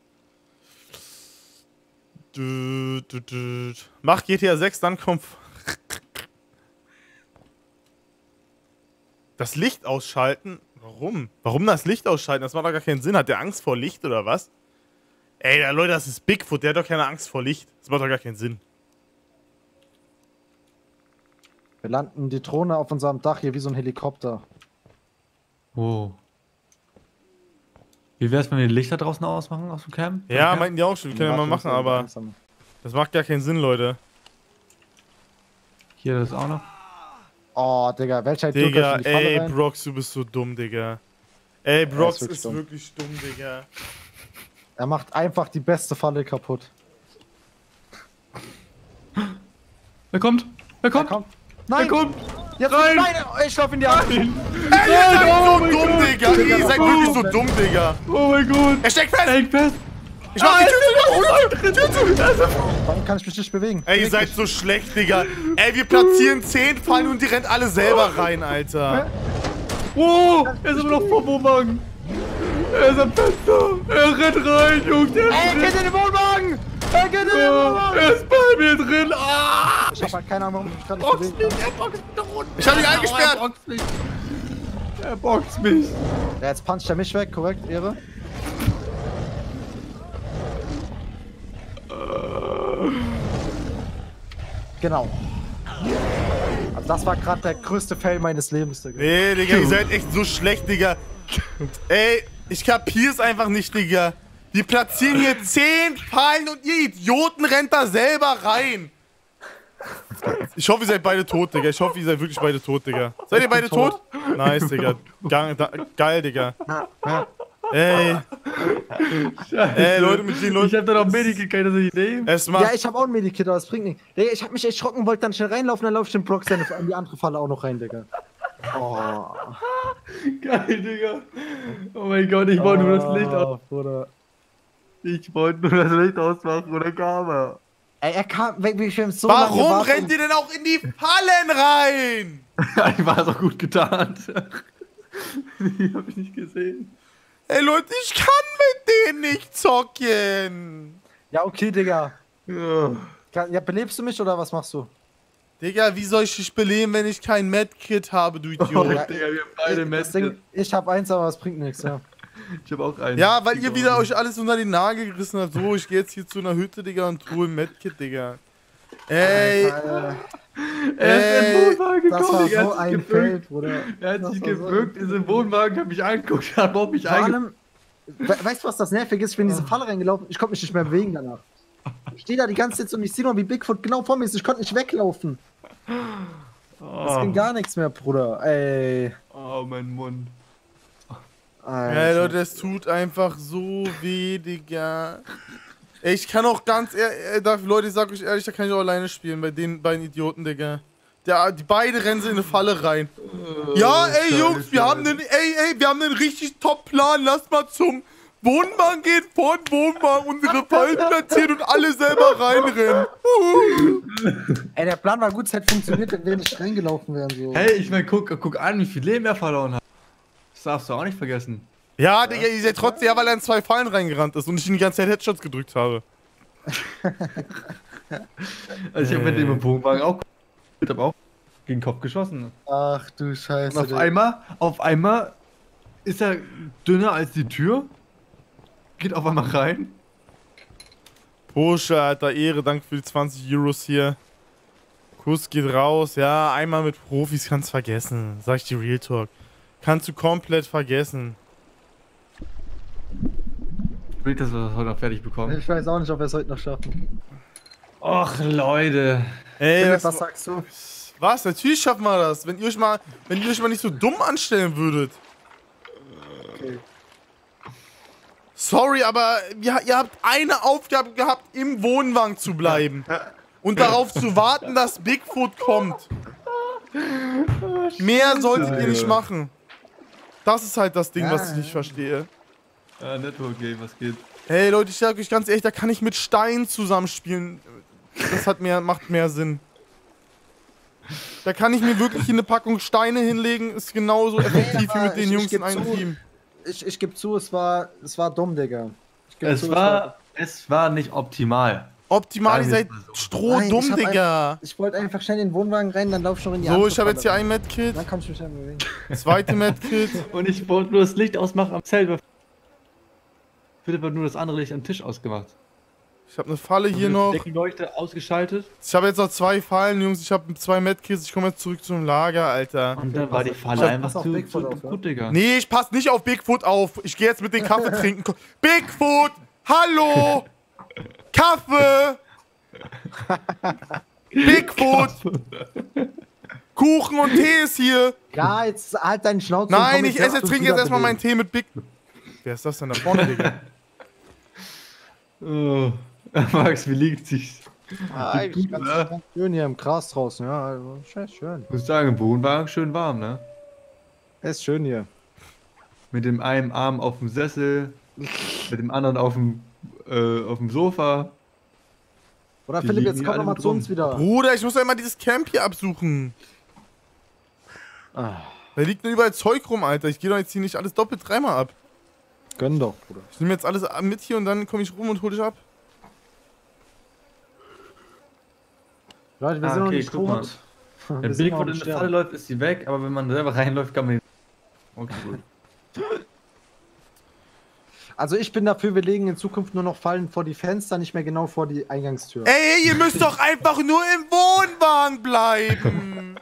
Dü, dü, dü. Mach G T A sechs, dann kommt. Das Licht ausschalten? Warum? Warum das Licht ausschalten? Das macht doch gar keinen Sinn. Hat der Angst vor Licht oder was? Ey, ja, Leute, das ist Bigfoot. Der hat doch keine Angst vor Licht. Das macht doch gar keinen Sinn. Wir landen die Drohne auf unserem Dach hier wie so ein Helikopter. Wow. Wie wär's, wenn wir die Lichter draußen ausmachen aus dem Camp? Ja, Okay. meinten die auch schon. Wir können ja mal machen, aber das macht gar keinen Sinn, Leute. Hier, das ist auch noch. Oh, Digga, welcher Idiot Digga, in die Falle ey, rein? Brox, du bist so dumm, Digga. Ey, Brox ist ist, wirklich wirklich, dumm. dumm, Digga. Er macht einfach die beste Falle kaputt. Wer kommt? Wer Er kommt? kommt. Wer Nein! kommt? Jetzt Rein! nein! Ich lauf in die Hand! Ey, ihr seid so dumm, Digga. Ihr seid wirklich so dumm, Digga. Oh mein Gott! Er steckt fest. Ey, fest! Ich mach die Tür zu. Warum kann ich mich nicht bewegen? Ey, ihr seid so schlecht, Digga. Ey, wir platzieren zehn Fallen und die rennt alle selber rein, Alter. Oh! Er ist aber noch vor Wohnwagen! Er ist am Fenster! Er rennt rein, Jungs! Der Ey, ist geht in den Wohnwagen! Er geht in den Wohnwagen! Er ist bei mir drin! Ah! Ich hab halt keine Ahnung, warum ich mich gerade nicht Boxt bewegen mich! Er boxt mich da unten! Ich hab ihn Er eingesperrt. boxt mich! Er boxt mich! kann. Ja, jetzt puncht er mich weg, korrekt, Ehre. Genau. Also das war gerade der größte Fail meines Lebens, Digga. Nee, Digga, ihr seid echt so schlecht, Digga. Ey, ich kapier's einfach nicht, Digga. Wir platzieren hier zehn Fallen und ihr Idioten rennt da selber rein. Ich hoffe, ihr seid beide tot, Digga. Ich hoffe, ihr seid wirklich beide tot, Digga. Seid ihr beide tot? Nice, Digga. Ge da, geil, Digga. Ey. Ey, Leute, mit den Leuten. Ich hab da noch Medikit, keine so Idee. Es macht. Ja, ich hab auch ein Medikit, aber das bringt nichts. Digga, ich hab mich erschrocken, wollte dann schnell reinlaufen, dann lauf ich den Brox in die andere Falle auch noch rein, Digga. Oh. Geil, Digga. Oh mein Gott, ich wollte nur das Licht aus. Bruder. Ich wollte nur das Licht ausmachen oder kam er? Ey, er kam weg, wie ich hab so lange Warum gewartet. rennt ihr denn auch in die Fallen rein? Ich war es auch gut getan. Die hab ich nicht gesehen. Ey, Leute, ich kann mit denen nicht zocken. Ja, okay, Digga. Ja. Ka- Ja, belebst du mich oder was machst du? Digga, wie soll ich dich beleben, wenn ich kein Medkit habe, du Idiot? Ja, Digga, wir haben beide ich, das Medkit. Ding, ich hab eins, aber es bringt nichts, ja. Ich hab auch einen. Ja, weil ihr wieder euch alles unter den Nagel gerissen habt. So, ich gehe jetzt hier zu einer Hütte, Digga, und hole ein Medkit, Digga. Ey, Äh, Er ist in den ey, Wohnwagen das gekommen, war Digga. so Er hat ein sich gebückt. Feld, Bruder. Er hat Das sich war so gebückt, ist im Wohnwagen, hat mich angeguckt, hat überhaupt mich Vor angeguckt. allem, we weißt du, was das nervig ist? Ich bin in diese Falle reingelaufen, ich konnte mich nicht mehr bewegen danach. Ich stehe da die ganze Zeit so und ich sehe noch, wie Bigfoot genau vor mir ist. Ich konnte nicht weglaufen. Das ging gar nichts mehr, Bruder. Ey. Oh, mein Mund. ey, Leute, es tut einfach so weh, Digga. Ey, ich kann auch ganz ehrlich, Leute, ich sag euch ehrlich, da kann ich auch alleine spielen, bei den beiden Idioten, Digga. Der, die beide rennen sie in eine Falle rein. Ja, ey, Jungs, wir haben einen, ey, ey, wir haben einen richtig Top-Plan. Lasst mal zum Wohnwagen geht vor den Wohnwagen, unsere Fallen platziert und alle selber reinrennen. Ey, der Plan war gut, es hätte funktioniert, wenn wir nicht reingelaufen wären. So. Hey, ich mein, guck, guck an, wie viel Leben er verloren hat. Das darfst du auch nicht vergessen. Ja, Digga, ihr seid trotzdem, ja, weil er in zwei Fallen reingerannt ist und ich ihn die ganze Zeit Headshots gedrückt habe. Also ich hab mit dem im Wohnwagen auch, ich hab auch gegen den Kopf geschossen. Ach du Scheiße. Und auf einmal, auf einmal ist er dünner als die Tür, geht auf einmal rein. Porsche, Alter, Ehre, danke für die zwanzig Euros hier. Kuss geht raus, ja, einmal mit Profis kannst vergessen, sag ich dir Real Talk. Kannst du komplett vergessen. Ich will, dass wir das heute noch fertig bekommen. Ich weiß auch nicht, ob wir es heute noch schaffen. Och, Leute. Ey, Philipp, das, was sagst du? was? Natürlich schaffen wir das, wenn ihr euch mal, wenn ihr euch mal nicht so dumm anstellen würdet. Okay. Sorry, aber ihr, ihr habt eine Aufgabe gehabt, im Wohnwagen zu bleiben. Und darauf zu warten, dass Bigfoot kommt. Mehr solltet ihr nicht machen. Das ist halt das Ding, was ich nicht verstehe. Ah, Network Game, was geht? Hey Leute, ich sag euch ganz ehrlich, da kann ich mit Stein zusammenspielen. Das hat mehr, macht mehr Sinn. Da kann ich mir wirklich eine Packung Steine hinlegen, ist genauso effektiv wie mit den ich- Jungs ich in geb einem zu. Team. Ich, ich gebe zu, es war, es war dumm, Digga. Ich geb Es zu, war, es war nicht optimal. Optimal, ihr seid Nein, ich strohdumm, hab Digga. Ich wollte einfach schnell in den Wohnwagen rein, dann lauf ich noch in die So, andere ich habe jetzt hier Falle ein Medkit, rein. Dann kann ich mich einfach bewegen. zweite Medkit. Und ich wollte nur das Licht ausmachen am Zelt. Philipp hat nur das andere Licht am Tisch ausgemacht. Ich habe eine Falle hier noch. Deckenleuchte ausgeschaltet. Ich habe jetzt noch zwei Fallen, Jungs. Ich habe zwei Medkits. Ich komme jetzt zurück zum Lager, Alter. Und dann war die Falle Pass einfach auf zu, Bigfoot zu auf, ja. gut, Digga. Nee, ich passe nicht auf Bigfoot auf. Ich gehe jetzt mit den Kaffee trinken. Bigfoot! Hallo! Kaffee! Bigfoot! Kuchen und Tee ist hier. Ja, jetzt halt deinen Schnauze. und komm Nein, ich her, esse, du trinke jetzt erstmal meinen wiederbeleben. Tee mit Big... Wer ist das denn da vorne, Digga? Oh. Max, wie liegt sich? Ah, eigentlich ganz, oder? ganz schön hier im Gras draußen, ja. Also, schön, schön. Ich muss sagen, im Wohnwagen schön warm, ne? Ist schön hier. Mit dem einen Arm auf dem Sessel, mit dem anderen auf dem, äh, auf dem Sofa. Oder Die Philipp, liegen jetzt hier komm alle doch mal mit zu rum. uns wieder. Bruder, ich muss doch immer dieses Camp hier absuchen. Ah, Da liegt nur überall Zeug rum, Alter. Ich gehe doch jetzt hier nicht alles doppelt dreimal ab. gönn doch, Bruder. Ich nehme jetzt alles mit hier und dann komme ich rum und hole dich ab. Leute, wir Ah, sind noch okay, nicht guck mal. tot. Wenn Wir sind noch Bigfoot am in eine Sterben. Falle läuft, ist sie weg, aber wenn man selber reinläuft, kann man ihn. Okay, gut. Also ich bin dafür, wir legen in Zukunft nur noch Fallen vor die Fenster, nicht mehr genau vor die Eingangstür. Ey, ihr müsst doch einfach nur im Wohnwagen bleiben.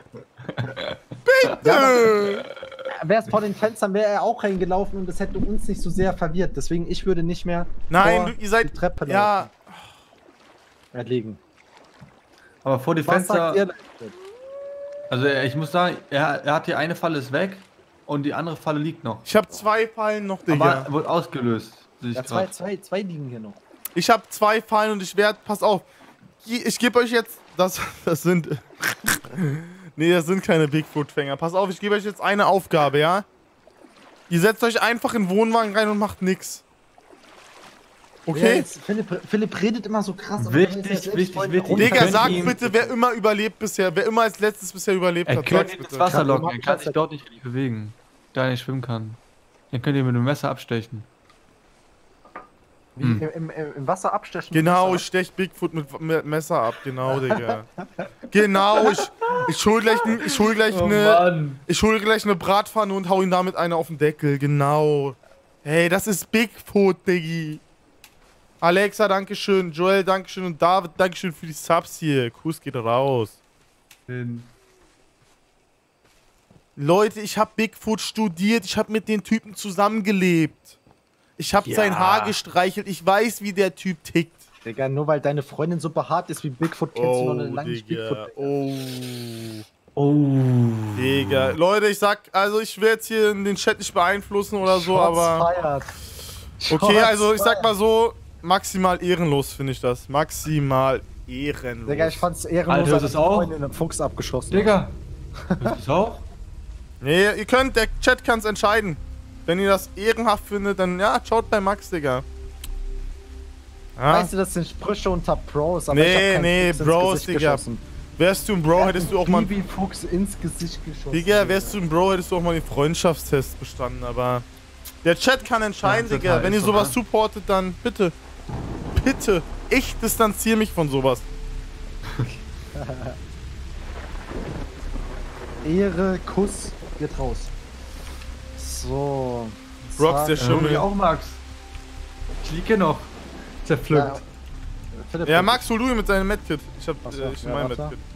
Bitte. Wäre es vor den Fenstern, wäre er auch reingelaufen und das hätte uns nicht so sehr verwirrt. Deswegen, ich würde nicht mehr Nein, vor du, ihr seid... die Treppe Ja, laufen, erlegen. Aber vor die Was sagt ihr Fenster. denn? Also äh, ich muss sagen, er, er hat die eine Falle ist weg und die andere Falle liegt noch. ich habe zwei Fallen noch, Digga. Aber wird ausgelöst. Sehe ich Ja, zwei, grad. zwei, zwei liegen hier noch. Ich habe zwei Fallen und ich werde... Pass auf. Ich gebe euch jetzt... Das, das sind... Nee, das sind keine Bigfoot-Fänger. Pass auf, ich gebe euch jetzt eine Aufgabe, ja? Ihr setzt euch einfach in den Wohnwagen rein und macht nix. Ja, Okay? jetzt, Philipp, Philipp redet immer so krass. aber Wichtig, er ist ja selbst wichtig, voll wichtig. runter. Digga, könnt sag ihm- bitte, wer immer überlebt bisher, wer immer als letztes bisher überlebt Er hat, könnte sag's ihn ins bitte. Wasser locken, er Kann- kann sich dort nicht richtig bewegen. Da er nicht schwimmen kann. Dann könnt ihr mit dem Messer abstechen. Wie, im, im, im Wasser abstechen. Genau, ich stech Bigfoot mit, mit Messer ab, genau, Digga. Genau, ich, ich hol gleich, n- ich hol gleich Oh eine, Mann. ich hol gleich eine Bratpfanne und hau ihn damit eine auf den Deckel, genau. Hey, das ist Bigfoot, Diggi. Alexa, dankeschön, Joel, dankeschön und David, dankeschön für die Subs hier. Kuss geht raus. Leute, ich hab Bigfoot studiert, ich hab mit den Typen zusammengelebt. Ich hab Ja. sein Haar gestreichelt, ich weiß, wie der Typ tickt. Digga, nur weil deine Freundin so behaart ist wie Bigfoot, kennst du noch eine lange nicht Digga. Bigfoot. Oh, Oh. Digga. Leute, ich sag, also ich will jetzt hier den Chat nicht beeinflussen oder so, Shots aber... fired. Okay, Shots also ich sag fired. mal so, maximal ehrenlos finde ich das. Maximal ehrenlos. Digga, ich fand's ehrenlos, Alter, das als ist auch- Freundin einen Fuchs abgeschossen hat. Digga. Ist das auch? Nee, ihr könnt, der Chat kann's entscheiden. Wenn ihr das ehrenhaft findet, dann ja, schaut bei Max, Digga. Ja. Weißt du, das sind Sprüche unter Pros, aber Nee, ich hab keinen nee, Fuchs ins Bros, Gesicht Digga. geschossen. Wärst du ein Bro, hättest du auch mal... Wie Fuchs ins Gesicht geschossen. Digga, wärst du ein Bro, hättest du auch mal den Freundschaftstest bestanden, aber... Der Chat kann entscheiden, Ja, Digga. total, Wenn ihr ist sowas doch, ne? supportet, dann bitte. Bitte. Ich distanziere mich von sowas. Ehre, Kuss, geht raus. So. Rocks der Zack. Schimmel. Ja, auch Max. Ich liege noch. Zerpflückt. Ja, Philipp, Ja, Max, hol du ihn mit seinem Medkit. Ich hab Ach so, äh, ich ja, mein warte. Medkit.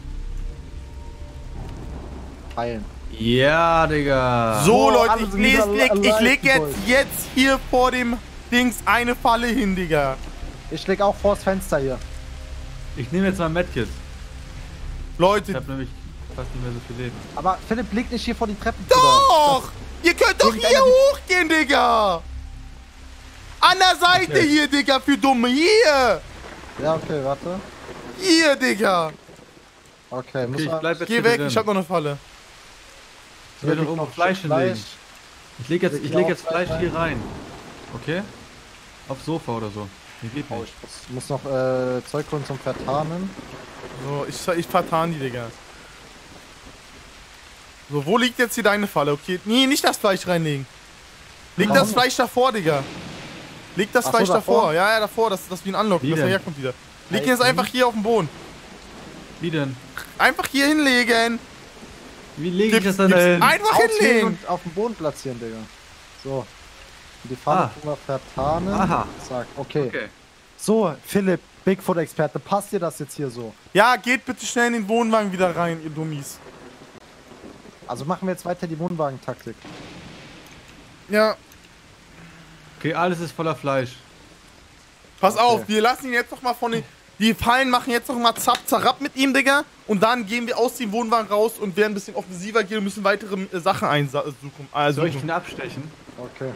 heilen. Ja, Digga. So, Oh, Leute, alles ich, les, wieder leg, ich alive, leg jetzt, Boys. jetzt hier vor dem Dings eine Falle hin, Digga. Ich leg auch vors Fenster hier. Ich nehme jetzt mal ein Medkit. Ich Leute, hab nämlich fast nicht mehr so viel Leben. Aber Philipp, leg nicht hier vor die Treppen. doch! Ihr könnt doch hier Irgendeiner- hochgehen, Digga! An der Seite Okay. hier, Digga, für Dumme. Hier! Ja, okay, warte. Hier, Digga! Okay, muss Okay, ich man... bleib jetzt Geh hier weg, drin. ich hab noch eine Falle. Ich will Hier doch liegt irgendwo noch Fleisch Fleisch. hinlegen. Ich leg jetzt, ich Leg leg auch jetzt Fleisch Fleisch hier rein. Okay? Aufs Sofa oder so. Hier geht Oh, nicht. ich muss, muss noch äh, Zeug holen zum Vertarnen. So, ich, ich vertan die, Digga. So, wo liegt jetzt hier deine Falle? Okay, nee, nicht das Fleisch reinlegen. Leg Warum das Fleisch davor, Digga. Leg das Ach so, Fleisch davor. davor? Ja, ja, davor, dass das wie ein Unlock, Wie dass er denn? herkommt wieder. Leg ihn Heißt jetzt einfach hier auf den Boden. Wie denn? Einfach hier hinlegen. Wie lege ich Gib's- das dann gib's dahin? einfach Ausziehen hinlegen. und auf den Boden platzieren, Digga. So. Die Pfanne Ah. tun wir vertarnen. Aha. Zack, okay. Okay. So, Philipp, Bigfoot-Experte, passt dir das jetzt hier so? Ja, geht bitte schnell in den Wohnwagen wieder rein, ihr Dummies. Also machen wir jetzt weiter die Wohnwagen-Taktik. Ja, Okay, alles ist voller Fleisch. pass Okay. auf, wir lassen ihn jetzt noch mal von den... Die Fallen machen jetzt noch mal zapp, zarab mit ihm, Digga. Und dann gehen wir aus dem Wohnwagen raus und werden ein bisschen offensiver gehen und müssen weitere äh, Sachen einsuchen. Äh, Soll ich suchen. ihn abstechen? Okay.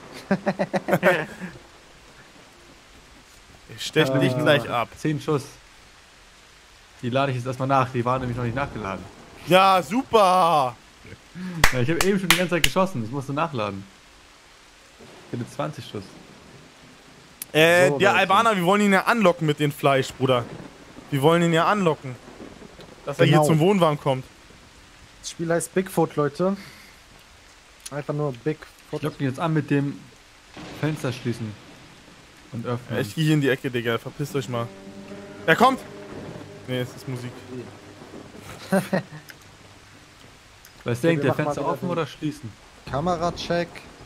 Ich steche Äh. dich gleich ab. Zehn Schuss. Die lade ich jetzt erstmal nach. Die waren nämlich noch nicht nachgeladen. Ja, super. Ja, ich habe eben schon die ganze Zeit geschossen. Ich musste nachladen. Ich hätte zwanzig Schuss. Äh, So, der Leute. Albaner, wir wollen ihn ja anlocken mit dem Fleisch, Bruder. Wir wollen ihn ja anlocken. Dass er hier Genau. zum Wohnwagen kommt. Das Spiel heißt Bigfoot, Leute. Einfach nur Ich Bigfoot. lock ihn jetzt an mit dem Fenster schließen. Und öffnen. Ja, ich gehe hier in die Ecke, Digga. Verpisst euch mal. Er kommt! Nee, es ist Musik. Was Okay, denkt wir der? machen mal Fenster wieder offen den- oder schließen? Kameracheck.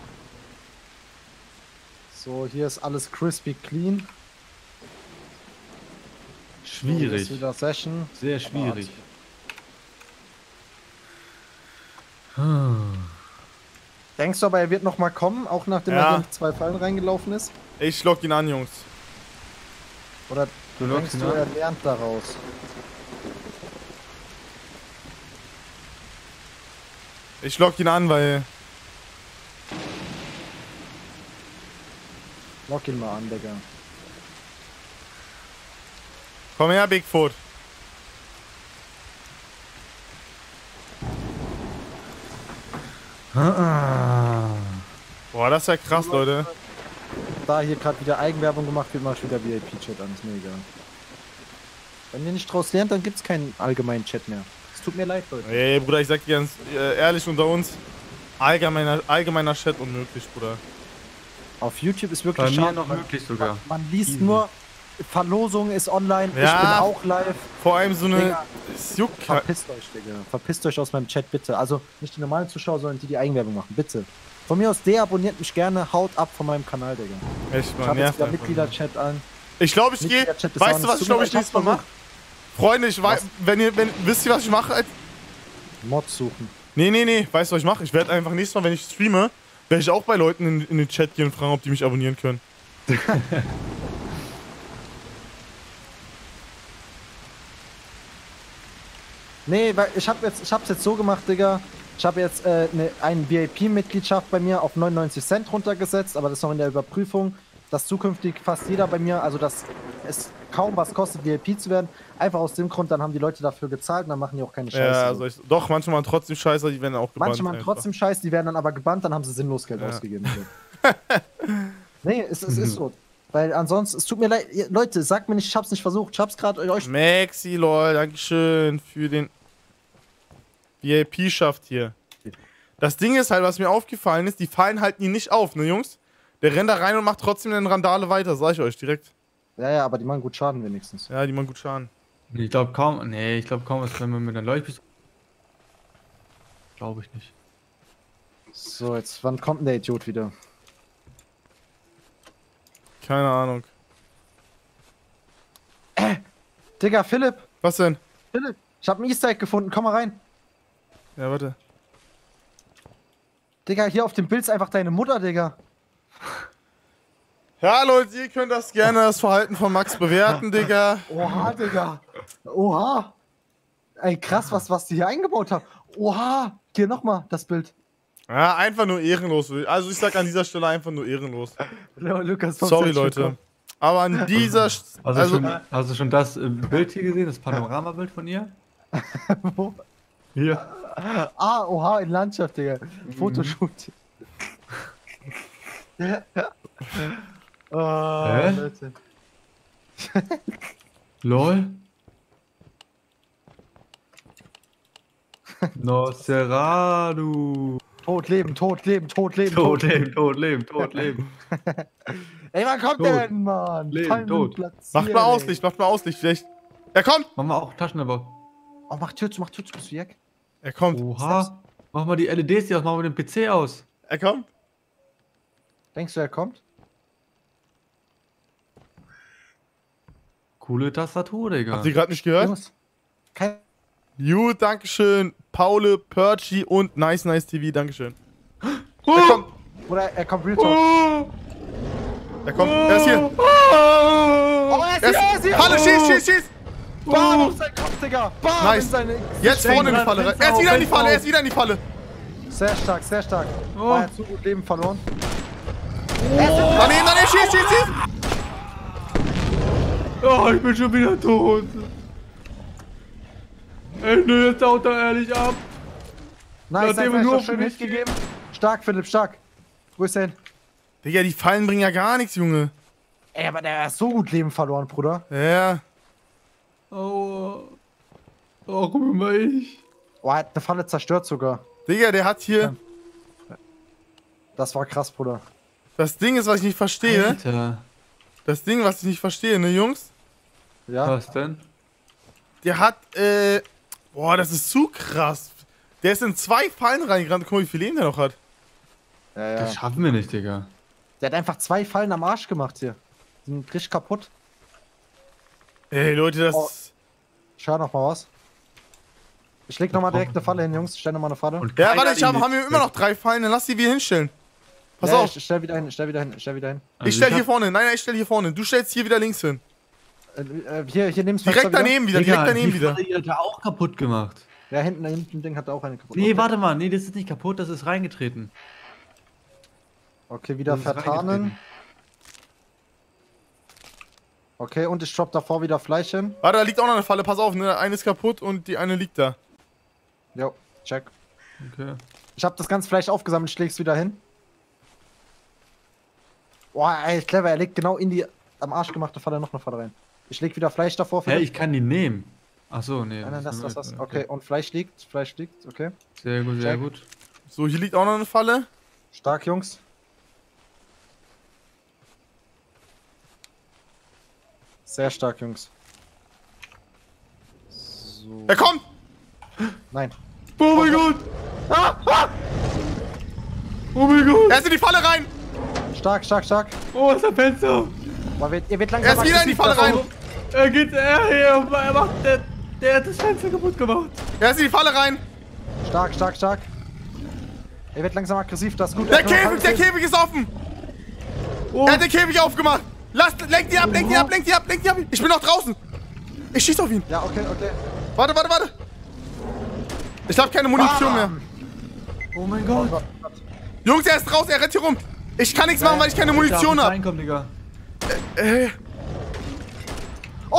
So, hier ist alles crispy clean. So, hier Schwierig. ist wieder Session. Sehr schwierig. Denkst du aber, er wird noch mal kommen, auch nachdem Ja. er hier in zwei Fallen reingelaufen ist? Ich lock ihn an, Jungs. Oder Du denkst lockst ihn du, an? er lernt daraus? Ich lock ihn an, weil... Lock ihn mal an, Digga. Komm her, Bigfoot. Boah, das ist ja krass, Leute. Da hier gerade wieder Eigenwerbung gemacht wird, mach ich wieder V I P-Chat an, ist mir egal. Wenn ihr nicht draus lernt, dann gibt's keinen allgemeinen Chat mehr. Es tut mir leid, Leute. Ey, Bruder, ich sag dir ganz äh, ehrlich unter uns. Allgemeiner, allgemeiner Chat unmöglich, Bruder. Auf YouTube ist Bei wirklich mir schade, noch man- möglich sogar. Man liest Easy. nur, Verlosung ist online, ich Ja. bin auch live. Vor allem so eine... Digga. Es juckt halt. Verpisst euch, Digga. Verpisst euch aus meinem Chat, bitte. Also nicht die normalen Zuschauer, sondern die, die Eigenwerbung machen, bitte. Von mir aus, deabonniert mich gerne, haut ab von meinem Kanal, Digga. Echt, Ich man, habe jetzt nervt wieder einfach. Mitgliederchat an. Ich glaube, ich gehe... Mitgliederchat ist Weißt auch du, nicht- was ich Tut glaube, mir ich leid, nächstes Mal hab's mache? Freunde, ich weiß... Wenn ihr... Wenn, wisst ihr, was ich mache? Mods suchen. Nee, nee, nee. Weißt du, was ich mache? Ich werde einfach nächstes Mal, wenn ich streame, werde ich auch bei Leuten in, in den Chat gehen und fragen, ob die mich abonnieren können. Nee, weil ich habe jetzt, ich hab's jetzt so gemacht, Digga. Ich habe jetzt äh, ne, eine V I P-Mitgliedschaft bei mir auf neunundneunzig Cent runtergesetzt, aber das ist noch in der Überprüfung, dass zukünftig fast jeder bei mir, also dass es kaum was kostet, V I P zu werden. Einfach aus dem Grund, dann haben die Leute dafür gezahlt und dann machen die auch keine Scheiße. Ja, also ich, doch, manche machen trotzdem Scheiße, die werden auch gebannt. Manche machen trotzdem Scheiße, die werden dann aber gebannt, dann haben sie sinnlos Geld Ja. ausgegeben. Nee, es, es ist so. Weil ansonsten, es tut mir leid, ihr- Leute, sagt mir nicht, ich hab's nicht versucht. Ich hab's gerade euch. Maxi, lol, dankeschön für den V I P-Schaft hier. Das Ding ist halt, was mir aufgefallen ist, die fallen halt nie nicht auf, ne Jungs? Der rennt da rein und macht trotzdem den Randale weiter, sag ich euch direkt. Ja, ja, aber die machen gut Schaden wenigstens. Ja, die machen gut Schaden. Ich glaube kaum. Nee, ich glaube kaum, was wenn man mit einer Leuchtpistole. Glaube ich nicht. So, jetzt, wann kommt denn der Idiot wieder? Keine Ahnung. Digga, Philipp, Was denn? Philipp, ich hab ein Easter Egg gefunden, komm mal rein. Ja, warte. Digga, hier auf dem Bild ist einfach deine Mutter, Digga. Ja, Leute, ihr könnt das gerne, das Verhalten von Max bewerten, Digga. Oha, Digga. Oha. Ey, krass, was, was die hier eingebaut haben. Oha. Hier nochmal das Bild. Ja, einfach nur ehrenlos. Also ich sag an dieser Stelle einfach nur ehrenlos. Lukas, Sorry, Leute. Aber an dieser... St Hast du, also, schon, hast du schon das äh, Bild hier gesehen, das Panoramabild von ihr? Wo? Hier. Ah, oha, in Landschaft, Digga. Fotoshoot. oh, Hä? Leute. LOL. Nosferatu. Tot leben, tot leben, tot leben. Tot leben, tot leben, tot leben. Ey, wann kommt Tot. der denn, Mann? Leben, Fallen tot. platzieren, macht mal ey. Auslicht, macht mal Auslicht, vielleicht. Er kommt! Machen wir auch Taschenlampe. Oh, mach Tür zu, mach Tür zu, bist du Jack? Er kommt. Oha. Mach mal die L E Ds hier aus, machen wir den P C aus. Er kommt. Denkst du, er kommt? Coole Tastatur, Digga. Habt ihr gerade nicht gehört? Jungs, kein... Gut, dankeschön. Paule, Perchi und Nice Nice T V, dankeschön. Er kommt. Oder er kommt real talk. Er kommt. Er ist hier. Oh, er ist Er hier, er ist ist hier! Falle, schieß, schieß, schieß! Bam auf seinen Kopf, Digga! Bam Nice. in seine... Jetzt vorne in die Falle rein. Er ist wieder in die Falle, er ist wieder in die Falle. Sehr stark, sehr stark. Oh. Er hat zu gut Leben verloren. Daneben, daneben, schieß, schieß, schieß! Oh, ich bin schon wieder tot. Ey, nö, jetzt haut er ehrlich ab. Nice, Nachdem nice, wir nice, nur doch auf schön mich- mitgegeben. Stark, Philipp, stark. Wo ist er hin? Digga, die Fallen bringen ja gar nichts, Junge. Ey, aber der hat so gut Leben verloren, Bruder. Ja. Aua. Warum immer ich? Oh, er hat eine Falle zerstört sogar. Digga, der hat hier... Das war krass, Bruder. Das Ding ist, was ich nicht verstehe. Alter. Das Ding, was ich nicht verstehe, ne, Jungs? Ja? Was denn? Der hat, äh... Boah, das ist zu krass. Der ist in zwei Fallen reingerannt. Guck mal, wie viel Leben der noch hat. Ja, ja. Das schaffen wir nicht, Digga. Der hat einfach zwei Fallen am Arsch gemacht hier. Die sind richtig kaputt. Ey, Leute, das... Oh. Ich hör noch mal was. Ich leg noch mal direkt eine Falle hin, Jungs. Ich stell noch mal eine Falle. Und Ja, keiner warte, ich hab, in die- haben wir immer noch drei Fallen. Dann lass die wieder hinstellen. Pass ja, auf. Ich stell wieder hin, ich stell wieder hin, ich stell wieder hin. Also Ich stell hier hab- vorne. Nein, nein, ich stell hier vorne. Du stellst hier wieder links hin. Äh, äh, hier, hier nimm's Direkt daneben wieder, Digga, direkt daneben die wieder. Falle hier hat er auch kaputt gemacht. Ja, hinten, hinten Ding hat er auch eine kaputt. Nee, okay. warte mal. Nee, das ist nicht kaputt, das ist reingetreten. Okay, wieder Das ist vertarnen. reingetreten. Okay, und ich drop davor wieder Fleisch hin. Warte, da liegt auch noch eine Falle. Pass auf, ne? Eine ist kaputt und die eine liegt da. Jo, check. Okay. Ich hab das ganze Fleisch aufgesammelt, ich leg's wieder hin. Boah, ey, clever, er legt genau in die am Arsch gemachte Falle noch eine Falle rein. Ich leg wieder Fleisch davor. Hä, Philipp. ich kann die nehmen. Ach so, nee. Nein, nein, das, ist das, nur- das. Okay, und Fleisch liegt, Fleisch liegt, okay. Sehr gut, sehr Check. gut. So, hier liegt auch noch eine Falle. Stark, Jungs. Sehr stark, Jungs. So. Er kommt! Nein. Oh mein Gott! Ah, ah! Oh mein Gott! Er ist in die Falle rein! Stark, stark, stark. Oh, ist ein Fenster! Aber wird, ihr wird langsam Er ist wieder in die aggressiv, Falle das- rein! Er geht, er, er, er macht, der, der hat das Fenster kaputt gemacht. Er ist in die Falle rein! Stark, stark, stark. Er wird langsam aggressiv, das ist gut. Der Er kann noch Käfig, der alles sehen. Käfig ist offen! Oh. Er hat den Käfig aufgemacht! Lass, lenk die ab, lenk die ab, lenk die ab, lenk die ab! Ich bin noch draußen! Ich schieß auf ihn! Ja, okay, okay. Warte, warte, warte! Ich hab keine Munition mehr. Oh mein Gott! Gott, Gott. Jungs, er ist draußen, er rennt hier rum! Ich kann nichts machen, weil ich keine Munition Darf hab! reinkommen, Digga. Äh,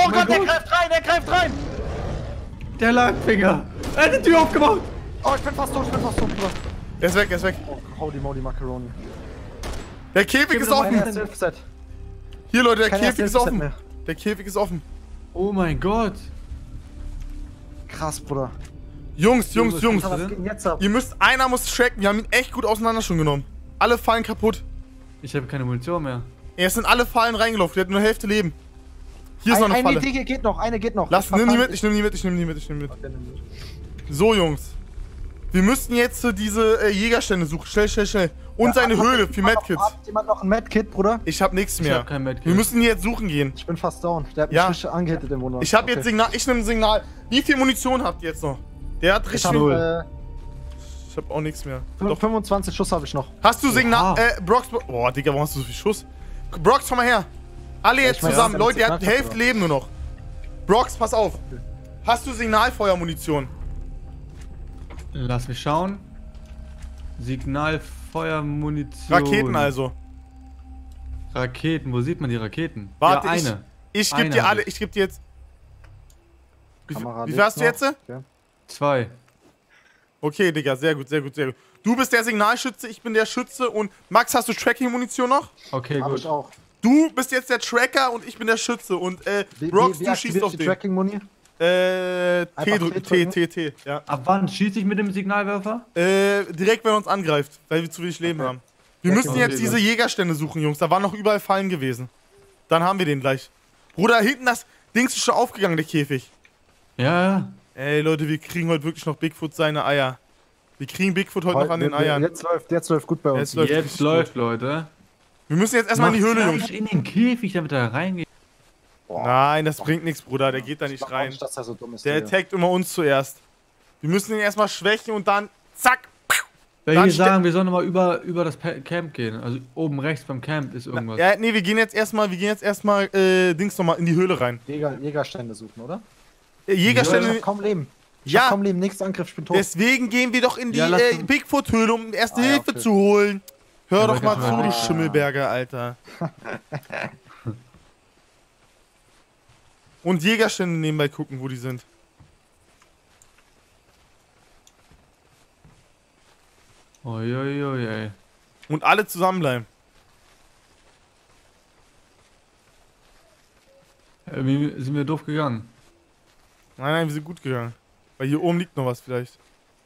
Oh Gott, der greift rein, der greift rein! Der Langfinger! Er hat die Tür aufgemacht! Oh, ich bin fast tot, ich bin fast tot, Bruder. Er ist weg, er ist weg. Oh, holy moly Macaroni. Der Käfig ist Kein offen. erstes Hilfeset. Hier, Leute, der Kein Käfig erstes ist offen. Hilfeset Der Käfig ist offen. Oh mein Gott! Krass, Bruder. Jungs, Jungs, Jungs. Was geht denn jetzt ab? Ihr müsst, einer muss tracken. Wir haben ihn echt gut auseinander schon genommen. Alle Fallen kaputt. Ich habe keine Munition mehr. Er ist in alle Fallen reingelaufen. Der hat nur Hälfte Leben. Hier ist noch eine Eine Falle. Idee geht noch, eine geht noch. Lass, Ich nimm die verfall- mit, ich nehm die mit, ich nehm die mit, ich nehm die mit. Okay, nimm die. So, Jungs. Wir müssten jetzt äh, diese äh, Jägerstände suchen. Schnell, schnell, schnell. Und seine Hat- Höhle hat für jemand noch- Medkits. Hat jemand noch ein Medkit, Bruder? Ich hab nichts Ich mehr. hab kein Medkit. Wir müssen jetzt suchen gehen. Ich bin fast down. Der hat mich Ja. richtig angehittet im Wunder. Ich hab Okay. jetzt Signal. Ich nehme Signal. Wie viel Munition habt ihr jetzt noch? Der hat Ich richtig hab, viel. äh, Ich hab auch nichts mehr. fün- Doch. fünfundzwanzig Schuss habe ich noch. Hast du Signal. Oha. Äh, Brox. Boah, Digga, warum hast du so viel Schuss? Brox, komm mal her. Alle jetzt ich mein, zusammen. ja, Leute, ihr habt Signal- Hälfte Leben nur noch. Brox, pass auf. Hast du Signalfeuermunition? Lass mich schauen. Signalfeuermunition. Raketen also. Raketen, wo sieht man die Raketen? Warte, ja, ich- eine. Ich geb Eine dir hab alle. ich. Ich geb dir jetzt. Wie, viel- Kamera wie viel lebt hast du noch. jetzt? Okay. Zwei. Okay, Digga, sehr gut, sehr gut, sehr gut. Du bist der Signalschütze, ich bin der Schütze und Max, hast du Tracking-Munition noch? Okay, Hab gut. ich auch. Du bist jetzt der Tracker und ich bin der Schütze und äh, Wie, Brox, wie, wie du schießt aktiviert auf die den. Tracking-Muni? Äh, T Einfach drücken, T T, drücken? T, T, ja. Ab wann schieße ich mit dem Signalwerfer? Äh, direkt, wenn er uns angreift, weil wir zu wenig Leben Okay. haben. Wir Ja, müssen okay, jetzt gut. diese Jägerstände suchen, Jungs. Da waren noch überall Fallen gewesen. Dann haben wir den gleich. Bruder, hinten das Dings ist schon aufgegangen, der Käfig. Ja, ja. Ey, Leute, wir kriegen heute wirklich noch Bigfoot seine Eier. Wir kriegen Bigfoot heute noch an den Wir- Eiern. Jetzt läuft, jetzt läuft gut bei uns. Jetzt läuft Jetzt richtig läuft, gut. Leute. Wir müssen jetzt erstmal in die Mach Höhle, gleich Jungs. in den Käfig, damit er reingeht. Nein, das bringt nichts, Bruder. Der geht da Ich nicht glaub auch rein. nicht, dass er so dumm ist. Der Digga. attackt immer uns zuerst. Wir müssen ihn erstmal schwächen und dann zack. Weil Dann hier ste- sagen, wir sollen mal über, über das Pa- Camp gehen. Also oben rechts beim Camp ist irgendwas. Ja, nee, wir gehen jetzt erstmal, wir gehen jetzt erstmal äh, Dings nochmal in die Höhle rein. Jäger, Jägerstände suchen, oder? Äh, Ich Jägerstände. hab kaum Leben. Ich Ja. hab kaum Leben, nächster Angriff, ich bin tot. Deswegen gehen wir doch in die Ja, lass äh, uns- Bigfoot-Höhle, um erste Ah, ja, Hilfe okay. zu holen. Hör Ja, doch aber mal kann zu, man du nicht. Schimmelberger, Alter. Und Jägerstände nebenbei gucken, wo die sind. Uiuiui, ey. Und alle zusammenbleiben. Irgendwie sind wir doof gegangen. Nein, nein, wir sind gut gegangen. Weil hier oben liegt noch was vielleicht.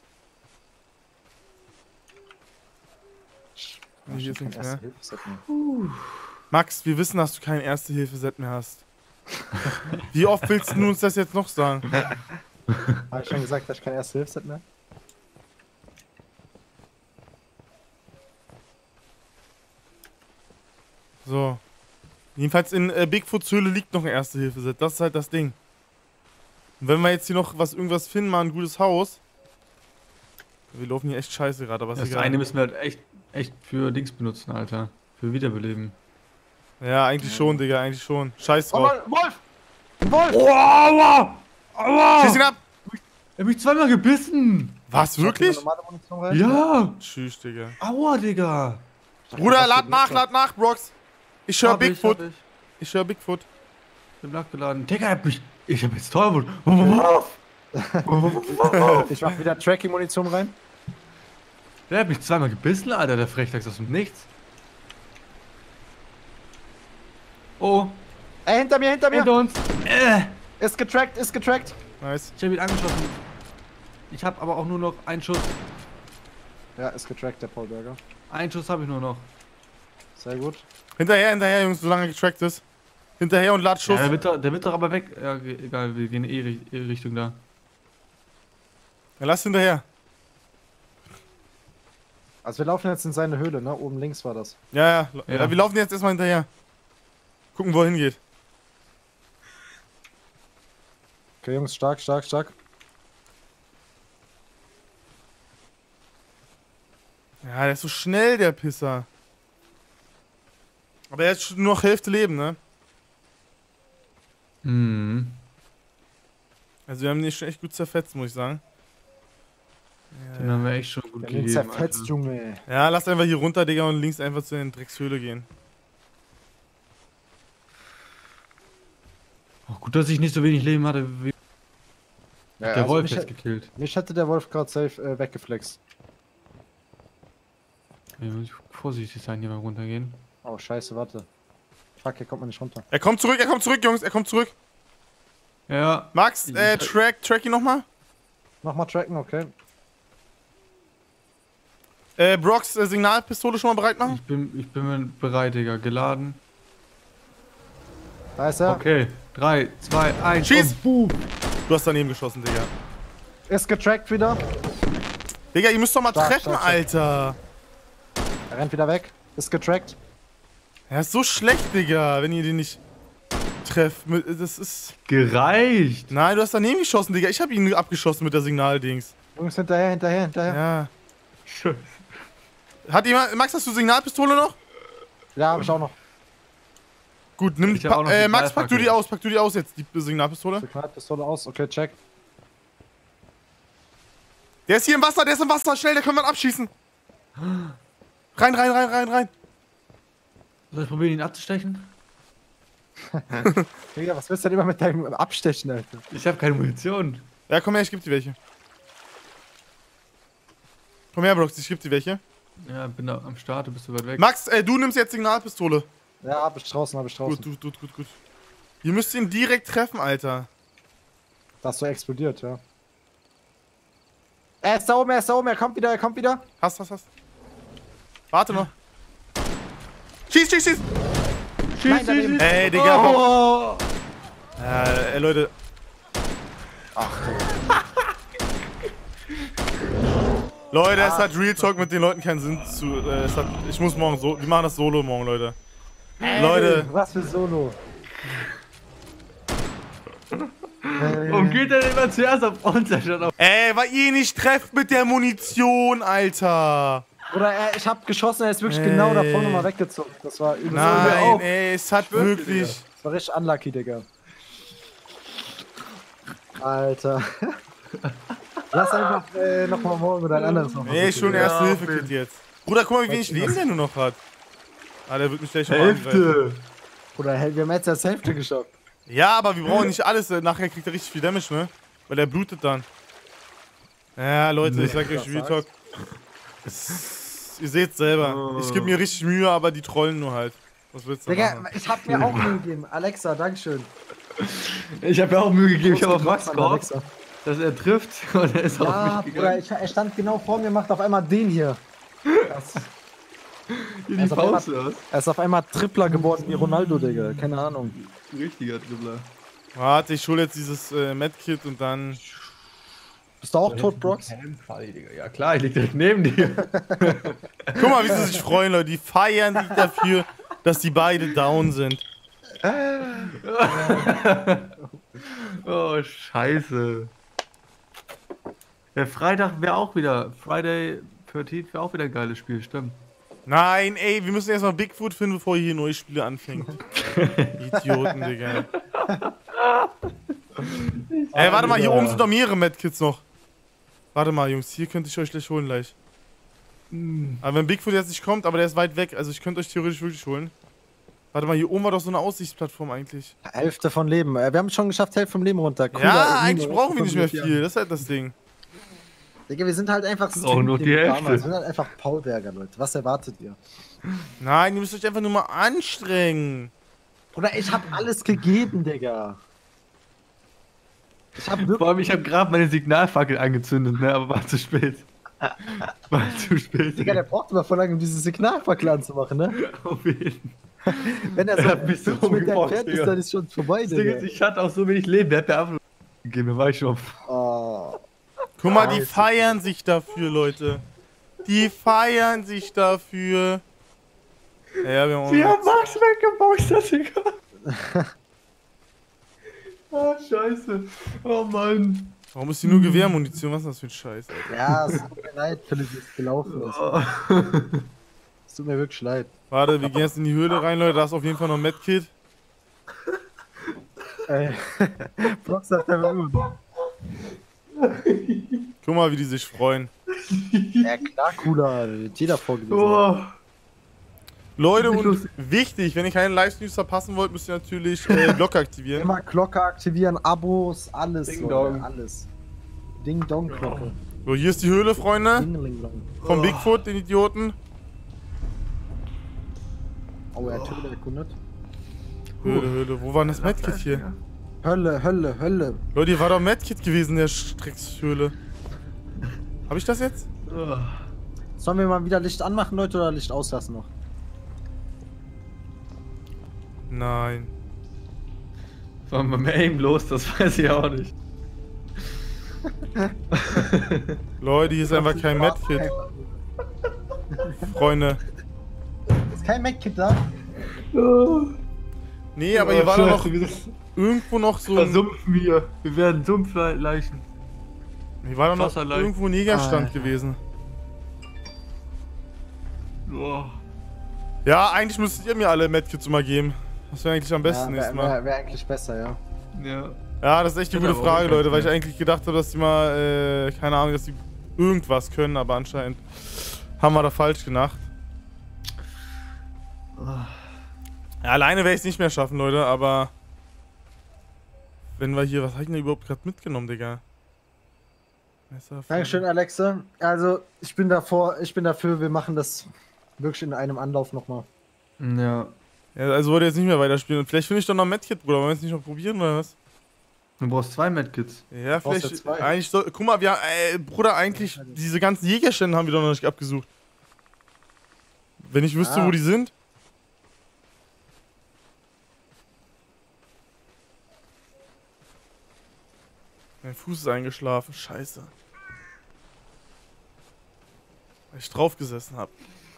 Nee, hier ist Kein nichts mehr. Erste-Hilfe-Set mehr. Max, wir wissen, dass du kein Erste-Hilfe-Set mehr hast. Wie oft willst du uns das jetzt noch sagen? Hab ich schon gesagt, dass ich kein Erste-Hilfe-Set mehr? So. Jedenfalls in äh, Bigfoots Höhle liegt noch ein Erste-Hilfe-Set. Das ist halt das Ding. Und wenn wir jetzt hier noch was irgendwas finden, mal ein gutes Haus. Wir laufen hier echt scheiße gerade, aber ist Das egal. eine müssen wir halt echt, echt für Dings benutzen, Alter. Für Wiederbeleben. Ja, eigentlich schon, Digga, eigentlich schon. Scheiß Oh, drauf. Mann, Wolf! Wolf! Oh, aua! Aua! Schieß ihn ab! Er hat mich zweimal gebissen! Was, wirklich? Normale Munition rein? Ja! Tschüss, Digga. Aua, Digga! Bruder, lad nach, lad nach, Brox. Ich höre Hab ich, Bigfoot. hab ich. Ich höre Bigfoot. Ich hab nachgeladen. Digga, er hat mich. Ich hab jetzt Tollwut. Ich mach wieder Tracking-Munition rein. Der hat mich zweimal gebissen, Alter, der Frechdachs aus dem Nichts. Oh, Ey, hinter mir, hinter mir! hinter uns. Äh, Ist getrackt, ist getrackt. Nice. ich hab ihn angeschossen. Ich hab aber auch nur noch einen Schuss. Ja, ist getrackt, der Paul Berger. Einen Schuss habe ich nur noch. Sehr gut. Hinterher, hinterher, Jungs, solange er getrackt ist. Hinterher und lad Ja, Schuss. der, wird doch, der wird doch aber weg. Ja, ge- egal, wir gehen eh ri- eh Richtung da. Ja, lass hinterher. Also wir laufen jetzt in seine Höhle, ne? Oben links war das. Ja, ja. ja. Ja. Wir laufen jetzt erstmal hinterher. Gucken, wo er hingeht. Okay, Jungs, stark, stark, stark. Ja, der ist so schnell, der Pisser. Aber er hat schon nur noch Hälfte Leben, ne? Hm. Also wir haben den schon echt gut zerfetzt, muss ich sagen. Den haben wir echt schon gut Der den gegeben. zerfetzt, Alter. Junge. Ja, lass einfach hier runter, Digga, und links einfach zu den Dreckshöhle gehen. Oh, gut, Gut, dass ich nicht so wenig Leben hatte wie Ja, der also Wolf mich, jetzt gekillt. mich hätte der Wolf gerade safe äh, weggeflext. Ja, muss ich vorsichtig sein hier beim Runtergehen. Oh, scheiße, warte. Fuck, hier kommt man nicht runter. Er kommt zurück, er kommt zurück, Jungs, er kommt zurück. Ja. Max, äh, track, track ihn nochmal. Nochmal tracken, okay. Äh, Brox, äh, Signalpistole schon mal bereit machen? Ich bin, ich bin bereit, Digga. Geladen. Da ist er. Okay. drei, zwei, eins. Schieß! Boom. Du hast daneben geschossen, Digga. Ist getrackt wieder. Digga, ihr müsst doch mal Stark, treffen, stark, stark. Alter. Er rennt wieder weg. Ist getrackt. Er ist so schlecht, Digga, wenn ihr den nicht trefft. Mit- Das ist... Gereicht. Nein, du hast daneben geschossen, Digga. Ich habe ihn abgeschossen mit der Signaldings. Jungs, hinterher, hinterher, hinterher. Ja. Scheiße. Hat jemand... Max, hast du Signalpistole noch? Ja, hab ich auch noch. Gut, nimm... Ich hab auch noch Äh, Max, pack du Signalfackel. die aus, pack du die aus jetzt, die Signalpistole. Signalpistole aus. Okay, check. Der ist hier im Wasser, der ist im Wasser. Schnell, der können wir abschießen. Rein, rein, rein, rein, rein. Soll ich probieren, ihn abzustechen? Digga, was willst du denn immer mit deinem Abstechen, Alter? Ich habe keine Munition. Ja, komm her, ich geb dir welche. Komm her, Brox, ich geb dir welche. Ja, bin da am Start, du bist so weit weg. Max, äh, du nimmst jetzt Signalpistole. Ja, hab ich draußen, hab ich draußen. Gut, gut, gut, gut, gut. Ihr müsst ihn direkt treffen, Alter. Das so explodiert, ja. Er ist da oben, er ist da oben, er kommt wieder, er kommt wieder. Hast, hast, hast. Warte noch. Schieß, schieß, schieß. Nein, daneben. Ey, Digga. Oh. Ja, ey, Leute. Leute, es hat Real Talk mit den Leuten keinen Sinn zu. Äh, es hat, ich muss morgen so. Wir machen das Solo morgen, Leute. Leute. Was für Solo. Warum geht der denn immer zuerst auf uns, anstatt auf... Ey, weil ihr ihn nicht trefft mit der Munition, Alter. Oder er, ich hab geschossen, er ist wirklich Ey. genau da vorne mal weggezogen. Das war übel. Nein, ey, es hat wirklich. Das war richtig unlucky, Digga. Alter. Lass einfach äh, nochmal morgen oder ein anderes noch. Nee, schon erste Hilfe Kit jetzt. Bruder, guck mal, wie wenig Leben der nur noch hat. Ah, der wird mich gleich schon mal angreifen. Hälfte. Oder hey, wir haben jetzt erst Hälfte geschafft. Ja, aber wir brauchen nicht alles. äh, Nachher kriegt er richtig viel Damage, ne? Weil er blutet dann. Ja, Leute, ich sag euch Real Talk. Es, ihr seht's selber. Ich gebe mir richtig Mühe, aber die trollen nur halt. Was willst du Digga, machen? ich hab mir auch Mühe gegeben. Alexa, dankeschön. Ich habe mir auch Mühe gegeben, ich habe auf Max Mann, gehofft, Alexa. dass er trifft und er ist auf Ja, mich Bruder, gegangen. ich, er stand genau vor mir, macht auf einmal den hier. Das, Hier er, die ist auf einmal, Faust aus. er ist auf einmal Tripler geworden wie Ronaldo, Digga. Keine Ahnung. Richtiger Dribbler. Warte, ich hole jetzt dieses äh, Medkit und dann. Bist du auch tot, Brox? Ja klar, ich lieg direkt neben dir. Guck mal, wie sie sich freuen, Leute. Die feiern sich dafür, dass die beide down sind. Oh, scheiße. Der Freitag wäre auch wieder, Friday dreizehnten wäre auch wieder ein geiles Spiel, stimmt. Nein, ey, wir müssen erstmal Bigfoot finden, bevor hier neue Spiele anfängt. Idioten, Digga. Ey, warte mal, hier oben sind noch mehrere Medkits noch. Warte mal, Jungs, hier könnte ich euch gleich holen, gleich. Aber wenn Bigfoot jetzt nicht kommt, aber der ist weit weg, also ich könnte euch theoretisch wirklich holen. Warte mal, hier oben war doch so eine Aussichtsplattform eigentlich. Hälfte von Leben. Äh, Wir haben es schon geschafft, Hälfte vom Leben runter. Cooler, Ja, äh, eigentlich Mino, brauchen wir nicht mehr fünfundvierzig. viel, das ist halt das Ding. Digga, wir sind halt einfach Auch nur die Hälfte. Wir sind halt einfach Paulberger, Leute. Was erwartet ihr? Nein, ihr müsst euch einfach nur mal anstrengen. Bruder, ich hab alles gegeben, Digga. Ich hab wirklich. Vor allem, ich habe gerade meine Signalfackel angezündet, ne, aber war zu spät. War zu spät. Digga, der braucht immer voll lange, um diese Signalfackel anzumachen, ne? Auf jeden. Wenn er Er so hat mich so fünf Meter umgeboxt, entfernt ist, Digga. dann ist schon vorbei, Das Ding ist, Digga. ich hatte auch so wenig Leben, der hat mir einfach gegeben, da war ich schon. Oh. Guck mal, die feiern sich dafür, Leute. Die feiern sich dafür. Ja, wir haben auch Sie haben noch- Max weggeboxt, das egal. Ah, scheiße. Oh Mann. Warum ist die nur Gewehrmunition? Was ist das für ein Scheiß, Alter? Ja, es tut mir leid, Philipp, wie es gelaufen ist. Oh. Es tut mir wirklich leid. Warte, wir gehen jetzt in die Höhle rein, Leute. Da ist auf jeden Fall noch ein Medkit. Ey. Brox sagt er immer. Guck mal, wie die sich freuen. Ja, klar, cooler. Jeder vorgelesen. Oh. Leute, Nicht und lustig. wichtig, wenn ihr keine Livestreams verpassen wollt, müsst ihr natürlich äh, Glocke aktivieren. Immer Glocke aktivieren, Abos, alles. Ding Leute, Dong. alles. Ding Dong Glocke. So, hier ist die Höhle, Freunde. Dingelinglong. Vom Bigfoot, den Idioten. Oh, er hat Höhle erkundet. Höhle, Höhle. Wo war denn das Medkit hier? Hölle, Hölle, Hölle. Leute, hier war doch Medkit gewesen, der Streckshöhle. Hab ich das jetzt? Sollen wir mal wieder Licht anmachen, Leute, oder Licht auslassen noch? Nein. War mit dem Aim los, das weiß ich auch nicht. Leute, hier ist einfach kein Medkit. Freunde. Ist kein Medkit da? Nee, aber hier war doch noch Wir irgendwo noch so ein... versumpfen hier. Wir werden Sumpfleichen. Hier war doch noch Wasserleich. irgendwo ein Jägerstand Alter. gewesen. Oh. Ja, eigentlich müsstet ihr mir alle Medkits immer geben. Das wäre eigentlich am besten Ja, nächstes wäre Mal. wär, wär eigentlich besser, ja. Ja. Ja, das ist echt eine Wird gute aber auch Frage, ganz Leute, weil ich nett. eigentlich gedacht habe, dass die mal, äh, keine Ahnung, dass die irgendwas können, aber anscheinend haben wir da falsch gedacht. Ja, alleine werde ich es nicht mehr schaffen, Leute, aber wenn wir hier, was habe ich denn überhaupt gerade mitgenommen, Digga? Messer, Dankeschön, Alexa. Also, ich bin davor, ich bin dafür, wir machen das wirklich in einem Anlauf nochmal. Ja. Ja, also wollte jetzt nicht mehr weiterspielen. Und vielleicht finde ich doch noch ein Medkit, Bruder. Wollen wir es nicht noch probieren, oder was? Du brauchst zwei Medkits. Ja, Brauchst vielleicht. du zwei? Eigentlich soll. Guck mal, wir, äh, Bruder, eigentlich diese ganzen Jägerstände haben wir doch noch nicht abgesucht. Wenn ich wüsste, Ah. wo die sind. Mein Fuß ist eingeschlafen. Scheiße. Weil ich drauf gesessen hab.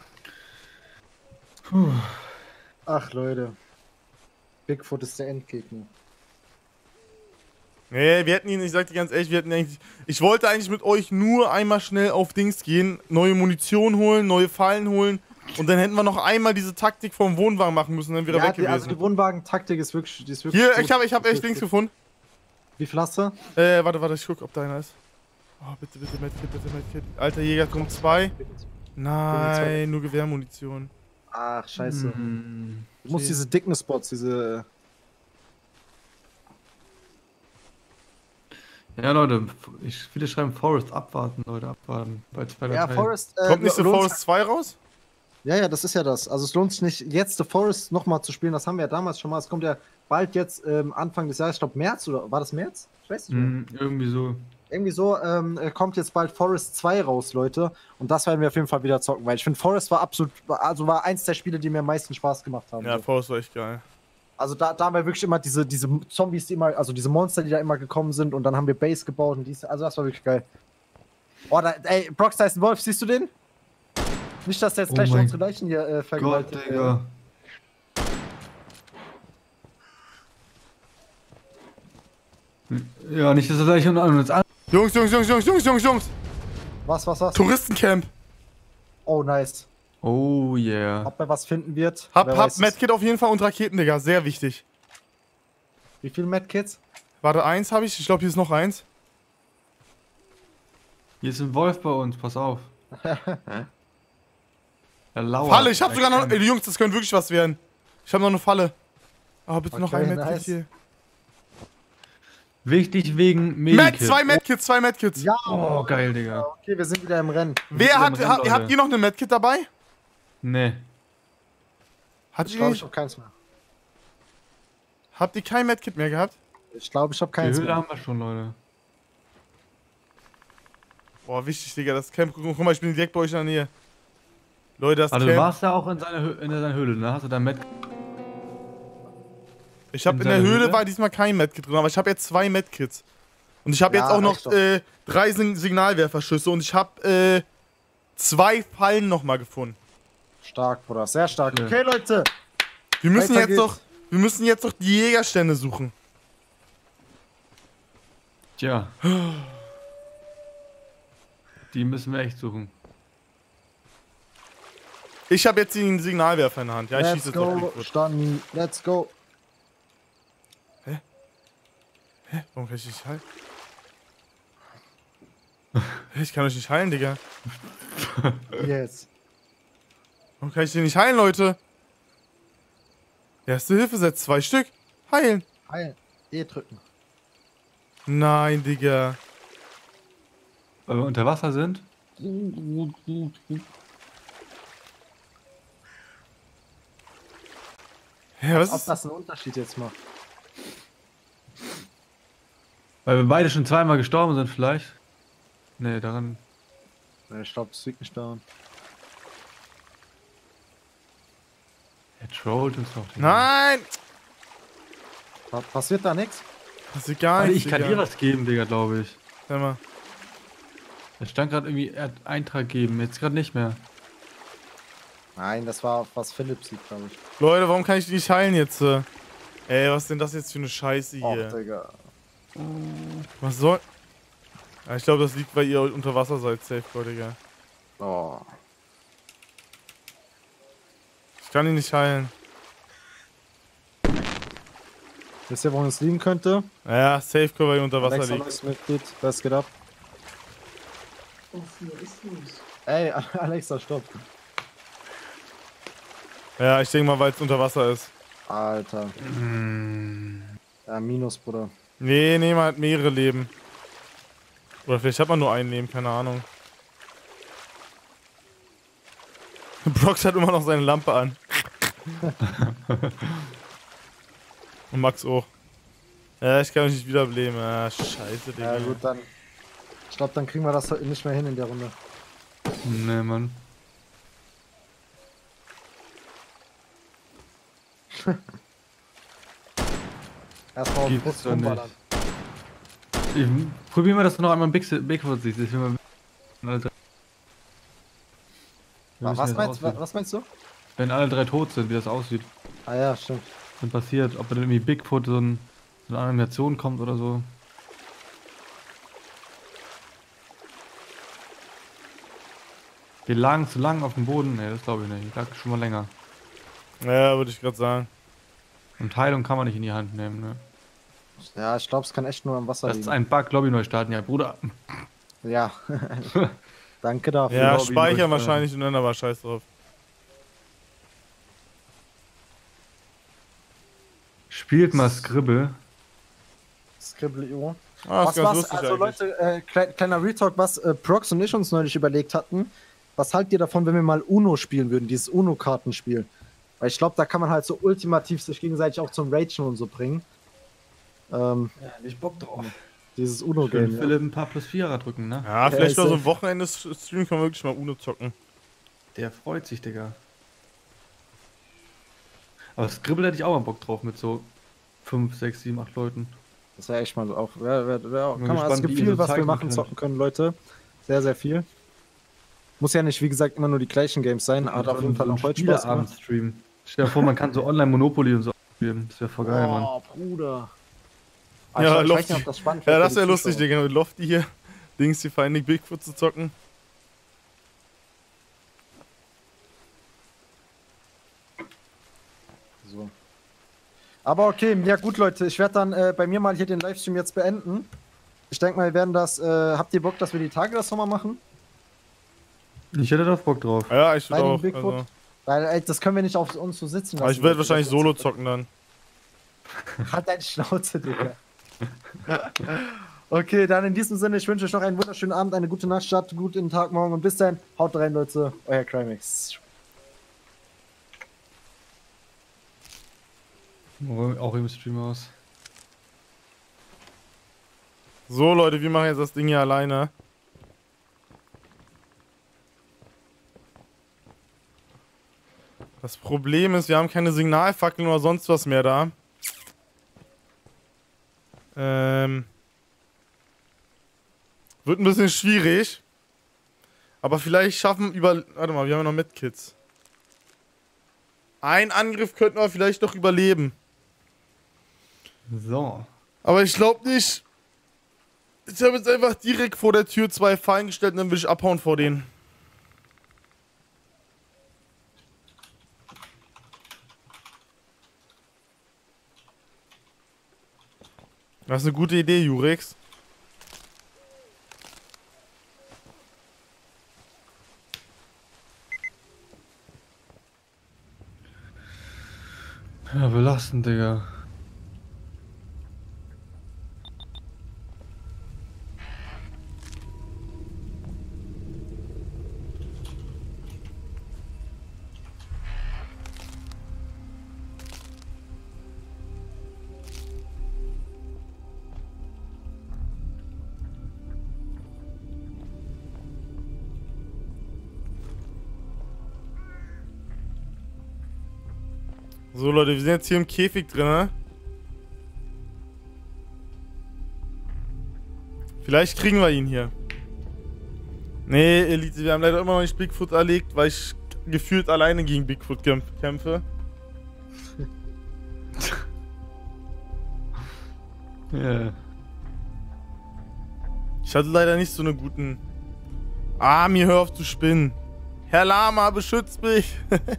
Ach, Leute. Bigfoot ist der Endgegner. Nee, wir hätten ihn, ich sag dir ganz ehrlich, wir hätten eigentlich. Ich wollte eigentlich mit euch nur einmal schnell auf Dings gehen, neue Munition holen, neue Fallen holen und dann hätten wir noch einmal diese Taktik vom Wohnwagen machen müssen, dann wäre er Ja, weg die, gewesen. also die Wohnwagen-Taktik ist wirklich, die ist wirklich Hier, gut. ich habe ich hab Die ist echt Dings wirklich gefunden. gut. Wie viel hast du? Äh, warte, warte, ich guck, ob da einer ist. Oh, bitte, bitte, Medkit, bitte, Medkit. Alter Jäger, kommt zwei. Nein, nur Gewehrmunition. Ach, scheiße. Hm. Du musst diese dicken Spots, diese... Ja, Leute, ich, viele schreiben Forest abwarten, Leute, abwarten. Bei zwei Ja, Dateien. Forest... Äh, Kommt nicht The lohnt- Forest zwei raus? Ja, ja, das ist ja das. Also es lohnt sich nicht, jetzt The Forest nochmal zu spielen. Das haben wir ja damals schon mal. Es kommt ja bald jetzt ähm, Anfang des Jahres, ich glaube März, oder war das März? Ich weiß nicht mehr. Hm, irgendwie so. Irgendwie so ähm, äh, kommt jetzt bald Forest zwei raus, Leute. Und das werden wir auf jeden Fall wieder zocken, weil ich finde, Forest war absolut, also war eins der Spiele, die mir am meisten Spaß gemacht haben. Ja, so. Forest war echt geil. Also da, da haben wir wirklich immer diese, diese Zombies, die immer, also diese Monster, die da immer gekommen sind und dann haben wir Base gebaut und dies, also das war wirklich geil. Oh, da, ey, Brockstar ist ein Wolf, siehst du den? Nicht, dass der jetzt Oh gleich mein unsere Leichen hier äh, Gott, vergewaltigt. Digga. Ja, nicht, dass er gleich und uns an. Jungs, Jungs, Jungs, Jungs, Jungs, Jungs, Jungs! Was, was, was? Touristencamp! Oh, nice. Oh yeah. Ob er was finden wird? Hab, wer hab weiß es. Medkit auf jeden Fall und Raketen, Digga, sehr wichtig. Wie viele Medkits? Warte, eins habe ich, ich glaube hier ist noch eins. Hier ist ein Wolf bei uns, pass auf. Er lauert. Falle, ich hab Er sogar noch. kann- Ey, Jungs, das könnte wirklich was werden. Ich habe noch eine Falle. Aber bitte noch Okay, ein Medkit nice. hier. Wichtig wegen Med, Medikit. zwei Medkits, zwei Medkits. Ja, Oh, geil, Digga. okay, wir sind wieder im Rennen. Wer hat, Rennen, ha, Leute. habt ihr noch eine Medkit dabei? Nee. Hat Ich ihr glaube, nicht? ich habe keins mehr. Habt ihr kein Medkit mehr gehabt? Ich glaube, ich habe Die keins Höhle mehr. haben wir schon, Leute. Boah, wichtig, Digga, das Camp. Guck mal, ich bin direkt bei euch in der Nähe. Leute, das Also du Camp. warst ja auch in seiner, Hö in seiner Höhle, ne? Hast du da Med... Ich habe in in der seiner Höhle Höhle? war diesmal kein Medkit drin, aber ich habe jetzt zwei Medkits. Und ich habe Ja, jetzt auch noch reicht doch. äh, drei Sig Signalwerferschüsse und ich habe äh, zwei Fallen nochmal gefunden. Stark, Bruder, sehr stark. Ja. Okay, Leute. Wir müssen Weiter jetzt geht's. doch, wir müssen jetzt doch die Jägerstände suchen. Tja. Die müssen wir echt suchen. Ich habe jetzt den Signalwerfer in der Hand. Ja, ich Let's schieße jetzt auf go, Bigfoot. Stani. Let's go. Hä? Warum kann ich nicht heilen? Hä, ich kann euch nicht heilen, Digga. Yes. Warum kann ich den nicht heilen, Leute? Erste Hilfe, setzt zwei Stück. Heilen. Heilen. E drücken. Nein, Digga. Weil wir unter Wasser sind. Ja, was Ob ist das einen Unterschied jetzt macht. Weil wir beide schon zweimal gestorben sind vielleicht. Nee, daran... Ich glaube, es liegt nicht daran. Er trollt uns doch. Nein! Pa- Passiert da nichts? Das ist gar Also nicht. ich kann dir was geben, Digga, glaube ich. Sag mal. Da stand gerade irgendwie, er hat Eintrag geben, jetzt gerade nicht mehr. Nein, das war was Philipp sieht, glaube ich. Leute, warum kann ich die nicht heilen jetzt? äh? Ey, was ist denn das jetzt für eine Scheiße Och, hier? Digga. Was soll... Ja, ich glaube, das liegt, weil ihr unter Wasser seid, safe, Digga. Oh. Ich kann ihn nicht heilen. Wisst ihr, woran es liegen könnte? Naja, safe, weil ihr unter Wasser Alexa, liegt. neues Mitglied, was geht ab? Ey, Alexa, stopp. Ja, ich denke mal, weil es unter Wasser ist. Alter. Ja, Minus, Bruder. Nee, nee, man hat mehrere Leben. Oder vielleicht hat man nur ein Leben, keine Ahnung. Brox hat immer noch seine Lampe an. Und Max auch. Ja, ich kann mich nicht wiederbeleben. Ja, scheiße, Digga. Ja, gut, dann. Ich glaube, dann kriegen wir das heute nicht mehr hin in der Runde. Nee, Mann. Erstmal auf den Gibt's Brust doch rumballern. Ich probier mal, dass du noch einmal Big Bigfoot siehst. Ich will mal... Alter. Wir wissen, Was wie das meinst, aussieht. was meinst du? Wenn alle drei tot sind, wie das aussieht. Ah ja, stimmt. Dann passiert, ob dann irgendwie Bigfoot so, ein, so eine Animation kommt oder so. Wir lagen zu lang auf dem Boden. Ne, das glaube ich nicht. Ich lag schon mal länger. Ja, würde ich gerade sagen. Und Heilung kann man nicht in die Hand nehmen, ne? Ja, ich glaube, es kann echt nur am Wasser Das ist liegen. ein Bug, Lobby neu starten. Ja, Bruder. Ja. Danke dafür. Ja, Lobby speichern durch, wahrscheinlich und dann aber scheiß drauf. Spielt mal Scribble. Scribble.io. Ah, Was ist ganz was, lustig also eigentlich. Leute, äh, klei- kleiner Retalk, was äh, Prox und ich uns neulich überlegt hatten. Was haltet ihr davon, wenn wir mal Uno spielen würden, dieses Uno-Kartenspiel? Weil ich glaube, da kann man halt so ultimativ sich gegenseitig auch zum Ragen und so bringen. Ähm, Ja, nicht Bock drauf. dieses Schön Uno-Game. Ja. Philipp ein paar plus Vierer drücken, ne? Ja, vielleicht ist mal so echt- ein Wochenende-Stream können wir wirklich mal Uno zocken. Der freut sich, Digga. Aber Scribble hätte ich auch mal Bock drauf mit so fünf, sechs, sieben, acht Leuten. Das wäre echt mal so auch. Wär, wär, wär, kann Bin man, es gespannt, gibt wie ihr viel, so was wir zeichnen machen, könnt. zocken können, Leute. Sehr, sehr viel. Muss ja nicht, wie gesagt, immer nur die gleichen Games sein. Hat auf jeden Fall auch heute Spaß gemacht. Spieleabend-Stream. Stell dir vor, man kann so online Monopoly und so spielen. Das wäre voll geil, Mann. Oh, Bruder. Ja, ich, ich weiß Lofty. nicht, ob das spannend Ja, wird das für wäre die lustig, Zuschauer. Digga. Mit Lofty hier. Dings, die Finding Bigfoot zu zocken. So. Aber okay, ja gut, Leute, ich werde dann äh, bei mir mal hier den Livestream jetzt beenden. Ich denke mal, wir werden das. Äh, habt ihr Bock, dass wir die Tage das nochmal machen? Ich hätte da Bock drauf. Ja, ich würde Finding auch. Bigfoot? Also. Weil ey, das können wir nicht auf uns so sitzen lassen. Aber ich werde Leute. wahrscheinlich Das- Solo zocken dann. Halt deine Schnauze, Digga. Okay, dann in diesem Sinne, ich wünsche euch noch einen wunderschönen Abend, eine gute Nacht, Start, guten Tag morgen und bis dann. Haut rein, Leute. Euer Crimex. Auch im Stream aus. So, Leute, wir machen jetzt das Ding hier alleine. Das Problem ist, wir haben keine Signalfackeln oder sonst was mehr da. Ähm. Wird ein bisschen schwierig. Aber vielleicht schaffen über... Warte mal, wir haben ja noch Medkits. Ein Angriff könnten wir vielleicht noch überleben. So. Aber ich glaube nicht. Ich habe jetzt einfach direkt vor der Tür zwei Fallen gestellt und dann will ich abhauen vor denen. Das ist eine gute Idee, Jurex. Ja, belastend, Digga. So Leute, wir sind jetzt hier im Käfig drin, ne? Vielleicht kriegen wir ihn hier. Nee, Elite, wir haben leider immer noch nicht Bigfoot erlegt, weil ich gefühlt alleine gegen Bigfoot kämpf kämpfe. Ja. Ich hatte leider nicht so einen guten... Ah, mir hör auf zu spinnen. Herr Lama, beschützt mich.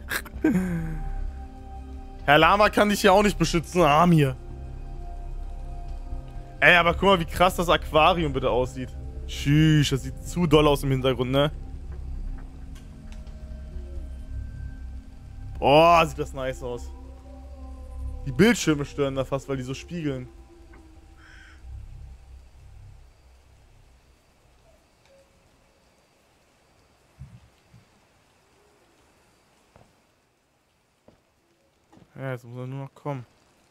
Herr Lama kann dich ja auch nicht beschützen, Amir. Ey, aber guck mal, wie krass das Aquarium bitte aussieht. Tschüss, das sieht zu doll aus im Hintergrund, ne? Boah, sieht das nice aus. Die Bildschirme stören da fast, weil die so spiegeln. Ja, jetzt muss er nur noch kommen.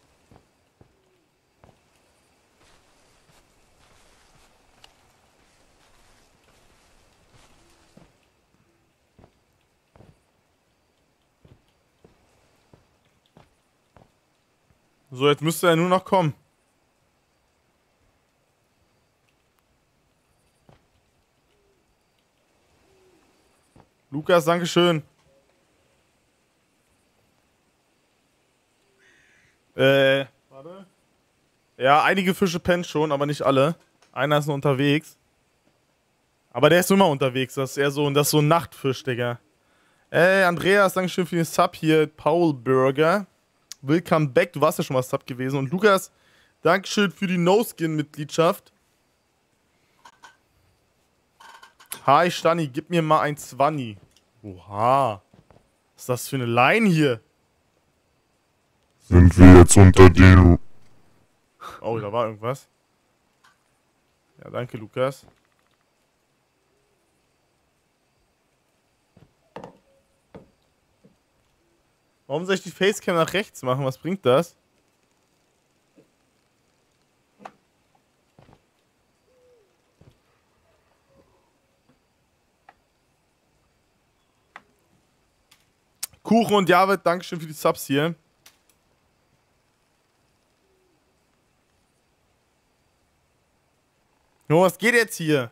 So, jetzt müsste er nur noch kommen. Lukas, dankeschön. Äh, warte. Ja, einige Fische pennen schon, aber nicht alle. Einer ist nur unterwegs. Aber der ist immer unterwegs. Das ist eher so, das ist so ein Nachtfisch, Digga. Ey, Andreas, dankeschön für den Sub hier. Paul Burger. Willkommen back. Du warst ja schon mal Sub gewesen. Und Lukas, dankeschön für die No-Skin-Mitgliedschaft. Hi, Stani, gib mir mal ein Zwanni. Oha. Was ist das für eine Line hier? Sind wir jetzt unter den... Oh, da war irgendwas. Ja, danke, Lukas. Warum soll ich die Facecam nach rechts machen? Was bringt das? Kuchen und Javid, dankeschön für die Subs hier. Jo, was geht jetzt hier?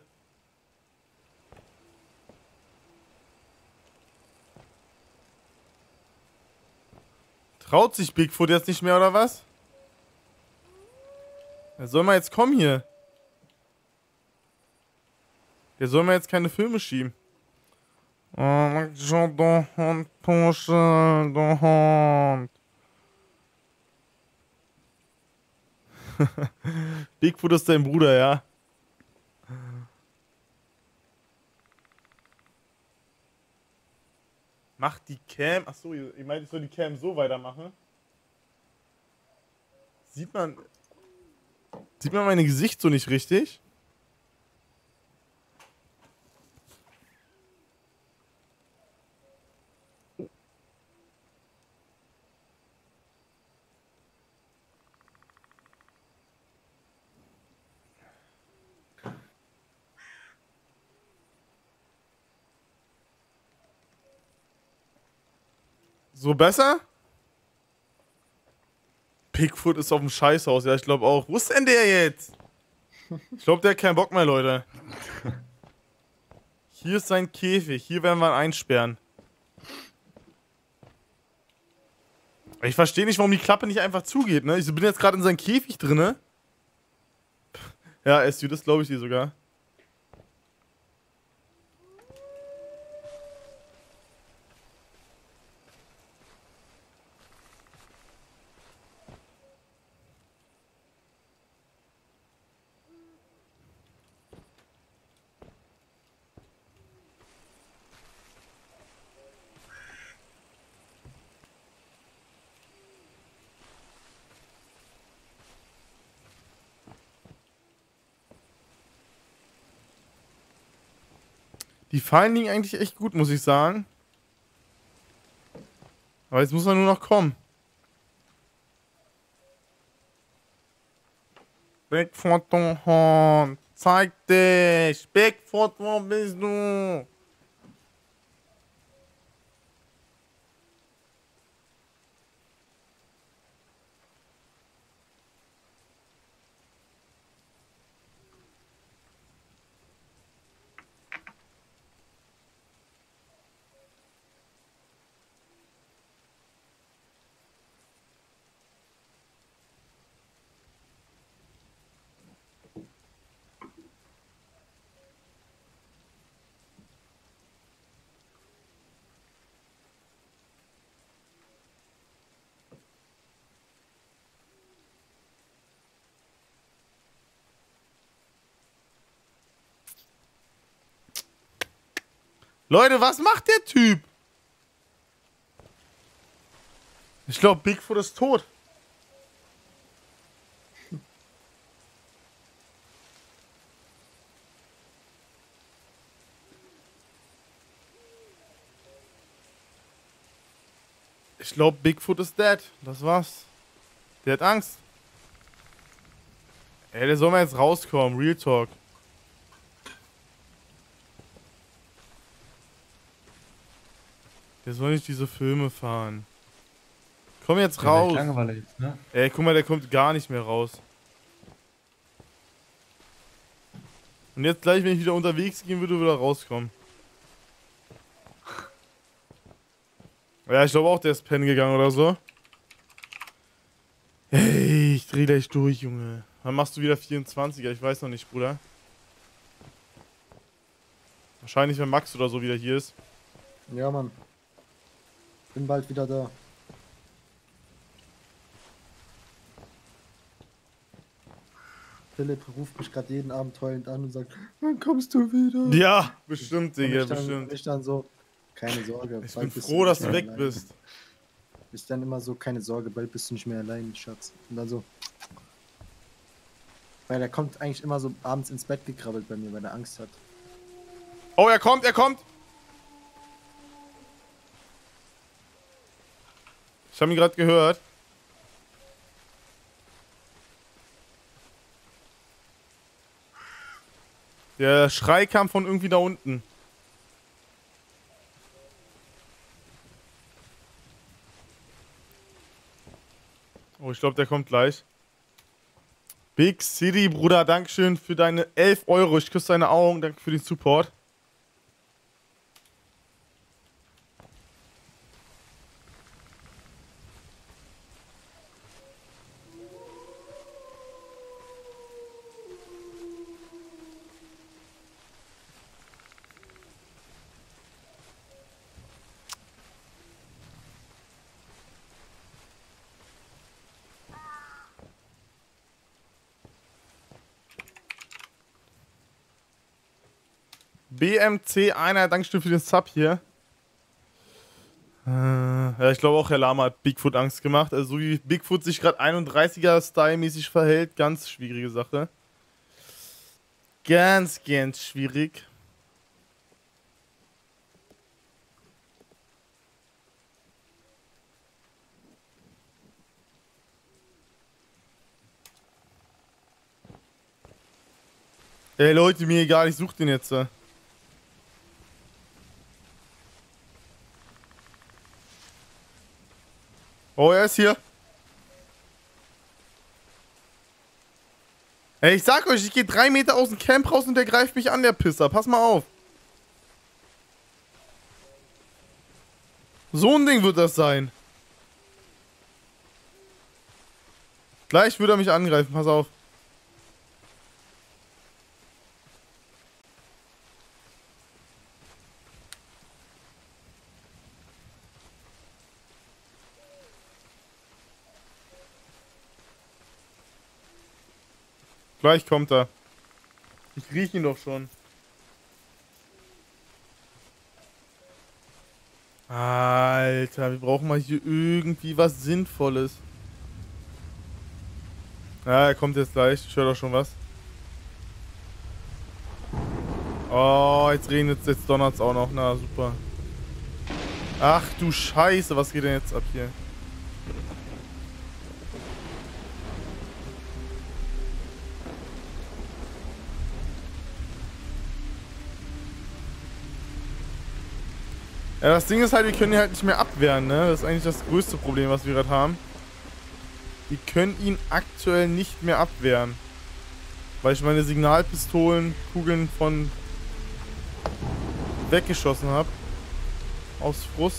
Traut sich Bigfoot jetzt nicht mehr, oder was? Der soll mal jetzt kommen hier. Der soll mal jetzt keine Filme schieben. Oh, Bigfoot ist dein Bruder, ja. Macht die Cam... Achso, ihr meint, ich soll die Cam so weitermachen? Sieht man... Sieht man mein Gesicht so nicht richtig? So besser? Bigfoot ist auf dem Scheißhaus, ja, ich glaube auch. Wo ist denn der jetzt? Ich glaube, der hat keinen Bock mehr, Leute. Hier ist sein Käfig, hier werden wir ihn einsperren. Ich verstehe nicht, warum die Klappe nicht einfach zugeht, ne? Ich bin jetzt gerade in seinem Käfig drinne. Ja, S U, das glaube ich dir sogar. Die Fallen liegen eigentlich echt gut, muss ich sagen. Aber jetzt muss er nur noch kommen. Bigfoot, du Hund. Zeig dich. Bigfoot, wo bist du? Leute, was macht der Typ? Ich glaube, Bigfoot ist tot. Ich glaube, Bigfoot ist dead. Das war's. Der hat Angst. Ey, der soll mal jetzt rauskommen. Real Talk. Der soll nicht diese Filme fahren. Komm jetzt Ja, raus. Langeweile jetzt, ne? Ey, guck mal, der kommt gar nicht mehr raus. Und jetzt gleich, wenn ich wieder unterwegs gehen würde, würde er rauskommen. Ja, ich glaube auch, der ist pennen gegangen oder so. Hey, ich dreh gleich durch, Junge. Wann machst du wieder vierundzwanziger? Ich weiß noch nicht, Bruder. Wahrscheinlich, wenn Max oder so wieder hier ist. Ja, Mann. Bin bald wieder da. Philipp ruft mich gerade jeden Abend heulend an und sagt, wann kommst du wieder? Ja, bestimmt, Digga, ich dann, bestimmt. Ich dann so, keine Sorge. Ich bald bin bist froh, dass nicht du mehr weg allein. bist. Ich dann immer so, keine Sorge, bald bist du nicht mehr allein, Schatz. Und dann so. Weil er kommt eigentlich immer so abends ins Bett gekrabbelt bei mir, weil er Angst hat. Oh, er kommt, er kommt! Ich habe ihn gerade gehört. Der Schrei kam von irgendwie da unten. Oh, ich glaube, der kommt gleich. Big City, Bruder, Dankeschön für deine elf Euro. Ich küsse deine Augen. Danke für den Support. B M C einer, Dankeschön für den Sub hier. Äh, ja, ich glaube auch, Herr Lama hat Bigfoot Angst gemacht. Also so wie Bigfoot sich gerade einunddreißiger-Style-mäßig verhält, ganz schwierige Sache. Ganz, ganz schwierig. Ey Leute, mir egal, ich such den jetzt. Oh, er ist hier. Ey, ich sag euch, ich gehe drei Meter aus dem Camp raus und der greift mich an, der Pisser. Pass mal auf. So ein Ding wird das sein. Gleich wird er mich angreifen, pass auf. Gleich kommt er. Ich rieche ihn doch schon. Alter, wir brauchen mal hier irgendwie was Sinnvolles. Ja, er kommt jetzt gleich. Ich höre doch schon was. Oh, jetzt regnet es, jetzt donnert es auch noch. Na, super. Ach du Scheiße, was geht denn jetzt ab hier? Ja, das Ding ist halt, wir können ihn halt nicht mehr abwehren, ne? Das ist eigentlich das größte Problem, was wir gerade haben. Wir können ihn aktuell nicht mehr abwehren. Weil ich meine Signalpistolen, Kugeln von weggeschossen habe. Aus Frust.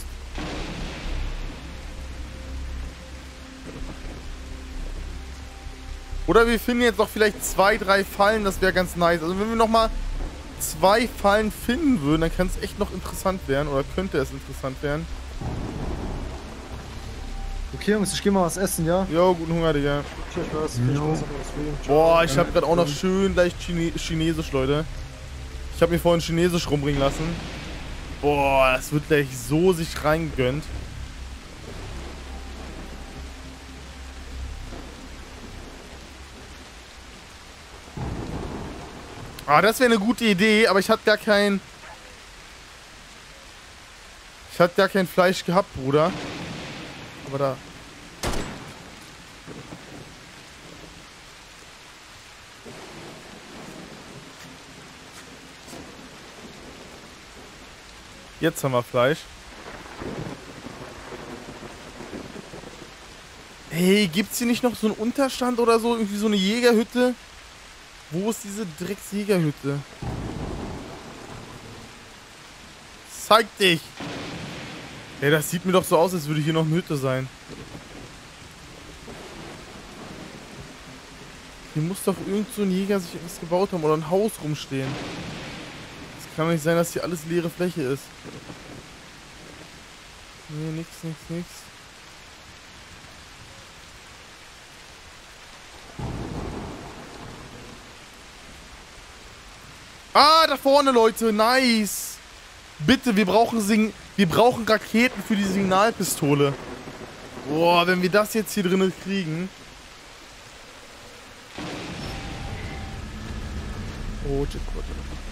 Oder wir finden jetzt noch vielleicht zwei, drei Fallen, das wäre ganz nice. Also wenn wir nochmal zwei Fallen finden würden, dann kann es echt noch interessant werden. Oder könnte es interessant werden. Okay, Jungs, ich geh mal was essen, ja? Jo, guten Hunger, Digga. Viel Spaß, viel Spaß auf dem Stream. Boah, ich habe gerade auch noch schön leicht Chine Chinesisch, Leute. Ich habe mir vorhin Chinesisch rumbringen lassen. Boah, das wird gleich so sich reingegönnt. Ah, das wäre eine gute Idee, aber ich hatte gar kein... Ich hatte gar kein Fleisch gehabt, Bruder. Aber da... Jetzt haben wir Fleisch. Hey, gibt's hier nicht noch so einen Unterstand oder so? Irgendwie so eine Jägerhütte? Wo ist diese Drecksjägerhütte? Zeig dich! Hey, das sieht mir doch so aus, als würde hier noch eine Hütte sein. Hier muss doch irgend so ein Jäger sich etwas gebaut haben oder ein Haus rumstehen. Es kann doch nicht sein, dass hier alles leere Fläche ist. Nee, nix, nix, nix. Ah, da vorne, Leute, nice. Bitte, wir brauchen Sing wir brauchen Raketen für die Signalpistole. Boah, wenn wir das jetzt hier drinnen kriegen. Oh, Jackpot.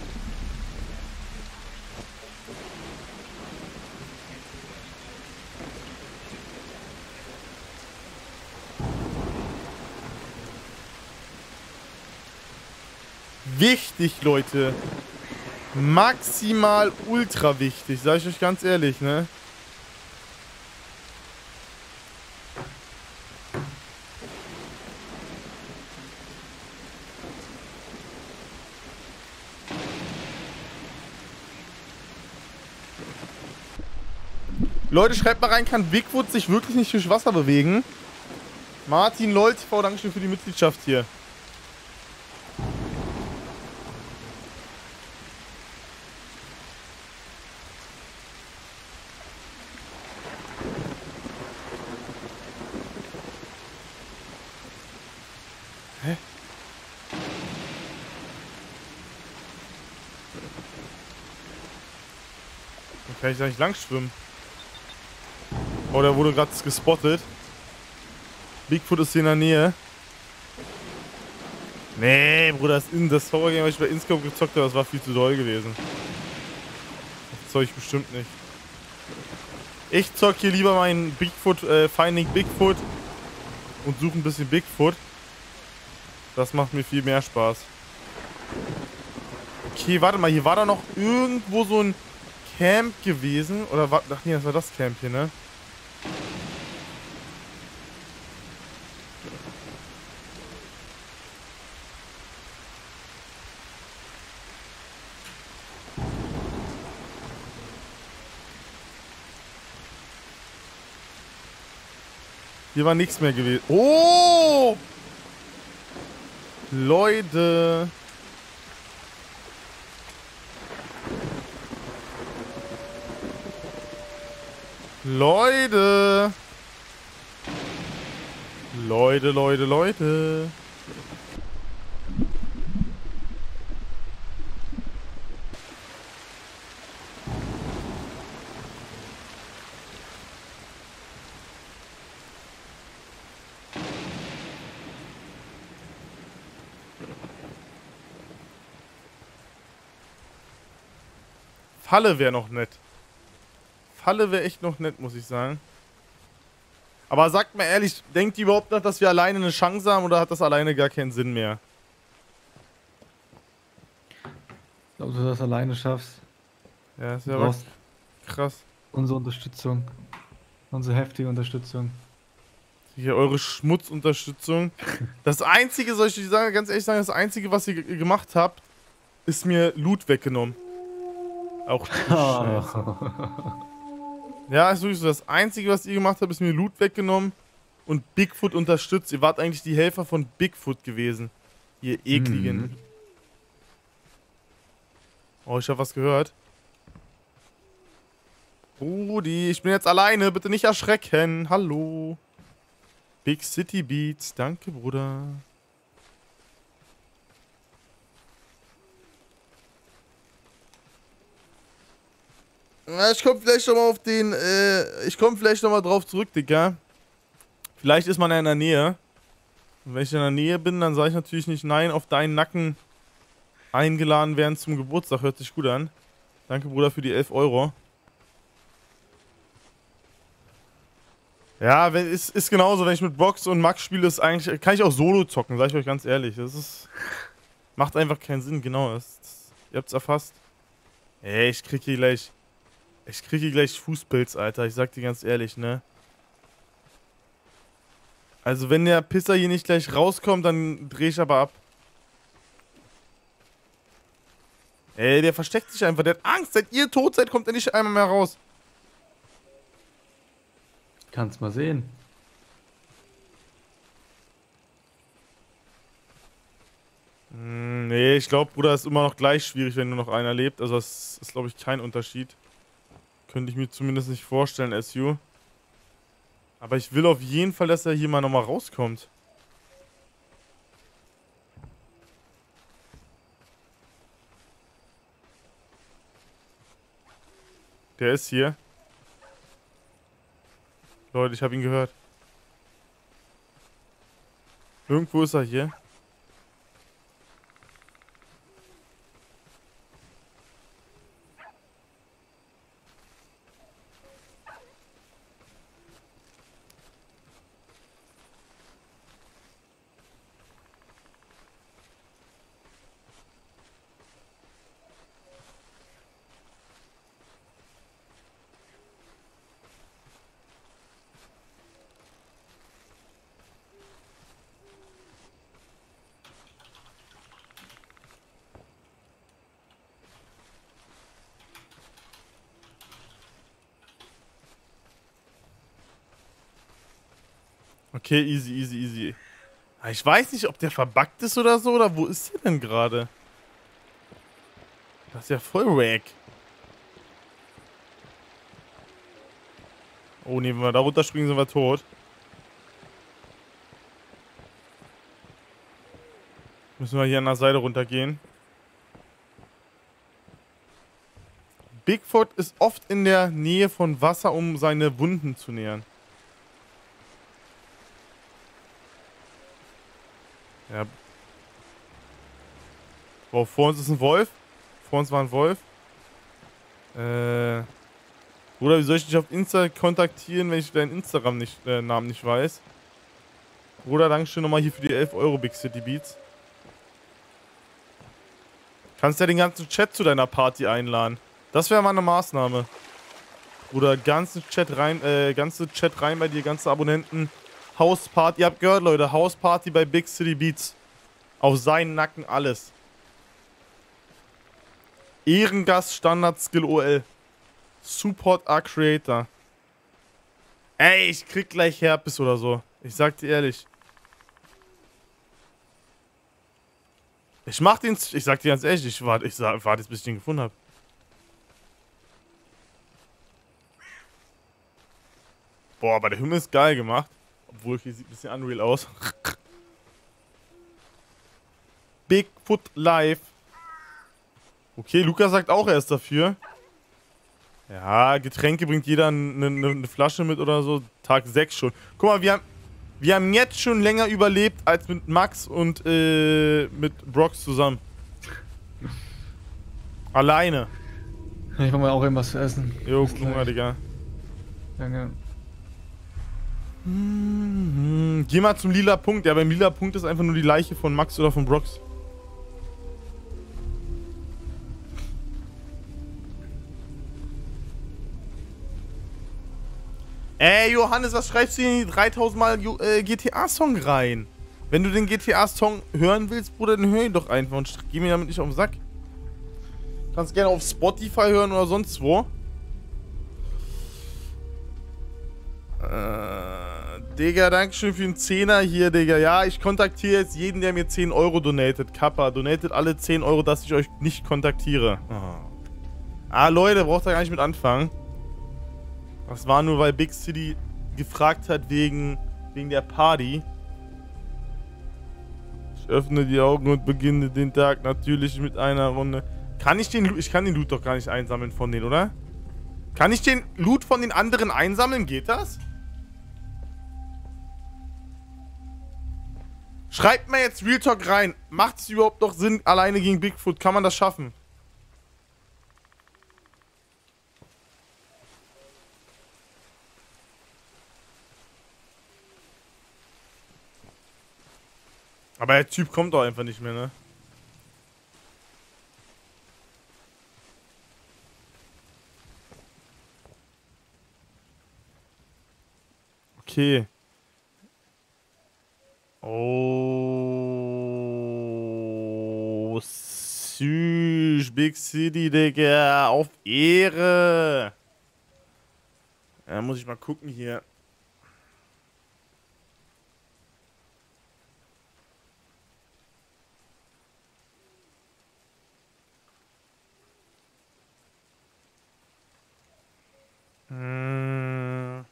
Wichtig, Leute. Maximal ultra wichtig, sag ich euch ganz ehrlich, ne? Leute, schreibt mal rein, kann Bigfoot sich wirklich nicht durch Wasser bewegen? Martin Lol T V, Dankeschön für die Mitgliedschaft hier. Hä? Dann kann ich da nicht lang schwimmen. Oh, der wurde gerade gespottet. Bigfoot ist hier in der Nähe. Nee, Bruder, das, das Horror-Game, was ich bei Inscope gezockt habe, das war viel zu doll gewesen. Das zock ich bestimmt nicht. Ich zock hier lieber meinen Bigfoot, äh, Finding Bigfoot und suche ein bisschen Bigfoot. Das macht mir viel mehr Spaß. Okay, warte mal, hier war da noch irgendwo so ein Camp gewesen. Oder war, ach nee, das war das Camp hier, ne? Hier war nichts mehr gewesen. Oh! Leute! Leute! Leute, Leute, Leute! Falle wäre noch nett. Falle wäre echt noch nett, muss ich sagen. Aber sagt mal ehrlich, denkt ihr überhaupt noch, dass wir alleine eine Chance haben oder hat das alleine gar keinen Sinn mehr? Ob du das alleine schaffst. Ja, ist Du ja aber brauchst krass. unsere Unterstützung. Unsere heftige Unterstützung. Hier eure Schmutzunterstützung. Das Einzige, soll ich dir sagen, ganz ehrlich sagen, das Einzige, was ihr ge- gemacht habt, ist mir Loot weggenommen. Auch die Scheiße. Ja, ist wirklich so. Das Einzige, was ihr gemacht habt, ist mir Loot weggenommen und Bigfoot unterstützt. Ihr wart eigentlich die Helfer von Bigfoot gewesen. Ihr ekligen. Mhm. Oh, ich hab was gehört. Rudi, ich bin jetzt alleine. Bitte nicht erschrecken. Hallo. Big City Beats. Danke, Bruder. Na, ich komm vielleicht noch mal auf den, äh, ich komm vielleicht noch mal drauf zurück, Digga. Vielleicht ist man ja in der Nähe. Und wenn ich in der Nähe bin, dann sage ich natürlich nicht nein auf deinen Nacken eingeladen werden zum Geburtstag. Hört sich gut an. Danke, Bruder, für die elf Euro. Ja, wenn, ist, ist genauso, wenn ich mit Box und Max spiele, ist eigentlich, kann ich auch Solo zocken, sag ich euch ganz ehrlich. Das ist, macht einfach keinen Sinn, genau. Das, das, ihr habt's erfasst. Ey, ich krieg hier gleich, ich krieg hier gleich Fußpilz, Alter. Ich sag dir ganz ehrlich, ne. Also wenn der Pisser hier nicht gleich rauskommt, dann dreh ich aber ab. Ey, der versteckt sich einfach, der hat Angst. Seit ihr tot seid, kommt er nicht einmal mehr raus. Kannst mal sehen. Hm, nee, ich glaube, Bruder, ist immer noch gleich schwierig, wenn nur noch einer lebt. Also das ist, glaube ich, kein Unterschied. Könnte ich mir zumindest nicht vorstellen, S U. Aber ich will auf jeden Fall, dass er hier mal nochmal rauskommt. Der ist hier. Leute, ich habe ihn gehört. Irgendwo ist er hier. Okay, easy, easy, easy. Ich weiß nicht, ob der verbuggt ist oder so, oder wo ist der denn gerade? Das ist ja voll wack. Oh ne, wenn wir da runterspringen, sind wir tot. Müssen wir hier an der Seite runtergehen. Bigfoot ist oft in der Nähe von Wasser, um seine Wunden zu nähren. Ja. Wow, vor uns ist ein Wolf. Vor uns war ein Wolf. Äh. Bruder, wie soll ich dich auf Insta kontaktieren, wenn ich deinen Instagram nicht, äh, Namen nicht weiß? Bruder, dankeschön nochmal hier für die elf Euro Big City Beats. Kannst ja den ganzen Chat zu deiner Party einladen. Das wäre mal eine Maßnahme. Bruder, ganzen Chat rein, äh, ganze Chat rein bei dir, ganze Abonnenten. Hausparty, ihr habt gehört, Leute, Hausparty bei Big City Beats. Auf seinen Nacken alles. Ehrengast Standard Skill O L. Support A Creator. Ey, ich krieg gleich Herpes oder so. Ich sag dir ehrlich. Ich mach den. Ich sag dir ganz ehrlich, ich warte, ich warte jetzt, bis ich den gefunden habe. Boah, aber der Himmel ist geil gemacht. Obwohl, hier sieht ein bisschen unreal aus. Bigfoot live. Okay, Lukas sagt auch, er ist dafür. Ja, Getränke bringt jeder eine, eine, eine Flasche mit oder so. Tag sechs schon. Guck mal, wir haben, wir haben jetzt schon länger überlebt als mit Max und äh, mit Brox zusammen. Alleine. Ich mach mal auch irgendwas zu essen. Jo, Bis guck mal, gleich. Digga. Danke. Mhm. Geh mal zum lila Punkt. Ja, beim lila Punkt ist einfach nur die Leiche von Max oder von Brox. Ey, Johannes, was schreibst du in die dreitausend Mal äh, G T A-Song rein? Wenn du den G T A-Song hören willst, Bruder, dann hör ihn doch einfach und geh mir damit nicht auf den Sack. Kannst gerne auf Spotify hören oder sonst wo. Äh, Digga, dankeschön für den Zehner hier, Digga. Ja, ich kontaktiere jetzt jeden, der mir zehn Euro donatet. Kappa, donatet alle zehn Euro, dass ich euch nicht kontaktiere. Oh. Ah, Leute, braucht ihr gar nicht mit anfangen. Das war nur, weil Big City gefragt hat wegen, wegen der Party. Ich öffne die Augen und beginne den Tag natürlich mit einer Runde. Kann ich den Loot, ich kann den Loot doch gar nicht einsammeln von denen, oder? Kann ich den Loot von den anderen einsammeln? Geht das? Schreibt mir jetzt Real Talk rein. Macht es überhaupt noch Sinn, alleine gegen Bigfoot? Kann man das schaffen? Aber der Typ kommt doch einfach nicht mehr, ne? Okay. Oh. Süß, Big City, Digga. Auf Ehre. Ja, muss ich mal gucken hier. Hm.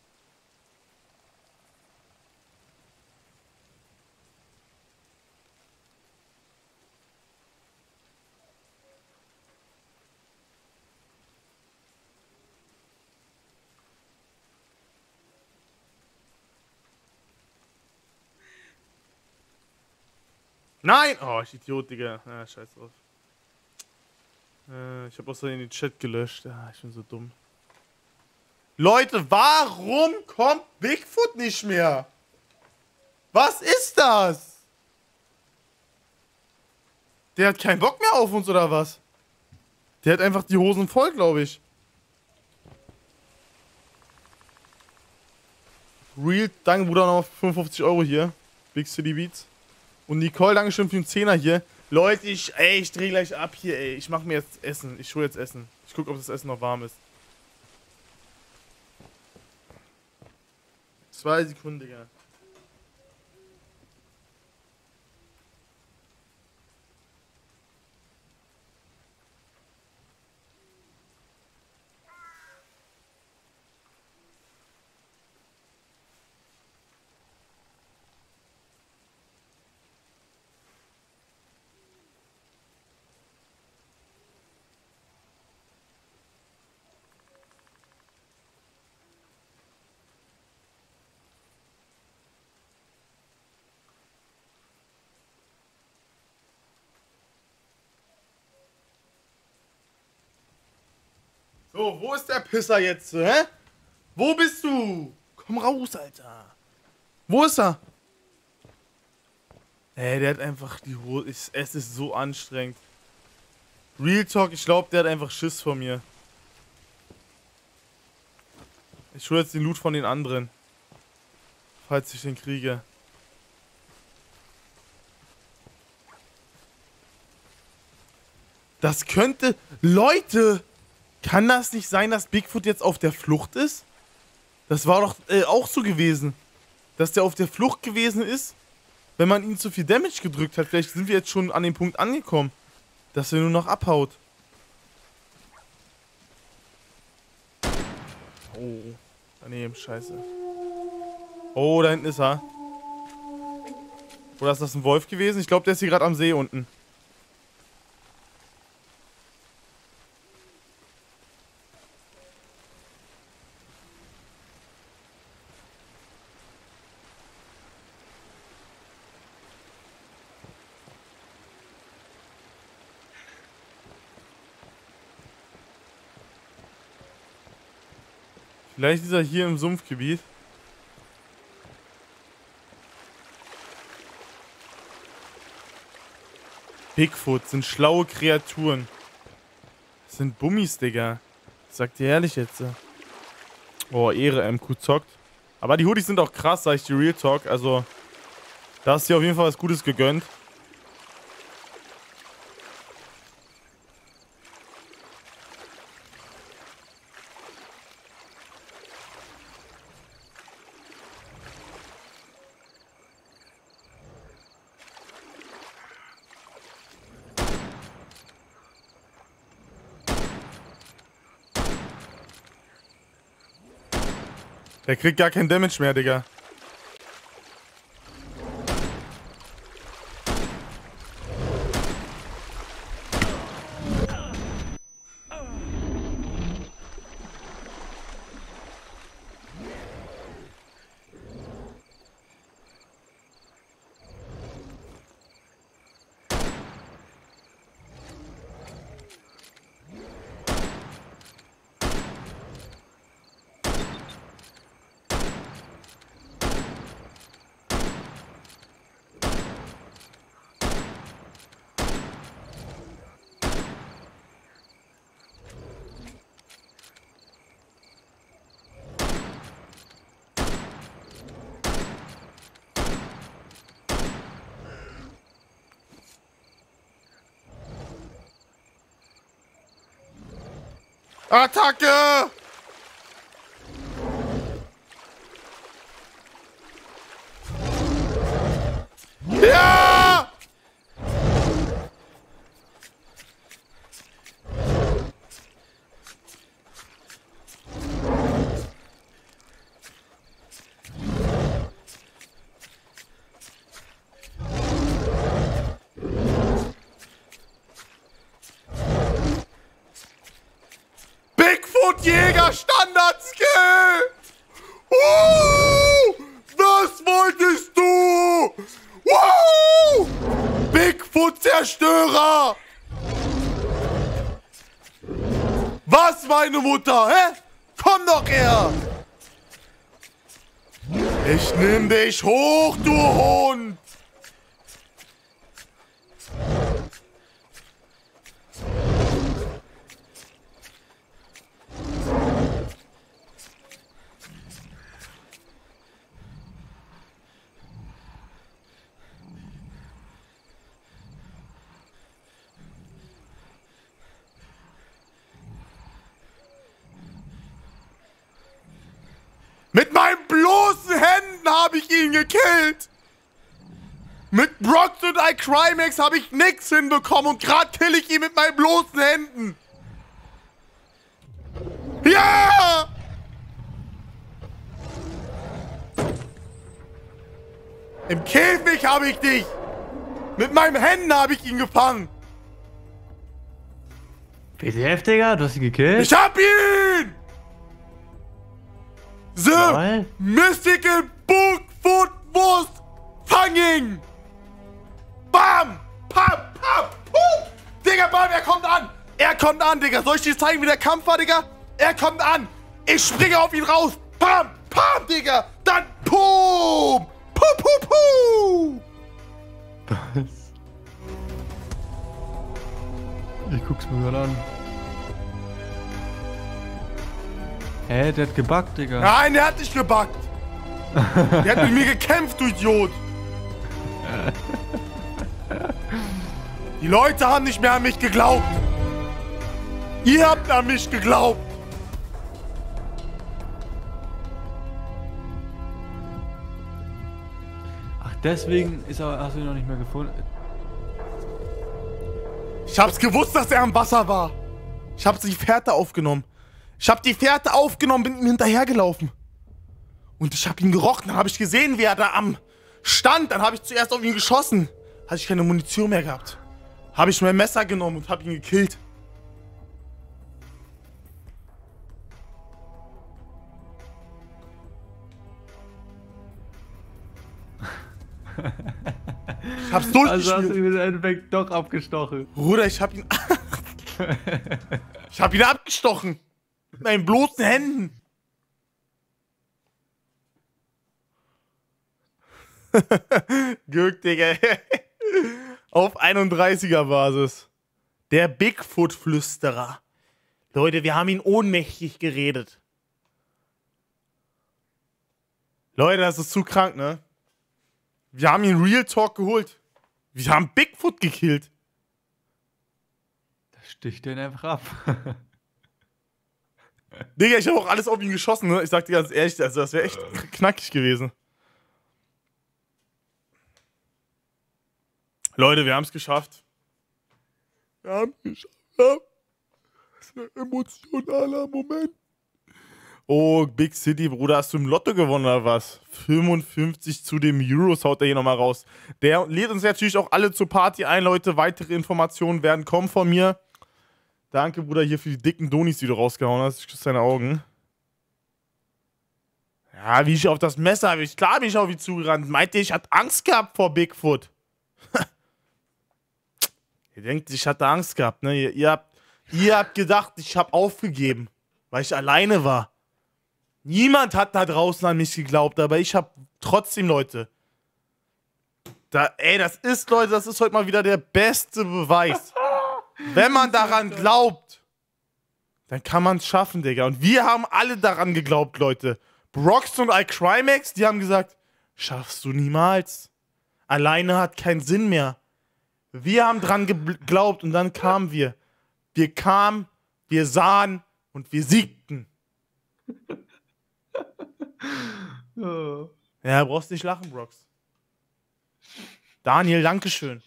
Nein! Oh, ich Idiot, Digga. Ah, scheiß drauf. Äh, ich hab auch so in den Chat gelöscht. Ah, ich bin so dumm. Leute, warum kommt Bigfoot nicht mehr? Was ist das? Der hat keinen Bock mehr auf uns, oder was? Der hat einfach die Hosen voll, glaube ich. Real, danke Bruder, noch fünfundfünfzig Euro hier. Big City Beats. Und Nicole, danke schön für den Zehner hier. Leute, ich, ey, ich dreh gleich ab hier, ey. Ich mach mir jetzt Essen. Ich hole jetzt Essen. Ich guck, ob das Essen noch warm ist. Zwei Sekunden, Digga. So, wo ist der Pisser jetzt, hä? Wo bist du? Komm raus, Alter. Wo ist er? Ey, der hat einfach die Hose. Es ist so anstrengend. Real Talk, ich glaube, der hat einfach Schiss vor mir. Ich hole jetzt den Loot von den anderen. Falls ich den kriege. Das könnte... Leute! Kann das nicht sein, dass Bigfoot jetzt auf der Flucht ist? Das war doch äh, auch so gewesen. Dass der auf der Flucht gewesen ist, wenn man ihm zu viel Damage gedrückt hat. Vielleicht sind wir jetzt schon an dem Punkt angekommen, dass er nur noch abhaut. Oh, daneben, scheiße. Oh, da hinten ist er. Oder ist das ein Wolf gewesen? Ich glaube, der ist hier gerade am See unten. Vielleicht ist er hier im Sumpfgebiet. Bigfoot sind schlaue Kreaturen. Das sind Bummis, Digga. Ich sag dir ehrlich jetzt. Oh, Ehre, M Q zockt. Aber die Hoodies sind auch krass, sag ich dir Real Talk. Also, da hast du dir auf jeden Fall was Gutes gegönnt. Der kriegt gar keinen Damage mehr, Digga. Attacke! Ja! Jäger Standard-Skill! Uh, was wolltest du? Uh, Bigfoot-Zerstörer! Was, meine Mutter, hä? Komm doch her! Ich nimm dich hoch, du Hund! Mit meinen bloßen Händen habe ich ihn gekillt. Mit Brox und iCrimex habe ich nichts hinbekommen und gerade kill ich ihn mit meinen bloßen Händen. Ja! Im Käfig habe ich dich. Mit meinen Händen habe ich ihn gefangen. P D F, Digga, du hast ihn gekillt? Ich hab ihn! The Lol. Mystical Bigfoot was fanging! Bam! Pam! Pam! Puh! Digga, bam, er kommt an! Er kommt an, Digga! Soll ich dir zeigen, wie der Kampf war, Digga? Er kommt an! Ich springe auf ihn raus! Pam! Pam, Digga! Dann Pum! Puh, puh, puh! Was? Ich guck's mir gerade an. Hä, der hat gebuggt, Digga. Nein, der hat nicht gebuggt! Der hat mit mir gekämpft, du Idiot! Die Leute haben nicht mehr an mich geglaubt! Ihr habt an mich geglaubt! Ach, deswegen ist er, hast du ihn noch nicht mehr gefunden. Ich hab's gewusst, dass er am Wasser war. Ich hab die Fährte aufgenommen. Ich hab die Fährte aufgenommen, bin ihm hinterhergelaufen. Und ich hab ihn gerochen, dann hab ich gesehen, wie er da am stand. Dann hab ich zuerst auf ihn geschossen. Hatte ich keine Munition mehr gehabt. Hab ich mein Messer genommen und hab ihn gekillt. Ich hab's durchgespielt. Also hast du ihn im Endeffekt doch abgestochen. Bruder, ich hab ihn... ich hab ihn abgestochen. Mit meinen bloßen Händen. Glück, Digga. Auf einunddreißiger Basis. Der Bigfoot-Flüsterer. Leute, wir haben ihn ohnmächtig geredet. Leute, das ist zu krank, ne? Wir haben ihn Real Talk geholt. Wir haben Bigfoot gekillt. Das sticht den einfach ab. Digga, ich habe auch alles auf ihn geschossen, ne? Ich sag dir ganz ehrlich, also das wäre echt knackig gewesen. Leute, wir haben es geschafft. Wir haben es geschafft. Ja. Das ist ein emotionaler Moment. Oh, Big City, Bruder, hast du im Lotto gewonnen oder was? fünfundfünfzig zu dem Euros haut er hier nochmal raus. Der lädt uns natürlich auch alle zur Party ein, Leute. Weitere Informationen werden kommen von mir. Danke, Bruder, hier für die dicken Donis, die du rausgehauen hast. Ich küsse deine Augen. Ja, wie ich auf das Messer habe. Ich, klar bin ich auf ihn zugerannt. Meinte ich, hatte Angst gehabt vor Bigfoot. Ihr denkt, ich hatte Angst gehabt, ne? Ihr, ihr, habt, ihr habt gedacht, ich habe aufgegeben, weil ich alleine war. Niemand hat da draußen an mich geglaubt, aber ich habe trotzdem, Leute. Da, ey, das ist, Leute, das ist heute mal wieder der beste Beweis. Wenn man daran glaubt, dann kann man es schaffen, Digga. Und wir haben alle daran geglaubt, Leute. Brox und iCrimex, die haben gesagt, schaffst du niemals. Alleine hat keinen Sinn mehr. Wir haben dran geglaubt und dann kamen wir. Wir kamen, wir sahen und wir siegten. Oh. Ja, brauchst nicht lachen, Brox. Daniel, dankeschön.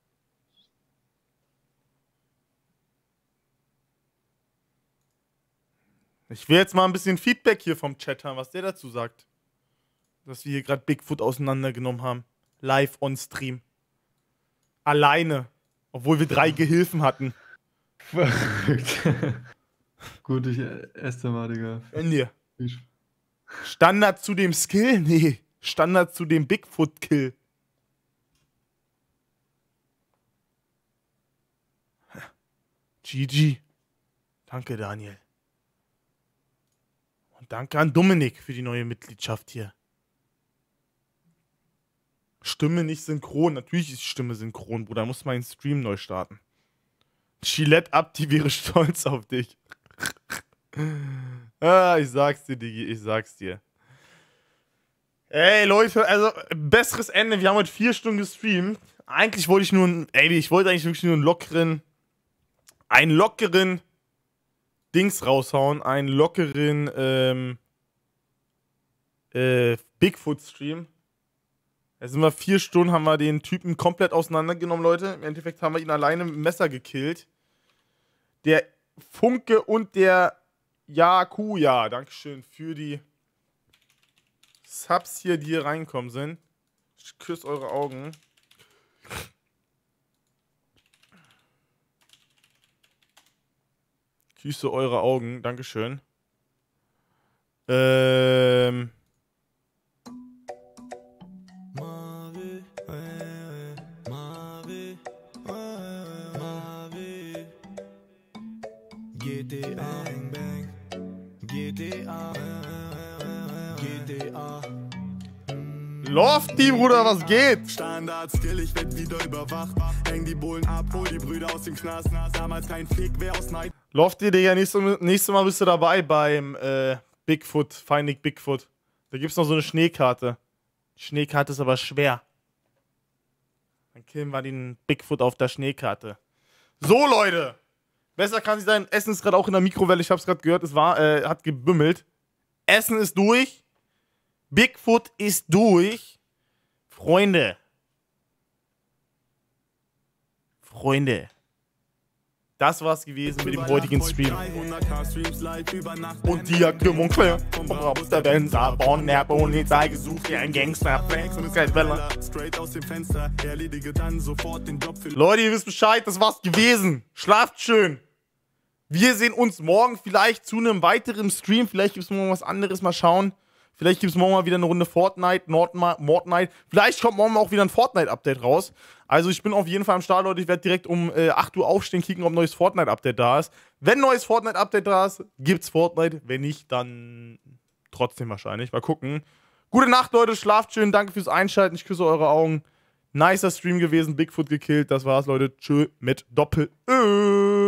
Ich will jetzt mal ein bisschen Feedback hier vom Chat haben, was der dazu sagt. Dass wir hier gerade Bigfoot auseinandergenommen haben. Live on Stream. Alleine. Obwohl wir drei Gehilfen hatten. Verrückt. Gut, ich esse mal, Digga. In dir. Standard zu dem Skill? Nee. Standard zu dem Bigfoot-Kill. G G. Danke, Daniel. Und danke an Dominik für die neue Mitgliedschaft hier. Stimme nicht synchron. Natürlich ist Stimme synchron, Bruder. Da muss man den Stream neu starten. Gillette ab, die wäre stolz auf dich. Ah, ich sag's dir, Digi, ich sag's dir. Ey, Leute, also, besseres Ende. Wir haben heute vier Stunden gestreamt. Eigentlich wollte ich nur, ein, ey, ich wollte eigentlich wirklich nur einen lockeren, einen lockeren Dings raushauen. Einen lockeren, ähm, äh, Bigfoot-Stream. Jetzt sind wir vier Stunden, haben wir den Typen komplett auseinandergenommen, Leute. Im Endeffekt haben wir ihn alleine mit dem Messer gekillt. Der Funke und der Jakuja, Dankeschön für die Subs hier, die hier reinkommen sind. Ich küsse eure Augen. Küsse eure Augen, Dankeschön. Ähm... G T A, Bang Bang, G T A, G T A. Lofty, Bruder, was geht? Standard-Skill, ich werd wieder überwacht. Häng die Bullen ab, hol die Brüder aus dem Knast. Damals kein Fick, wer aus Neid. Lofty, Digga, nächstes, nächstes Mal bist du dabei beim äh, Bigfoot, Finding Bigfoot. Da gibt's noch so eine Schneekarte. Die Schneekarte ist aber schwer. Dann killen wir den Bigfoot auf der Schneekarte. So, Leute! Besser kann es sein. Essen ist gerade auch in der Mikrowelle. Ich hab's gerade gehört. Es war, äh, hat gebümmelt. Essen ist durch. Bigfoot ist durch. Freunde. Freunde. Das war's gewesen mit dem heutigen Stream. Und die Erklärung klar. Aus der Benzer, von der Polizei gesucht, wie ein Gangster. Leute, ihr wisst Bescheid, das war's gewesen. Schlaft schön. Wir sehen uns morgen vielleicht zu einem weiteren Stream. Vielleicht gibt's morgen was anderes, mal schauen. Vielleicht gibt es morgen mal wieder eine Runde Fortnite, Mortnite. Vielleicht kommt morgen auch wieder ein Fortnite-Update raus. Also ich bin auf jeden Fall am Start, Leute. Ich werde direkt um äh, acht Uhr aufstehen, kicken, ob ein neues Fortnite-Update da ist. Wenn ein neues Fortnite-Update da ist, gibt's Fortnite. Wenn nicht, dann trotzdem wahrscheinlich. Mal gucken. Gute Nacht, Leute. Schlaft schön. Danke fürs Einschalten. Ich küsse eure Augen. Nicer Stream gewesen. Bigfoot gekillt. Das war's, Leute. Tschö mit Doppel-Ö.